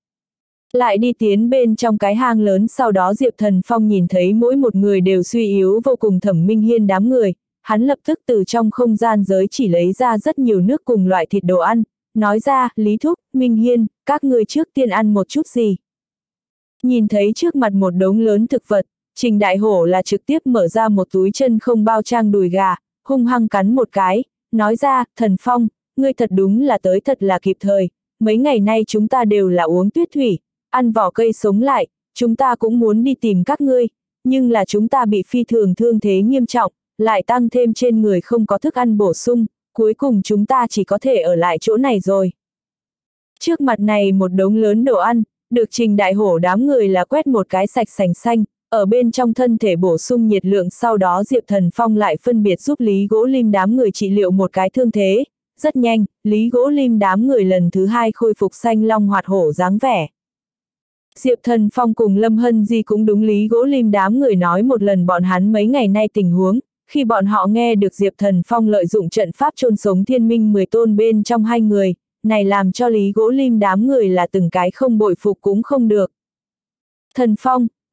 Lại đi tiến bên trong cái hang lớn sau đó Diệp Thần Phong nhìn thấy mỗi một người đều suy yếu vô cùng Thẩm Minh Hiên đám người, hắn lập tức từ trong không gian giới chỉ lấy ra rất nhiều nước cùng loại thịt đồ ăn, nói ra, Lý Thúc, Minh Hiên, các ngươi trước tiên ăn một chút gì. Nhìn thấy trước mặt một đống lớn thực vật, Trình Đại Hổ là trực tiếp mở ra một túi chân không bao trang đùi gà, hung hăng cắn một cái, nói ra, Thần Phong, ngươi thật đúng là tới thật là kịp thời, mấy ngày nay chúng ta đều là uống tuyết thủy, ăn vỏ cây sống lại, chúng ta cũng muốn đi tìm các ngươi, nhưng là chúng ta bị phi thường thương thế nghiêm trọng, lại tăng thêm trên người không có thức ăn bổ sung, cuối cùng chúng ta chỉ có thể ở lại chỗ này rồi. Trước mặt này một đống lớn đồ ăn, được Trình Đại Hổ đám người là quét một cái sạch sành xanh, ở bên trong thân thể bổ sung nhiệt lượng sau đó Diệp Thần Phong lại phân biệt giúp Lý Gỗ Lim đám người trị liệu một cái thương thế. Rất nhanh, Lý Gỗ Lim đám người lần thứ 2 khôi phục xanh long hoạt hổ dáng vẻ. Diệp Thần Phong cùng Lâm Hân Di cũng đúng Lý Gỗ Lim đám người nói một lần bọn hắn mấy ngày nay tình huống, khi bọn họ nghe được Diệp Thần Phong lợi dụng trận pháp chôn sống thiên minh 10 tôn bên trong 2 người, này làm cho Lý Gỗ Lim đám người là từng cái không bội phục cũng không được. Thần Phong,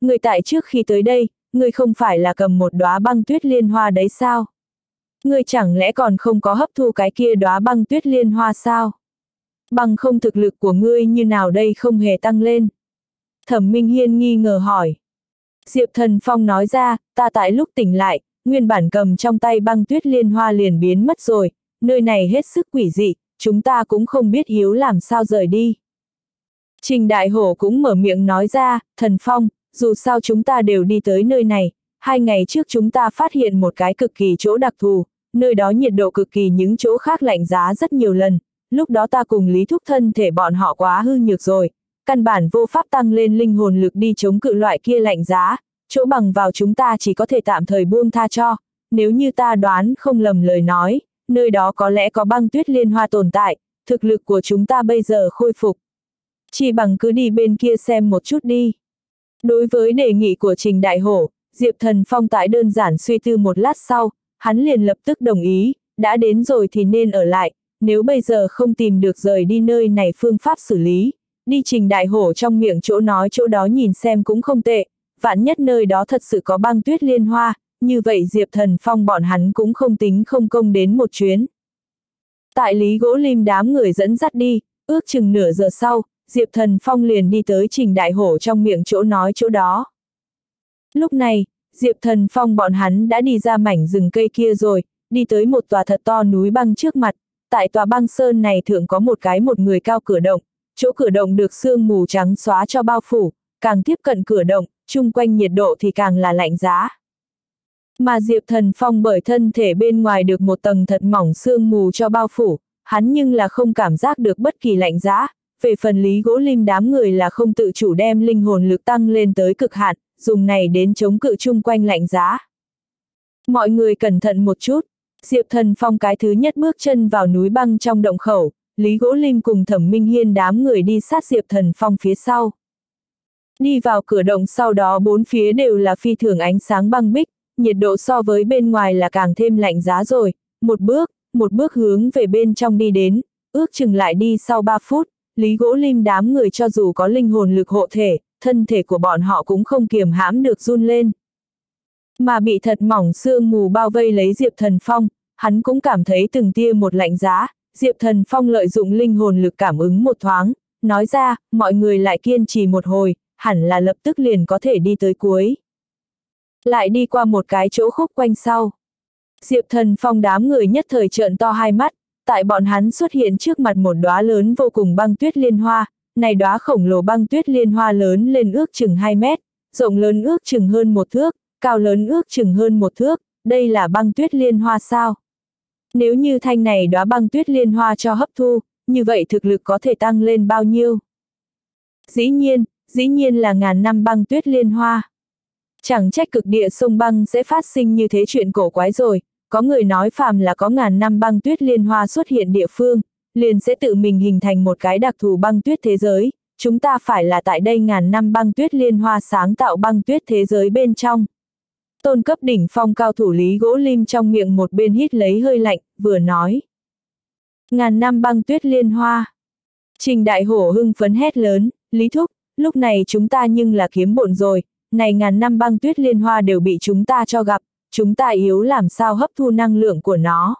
người tại trước khi tới đây, người không phải là cầm một đóa băng tuyết liên hoa đấy sao? Người chẳng lẽ còn không có hấp thu cái kia đóa băng tuyết liên hoa sao? Bằng không thực lực của ngươi như nào đây không hề tăng lên? Thẩm Minh Hiên nghi ngờ hỏi. Diệp Thần Phong nói ra, ta tại lúc tỉnh lại, nguyên bản cầm trong tay băng tuyết liên hoa liền biến mất rồi, nơi này hết sức quỷ dị, chúng ta cũng không biết hiếu làm sao rời đi. Trình Đại Hổ cũng mở miệng nói ra, Thần Phong, dù sao chúng ta đều đi tới nơi này, 2 ngày trước chúng ta phát hiện một cái cực kỳ chỗ đặc thù, nơi đó nhiệt độ cực kỳ những chỗ khác lạnh giá rất nhiều lần, lúc đó ta cùng Lý Thúc thân thể bọn họ quá hư nhược rồi, căn bản vô pháp tăng lên linh hồn lực đi chống cự loại kia lạnh giá, chỗ bằng vào chúng ta chỉ có thể tạm thời buông tha cho, nếu như ta đoán không lầm lời nói, nơi đó có lẽ có băng tuyết liên hoa tồn tại, thực lực của chúng ta bây giờ khôi phục. Chỉ bằng cứ đi bên kia xem một chút đi. Đối với đề nghị của Trình Đại Hổ, Diệp Thần Phong tại đơn giản suy tư một lát sau, hắn liền lập tức đồng ý, đã đến rồi thì nên ở lại, nếu bây giờ không tìm được rời đi nơi này phương pháp xử lý, đi Trình Đại Hổ trong miệng chỗ nói chỗ đó nhìn xem cũng không tệ, vạn nhất nơi đó thật sự có băng tuyết liên hoa, như vậy Diệp Thần Phong bọn hắn cũng không tính không công đến một chuyến. Tại Lý Gỗ Lim đám người dẫn dắt đi, ước chừng nửa giờ sau, Diệp Thần Phong liền đi tới Trình Đại Hổ trong miệng chỗ nói chỗ đó. Lúc này, Diệp Thần Phong bọn hắn đã đi ra mảnh rừng cây kia rồi, đi tới một tòa thật to núi băng trước mặt, tại tòa băng sơn này thường có một người cao cửa động, chỗ cửa động được sương mù trắng xóa cho bao phủ, càng tiếp cận cửa động, chung quanh nhiệt độ thì càng là lạnh giá. Mà Diệp Thần Phong bởi thân thể bên ngoài được một tầng thật mỏng sương mù cho bao phủ, hắn nhưng là không cảm giác được bất kỳ lạnh giá, về phần Lý Gỗ Lim đám người là không tự chủ đem linh hồn lực tăng lên tới cực hạn, dùng này đến chống cự chung quanh lạnh giá. Mọi người cẩn thận một chút, Diệp Thần Phong cái thứ nhất bước chân vào núi băng trong động khẩu, Lý Gỗ Lim cùng Thẩm Minh Hiên đám người đi sát Diệp Thần Phong phía sau. Đi vào cửa động sau đó bốn phía đều là phi thường ánh sáng băng bích, nhiệt độ so với bên ngoài là càng thêm lạnh giá rồi, một bước hướng về bên trong đi đến, ước chừng lại đi sau 3 phút, Lý Gỗ Lim đám người cho dù có linh hồn lực hộ thể, thân thể của bọn họ cũng không kiềm hãm được run lên. Mà bị thật mỏng sương mù bao vây lấy Diệp Thần Phong, hắn cũng cảm thấy từng tia một lạnh giá, Diệp Thần Phong lợi dụng linh hồn lực cảm ứng một thoáng, nói ra, mọi người lại kiên trì một hồi, hẳn là lập tức liền có thể đi tới cuối. Lại đi qua một cái chỗ khúc quanh sau. Diệp Thần Phong đám người nhất thời trợn to hai mắt, tại bọn hắn xuất hiện trước mặt một đóa lớn vô cùng băng tuyết liên hoa, này đóa khổng lồ băng tuyết liên hoa lớn lên ước chừng 2 mét, rộng lớn ước chừng hơn 1 thước, cao lớn ước chừng hơn 1 thước, đây là băng tuyết liên hoa sao? Nếu như thanh này đóa băng tuyết liên hoa cho hấp thu, như vậy thực lực có thể tăng lên bao nhiêu? Dĩ nhiên là ngàn năm băng tuyết liên hoa. Chẳng trách cực địa sông băng sẽ phát sinh như thế chuyện cổ quái rồi, có người nói phàm là có ngàn năm băng tuyết liên hoa xuất hiện địa phương, liền sẽ tự mình hình thành một cái đặc thù băng tuyết thế giới, chúng ta phải là tại đây ngàn năm băng tuyết liên hoa sáng tạo băng tuyết thế giới bên trong. Tôn cấp đỉnh phong cao thủ Lý Gỗ Lim trong miệng một bên hít lấy hơi lạnh, vừa nói. Ngàn năm băng tuyết liên hoa. Trình Đại Hổ hưng phấn hét lớn, Lý Thúc, lúc này chúng ta nhưng là kiếm bộn rồi, này ngàn năm băng tuyết liên hoa đều bị chúng ta cho gặp, chúng ta yếu làm sao hấp thu năng lượng của nó.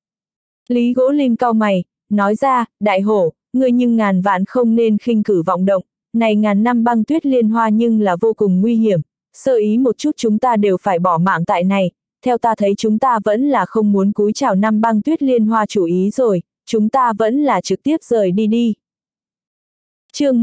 Lý Gỗ Lim cau mày, nói ra, Đại Hổ, ngươi nhưng ngàn vạn không nên khinh cử vọng động, này ngàn năm băng tuyết liên hoa nhưng là vô cùng nguy hiểm, sơ ý một chút chúng ta đều phải bỏ mạng tại này, theo ta thấy chúng ta vẫn là không muốn cúi chào năm băng tuyết liên hoa chủ ý rồi, chúng ta vẫn là trực tiếp rời đi đi. Chương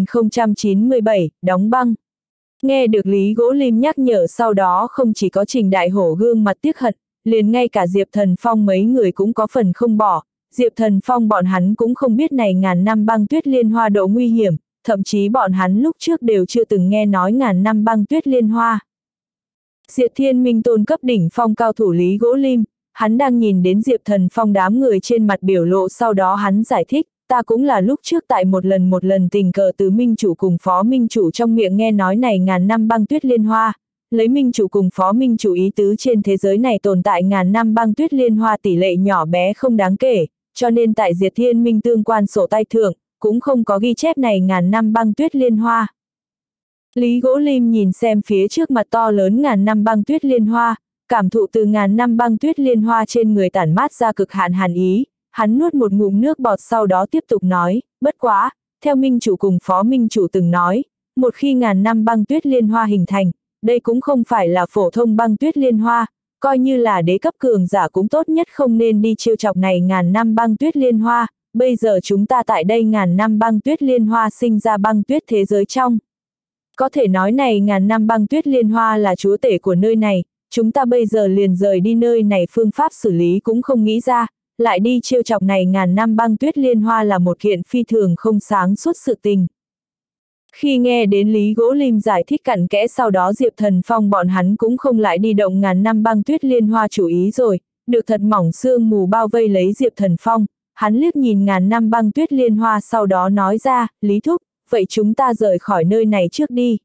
1097, đóng băng. Nghe được Lý Gỗ Lim nhắc nhở sau đó không chỉ có Trình Đại Hổ gương mặt tiếc hận, liền ngay cả Diệp Thần Phong mấy người cũng có phần không bỏ, Diệp Thần Phong bọn hắn cũng không biết này ngàn năm băng tuyết liên hoa độ nguy hiểm, thậm chí bọn hắn lúc trước đều chưa từng nghe nói ngàn năm băng tuyết liên hoa. Diệp Thiên Minh tôn cấp đỉnh phong cao thủ Lý Gỗ Lim, hắn đang nhìn đến Diệp Thần Phong đám người trên mặt biểu lộ sau đó hắn giải thích, ta cũng là lúc trước tại một lần tình cờ từ minh chủ cùng phó minh chủ trong miệng nghe nói này ngàn năm băng tuyết liên hoa, lấy minh chủ cùng phó minh chủ ý tứ trên thế giới này tồn tại ngàn năm băng tuyết liên hoa tỷ lệ nhỏ bé không đáng kể, cho nên tại Diệp Thiên Minh tương quan sổ tay thưởng, cũng không có ghi chép này ngàn năm băng tuyết liên hoa. Lý Gỗ Lim nhìn xem phía trước mặt to lớn ngàn năm băng tuyết liên hoa, cảm thụ từ ngàn năm băng tuyết liên hoa trên người tản mát ra cực hạn hàn ý, hắn nuốt một ngụm nước bọt sau đó tiếp tục nói, bất quá, theo minh chủ cùng phó minh chủ từng nói, một khi ngàn năm băng tuyết liên hoa hình thành, đây cũng không phải là phổ thông băng tuyết liên hoa, coi như là đế cấp cường giả cũng tốt nhất không nên đi trêu chọc này ngàn năm băng tuyết liên hoa, bây giờ chúng ta tại đây ngàn năm băng tuyết liên hoa sinh ra băng tuyết thế giới trong. Có thể nói này ngàn năm băng tuyết liên hoa là chúa tể của nơi này, chúng ta bây giờ liền rời đi nơi này phương pháp xử lý cũng không nghĩ ra, lại đi trêu chọc này ngàn năm băng tuyết liên hoa là một kiện phi thường không sáng suốt sự tình. Khi nghe đến Lý Gỗ Lim giải thích cặn kẽ sau đó Diệp Thần Phong bọn hắn cũng không lại đi động ngàn năm băng tuyết liên hoa chủ ý rồi, được thật mỏng sương mù bao vây lấy Diệp Thần Phong, hắn liếc nhìn ngàn năm băng tuyết liên hoa sau đó nói ra, Lý Thúc, vậy chúng ta rời khỏi nơi này trước đi.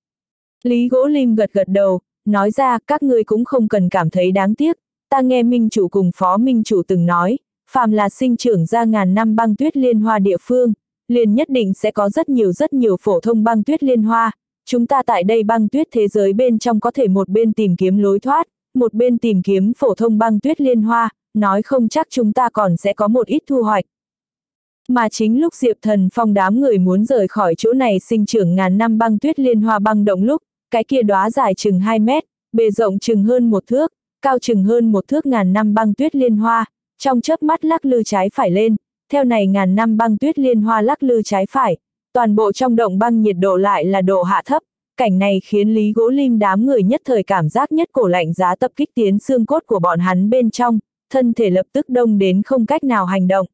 Lý Gỗ Lim gật gật đầu, nói ra các ngươi cũng không cần cảm thấy đáng tiếc, ta nghe minh chủ cùng phó minh chủ từng nói, phàm là sinh trưởng ra ngàn năm băng tuyết liên hoa địa phương, liền nhất định sẽ có rất nhiều phổ thông băng tuyết liên hoa, chúng ta tại đây băng tuyết thế giới bên trong có thể một bên tìm kiếm lối thoát, một bên tìm kiếm phổ thông băng tuyết liên hoa, nói không chắc chúng ta còn sẽ có một ít thu hoạch. Mà chính lúc Diệp Thần Phong đám người muốn rời khỏi chỗ này sinh trưởng ngàn năm băng tuyết liên hoa băng động lúc, cái kia đóa dài chừng 2 mét, bề rộng chừng hơn 1 thước, cao chừng hơn 1 thước ngàn năm băng tuyết liên hoa, trong chớp mắt lắc lư trái phải lên, theo này ngàn năm băng tuyết liên hoa lắc lư trái phải, toàn bộ trong động băng nhiệt độ lại là độ hạ thấp, cảnh này khiến Lý Gỗ Lim đám người nhất thời cảm giác nhất cổ lạnh giá tập kích tiến xương cốt của bọn hắn bên trong, thân thể lập tức đông đến không cách nào hành động.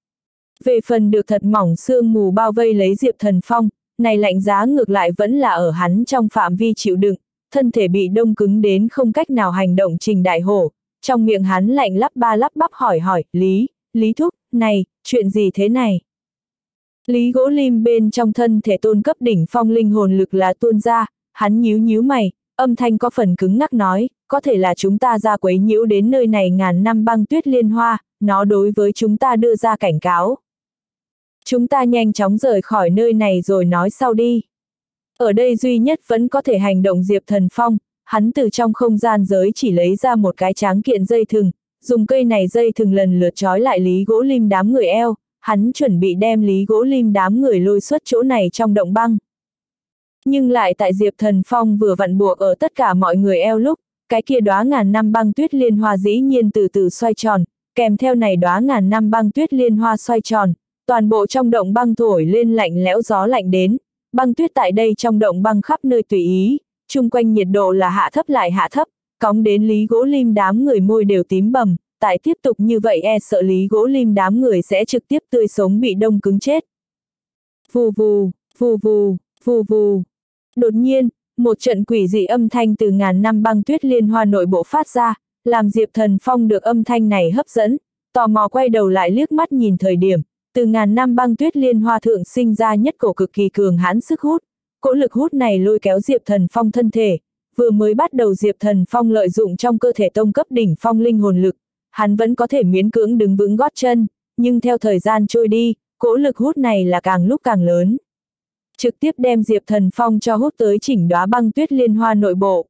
Về phần được thật mỏng sương mù bao vây lấy Diệp Thần Phong, này lạnh giá ngược lại vẫn là ở hắn trong phạm vi chịu đựng, thân thể bị đông cứng đến không cách nào hành động Trình Đại Hổ, trong miệng hắn lạnh lắp bắp hỏi, Lý Thúc, này, chuyện gì thế này? Lý Gỗ Lim bên trong thân thể tôn cấp đỉnh phong linh hồn lực là tuôn ra, hắn nhíu mày, âm thanh có phần cứng ngắc nói, có thể là chúng ta ra quấy nhiễu đến nơi này ngàn năm băng tuyết liên hoa, nó đối với chúng ta đưa ra cảnh cáo. Chúng ta nhanh chóng rời khỏi nơi này rồi nói sau đi. Ở đây duy nhất vẫn có thể hành động Diệp Thần Phong, hắn từ trong không gian giới chỉ lấy ra một cái tráng kiện dây thừng, dùng cây này dây thừng lần lượt trói lại Lý Gỗ Lim đám người eo, hắn chuẩn bị đem Lý Gỗ Lim đám người lôi xuất chỗ này trong động băng. Nhưng lại tại Diệp Thần Phong vừa vặn buộc ở tất cả mọi người eo lúc, cái kia đóa ngàn năm băng tuyết liên hoa dĩ nhiên từ từ xoay tròn, kèm theo này đóa ngàn năm băng tuyết liên hoa xoay tròn, toàn bộ trong động băng thổi lên lạnh lẽo gió lạnh đến, băng tuyết tại đây trong động băng khắp nơi tùy ý, chung quanh nhiệt độ là hạ thấp lại hạ thấp, cóng đến Lý Gỗ Lim đám người môi đều tím bầm, tại tiếp tục như vậy e sợ Lý Gỗ Lim đám người sẽ trực tiếp tươi sống bị đông cứng chết. Vù vù, vù vù, vù vù. Đột nhiên, một trận quỷ dị âm thanh từ ngàn năm băng tuyết liên hoa nội bộ phát ra, làm Diệp Thần Phong được âm thanh này hấp dẫn, tò mò quay đầu lại liếc mắt nhìn thời điểm, từ ngàn năm băng tuyết liên hoa thượng sinh ra nhất cổ cực kỳ cường hãn sức hút, cỗ lực hút này lôi kéo Diệp Thần Phong thân thể, vừa mới bắt đầu Diệp Thần Phong lợi dụng trong cơ thể tông cấp đỉnh phong linh hồn lực, hắn vẫn có thể miễn cưỡng đứng vững gót chân, nhưng theo thời gian trôi đi, cỗ lực hút này là càng lúc càng lớn. Trực tiếp đem Diệp Thần Phong cho hút tới chỉnh đóa băng tuyết liên hoa nội bộ.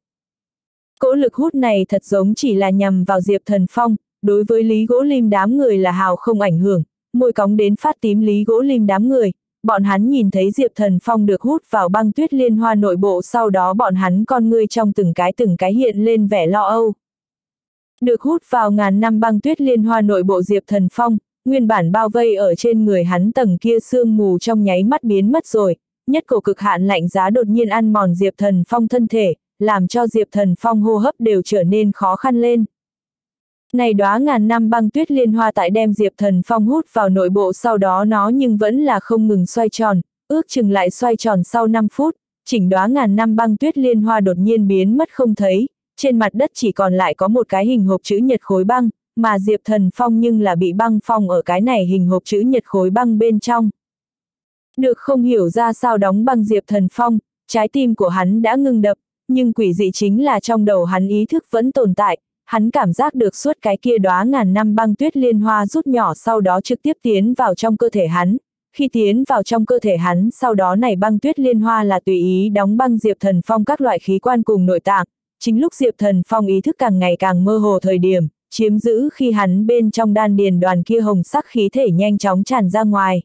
Cỗ lực hút này thật giống chỉ là nhằm vào Diệp Thần Phong, đối với Lý Gỗ Lim đám người là hào không ảnh hưởng, môi cóng đến phát tím Lý Gỗ Lim đám người, bọn hắn nhìn thấy Diệp Thần Phong được hút vào băng tuyết liên hoa nội bộ sau đó bọn hắn con ngươi trong từng cái hiện lên vẻ lo âu. Được hút vào ngàn năm băng tuyết liên hoa nội bộ Diệp Thần Phong, nguyên bản bao vây ở trên người hắn tầng kia sương mù trong nháy mắt biến mất rồi, nhất cổ cực hạn lạnh giá đột nhiên ăn mòn Diệp Thần Phong thân thể, làm cho Diệp Thần Phong hô hấp đều trở nên khó khăn lên. Này đóa ngàn năm băng tuyết liên hoa tại đem Diệp Thần Phong hút vào nội bộ sau đó nó nhưng vẫn là không ngừng xoay tròn, ước chừng lại xoay tròn sau 5 phút, chỉnh đóa ngàn năm băng tuyết liên hoa đột nhiên biến mất không thấy, trên mặt đất chỉ còn lại có một cái hình hộp chữ nhật khối băng, mà Diệp Thần Phong nhưng là bị băng phong ở cái này hình hộp chữ nhật khối băng bên trong. Được không hiểu ra sao đóng băng Diệp Thần Phong, trái tim của hắn đã ngừng đập, nhưng quỷ dị chính là trong đầu hắn ý thức vẫn tồn tại, hắn cảm giác được suốt cái kia đóa ngàn năm băng tuyết liên hoa rút nhỏ sau đó trực tiếp tiến vào trong cơ thể hắn, khi tiến vào trong cơ thể hắn sau đó này băng tuyết liên hoa là tùy ý đóng băng Diệp Thần Phong các loại khí quan cùng nội tạng, chính lúc Diệp Thần Phong ý thức càng ngày càng mơ hồ thời điểm, chiếm giữ khi hắn bên trong đan điền đoàn kia hồng sắc khí thể nhanh chóng tràn ra ngoài.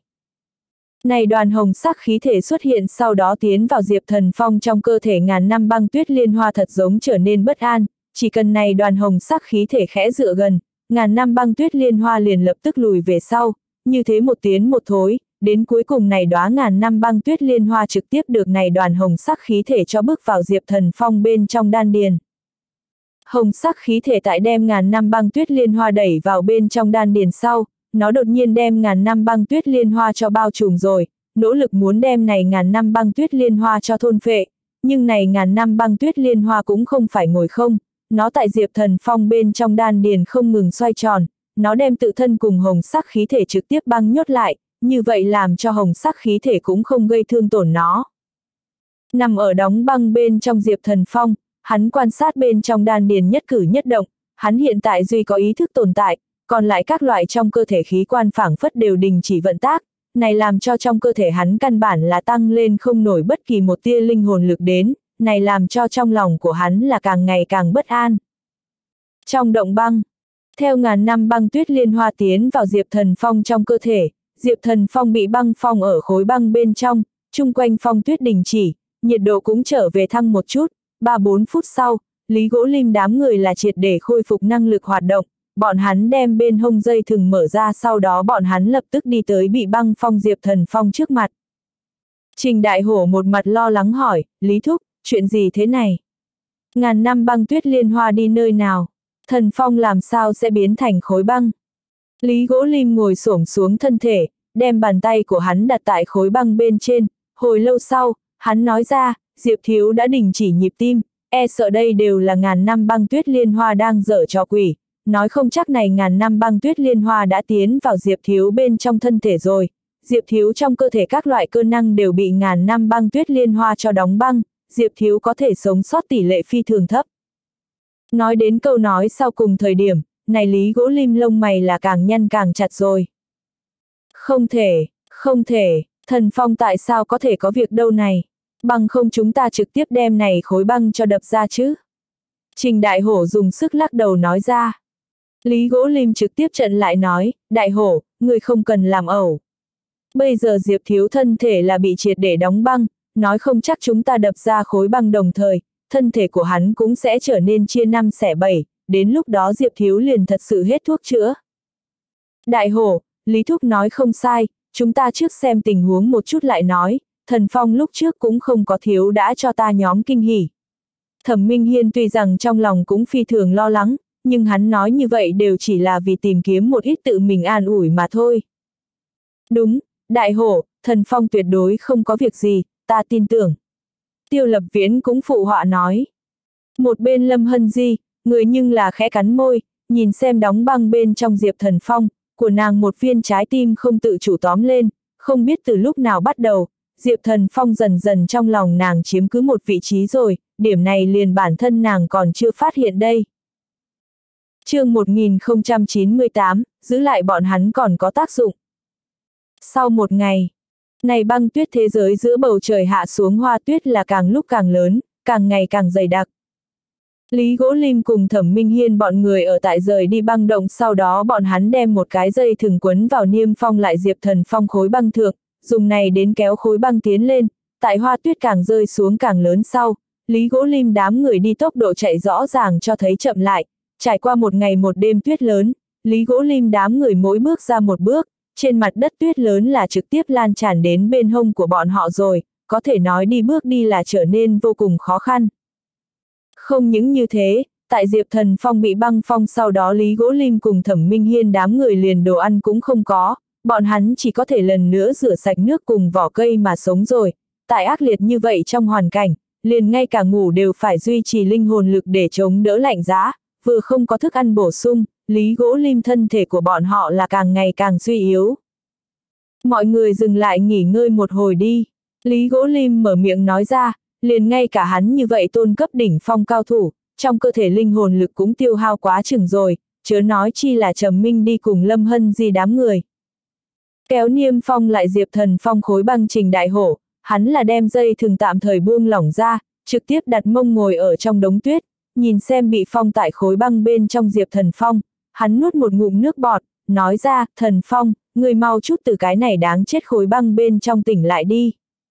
Này đoàn hồng sắc khí thể xuất hiện sau đó tiến vào Diệp Thần Phong trong cơ thể ngàn năm băng tuyết liên hoa thật giống trở nên bất an, chỉ cần này đoàn hồng sắc khí thể khẽ dựa gần, ngàn năm băng tuyết liên hoa liền lập tức lùi về sau, như thế một tiến một thối, đến cuối cùng này đóa ngàn năm băng tuyết liên hoa trực tiếp được này đoàn hồng sắc khí thể cho bước vào Diệp Thần Phong bên trong đan điền. Hồng sắc khí thể tại đem ngàn năm băng tuyết liên hoa đẩy vào bên trong đan điền sau, nó đột nhiên đem ngàn năm băng tuyết liên hoa cho bao trùm rồi, nỗ lực muốn đem này ngàn năm băng tuyết liên hoa cho thôn phệ, nhưng này ngàn năm băng tuyết liên hoa cũng không phải ngồi không, nó tại Diệp Thần Phong bên trong đan điền không ngừng xoay tròn, nó đem tự thân cùng hồng sắc khí thể trực tiếp băng nhốt lại, như vậy làm cho hồng sắc khí thể cũng không gây thương tổn nó. Nằm ở đóng băng bên trong Diệp Thần Phong, hắn quan sát bên trong đan điền nhất cử nhất động, hắn hiện tại duy có ý thức tồn tại, còn lại các loại trong cơ thể khí quan phảng phất đều đình chỉ vận tác, này làm cho trong cơ thể hắn căn bản là tăng lên không nổi bất kỳ một tia linh hồn lực đến, này làm cho trong lòng của hắn là càng ngày càng bất an. Trong động băng, theo ngàn năm băng tuyết liên hoa tiến vào Diệp Thần Phong trong cơ thể, Diệp Thần Phong bị băng phong ở khối băng bên trong, chung quanh phong tuyết đình chỉ, nhiệt độ cũng trở về thăng một chút, 3-4 phút sau, Lý Gỗ Lim đám người là triệt để khôi phục năng lực hoạt động, bọn hắn đem bên hông dây thừng mở ra sau đó bọn hắn lập tức đi tới bị băng phong Diệp Thần Phong trước mặt. Trình Đại Hổ một mặt lo lắng hỏi, Lý Thúc, chuyện gì thế này? Ngàn năm băng tuyết liên hoa đi nơi nào? Thần Phong làm sao sẽ biến thành khối băng? Lý Gỗ Lim ngồi xổm xuống thân thể, đem bàn tay của hắn đặt tại khối băng bên trên, hồi lâu sau, hắn nói ra, Diệp Thiếu đã đình chỉ nhịp tim, e sợ đây đều là ngàn năm băng tuyết liên hoa đang giở trò quỷ, nói không chắc này ngàn năm băng tuyết liên hoa đã tiến vào Diệp Thiếu bên trong thân thể rồi, Diệp Thiếu trong cơ thể các loại cơ năng đều bị ngàn năm băng tuyết liên hoa cho đóng băng, Diệp Thiếu có thể sống sót tỷ lệ phi thường thấp. Nói đến câu nói sau cùng thời điểm, này Lý Gỗ Lim lông mày là càng nhăn càng chặt rồi. Không thể, Thần Phong tại sao có thể có việc đâu này, bằng không chúng ta trực tiếp đem này khối băng cho đập ra chứ. Trình Đại Hổ dùng sức lắc đầu nói ra. Lý Gỗ Lim trực tiếp trận lại nói, Đại Hổ, người không cần làm ẩu. Bây giờ Diệp Thiếu thân thể là bị triệt để đóng băng, nói không chắc chúng ta đập ra khối băng đồng thời, thân thể của hắn cũng sẽ trở nên chia 5 xẻ 7, đến lúc đó Diệp Thiếu liền thật sự hết thuốc chữa. Đại Hổ, Lý Thúc nói không sai, chúng ta trước xem tình huống một chút lại nói, Thần Phong lúc trước cũng không có thiếu đã cho ta nhóm kinh hỉ. Thẩm Minh Hiên tuy rằng trong lòng cũng phi thường lo lắng, nhưng hắn nói như vậy đều chỉ là vì tìm kiếm một ít tự mình an ủi mà thôi. Đúng, Đại Hổ, Thần Phong tuyệt đối không có việc gì, ta tin tưởng. Tiêu Lập Viễn cũng phụ họa nói. Một bên Lâm Hân Di, người nhưng là khẽ cắn môi, nhìn xem đóng băng bên trong Diệp Thần Phong, của nàng một viên trái tim không tự chủ tóm lên, không biết từ lúc nào bắt đầu, Diệp Thần Phong dần dần trong lòng nàng chiếm cứ một vị trí rồi, điểm này liền bản thân nàng còn chưa phát hiện đây. Chương 1098, giữ lại bọn hắn còn có tác dụng. Sau một ngày, này băng tuyết thế giới giữa bầu trời hạ xuống hoa tuyết là càng lúc càng lớn, càng ngày càng dày đặc. Lý Gỗ Lim cùng Thẩm Minh Hiên bọn người ở tại rời đi băng động sau đó bọn hắn đem một cái dây thừng quấn vào niêm phong lại Diệp Thần Phong khối băng thượng, dùng này đến kéo khối băng tiến lên, tại hoa tuyết càng rơi xuống càng lớn sau, Lý Gỗ Lim đám người đi tốc độ chạy rõ ràng cho thấy chậm lại, trải qua một ngày một đêm tuyết lớn, Lý Gỗ Lim đám người mỗi bước ra một bước, trên mặt đất tuyết lớn là trực tiếp lan tràn đến bên hông của bọn họ rồi, có thể nói đi bước đi là trở nên vô cùng khó khăn. Không những như thế, tại Diệp Thần Phong bị băng phong sau đó Lý Gỗ Lim cùng Thẩm Minh Hiên đám người liền đồ ăn cũng không có, bọn hắn chỉ có thể lần nữa rửa sạch nước cùng vỏ cây mà sống rồi, tại ác liệt như vậy trong hoàn cảnh, liền ngay cả ngủ đều phải duy trì linh hồn lực để chống đỡ lạnh giá, vừa không có thức ăn bổ sung, Lý Gỗ Lim thân thể của bọn họ là càng ngày càng suy yếu. Mọi người dừng lại nghỉ ngơi một hồi đi, Lý Gỗ Lim mở miệng nói ra, liền ngay cả hắn như vậy tôn cấp đỉnh phong cao thủ, trong cơ thể linh hồn lực cũng tiêu hao quá chừng rồi, chớ nói chi là Trầm Minh đi cùng Lâm Hân Di đám người. Kéo niêm phong lại Diệp Thần Phong khối băng Trình Đại Hổ, hắn là đem dây thừng tạm thời buông lỏng ra, trực tiếp đặt mông ngồi ở trong đống tuyết, nhìn xem bị phong tại khối băng bên trong Diệp Thần Phong, hắn nuốt một ngụm nước bọt, nói ra, Thần Phong, ngươi mau chút từ cái này đáng chết khối băng bên trong tỉnh lại đi.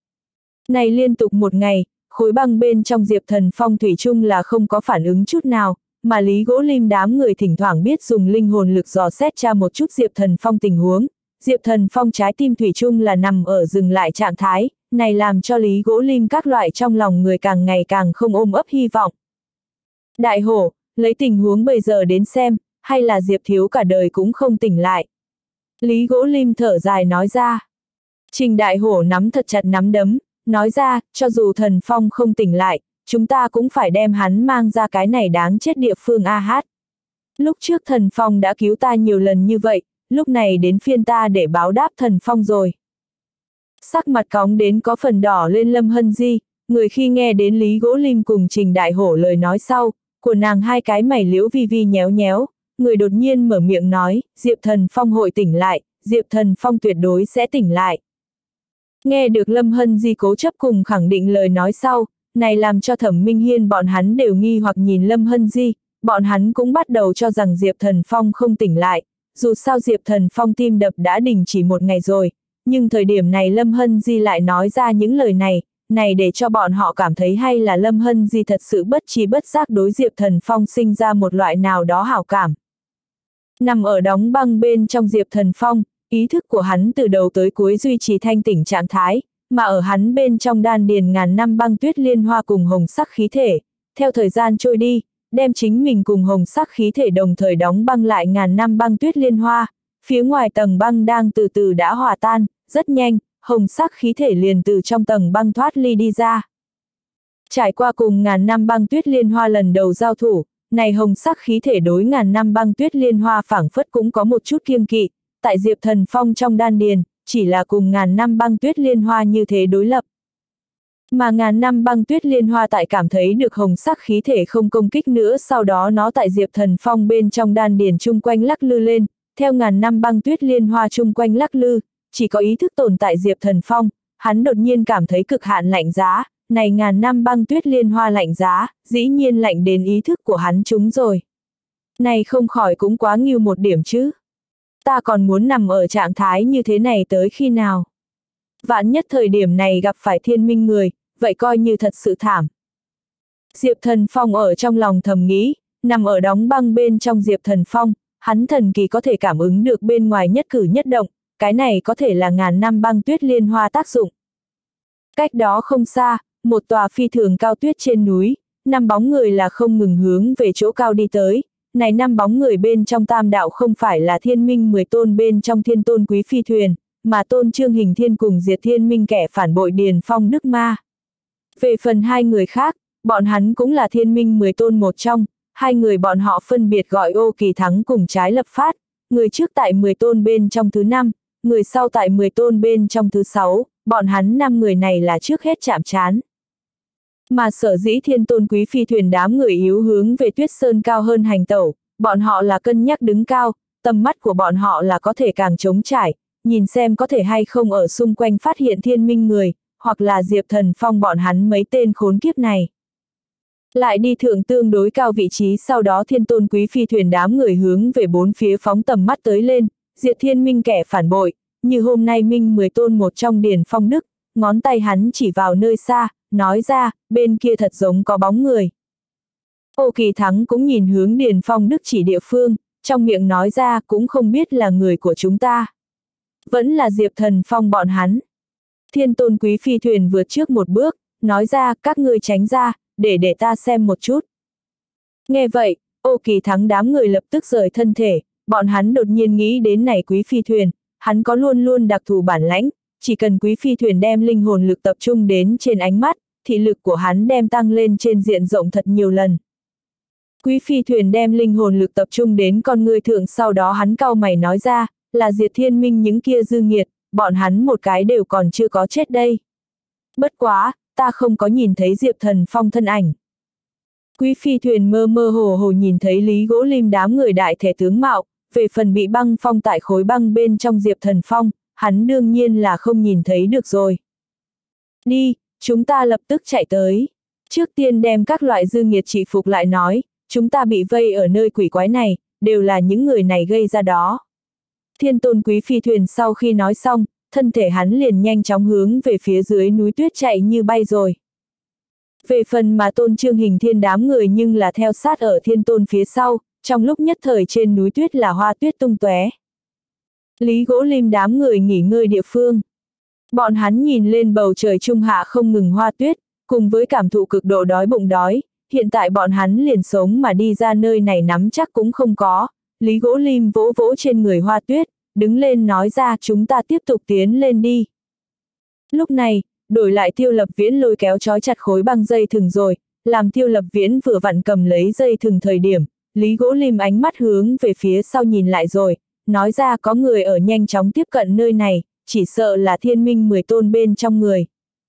Này liên tục một ngày, khối băng bên trong Diệp Thần Phong thủy chung là không có phản ứng chút nào, mà Lý Gỗ Lim đám người thỉnh thoảng biết dùng linh hồn lực dò xét tra một chút Diệp Thần Phong tình huống. Diệp Thần Phong trái tim thủy chung là nằm ở dừng lại trạng thái, này làm cho Lý Gỗ Lim các loại trong lòng người càng ngày càng không ôm ấp hy vọng. Đại Hổ, lấy tình huống bây giờ đến xem, hay là Diệp thiếu cả đời cũng không tỉnh lại. Lý Gỗ Lim thở dài nói ra. Trình Đại Hổ nắm thật chặt nắm đấm, nói ra, cho dù Thần Phong không tỉnh lại, chúng ta cũng phải đem hắn mang ra cái này đáng chết địa phương a hát. Lúc trước Thần Phong đã cứu ta nhiều lần như vậy, lúc này đến phiên ta để báo đáp Thần Phong rồi. Sắc mặt cóng đến có phần đỏ lên Lâm Hân Di, người khi nghe đến Lý Gỗ Lim cùng Trình Đại Hổ lời nói sau, của nàng hai cái mày liễu vi vi nhéo nhéo, người đột nhiên mở miệng nói, Diệp Thần Phong hội tỉnh lại, Diệp Thần Phong tuyệt đối sẽ tỉnh lại. Nghe được Lâm Hân Di cố chấp cùng khẳng định lời nói sau, này làm cho Thẩm Minh Hiên bọn hắn đều nghi hoặc nhìn Lâm Hân Di, bọn hắn cũng bắt đầu cho rằng Diệp Thần Phong không tỉnh lại, dù sao Diệp Thần Phong tim đập đã đình chỉ một ngày rồi, nhưng thời điểm này Lâm Hân Di lại nói ra những lời này để cho bọn họ cảm thấy hay là Lâm Hân Di thật sự bất trí bất giác đối Diệp Thần Phong sinh ra một loại nào đó hảo cảm. Nằm ở đóng băng bên trong Diệp Thần Phong, ý thức của hắn từ đầu tới cuối duy trì thanh tỉnh trạng thái, mà ở hắn bên trong đan điền ngàn năm băng tuyết liên hoa cùng hồng sắc khí thể, theo thời gian trôi đi, đem chính mình cùng hồng sắc khí thể đồng thời đóng băng lại ngàn năm băng tuyết liên hoa, phía ngoài tầng băng đang từ từ đã hòa tan, rất nhanh, hồng sắc khí thể liền từ trong tầng băng thoát ly đi ra. Trải qua cùng ngàn năm băng tuyết liên hoa lần đầu giao thủ, này hồng sắc khí thể đối ngàn năm băng tuyết liên hoa phảng phất cũng có một chút kiêng kỵ, tại Diệp Thần Phong trong đan điền, chỉ là cùng ngàn năm băng tuyết liên hoa như thế đối lập. Mà ngàn năm băng tuyết liên hoa tại cảm thấy được hồng sắc khí thể không công kích nữa, sau đó nó tại Diệp Thần Phong bên trong đan điền chung quanh lắc lư lên, theo ngàn năm băng tuyết liên hoa chung quanh lắc lư, chỉ có ý thức tồn tại Diệp Thần Phong, hắn đột nhiên cảm thấy cực hạn lạnh giá, này ngàn năm băng tuyết liên hoa lạnh giá, dĩ nhiên lạnh đến ý thức của hắn chúng rồi. Này không khỏi cũng quá nghiêu một điểm chứ. Ta còn muốn nằm ở trạng thái như thế này tới khi nào? Vạn nhất thời điểm này gặp phải thiên minh người, vậy coi như thật sự thảm. Diệp Thần Phong ở trong lòng thầm nghĩ, nằm ở đóng băng bên trong Diệp Thần Phong, hắn thần kỳ có thể cảm ứng được bên ngoài nhất cử nhất động, cái này có thể là ngàn năm băng tuyết liên hoa tác dụng. Cách đó không xa, một tòa phi thường cao tuyết trên núi, 5 bóng người là không ngừng hướng về chỗ cao đi tới. Này 5 bóng người bên trong tam đạo không phải là thiên minh 10 tôn bên trong thiên tôn quý phi thuyền, mà tôn Trương Hình Thiên cùng diệt thiên minh kẻ phản bội Điền Phong Đức Ma. Về phần hai người khác, bọn hắn cũng là thiên minh 10 tôn một trong, hai người bọn họ phân biệt gọi Ô Kỳ Thắng cùng Trái Lập Phát, người trước tại 10 tôn bên trong thứ 5, người sau tại 10 tôn bên trong thứ 6, bọn hắn 5 người này là trước hết chạm trán. Mà sở dĩ thiên tôn quý phi thuyền đám người yếu hướng về tuyết sơn cao hơn hành tẩu, bọn họ là cân nhắc đứng cao, tầm mắt của bọn họ là có thể càng trống trải, nhìn xem có thể hay không ở xung quanh phát hiện thiên minh người, hoặc là Diệp Thần Phong bọn hắn mấy tên khốn kiếp này. Lại đi thượng tương đối cao vị trí, sau đó thiên tôn quý phi thuyền đám người hướng về bốn phía phóng tầm mắt tới lên, diệt thiên minh kẻ phản bội, như hôm nay minh 10 tôn một trong Điền Phong Đức, ngón tay hắn chỉ vào nơi xa, nói ra, bên kia thật giống có bóng người. Ô Kỳ Thắng cũng nhìn hướng Điền Phong Đức chỉ địa phương, trong miệng nói ra cũng không biết là người của chúng ta. Vẫn là Diệp Thần Phong bọn hắn. Thiên tôn quý phi thuyền vượt trước một bước, nói ra các ngươi tránh ra, để ta xem một chút. Nghe vậy, Ô Kỳ Thắng đám người lập tức rời thân thể, bọn hắn đột nhiên nghĩ đến này quý phi thuyền, hắn có luôn luôn đặc thù bản lãnh, chỉ cần quý phi thuyền đem linh hồn lực tập trung đến trên ánh mắt, thị lực của hắn đem tăng lên trên diện rộng thật nhiều lần. Quý phi thuyền đem linh hồn lực tập trung đến con người thượng, sau đó hắn cau mày nói ra, là diệt thiên minh những kia dư nghiệt, bọn hắn một cái đều còn chưa có chết đây. Bất quá, ta không có nhìn thấy Diệp Thần Phong thân ảnh. Quý phi thuyền mơ mơ hồ hồ nhìn thấy Lý Gỗ Lim đám người đại thể tướng mạo, về phần bị băng phong tại khối băng bên trong Diệp Thần Phong, hắn đương nhiên là không nhìn thấy được rồi. Đi, chúng ta lập tức chạy tới. Trước tiên đem các loại dư nghiệt trị phục lại nói, chúng ta bị vây ở nơi quỷ quái này, đều là những người này gây ra đó. Thiên Tôn Quý Phi thuyền sau khi nói xong, thân thể hắn liền nhanh chóng hướng về phía dưới núi tuyết chạy như bay rồi. Về phần mà Tôn Trương Hình Thiên đám người nhưng là theo sát ở Thiên Tôn phía sau, trong lúc nhất thời trên núi tuyết là hoa tuyết tung tóe. Lý Gỗ Lim đám người nghỉ ngơi địa phương. Bọn hắn nhìn lên bầu trời trung hạ không ngừng hoa tuyết, cùng với cảm thụ cực độ đói bụng đói, hiện tại bọn hắn liền sống mà đi ra nơi này nắm chắc cũng không có. Lý Gỗ Lim vỗ vỗ trên người hoa tuyết, đứng lên nói ra chúng ta tiếp tục tiến lên đi. Lúc này, đổi lại Tiêu Lập Viễn lôi kéo trói chặt khối băng dây thừng rồi, làm Tiêu Lập Viễn vừa vặn cầm lấy dây thừng thời điểm, Lý Gỗ Lim ánh mắt hướng về phía sau nhìn lại rồi, nói ra có người ở nhanh chóng tiếp cận nơi này, chỉ sợ là Thiên Minh 10 tôn bên trong người.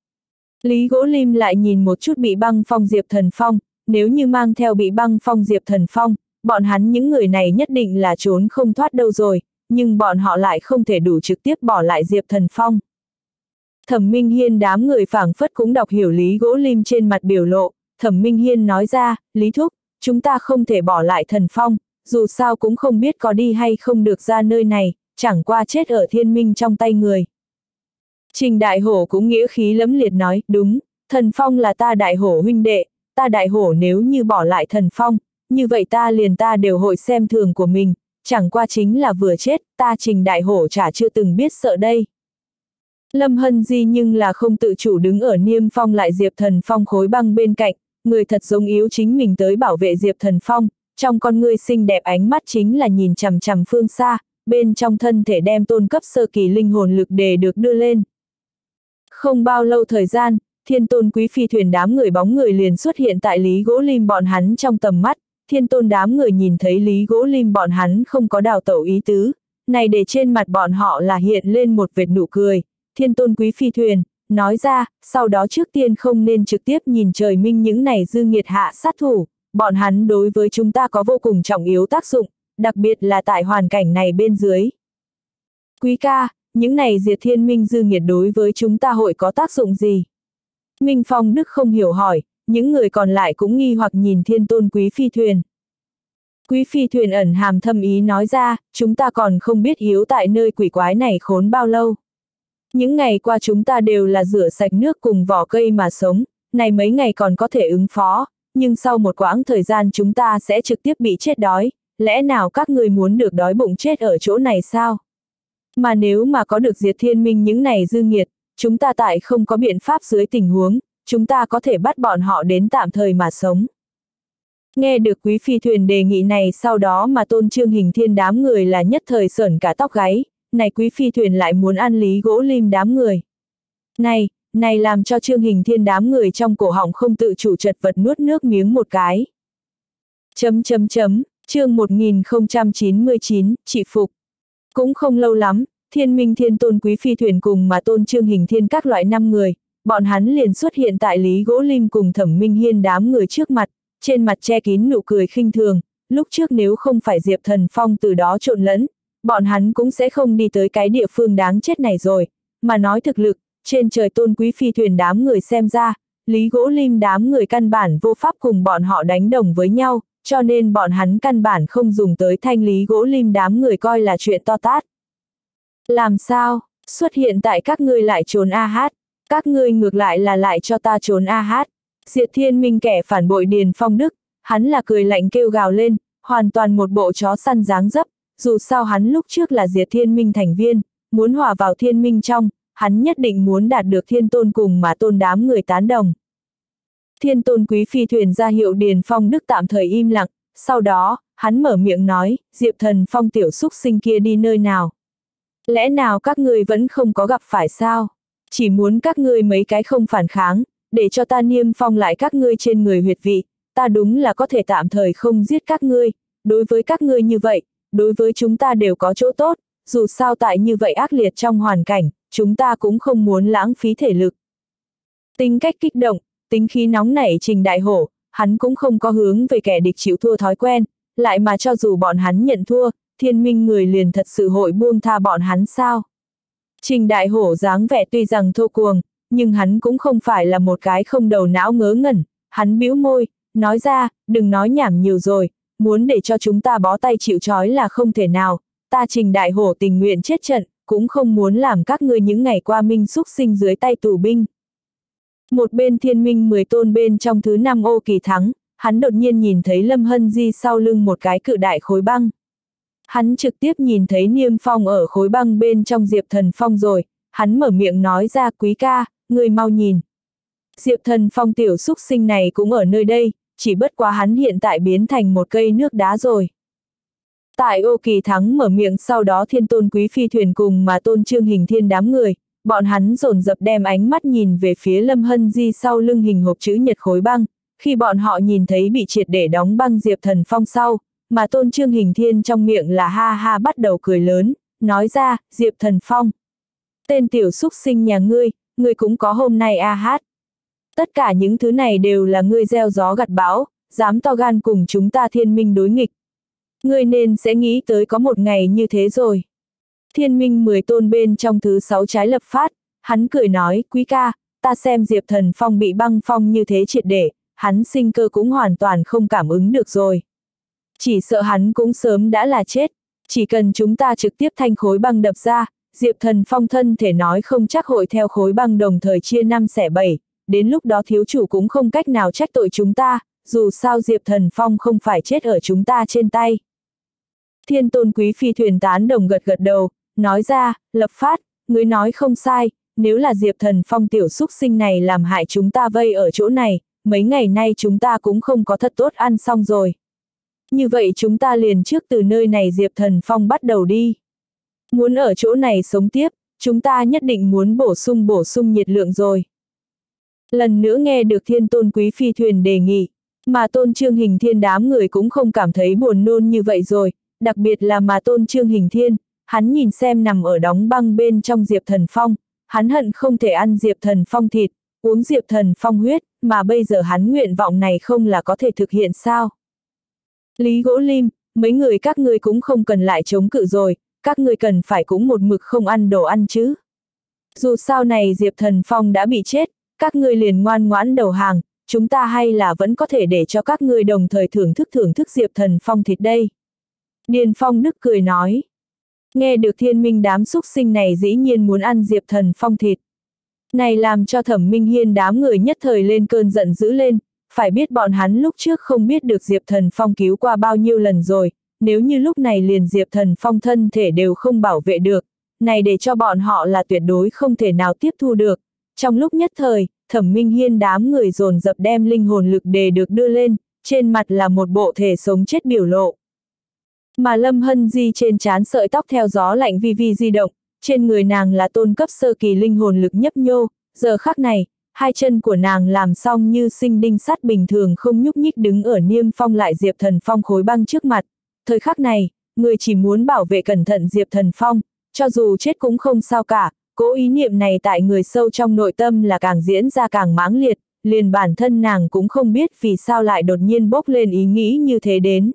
Lý Gỗ Lim lại nhìn một chút bị băng phong Diệp Thần Phong, nếu như mang theo bị băng phong Diệp Thần Phong, bọn hắn những người này nhất định là trốn không thoát đâu rồi, nhưng bọn họ lại không thể đủ trực tiếp bỏ lại Diệp Thần Phong. Thẩm Minh Hiên đám người phảng phất cũng đọc hiểu Lý Gỗ Lim trên mặt biểu lộ, Thẩm Minh Hiên nói ra, Lý Thúc, chúng ta không thể bỏ lại Thần Phong, dù sao cũng không biết có đi hay không được ra nơi này, chẳng qua chết ở Thiên Minh trong tay người. Trình Đại Hổ cũng nghĩa khí lẫm liệt nói, đúng, Thần Phong là ta Đại Hổ huynh đệ, ta Đại Hổ nếu như bỏ lại Thần Phong, như vậy ta đều hội xem thường của mình, chẳng qua chính là vừa chết, ta Trình Đại Hổ chả chưa từng biết sợ đây. Lâm Hân Di nhưng là không tự chủ đứng ở niêm phong lại Diệp Thần Phong khối băng bên cạnh, người thật giống yếu chính mình tới bảo vệ Diệp Thần Phong, trong con người xinh đẹp ánh mắt chính là nhìn chằm chằm phương xa, bên trong thân thể đem tôn cấp sơ kỳ linh hồn lực đề được đưa lên. Không bao lâu thời gian, Thiên Tôn Quý Phi thuyền đám người bóng người liền xuất hiện tại Lý Gỗ Lim bọn hắn trong tầm mắt, Thiên Tôn đám người nhìn thấy Lý Gỗ Lim bọn hắn không có đào tẩu ý tứ, này để trên mặt bọn họ là hiện lên một vệt nụ cười. Thiên Tôn Quý Phi thuyền, nói ra, sau đó trước tiên không nên trực tiếp nhìn trời minh những này dư nghiệt hạ sát thủ, bọn hắn đối với chúng ta có vô cùng trọng yếu tác dụng, đặc biệt là tại hoàn cảnh này bên dưới. Quý ca, những này diệt thiên minh dư nghiệt đối với chúng ta hội có tác dụng gì? Minh Phong Đức không hiểu hỏi, những người còn lại cũng nghi hoặc nhìn Thiên Tôn Quý Phi thuyền. Quý Phi thuyền ẩn hàm thâm ý nói ra, chúng ta còn không biết hiếu tại nơi quỷ quái này khốn bao lâu. Những ngày qua chúng ta đều là rửa sạch nước cùng vỏ cây mà sống, này mấy ngày còn có thể ứng phó, nhưng sau một quãng thời gian chúng ta sẽ trực tiếp bị chết đói, lẽ nào các người muốn được đói bụng chết ở chỗ này sao? Mà nếu mà có được diệt thiên minh những này dư nghiệt, chúng ta tại không có biện pháp dưới tình huống, chúng ta có thể bắt bọn họ đến tạm thời mà sống. Nghe được Quý Phi thuyền đề nghị này sau đó mà Tôn Trương Hình Thiên đám người là nhất thời sởn cả tóc gáy, này Quý Phi thuyền lại muốn ăn Lý Gỗ Lim đám người. Này làm cho Trương Hình Thiên đám người trong cổ họng không tự chủ chật vật nuốt nước miếng một cái. Chương 1099, trị phục. Cũng không lâu lắm, Thiên Minh Thiên Tôn Quý Phi thuyền cùng mà Tôn Trương Hình Thiên các loại 5 người, bọn hắn liền xuất hiện tại Lý Gỗ Lim cùng Thẩm Minh Hiên đám người trước mặt, trên mặt che kín nụ cười khinh thường, lúc trước nếu không phải Diệp Thần Phong từ đó trộn lẫn, bọn hắn cũng sẽ không đi tới cái địa phương đáng chết này rồi, mà nói thực lực, trên trời Tôn Quý Phi thuyền đám người xem ra, Lý Gỗ Lim đám người căn bản vô pháp cùng bọn họ đánh đồng với nhau, cho nên bọn hắn căn bản không dùng tới thanh Lý Gỗ Lim đám người coi là chuyện to tát. Làm sao, xuất hiện tại các ngươi lại trốn a hát, các ngươi ngược lại là lại cho ta trốn a hát. Diệt Thiên Minh kẻ phản bội Điền Phong Đức, hắn là cười lạnh kêu gào lên, hoàn toàn một bộ chó săn dáng dấp, dù sao hắn lúc trước là Diệt Thiên Minh thành viên, muốn hòa vào Thiên Minh trong, hắn nhất định muốn đạt được Thiên Tôn cùng mà Tôn đám người tán đồng. Thiên Tôn Quý Phi thuyền ra hiệu Điền Phong Đức tạm thời im lặng, sau đó, hắn mở miệng nói, Diệp Thần Phong tiểu xúc sinh kia đi nơi nào? Lẽ nào các ngươi vẫn không có gặp phải sao? Chỉ muốn các ngươi mấy cái không phản kháng, để cho ta niêm phong lại các ngươi trên người huyệt vị, ta đúng là có thể tạm thời không giết các ngươi, đối với các ngươi như vậy, đối với chúng ta đều có chỗ tốt, dù sao tại như vậy ác liệt trong hoàn cảnh, chúng ta cũng không muốn lãng phí thể lực. Tính cách kích động, tính khí nóng nảy Trình Đại Hổ, hắn cũng không có hướng về kẻ địch chịu thua thói quen, lại mà cho dù bọn hắn nhận thua, Thiên Minh người liền thật sự hội buông tha bọn hắn sao? Trình Đại Hổ dáng vẻ tuy rằng thô cuồng, nhưng hắn cũng không phải là một cái không đầu não ngớ ngẩn, hắn bĩu môi, nói ra, đừng nói nhảm nhiều rồi, muốn để cho chúng ta bó tay chịu trói là không thể nào, ta Trình Đại Hổ tình nguyện chết trận, cũng không muốn làm các ngươi những ngày qua minh xúc sinh dưới tay tù binh. Một bên Thiên Minh 10 tôn bên trong thứ 5 Ô Kỳ Thắng, hắn đột nhiên nhìn thấy Lâm Hân Di sau lưng một cái cự đại khối băng. Hắn trực tiếp nhìn thấy Niêm Phong ở khối băng bên trong Diệp Thần Phong rồi, hắn mở miệng nói ra, quý ca, ngươi mau nhìn. Diệp Thần Phong tiểu xúc sinh này cũng ở nơi đây, chỉ bất quá hắn hiện tại biến thành một cây nước đá rồi. Tại Ô Kỳ Thắng mở miệng sau đó Thiên Tôn Quý Phi thuyền cùng mà Tôn Trương Hình Thiên đám người, bọn hắn dồn dập đem ánh mắt nhìn về phía Lâm Hân Di sau lưng hình hộp chữ nhật khối băng, khi bọn họ nhìn thấy bị triệt để đóng băng Diệp Thần Phong sau, mà Tôn Trương Hình Thiên trong miệng là ha ha bắt đầu cười lớn, nói ra, Diệp Thần Phong. Tên tiểu xúc sinh nhà ngươi cũng có hôm nay a hát. Tất cả những thứ này đều là ngươi gieo gió gặt bão, dám to gan cùng chúng ta Thiên Minh đối nghịch. Ngươi nên sẽ nghĩ tới có một ngày như thế rồi. Thiên Minh 10 tôn bên trong thứ 6 trái lập phát, hắn cười nói, quý ca, ta xem Diệp Thần Phong bị băng phong như thế triệt để, hắn sinh cơ cũng hoàn toàn không cảm ứng được rồi. Chỉ sợ hắn cũng sớm đã là chết, chỉ cần chúng ta trực tiếp thanh khối băng đập ra, Diệp Thần Phong thân thể nói không chắc hội theo khối băng đồng thời chia 5 xẻ 7, đến lúc đó thiếu chủ cũng không cách nào trách tội chúng ta, dù sao Diệp Thần Phong không phải chết ở chúng ta trên tay. Thiên Tôn Quý Phi thuyền tán đồng gật gật đầu, nói ra, lập phát, ngươi nói không sai, nếu là Diệp Thần Phong tiểu xúc sinh này làm hại chúng ta vây ở chỗ này, mấy ngày nay chúng ta cũng không có thật tốt ăn xong rồi. Như vậy chúng ta liền trước từ nơi này Diệp Thần Phong bắt đầu đi. Muốn ở chỗ này sống tiếp, chúng ta nhất định muốn bổ sung nhiệt lượng rồi. Lần nữa nghe được Thiên Tôn Quý Phi thuyền đề nghị, mà Tôn Trương Hình Thiên đám người cũng không cảm thấy buồn nôn như vậy rồi, đặc biệt là mà Tôn Trương Hình Thiên, hắn nhìn xem nằm ở đóng băng bên trong Diệp Thần Phong, hắn hận không thể ăn Diệp Thần Phong thịt, uống Diệp Thần Phong huyết, mà bây giờ hắn nguyện vọng này không là có thể thực hiện sao. Lý Gỗ Lim, mấy người các ngươi cũng không cần lại chống cự rồi, các ngươi cần phải cũng một mực không ăn đồ ăn chứ. Dù sao này Diệp Thần Phong đã bị chết, các ngươi liền ngoan ngoãn đầu hàng, chúng ta hay là vẫn có thể để cho các ngươi đồng thời thưởng thức Diệp Thần Phong thịt đây. Điền Phong Đức cười nói. Nghe được Thiên Minh đám xúc sinh này dĩ nhiên muốn ăn Diệp Thần Phong thịt. Này làm cho Thẩm Minh Hiên đám người nhất thời lên cơn giận dữ lên, phải biết bọn hắn lúc trước không biết được Diệp Thần Phong cứu qua bao nhiêu lần rồi, nếu như lúc này liền Diệp Thần Phong thân thể đều không bảo vệ được, này để cho bọn họ là tuyệt đối không thể nào tiếp thu được. Trong lúc nhất thời, Thẩm Minh Hiên đám người dồn dập đem linh hồn lực đề được đưa lên, trên mặt là một bộ thể sống chết biểu lộ. Mà Lâm Hân Di trên trán sợi tóc theo gió lạnh vi vi di động, trên người nàng là tôn cấp sơ kỳ linh hồn lực nhấp nhô, giờ khắc này, hai chân của nàng làm xong như sinh đinh sắt bình thường không nhúc nhích đứng ở Niêm Phong lại Diệp Thần Phong khối băng trước mặt. Thời khắc này, người chỉ muốn bảo vệ cẩn thận Diệp Thần Phong, cho dù chết cũng không sao cả, cố ý niệm này tại người sâu trong nội tâm là càng diễn ra càng mãng liệt, liền bản thân nàng cũng không biết vì sao lại đột nhiên bốc lên ý nghĩ như thế đến.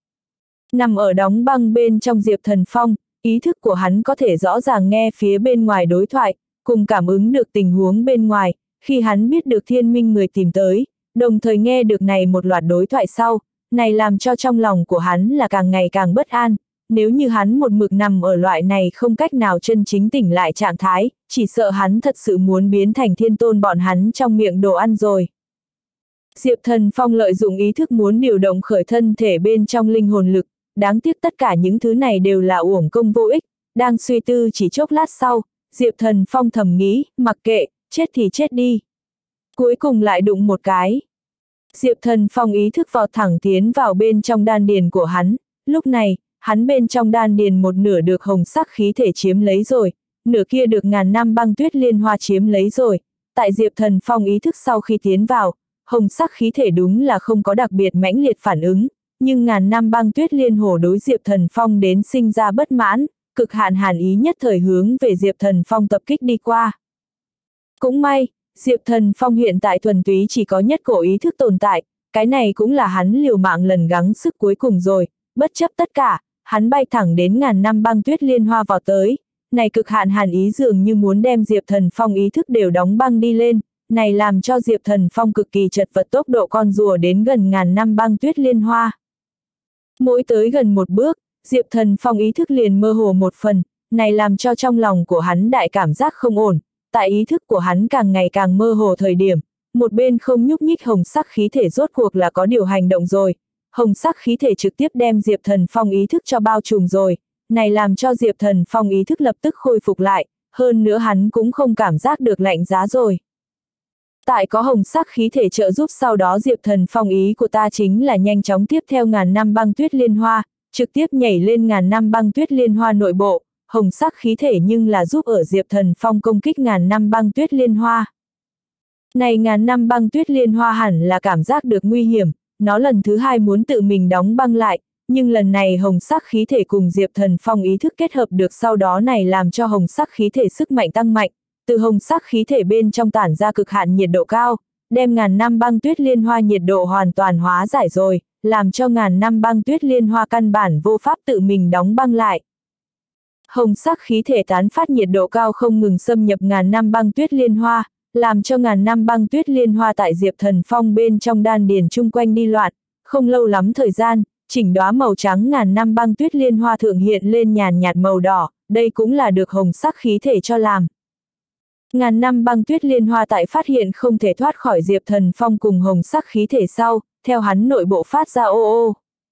Nằm ở đóng băng bên trong Diệp Thần Phong, ý thức của hắn có thể rõ ràng nghe phía bên ngoài đối thoại, cùng cảm ứng được tình huống bên ngoài, khi hắn biết được Thiên Minh người tìm tới, đồng thời nghe được này một loạt đối thoại sau, này làm cho trong lòng của hắn là càng ngày càng bất an, nếu như hắn một mực nằm ở loại này không cách nào chân chính tỉnh lại trạng thái, chỉ sợ hắn thật sự muốn biến thành thiên tôn bọn hắn trong miệng đồ ăn rồi. Diệp Thần Phong lợi dụng ý thức muốn điều động khởi thân thể bên trong linh hồn lực, đáng tiếc tất cả những thứ này đều là uổng công vô ích, đang suy tư chỉ chốc lát sau, Diệp Thần Phong thầm nghĩ, mặc kệ, chết thì chết đi. Cuối cùng lại đụng một cái. Diệp Thần Phong ý thức vọt thẳng tiến vào bên trong đan điền của hắn, lúc này, hắn bên trong đan điền một nửa được hồng sắc khí thể chiếm lấy rồi, nửa kia được ngàn năm băng tuyết liên hoa chiếm lấy rồi, tại Diệp Thần Phong ý thức sau khi tiến vào, hồng sắc khí thể đúng là không có đặc biệt mãnh liệt phản ứng, nhưng ngàn năm băng tuyết liên hồ đối Diệp Thần Phong đến sinh ra bất mãn, cực hạn hàn ý nhất thời hướng về Diệp Thần Phong tập kích đi qua. Cũng may, Diệp Thần Phong hiện tại thuần túy chỉ có nhất cổ ý thức tồn tại, cái này cũng là hắn liều mạng lần gắng sức cuối cùng rồi, bất chấp tất cả, hắn bay thẳng đến ngàn năm băng tuyết liên hoa vào tới, Này cực hạn hàn ý dường như muốn đem Diệp Thần Phong ý thức đều đóng băng đi lên, này làm cho Diệp Thần Phong cực kỳ chật vật, tốc độ con rùa đến gần ngàn năm băng tuyết liên hoa. Mỗi tới gần một bước, Diệp Thần Phong ý thức liền mơ hồ một phần, này làm cho trong lòng của hắn đại cảm giác không ổn, tại ý thức của hắn càng ngày càng mơ hồ thời điểm, một bên không nhúc nhích hồng sắc khí thể rốt cuộc là có điều hành động rồi, hồng sắc khí thể trực tiếp đem Diệp Thần Phong ý thức cho bao trùm rồi, này làm cho Diệp Thần Phong ý thức lập tức khôi phục lại, hơn nữa hắn cũng không cảm giác được lạnh giá rồi. Tại có hồng sắc khí thể trợ giúp sau đó Diệp Thần Phong ý của ta chính là nhanh chóng tiếp theo ngàn năm băng tuyết liên hoa, trực tiếp nhảy lên ngàn năm băng tuyết liên hoa nội bộ, hồng sắc khí thể nhưng là giúp ở Diệp Thần Phong công kích ngàn năm băng tuyết liên hoa. Này ngàn năm băng tuyết liên hoa hẳn là cảm giác được nguy hiểm, nó lần thứ hai muốn tự mình đóng băng lại, nhưng lần này hồng sắc khí thể cùng Diệp Thần Phong ý thức kết hợp được sau đó này làm cho hồng sắc khí thể sức mạnh tăng mạnh, từ hồng sắc khí thể bên trong tản ra cực hạn nhiệt độ cao, đem ngàn năm băng tuyết liên hoa nhiệt độ hoàn toàn hóa giải rồi, làm cho ngàn năm băng tuyết liên hoa căn bản vô pháp tự mình đóng băng lại. Hồng sắc khí thể tán phát nhiệt độ cao không ngừng xâm nhập ngàn năm băng tuyết liên hoa, làm cho ngàn năm băng tuyết liên hoa tại Diệp Thần Phong bên trong đan điền chung quanh đi loạn, không lâu lắm thời gian, chỉnh đóa màu trắng ngàn năm băng tuyết liên hoa thượng hiện lên nhàn nhạt màu đỏ, đây cũng là được hồng sắc khí thể cho làm. Ngàn năm băng tuyết liên hoa tại phát hiện không thể thoát khỏi Diệp Thần Phong cùng hồng sắc khí thể sau, theo hắn nội bộ phát ra ô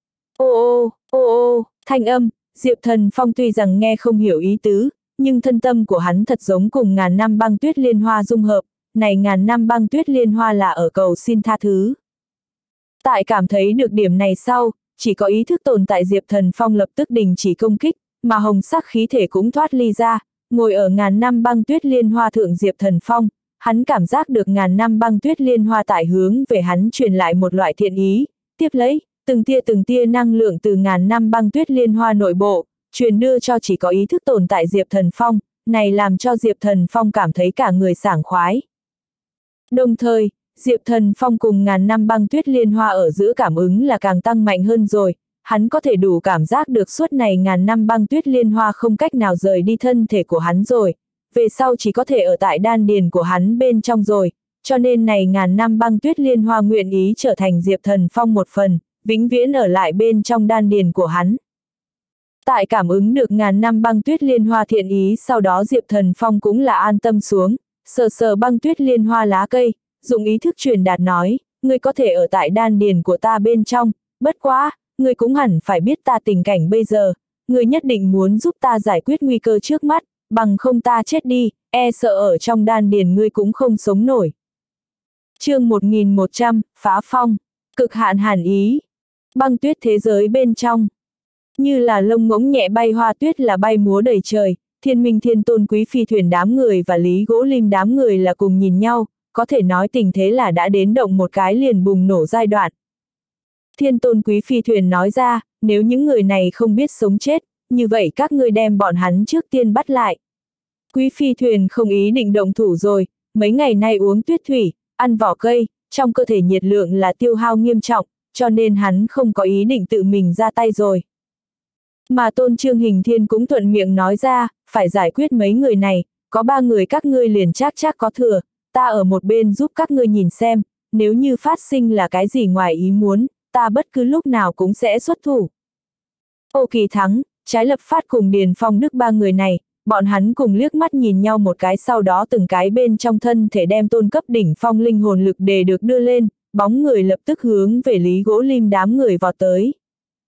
ô, thanh âm, Diệp Thần Phong tuy rằng nghe không hiểu ý tứ, nhưng thân tâm của hắn thật giống cùng ngàn năm băng tuyết liên hoa dung hợp, này ngàn năm băng tuyết liên hoa là ở cầu xin tha thứ. Tại cảm thấy được điểm này sau, chỉ có ý thức tồn tại Diệp Thần Phong lập tức đình chỉ công kích, mà hồng sắc khí thể cũng thoát ly ra, ngồi ở ngàn năm băng tuyết liên hoa thượng Diệp Thần Phong, hắn cảm giác được ngàn năm băng tuyết liên hoa tại hướng về hắn truyền lại một loại thiện ý, tiếp lấy, từng tia năng lượng từ ngàn năm băng tuyết liên hoa nội bộ, truyền đưa cho chỉ có ý thức tồn tại Diệp Thần Phong, này làm cho Diệp Thần Phong cảm thấy cả người sảng khoái. Đồng thời, Diệp Thần Phong cùng ngàn năm băng tuyết liên hoa ở giữa cảm ứng là càng tăng mạnh hơn rồi, hắn có thể đủ cảm giác được suốt này ngàn năm băng tuyết liên hoa không cách nào rời đi thân thể của hắn rồi, về sau chỉ có thể ở tại đan điền của hắn bên trong rồi, cho nên này ngàn năm băng tuyết liên hoa nguyện ý trở thành Diệp Thần Phong một phần, vĩnh viễn ở lại bên trong đan điền của hắn. Tại cảm ứng được ngàn năm băng tuyết liên hoa thiện ý sau đó Diệp Thần Phong cũng là an tâm xuống, sờ băng tuyết liên hoa lá cây, dùng ý thức truyền đạt nói, ngươi có thể ở tại đan điền của ta bên trong, bất quá, ngươi cũng hẳn phải biết ta tình cảnh bây giờ, ngươi nhất định muốn giúp ta giải quyết nguy cơ trước mắt, bằng không ta chết đi, e sợ ở trong đan điền ngươi cũng không sống nổi. Chương 1100, Phá Phong, cực hạn hàn ý, băng tuyết thế giới bên trong. Như là lông ngỗng nhẹ bay hoa tuyết là bay múa đầy trời, Thiên Minh Thiên Tôn Quý Phi thuyền đám người và Lý Gỗ Lim đám người là cùng nhìn nhau, có thể nói tình thế là đã đến động một cái liền bùng nổ giai đoạn. Thiên Tôn Quý Phi thuyền nói ra, nếu những người này không biết sống chết, như vậy các ngươi đem bọn hắn trước tiên bắt lại. Quý Phi thuyền không ý định động thủ rồi, mấy ngày nay uống tuyết thủy, ăn vỏ cây, trong cơ thể nhiệt lượng là tiêu hao nghiêm trọng, cho nên hắn không có ý định tự mình ra tay rồi. Mà Tôn Trương Hình Thiên cũng thuận miệng nói ra, phải giải quyết mấy người này, có 3 người các ngươi liền chắc có thừa, ta ở một bên giúp các ngươi nhìn xem, nếu như phát sinh là cái gì ngoài ý muốn, ta bất cứ lúc nào cũng sẽ xuất thủ. Ô Kỳ Thắng, Trái Lập Phát cùng Điền Phong Đức 3 người này, bọn hắn cùng liếc mắt nhìn nhau một cái sau đó từng cái bên trong thân thể đem tôn cấp đỉnh phong linh hồn lực đề được đưa lên, bóng người lập tức hướng về Lý Gỗ Lim đám người vọt tới.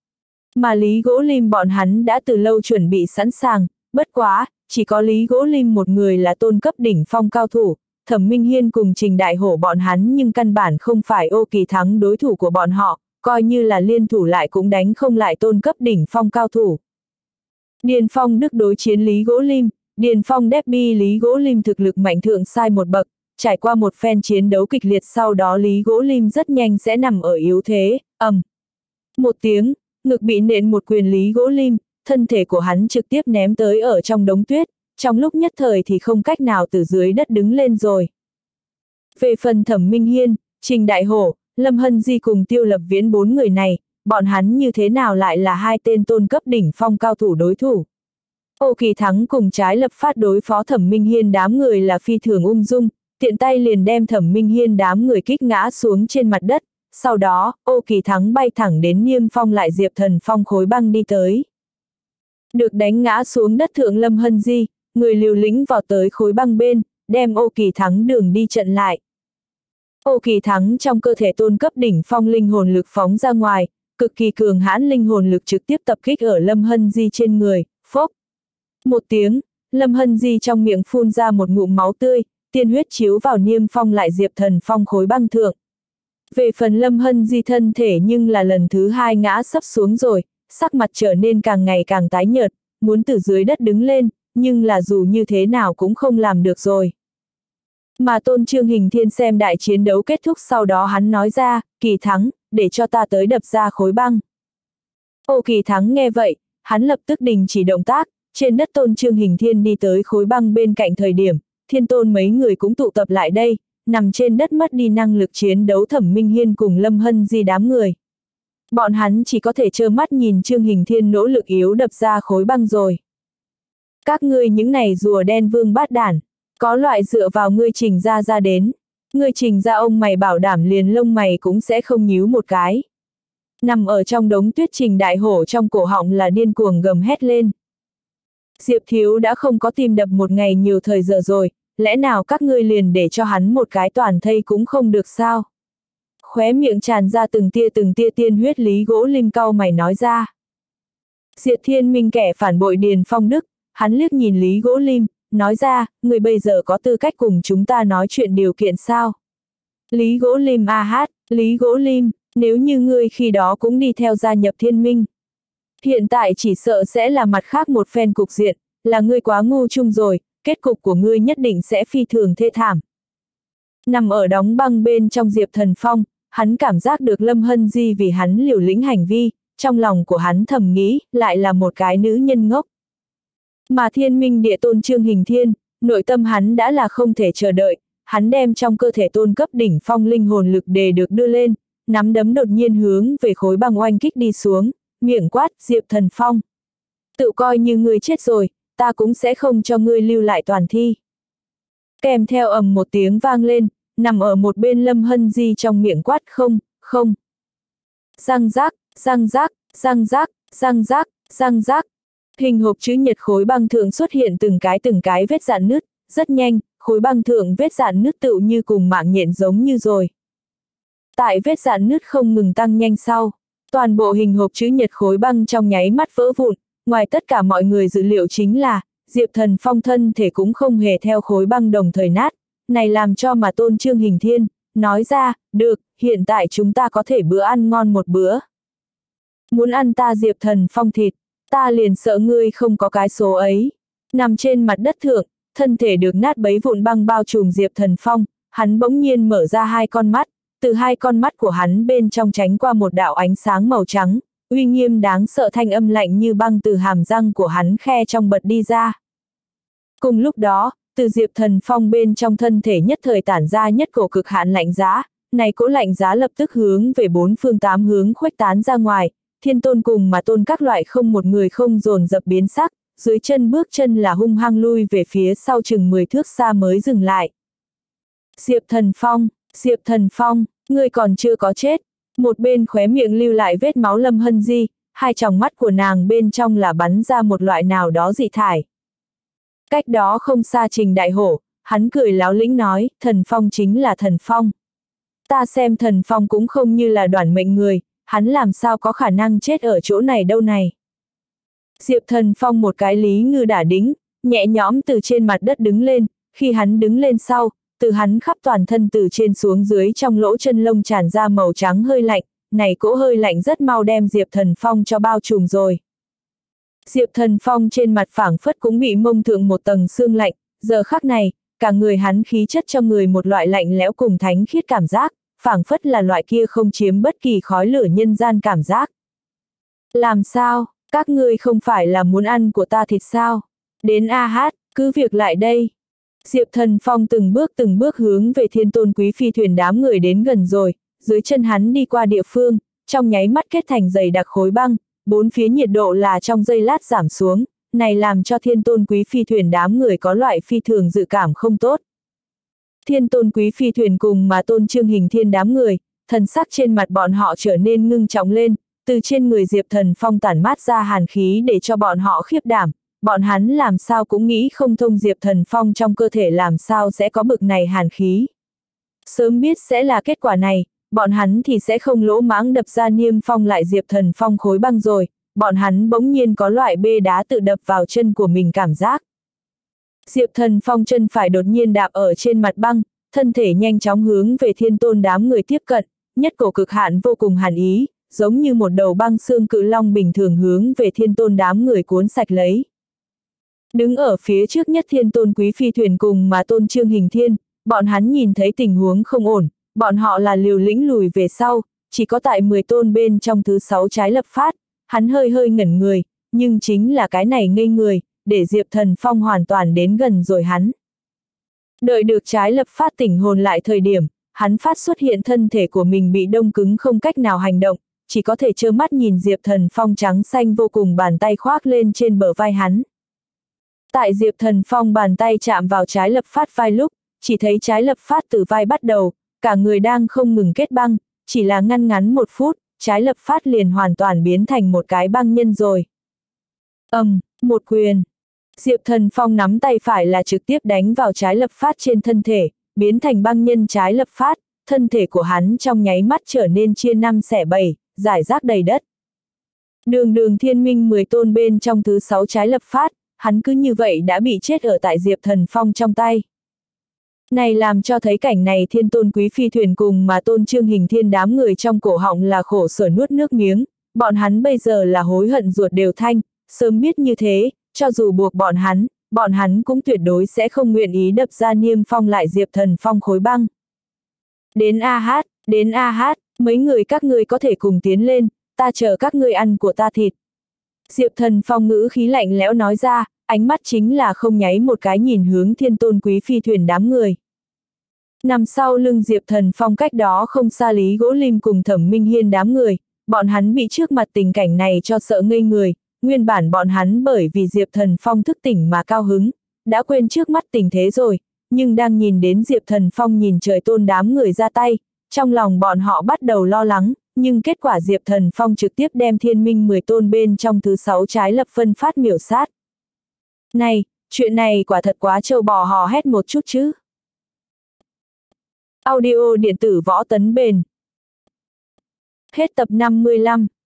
Mà Lý Gỗ Lim bọn hắn đã từ lâu chuẩn bị sẵn sàng, bất quá, chỉ có Lý Gỗ Lim một người là tôn cấp đỉnh phong cao thủ, Thẩm Minh Hiên cùng Trình Đại Hổ bọn hắn nhưng căn bản không phải Ô Kỳ Thắng đối thủ của bọn họ, coi như là liên thủ lại cũng đánh không lại tôn cấp đỉnh phong cao thủ. Điền Phong Đức đối chiến Lý Gỗ Lim, Điền Phong đép bi Lý Gỗ Lim thực lực mạnh thượng sai một bậc, trải qua một phen chiến đấu kịch liệt sau đó Lý Gỗ Lim rất nhanh sẽ nằm ở yếu thế, một tiếng, ngực bị nện một quyền Lý Gỗ Lim, thân thể của hắn trực tiếp ném tới ở trong đống tuyết, trong lúc nhất thời thì không cách nào từ dưới đất đứng lên rồi. Về phần Thẩm Minh Hiên, Trình Đại Hổ, Lâm Hân Di cùng Tiêu Lập Viễn 4 người này, bọn hắn như thế nào lại là 2 tên tôn cấp đỉnh phong cao thủ đối thủ. Ô Kỳ Thắng cùng trái lập phát đối phó Thẩm Minh Hiên đám người là phi thường ung dung, tiện tay liền đem Thẩm Minh Hiên đám người kích ngã xuống trên mặt đất, sau đó, Ô Kỳ Thắng bay thẳng đến Niêm Phong lại Diệp Thần Phong khối băng đi tới. Được đánh ngã xuống đất thượng Lâm Hân Di, người liều lĩnh vào tới khối băng bên, đem Ô Kỳ Thắng đường đi chặn lại. Ô Kỳ Thắng trong cơ thể tôn cấp đỉnh phong linh hồn lực phóng ra ngoài, cực kỳ cường hãn linh hồn lực trực tiếp tập kích ở Lâm Hân Di trên người, phốc. Một tiếng, Lâm Hân Di trong miệng phun ra một ngụm máu tươi, tiên huyết chiếu vào Niêm Phong lại Diệp Thần Phong khối băng thượng. Về phần Lâm Hân Di thân thể nhưng là lần thứ hai ngã sấp xuống rồi, sắc mặt trở nên càng ngày càng tái nhợt, muốn từ dưới đất đứng lên, nhưng là dù như thế nào cũng không làm được rồi. Mà Tôn Trương Hình Thiên xem đại chiến đấu kết thúc sau đó hắn nói ra, Kỳ Thắng, để cho ta tới đập ra khối băng. Ô Kỳ Thắng nghe vậy, hắn lập tức đình chỉ động tác, trên đất Tôn Trương Hình Thiên đi tới khối băng bên cạnh thời điểm, Thiên Tôn mấy người cũng tụ tập lại đây, nằm trên đất mất đi năng lực chiến đấu Thẩm Minh Hiên cùng Lâm Hân Di đám người. Bọn hắn chỉ có thể trơ mắt nhìn Trương Hình Thiên nỗ lực yếu đập ra khối băng rồi. Các ngươi những này rùa đen vương bát đản, có loại dựa vào ngươi Trình ra đến. Ngươi Trình ra ông mày bảo đảm liền lông mày cũng sẽ không nhíu một cái. Nằm ở trong đống tuyết Trình Đại Hổ trong cổ họng là điên cuồng gầm hét lên. Diệp Thiếu đã không có tìm đập một ngày nhiều thời giờ rồi, lẽ nào các ngươi liền để cho hắn một cái toàn thây cũng không được sao? Khóe miệng tràn ra từng tia tiên huyết Lý Gỗ Lim cau mày nói ra. Diệp Thiên Minh kẻ phản bội Điền Phong Đức, hắn liếc nhìn Lý Gỗ Lim, nói ra, người bây giờ có tư cách cùng chúng ta nói chuyện điều kiện sao? Lý Gỗ Lim Lý Gỗ Lim, nếu như ngươi khi đó cũng đi theo gia nhập Thiên Minh. Hiện tại chỉ sợ sẽ là mặt khác một phen cục diện, là ngươi quá ngu chung rồi, kết cục của ngươi nhất định sẽ phi thường thê thảm. Nằm ở đóng băng bên trong Diệp Thần Phong, hắn cảm giác được Lâm Hân Di vì hắn liều lĩnh hành vi, trong lòng của hắn thầm nghĩ, lại là một cái nữ nhân ngốc. Mà Thiên Minh Địa Tôn Trương Hình Thiên, nội tâm hắn đã là không thể chờ đợi, hắn đem trong cơ thể tôn cấp đỉnh phong linh hồn lực đề được đưa lên, nắm đấm đột nhiên hướng về khối băng oanh kích đi xuống, miệng quát, Diệp Thần Phong. Tự coi như ngươi chết rồi, ta cũng sẽ không cho ngươi lưu lại toàn thi. Kèm theo ầm một tiếng vang lên, nằm ở một bên Lâm Hân Di trong miệng quát không. Răng rác, răng rác, răng rác, răng rác, răng rác. Hình hộp chữ nhật khối băng thượng xuất hiện từng cái vết rạn nứt, rất nhanh, khối băng thượng vết rạn nứt tựu như cùng mạng nhện giống như rồi. Tại vết rạn nứt không ngừng tăng nhanh sau, toàn bộ hình hộp chữ nhật khối băng trong nháy mắt vỡ vụn, ngoài tất cả mọi người dự liệu chính là, Diệp Thần Phong thân thể cũng không hề theo khối băng đồng thời nát, này làm cho mà Tôn Trương Hình Thiên, nói ra, được, hiện tại chúng ta có thể bữa ăn ngon một bữa. Muốn ăn ta Diệp Thần Phong thịt, ta liền sợ ngươi không có cái số ấy. Nằm trên mặt đất thượng, thân thể được nát bấy vụn băng bao trùm Diệp Thần Phong, hắn bỗng nhiên mở ra hai con mắt, từ hai con mắt của hắn bên trong tránh qua một đạo ánh sáng màu trắng, uy nghiêm đáng sợ thanh âm lạnh như băng từ hàm răng của hắn khe trong bật đi ra. Cùng lúc đó, từ Diệp Thần Phong bên trong thân thể nhất thời tản ra nhất cổ cực hạn lạnh giá, này cỗ lạnh giá lập tức hướng về bốn phương tám hướng khuếch tán ra ngoài, Thiên Tôn cùng mà Tôn các loại không một người không dồn dập biến sắc, dưới chân bước chân là hung hăng lui về phía sau chừng 10 thước xa mới dừng lại. Diệp Thần Phong, ngươi còn chưa có chết. Một bên khóe miệng lưu lại vết máu Lâm Hân Di, hai tròng mắt của nàng bên trong là bắn ra một loại nào đó dị thải. Cách đó không xa Trình Đại Hổ, hắn cười láo lĩnh nói, Thần Phong chính là Thần Phong. Ta xem Thần Phong cũng không như là đoản mệnh người, hắn làm sao có khả năng chết ở chỗ này đâu này. Diệp Thần Phong một cái lý ngư đả đính, nhẹ nhõm từ trên mặt đất đứng lên, khi hắn đứng lên sau, từ hắn khắp toàn thân từ trên xuống dưới trong lỗ chân lông tràn ra màu trắng hơi lạnh, này cỗ hơi lạnh rất mau đem Diệp Thần Phong cho bao trùm rồi. Diệp Thần Phong trên mặt phảng phất cũng bị mông thượng một tầng sương lạnh, giờ khắc này, cả người hắn khí chất cho người một loại lạnh lẽo cùng thánh khiết cảm giác, phảng phất là loại kia không chiếm bất kỳ khói lửa nhân gian cảm giác. Làm sao, các ngươi không phải là muốn ăn của ta thịt sao? Đến a hát, cứ việc lại đây. Diệp Thần Phong từng bước hướng về Thiên Tôn Quý Phi thuyền đám người đến gần rồi, dưới chân hắn đi qua địa phương, trong nháy mắt kết thành dày đặc khối băng, bốn phía nhiệt độ là trong giây lát giảm xuống, này làm cho Thiên Tôn Quý Phi thuyền đám người có loại phi thường dự cảm không tốt. Thiên Tôn Quý Phi thuyền cùng mà Tôn Trương Hình Thiên đám người, thần sắc trên mặt bọn họ trở nên ngưng trọng lên, từ trên người Diệp Thần Phong tản mát ra hàn khí để cho bọn họ khiếp đảm, bọn hắn làm sao cũng nghĩ không thông Diệp Thần Phong trong cơ thể làm sao sẽ có bực này hàn khí. Sớm biết sẽ là kết quả này, bọn hắn thì sẽ không lỗ mãng đập ra niêm phong lại Diệp Thần Phong khối băng rồi, bọn hắn bỗng nhiên có loại bê đá tự đập vào chân của mình cảm giác. Diệp Thần Phong chân phải đột nhiên đạp ở trên mặt băng, thân thể nhanh chóng hướng về Thiên Tôn đám người tiếp cận, nhất cổ cực hạn vô cùng hàn ý, giống như một đầu băng xương cự long bình thường hướng về Thiên Tôn đám người cuốn sạch lấy. Đứng ở phía trước nhất Thiên Tôn Quý Phi thuyền cùng mà Tôn Trương Hình Thiên, bọn hắn nhìn thấy tình huống không ổn, bọn họ là liều lĩnh lùi về sau, chỉ có tại 10 tôn bên trong thứ 6 trái lập phát, hắn hơi hơi ngẩn người, nhưng chính là cái này ngây người, để Diệp Thần Phong hoàn toàn đến gần rồi hắn. Đợi được trái lập phát tỉnh hồn lại thời điểm, hắn phát xuất hiện thân thể của mình bị đông cứng không cách nào hành động, chỉ có thể trơ mắt nhìn Diệp Thần Phong trắng xanh vô cùng bàn tay khoác lên trên bờ vai hắn. Tại Diệp Thần Phong bàn tay chạm vào trái lập phát vai lúc, chỉ thấy trái lập phát từ vai bắt đầu, cả người đang không ngừng kết băng, chỉ là ngăn ngắn 1 phút, trái lập phát liền hoàn toàn biến thành một cái băng nhân rồi. Một quyền. Diệp Thần Phong nắm tay phải là trực tiếp đánh vào trái lập phát trên thân thể, biến thành băng nhân trái lập phát, thân thể của hắn trong nháy mắt trở nên chia 5 xẻ 7, rải rác đầy đất. Đường thiên minh 10 tôn bên trong thứ 6 trái lập phát, hắn cứ như vậy đã bị chết ở tại Diệp Thần Phong trong tay. Này làm cho thấy cảnh này Thiên Tôn Quý Phi thuyền cùng mà Tôn Trương Hình Thiên đám người trong cổ họng là khổ sở nuốt nước miếng, bọn hắn bây giờ là hối hận ruột đều thanh, sớm biết như thế, cho dù buộc bọn hắn cũng tuyệt đối sẽ không nguyện ý đập ra niêm phong lại Diệp Thần Phong khối băng. Đến a hát, mấy người các ngươi có thể cùng tiến lên, ta chờ các ngươi ăn của ta thịt. Diệp Thần Phong ngữ khí lạnh lẽo nói ra, ánh mắt chính là không nháy một cái nhìn hướng Thiên Tôn Quý Phi thuyền đám người. Nằm sau lưng Diệp Thần Phong cách đó không xa Lý Gỗ Lim cùng Thẩm Minh Hiên đám người, bọn hắn bị trước mặt tình cảnh này cho sợ ngây người, nguyên bản bọn hắn bởi vì Diệp Thần Phong thức tỉnh mà cao hứng, đã quên trước mắt tình thế rồi, nhưng đang nhìn đến Diệp Thần Phong nhìn trời tôn đám người ra tay, trong lòng bọn họ bắt đầu lo lắng, nhưng kết quả Diệp Thần Phong trực tiếp đem thiên minh 10 tôn bên trong thứ 6 trái lập phân phát miểu sát. Này, chuyện này quả thật quá trâu bò hò hét một chút chứ. Audio điện tử Võ Tấn Bền. Hết tập 55.